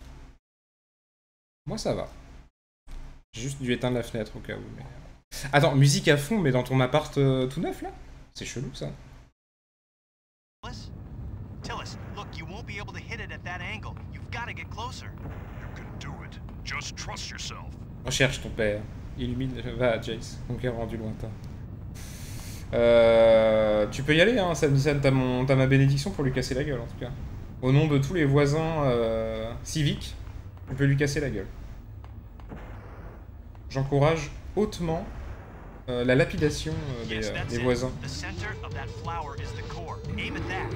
Moi ça va. J'ai juste dû éteindre la fenêtre au cas où. Mais... Attends, musique à fond, mais dans ton appart euh, tout neuf là? C'est chelou ça. Tillis? Tillis, look, you won't be able to hit it at that angle. You've got to get closer. You can do it. Just trust yourself. Recherche ton père. Illumine. Va, Jace. Conquérant du lointain. Euh, tu peux y aller, hein, ça, ça, t'as mon- t'as ma bénédiction pour lui casser la gueule en tout cas. Au nom de tous les voisins euh, civiques, tu peux lui casser la gueule. J'encourage hautement euh, la lapidation euh, des, euh, des voisins. The center of that flower is the core. Aim at that.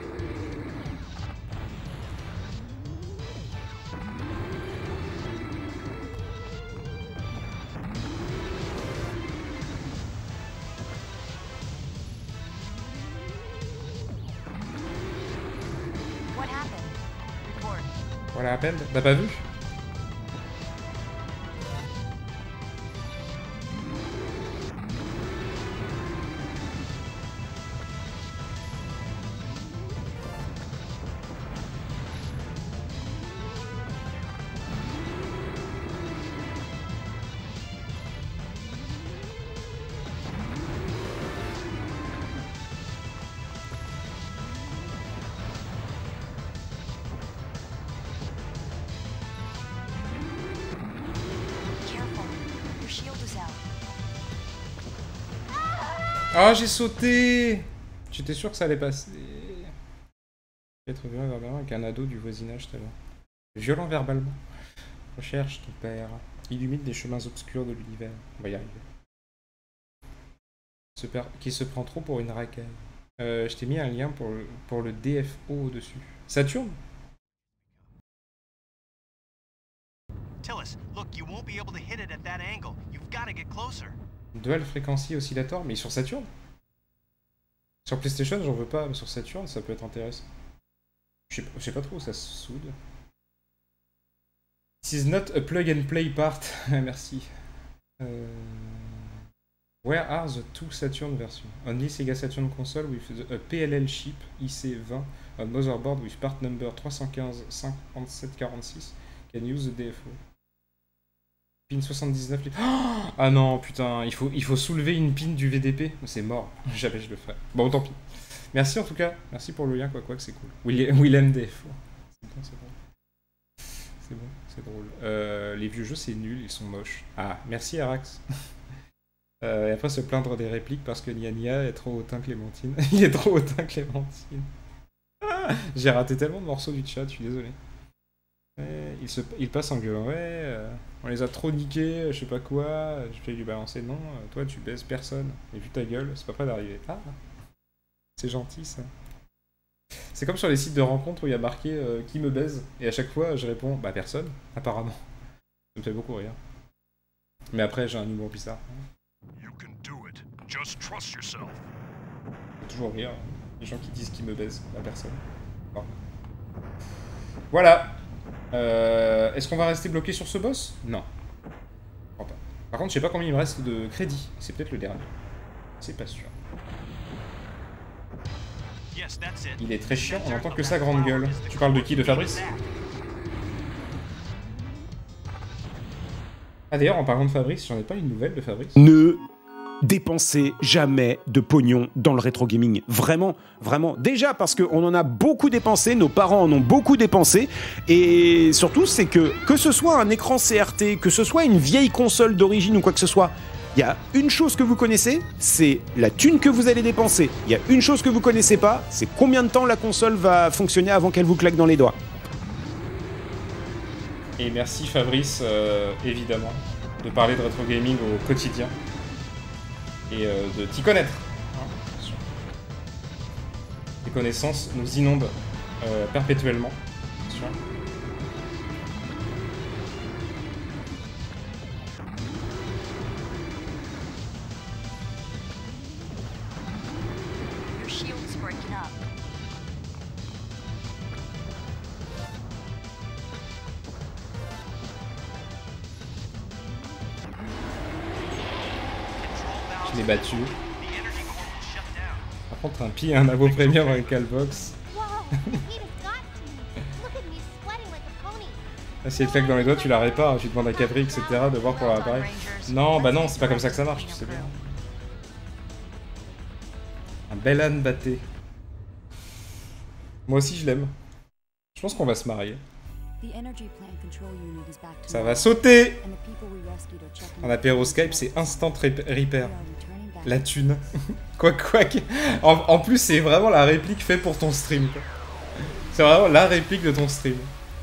What happened? Report. Voilà à peine, t'as pas vu? Careful. Your shield is out. Ah, j'ai sauté! J'étais sûr que ça allait passer. Être violent verbalement avec un ado du voisinage tout à l'heure. Violent verbalement. Recherche ton père. Illumine des chemins obscurs de l'univers. On va y arriver. Se per- Qui se prend trop pour une racaille. Euh, je t'ai mis un lien pour le, pour le D F O au-dessus. Saturne? Tillis, look, you won't be able to hit it at that angle. You've got to get closer. Dual Frequency Oscillator, mais sur Saturne? Sur PlayStation, j'en veux pas, mais sur Saturne, ça peut être intéressant. Je sais pas, je sais pas trop où ça se soude. This is not a plug and play part. Merci. Euh... Where are the two Saturn versions? Only Sega Saturn console with a P L L chip I C vingt on motherboard with part number trois cent quinze cinquante-sept quarante-six can use the D F O. Pin soixante-dix-neuf. Oh ah non, putain, il faut, il faut soulever une pin du V D P. C'est mort. Jamais je le ferai. Bon, tant pis. Merci en tout cas. Merci pour le lien, quoi, quoi, que c'est cool. Will- Willem D F O. C'est bon, c'est bon. C'est bon, c'est drôle. Euh, les vieux jeux, c'est nul, ils sont moches. Ah, merci Arax. euh, et après, se plaindre des répliques parce que Nia Nia est trop hautain Clémentine. Il est trop hautain Clémentine. Ah, j'ai raté tellement de morceaux du chat, je suis désolé. Ouais, il, se, il passe en gueulant, ouais, euh, on les a trop niqués, je sais pas quoi, je vais lui balancer, non, euh, toi tu baises personne, et vu ta gueule, c'est pas près d'arriver. Ah, c'est gentil ça. C'est comme sur les sites de rencontres où il y a marqué euh, qui me baise, et à chaque fois je réponds, bah personne, apparemment. Ça me fait beaucoup rire. Mais après j'ai un humour bizarre. You can do it. Just trust yourself. Faut toujours rire, les gens qui disent qui me baise, bah personne. Bon. Voilà. Euh, Est-ce qu'on va rester bloqué sur ce boss? Non. Je crois pas. Par contre, je sais pas combien il me reste de crédit. C'est peut-être le dernier. C'est pas sûr. Yes, that's it. Il est très chiant, on entend que sa grande gueule. Tu parles de qui? De Fabrice? Ah d'ailleurs, en parlant de Fabrice, j'en ai pas une nouvelle de Fabrice. Ne dépensez jamais de pognon dans le rétro gaming. Vraiment, vraiment. Déjà parce qu'on en a beaucoup dépensé, nos parents en ont beaucoup dépensé. Et surtout, c'est que, que ce soit un écran C R T, que ce soit une vieille console d'origine ou quoi que ce soit, il y a une chose que vous connaissez, c'est la thune que vous allez dépenser. Il y a une chose que vous connaissez pas, c'est combien de temps la console va fonctionner avant qu'elle vous claque dans les doigts. Et merci Fabrice, euh, évidemment, de parler de rétro gaming au quotidien. Et euh, de t'y connaître. Hein, bien sûr. Les connaissances nous inondent euh, perpétuellement. Bien sûr. Your shield's breaking up. Je l'ai battu. Par contre, un pi et un abo premium avec Calbox. Whoa, the heat has got to me. Look at me sweating like a pony. Là, si elle claque dans les doigts, tu la répares, tu demandes à Capri, et cetera de voir pour la réparer. Non, bah non, c'est pas comme ça que ça marche, tu sais bien. Un bel âne batté. Moi aussi, je l'aime. Je pense qu'on va se marier. Ça va sauter. En apéro Skype, c'est instant repair. La thune. Quoi quoi. En, en plus, c'est vraiment la réplique faite pour ton stream. C'est vraiment la réplique de ton stream.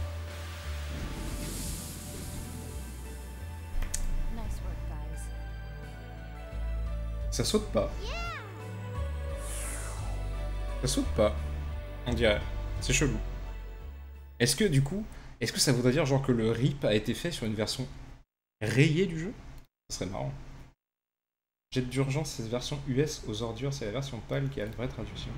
Ça saute pas. Ça saute pas. On dirait. C'est chelou. Est-ce que du coup, est-ce que ça voudrait dire genre que le rip a été fait sur une version rayée du jeu? Ça serait marrant. Jet d'urgence, cette version U S aux ordures, c'est la version PAL qui a la vraie traduction.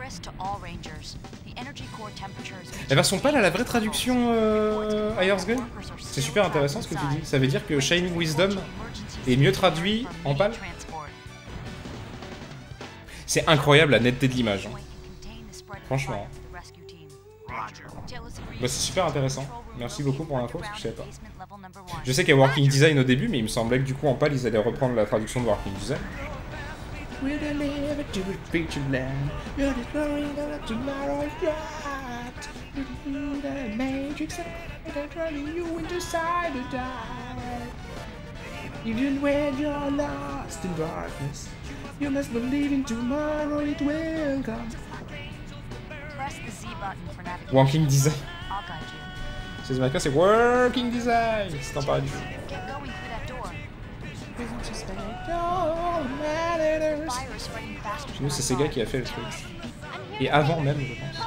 La version PAL a la vraie traduction euh, Ayers Gun? C'est super intéressant ce que tu dis. Ça veut dire que Shining Wisdom est mieux traduit en PAL? C'est incroyable la netteté de l'image. Hein. Franchement. Bah, c'est super intéressant. Merci beaucoup pour l'info, parce que je savais pas. Je sais qu'il y a Working Design au début, mais il me semblait que du coup en PAL ils allaient reprendre la traduction de Working Design. Working Design. C'est ce c'est Working Design. C'est en parle du jeu. Chez nous, c'est Sega qui a fait le truc. Et avant même, je pense.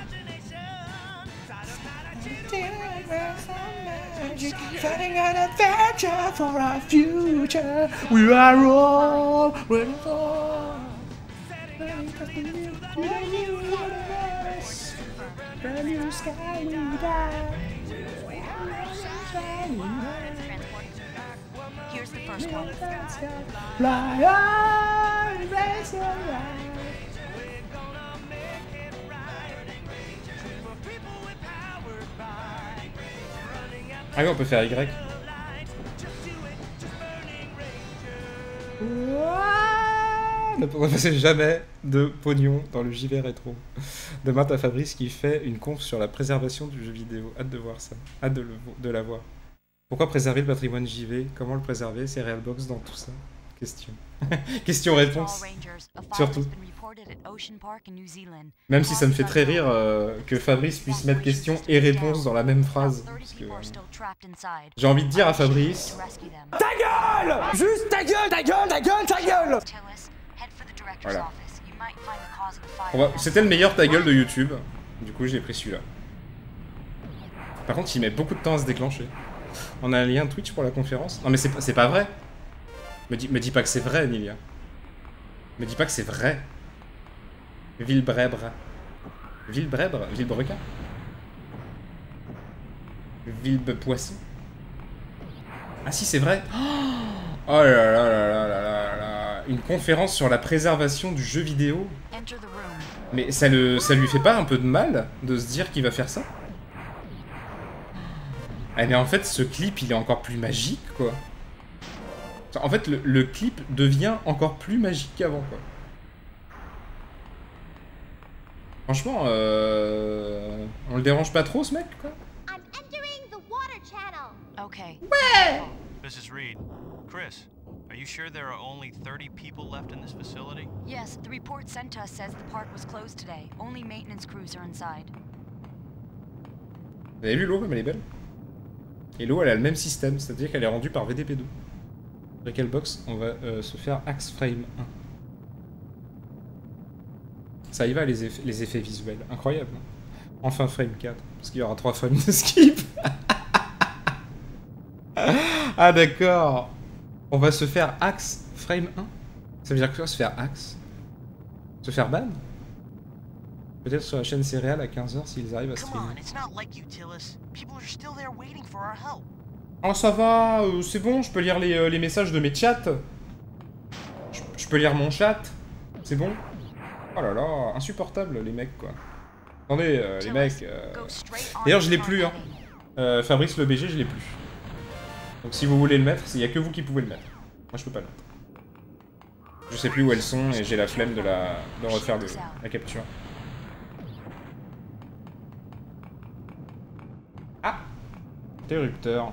Here's the first one. Fly on, raise your light. Ah oui, on peut faire Y. Ne passez jamais de pognon dans le J V rétro. Demain, t'as Fabrice qui fait une conf sur la préservation du jeu vidéo. Hâte de voir ça. Hâte de, le, de la voir. Pourquoi préserver le patrimoine J V? Comment le préserver? C'est Realbox dans tout ça. Question. Question-réponse. Surtout. Même si ça me fait très rire euh, que Fabrice puisse mettre question et réponse dans la même phrase. Parce que, euh, j'ai envie de dire à Fabrice... Ta gueule! Juste ta gueule, ta gueule, ta gueule, ta gueule! Voilà. Va... C'était le meilleur ta gueule de YouTube. Du coup, j'ai pris celui-là. Par contre, il met beaucoup de temps à se déclencher. On a un lien Twitch pour la conférence? Non mais c'est pas, pas vrai. Me dis, me dis pas que c'est vrai, Nilia. Me dis pas que c'est vrai. Villebrebre. Villebrebre? Villebrequin? Villebepoisson? Ah si, c'est vrai. Oh là là là là là là là. Une conférence sur la préservation du jeu vidéo. Mais ça, le, ça lui fait pas un peu de mal de se dire qu'il va faire ça? Eh bien en fait ce clip il est encore plus magique quoi. En fait le, le clip devient encore plus magique qu'avant quoi. Franchement euh... on le dérange pas trop ce mec quoi. Ouais. Missus Reed, Chris, are you sure there are only thirty people left in this facility? Yes, the report sent to us says the park was closed today. Only maintenance crews are inside. Vous avez vu l'eau comme elle est belle? Et l'eau elle a le même système, c'est-à-dire qu'elle est rendue par V D P deux. Avec quelle box on va euh, se faire Axe Frame un. Ça y va les effets, les effets visuels, incroyable. Hein, enfin Frame quatre, parce qu'il y aura trois frames de skip. Ah d'accord. On va se faire Axe Frame un. Ça veut dire quoi se faire Axe? Se faire ban? Peut-être sur la chaîne céréale à quinze heures s'ils arrivent à streamer. Oh ça va, euh, c'est bon, je peux lire les, euh, les messages de mes chats. Je, je peux lire mon chat. C'est bon. Oh là là, insupportable les mecs quoi. Attendez, euh, les mecs... Euh... D'ailleurs je l'ai plus hein. Euh, Fabrice le B G je l'ai plus. Donc si vous voulez le mettre, il n'y a que vous qui pouvez le mettre. Moi je peux pas le mettre. Je sais plus où elles sont et j'ai la flemme de, la... de refaire le... la capture. Ah! Interrupteur.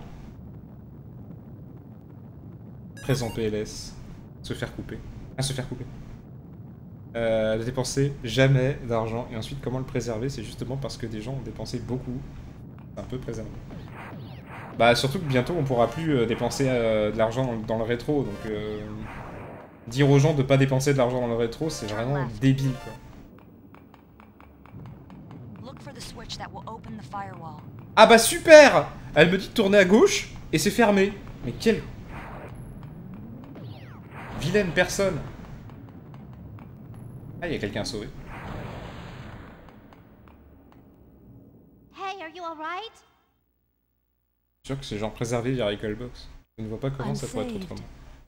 Présent P L S. Se faire couper. Ah, se faire couper. Euh, ne dépenser jamais d'argent. Et ensuite, comment le préserver? C'est justement parce que des gens ont dépensé beaucoup. C'est un peu préservé. Bah, surtout que bientôt, on pourra plus euh, dépenser euh, de l'argent dans, dans le rétro. Donc, euh, dire aux gens de pas dépenser de l'argent dans le rétro, c'est vraiment débile, quoi. Ah bah super! Elle me dit de tourner à gauche, et c'est fermé. Mais quelle... vilaine personne. Ah, il y a quelqu'un à sauver. Hey, are you alright? Je suis sûr que c'est genre préservé via Recalbox. Je ne vois pas comment ça pourrait être autrement.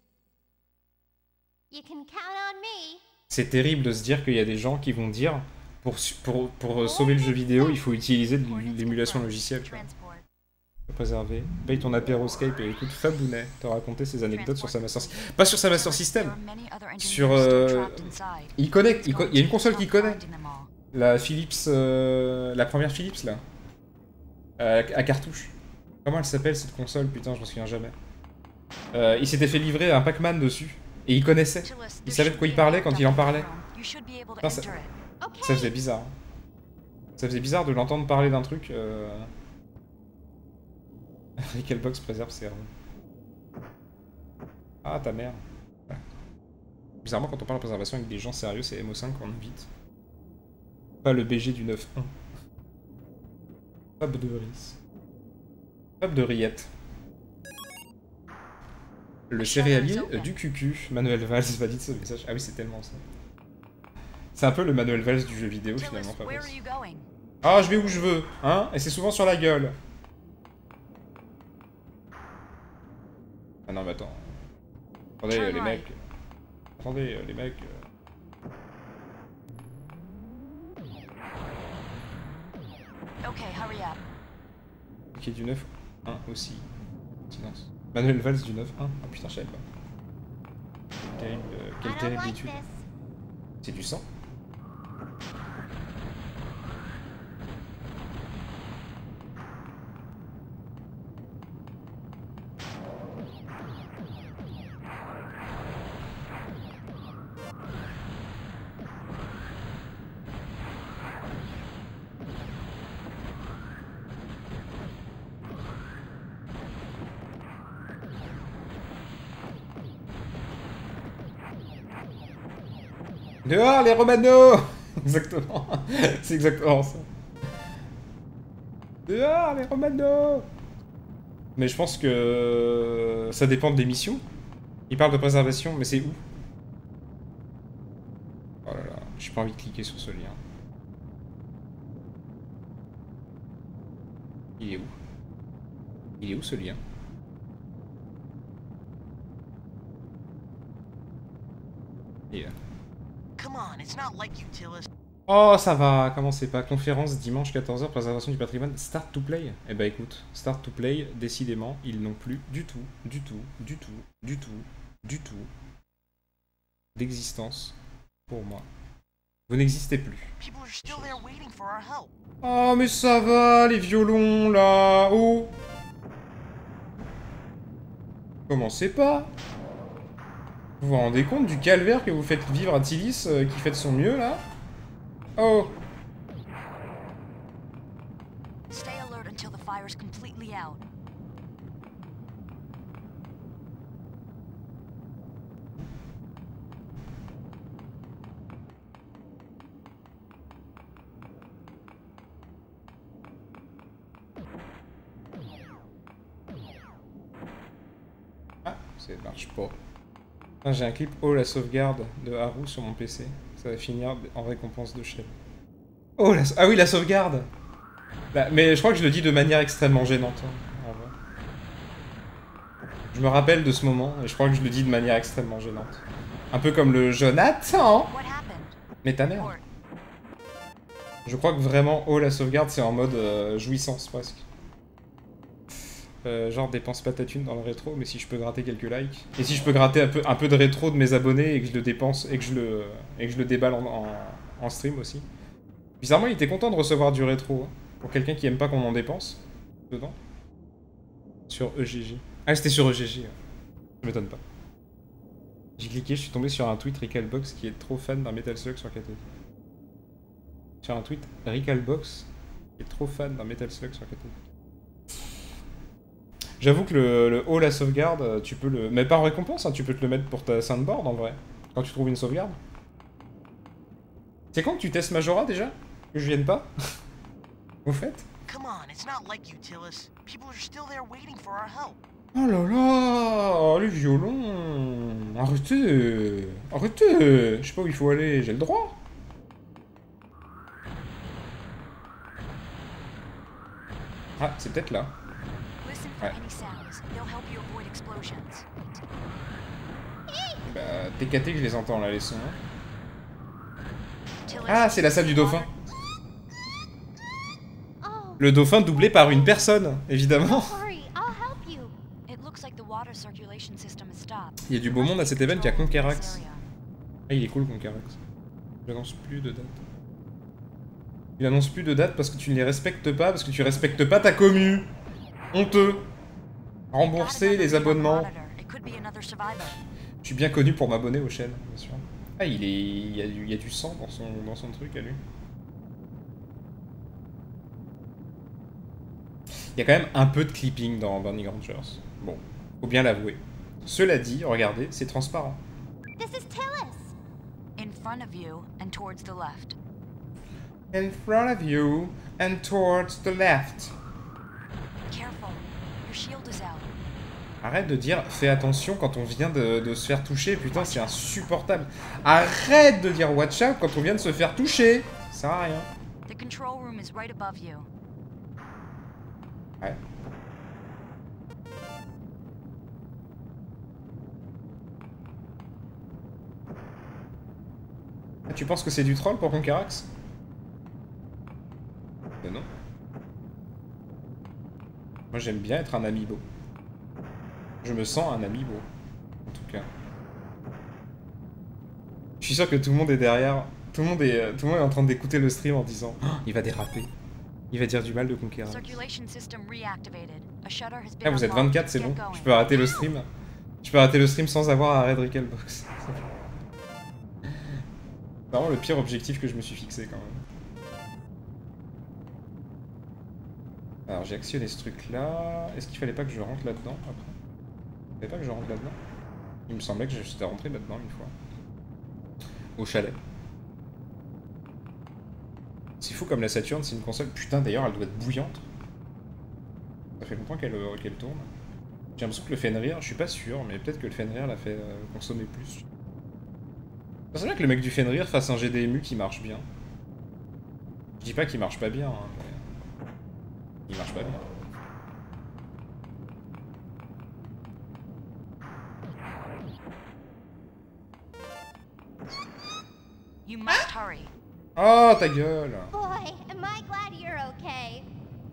You can count on me. C'est terrible de se dire qu'il y a des gens qui vont dire pour, pour, pour sauver le jeu vidéo, il faut utiliser de l'émulation logicielle. Préserver. Paye ton apéro Skype et écoute Fabounet te raconter ses anecdotes sur sa Master System. Pas sur sa Master System. Sur... Euh... Il connaît. Il, co il y a une console qu'il connaît. La Philips... Euh... La première Philips, là. Euh, à cartouche. Comment elle s'appelle cette console? Putain, je me souviens jamais. Euh, il s'était fait livrer un Pac-Man dessus. Et il connaissait. Il savait de quoi il parlait quand il en parlait. Putain, ça... ça faisait bizarre. Ça faisait bizarre de l'entendre parler d'un truc... Euh... Recalbox préserve ses erreurs. Ah, ta mère. Ouais. Bizarrement, quand on parle de préservation avec des gens sérieux, c'est M O cinq qu'on invite. Pas le B G du neuf un. Fab de Riz. Fab de Riette. Le céréalier du Q Q. Manuel Valls valide ce message. Ah oui, c'est tellement ça. C'est un peu le Manuel Valls du jeu vidéo, finalement, Fabrice. Ah, je vais où je veux, hein? Et c'est souvent sur la gueule. Ah non, mais attends. Attendez, euh, les mecs. Attendez, euh, les mecs. Euh... Ok, hurry up. Ok, du neuf un aussi. Silence. Manuel Valls du neuf un. Ah putain, je savais pas. Terrible, euh, quelle terrible étude. C'est du sang? Dehors les Romano. Exactement. C'est exactement ça. Dehors les Romano. Mais je pense que ça dépend des missions. Il parle de préservation, mais c'est où? Oh là là, j'ai pas envie de cliquer sur ce lien. Il est où? Il est où ce lien? Il est là. Oh, ça va, commencez pas. Conférence dimanche quatorze heures, préservation du patrimoine. Start to play. Eh bah écoute, start to play, décidément, ils n'ont plus du tout, du tout, du tout, du tout, du tout d'existence pour moi. Vous n'existez plus. Oh, mais ça va, les violons, là. Oh. Commencez pas. Vous vous rendez compte du calvaire que vous faites vivre à Tilis euh, qui fait de son mieux là? Oh! Stay alert until the fire's completely out. Ah, ça marche pas. J'ai un clip Oh la sauvegarde de Haru sur mon P C. Ça va finir en récompense de Shell. Oh la... Ah oui, la sauvegarde bah, mais je crois que je le dis de manière extrêmement gênante. Hein, en vrai. Je me rappelle de ce moment, et je crois que je le dis de manière extrêmement gênante. Un peu comme le Jonathan. Mais ta mère. Je crois que vraiment Oh la sauvegarde, c'est en mode euh, jouissance presque. Euh, genre dépense pas ta thune dans le rétro, mais si je peux gratter quelques likes. Et si je peux gratter un peu, un peu de rétro de mes abonnés et que je le dépense et que je le, et que je le déballe en, en, en stream aussi. Bizarrement, il était content de recevoir du rétro. Hein, pour quelqu'un qui aime pas qu'on en dépense dedans. Sur E G G. Ah, c'était sur E G G. Ouais. Ça m'étonne pas. J'ai cliqué, je suis tombé sur un tweet Recalbox qui est trop fan d'un Metal Slug sur K T. Sur un tweet Recalbox qui est trop fan d'un Metal Slug sur K T. J'avoue que le, le haut, la sauvegarde, tu peux le... Mais pas en récompense, hein, tu peux te le mettre pour ta soundboard en vrai. Quand tu trouves une sauvegarde. C'est quand que tu testes Majora déjà? Que je vienne pas? Au fait? Come on, it's not like you, Tillis. People are still there waiting for our help. Oh là là, oh, les violons. Arrêtez. Arrêtez. Je sais pas où il faut aller, j'ai le droit. Ah, c'est peut-être là. Ouais. Bah, T K T que je les entends là, les sons. Ah, c'est la salle du dauphin. Le dauphin doublé par une personne, évidemment. Il y a du beau monde à cet événement, il y a Conquerax. Ah, il est cool, Conquerax. Il annonce plus de date. Il annonce plus de date parce que tu ne les respectes pas, parce que tu respectes pas ta commu. Honteux. Rembourser les abonnements. Je suis bien connu pour m'abonner aux chaînes, bien sûr. Ah, il est... Il y a du, il y a du sang dans son, dans son truc à lui. Il y a quand même un peu de clipping dans Burning Rangers. Bon, faut bien l'avouer. Cela dit, regardez, c'est transparent. This is Tillis. In front of you and towards the left. In front of you and towards the left. Careful, your shield is out. Arrête de dire fais attention quand on vient de, de se faire toucher, putain c'est insupportable. Arrête de dire watch out quand on vient de se faire toucher. Ça sert à rien. The control room is right above you. Ouais. Ah, tu penses que c'est du troll pour Conquerax? Ben non. Moi j'aime bien être un amiibo. Je me sens un amiibo, en tout cas. Je suis sûr que tout le monde est derrière. Tout le monde est, tout le monde est en train d'écouter le stream en disant oh, il va déraper. Il va dire du mal de Conquerax. Ah, vous êtes vingt-quatre, c'est bon. Je peux arrêter le stream. Je peux arrêter le stream sans avoir à raid Recalbox. C'est vraiment le pire objectif que je me suis fixé quand même. Alors j'ai actionné ce truc là. Est-ce qu'il fallait pas que je rentre là-dedans après? Il fallait pas que je rentre là-dedans? Il me semblait que j'étais rentré là-dedans une fois. Au chalet. C'est fou comme la Saturn, c'est une console. Putain, d'ailleurs, elle doit être bouillante. Ça fait longtemps qu'elle euh, qu'elle tourne. J'ai l'impression que le Fenrir, je suis pas sûr, mais peut-être que le Fenrir l'a fait euh, consommer plus. C'est bien que le mec du Fenrir fasse un G D M U qui marche bien. Je dis pas qu'il marche pas bien, hein, mais... il marche pas bien. You must hurry. Oh, ta gueule! Boy, am I glad you're okay.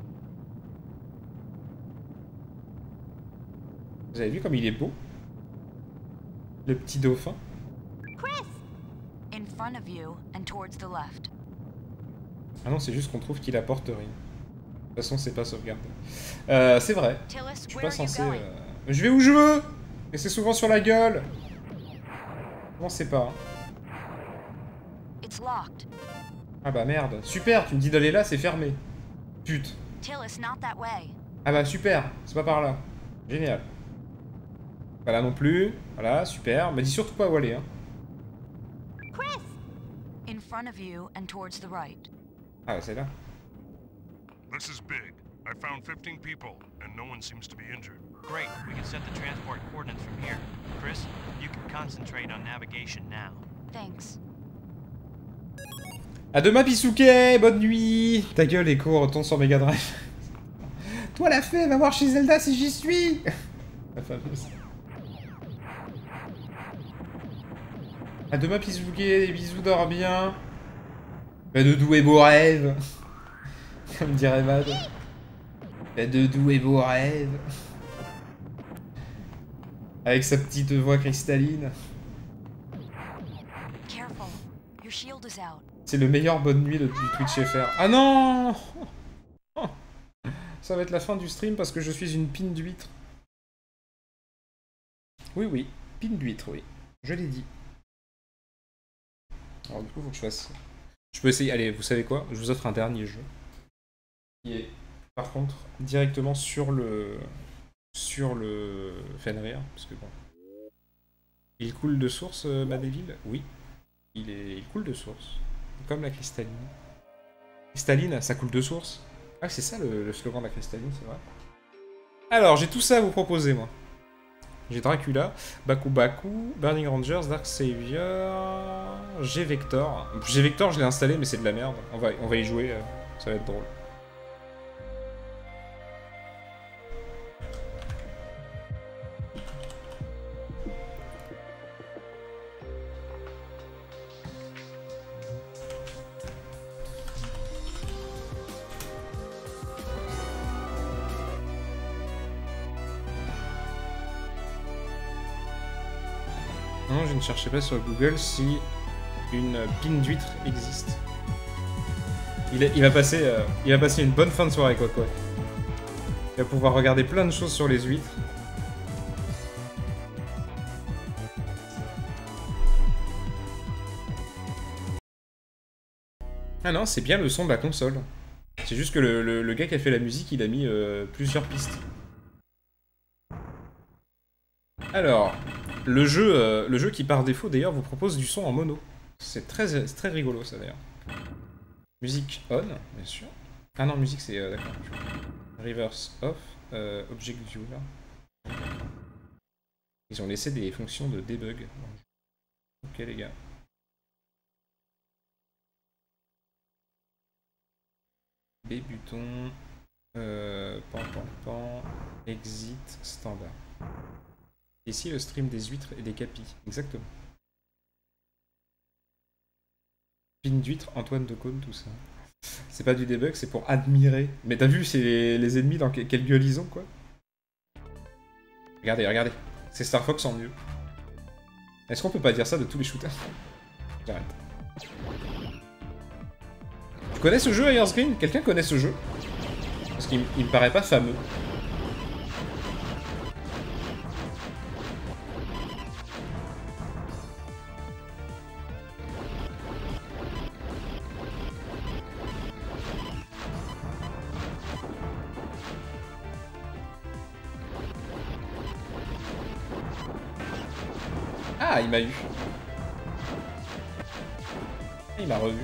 Vous avez vu comme il est beau? Le petit dauphin. Chris! In front of you and towards the left. Ah non, c'est juste qu'on trouve qu'il apporte rien. De toute façon, c'est pas sauvegardé. Euh, c'est vrai. Je suis pas censé... Euh... Je vais où je veux! Et c'est souvent sur la gueule! Non, c'est pas. It's locked. Ah bah merde. Super, tu me dis d'aller là, c'est fermé. Pute. Tillis, not that way. Ah bah super, c'est pas par là. Génial. Pas là non plus. Voilà, super. Me dis surtout pas où aller, hein. Chris! In front of you and towards the right. Ah bah c'est là. This is big. I found fifteen people, and no one seems to be injured. Great, we can set the transport coordinates from here. Chris, you can concentrate on navigation now. Thanks. À demain, Pisuke. Bonne nuit. Ta gueule, Echo, retourne sur Mega Drive. Toi, la fée, va voir chez Zelda si j'y suis. La fameuse. À demain, Pisuke. Des bisous, dors bien. Fais de doux et beaux rêves. Comme dirait Mad. Fais de doux et beaux rêves. Avec sa petite voix cristalline. Careful, your shield is out. C'est le meilleur bonne nuit de, du Twitch F R. Ah non! Ça va être la fin du stream parce que je suis une pine d'huître. Oui, oui, pine d'huître, oui. Je l'ai dit. Alors du coup, faut que je fasse... Je peux essayer... Allez, vous savez quoi? Je vous offre un dernier jeu. Qui est, par contre, directement sur le... Sur le... Fenrir, parce que bon... Il coule de source, euh, Madéville? Oui. Il, est... Il coule de source. Comme la cristalline. Cristalline, ça coule de source. Ah, c'est ça le, le slogan de la cristalline, c'est vrai. Alors, j'ai tout ça à vous proposer, moi. J'ai Dracula, Baku Baku, Burning Rangers, Dark Savior... J'ai Vector. J'ai Vector, je l'ai installé, mais c'est de la merde. On va, on va y jouer, euh, ça va être drôle. Non, je ne cherchais pas sur Google si une pine d'huître existe. Il, est, il, va passer, euh, il va passer une bonne fin de soirée, quoi, quoi. Il va pouvoir regarder plein de choses sur les huîtres. Ah non, c'est bien le son de la console. C'est juste que le, le, le gars qui a fait la musique, il a mis euh, plusieurs pistes. Alors... Le jeu, euh, le jeu qui par défaut d'ailleurs vous propose du son en mono. C'est très, très rigolo ça d'ailleurs. Musique on, bien sûr. Ah non, musique c'est... Euh, d'accord. Reverse off, euh, Object Viewer. Ils ont laissé des fonctions de debug. Ok les gars. Débuton, euh, pan pan pan, exit, standard. Ici, le stream des huîtres et des capis. Exactement. Pine d'huître, Antoine de Caunes, tout ça. C'est pas du debug, c'est pour admirer. Mais t'as vu, c'est les, les ennemis dans que, quelle gueule ils ont, quoi. Regardez, regardez. C'est Star Fox en mieux. Est-ce qu'on peut pas dire ça de tous les shooters? J'arrête. Tu connais ce jeu, Ayers Green? Quelqu'un connaît ce jeu? Parce qu'il il me paraît pas fameux. Ah, il m'a eu. Il m'a revu.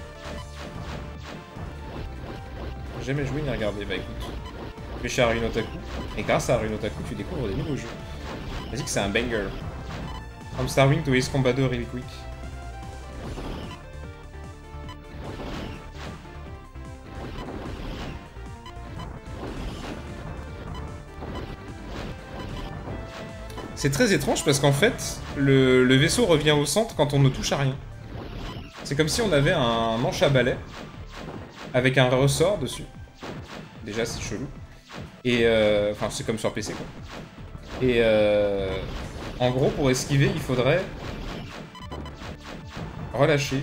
J'ai jamais joué ni regardé. Bah écoute, je vais chez Arun Otaku. Et grâce à Arun Otaku, tu découvres des nouveaux jeux. Vas-y que c'est un banger. From Starwing to Ace Combat deux really quick. C'est très étrange parce qu'en fait, le, le vaisseau revient au centre quand on ne touche à rien. C'est comme si on avait un manche à balai avec un ressort dessus. Déjà, c'est chelou. Et euh, enfin, c'est comme sur P C, quoi. Et euh, en gros, pour esquiver, il faudrait relâcher.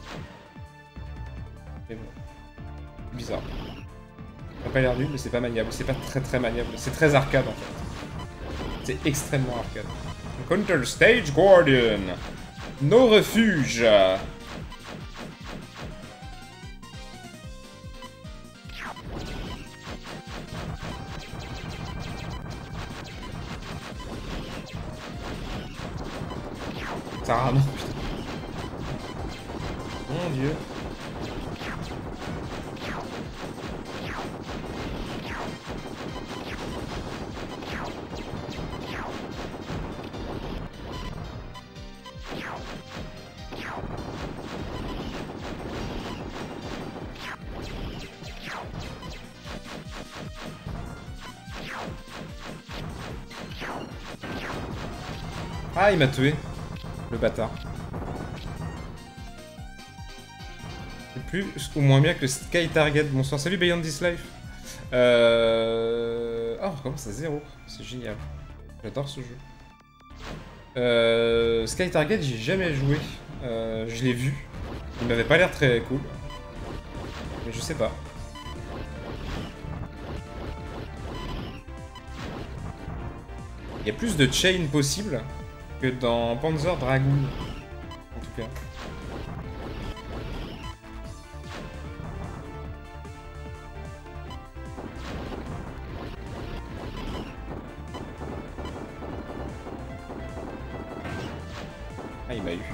Et bon. Bizarre. Ça n'a pas l'air nul, mais c'est pas maniable. C'est pas très très maniable. C'est très arcade, en fait. C'est extrêmement arcade. Counter Stage Guardian. Nos refuges. Ah non, putain. Mon dieu. Ah, il m'a tué. Le bâtard. C'est plus ou moins bien que le Sky Target. Bonsoir, salut Beyond This Life. Euh... Oh, on recommence à zéro. C'est génial. J'adore ce jeu. Euh... Sky Target, j'ai jamais joué. Euh, je l'ai vu. Il m'avait pas l'air très cool. Mais je sais pas. Il y a plus de chain possible que dans Panzer Dragoon, en tout cas. Ah, il m'a eu.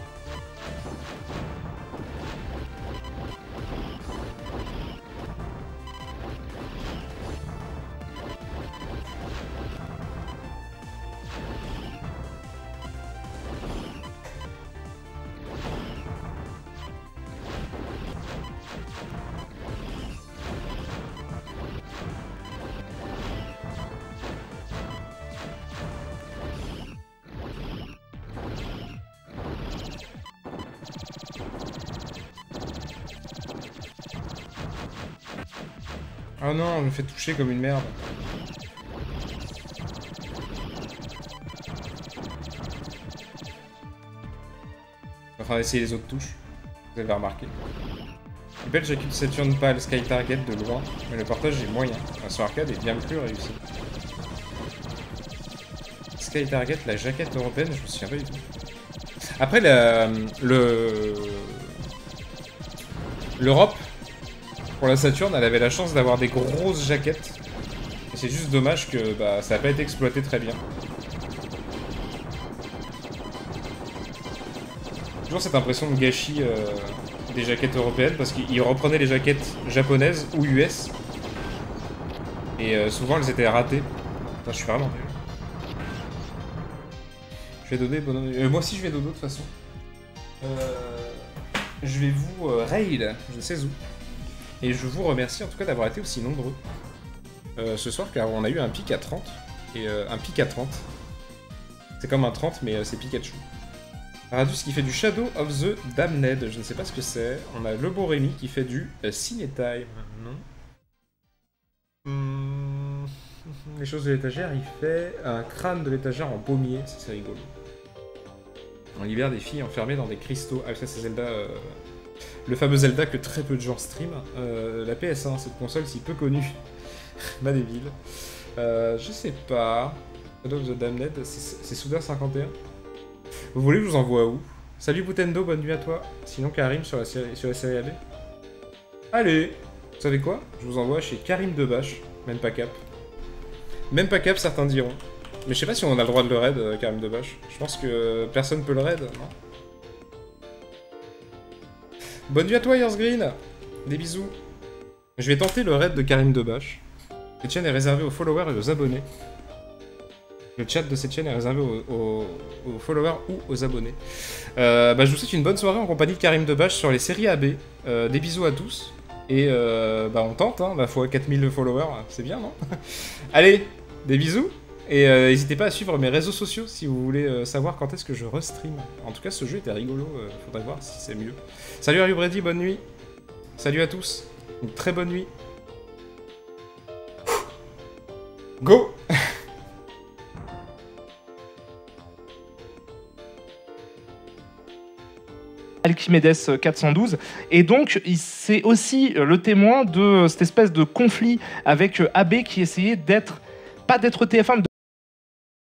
Oh non, je me fais toucher comme une merde. Je suis en train d'essayer les autres touches. Vous avez remarqué. Belle Jacques Saturn pas le Sky Target de loin, mais le portage est moyen. Enfin, sur arcade est bien plus réussi. Sky Target, la jaquette européenne, je me souviens pas du tout. Après, la, le... l'Europe, pour la Saturn, elle avait la chance d'avoir des grosses jaquettes. Et c'est juste dommage que bah, ça n'a pas été exploité très bien. Toujours cette impression de gâchis euh, des jaquettes européennes, parce qu'ils reprenaient les jaquettes japonaises ou U S. Et euh, souvent elles étaient ratées. Putain, je suis vraiment nul. Je vais dodo, bonhomme. Euh, moi aussi je vais dodo de toute façon. Euh, je vais vous euh, rail, je sais où. Et je vous remercie en tout cas d'avoir été aussi nombreux euh, ce soir, car on a eu un pic à trente. Et euh, un pic à trente. C'est comme un trente, mais euh, c'est Pikachu. Radus qui fait du Shadow of the Damned, je ne sais pas ce que c'est. On a le beau Rémi qui fait du euh, Ciné Time. Non. Hum... Les choses de l'étagère, il fait un crâne de l'étagère en pommier, ça c'est rigolo. On libère des filles enfermées dans des cristaux. Ah ça c'est Zelda, euh... le fameux Zelda que très peu de gens streament. Euh, la P S un, cette console si peu connue. Ma débile. Euh, je sais pas. Shadow of the Damned, c'est Souda cinquante et un. Vous voulez que je vous envoie où? Salut Boutendo, bonne nuit à toi. Sinon Karim sur la série, sur la série A B. Allez, vous savez quoi? Je vous envoie chez Karim Debache, même pas cap. Même pas cap, certains diront. Mais je sais pas si on a le droit de le raid, euh, Karim Debache. Je pense que personne peut le raid, non? Bonne nuit à toi, Yours Green. Des bisous. Je vais tenter le raid de Karim Debache. Cette chaîne est réservée aux followers et aux abonnés. Le chat de cette chaîne est réservé aux, aux, aux followers ou aux abonnés. Euh, bah, je vous souhaite une bonne soirée en compagnie de Karim Debache sur les séries A B. Euh, des bisous à tous. Et euh, bah, on tente, hein, ma foi, quatre mille followers, c'est bien, non? Allez, des bisous. Et euh, n'hésitez pas à suivre mes réseaux sociaux si vous voulez euh, savoir quand est-ce que je restream. En tout cas, ce jeu était rigolo, euh, faudrait voir si c'est mieux. Salut Harry Brady, bonne nuit. Salut à tous, une très bonne nuit. Go. Alchimedes quatre cent douze, et donc c'est aussi le témoin de cette espèce de conflit avec A B qui essayait d'être, pas d'être T F un, mais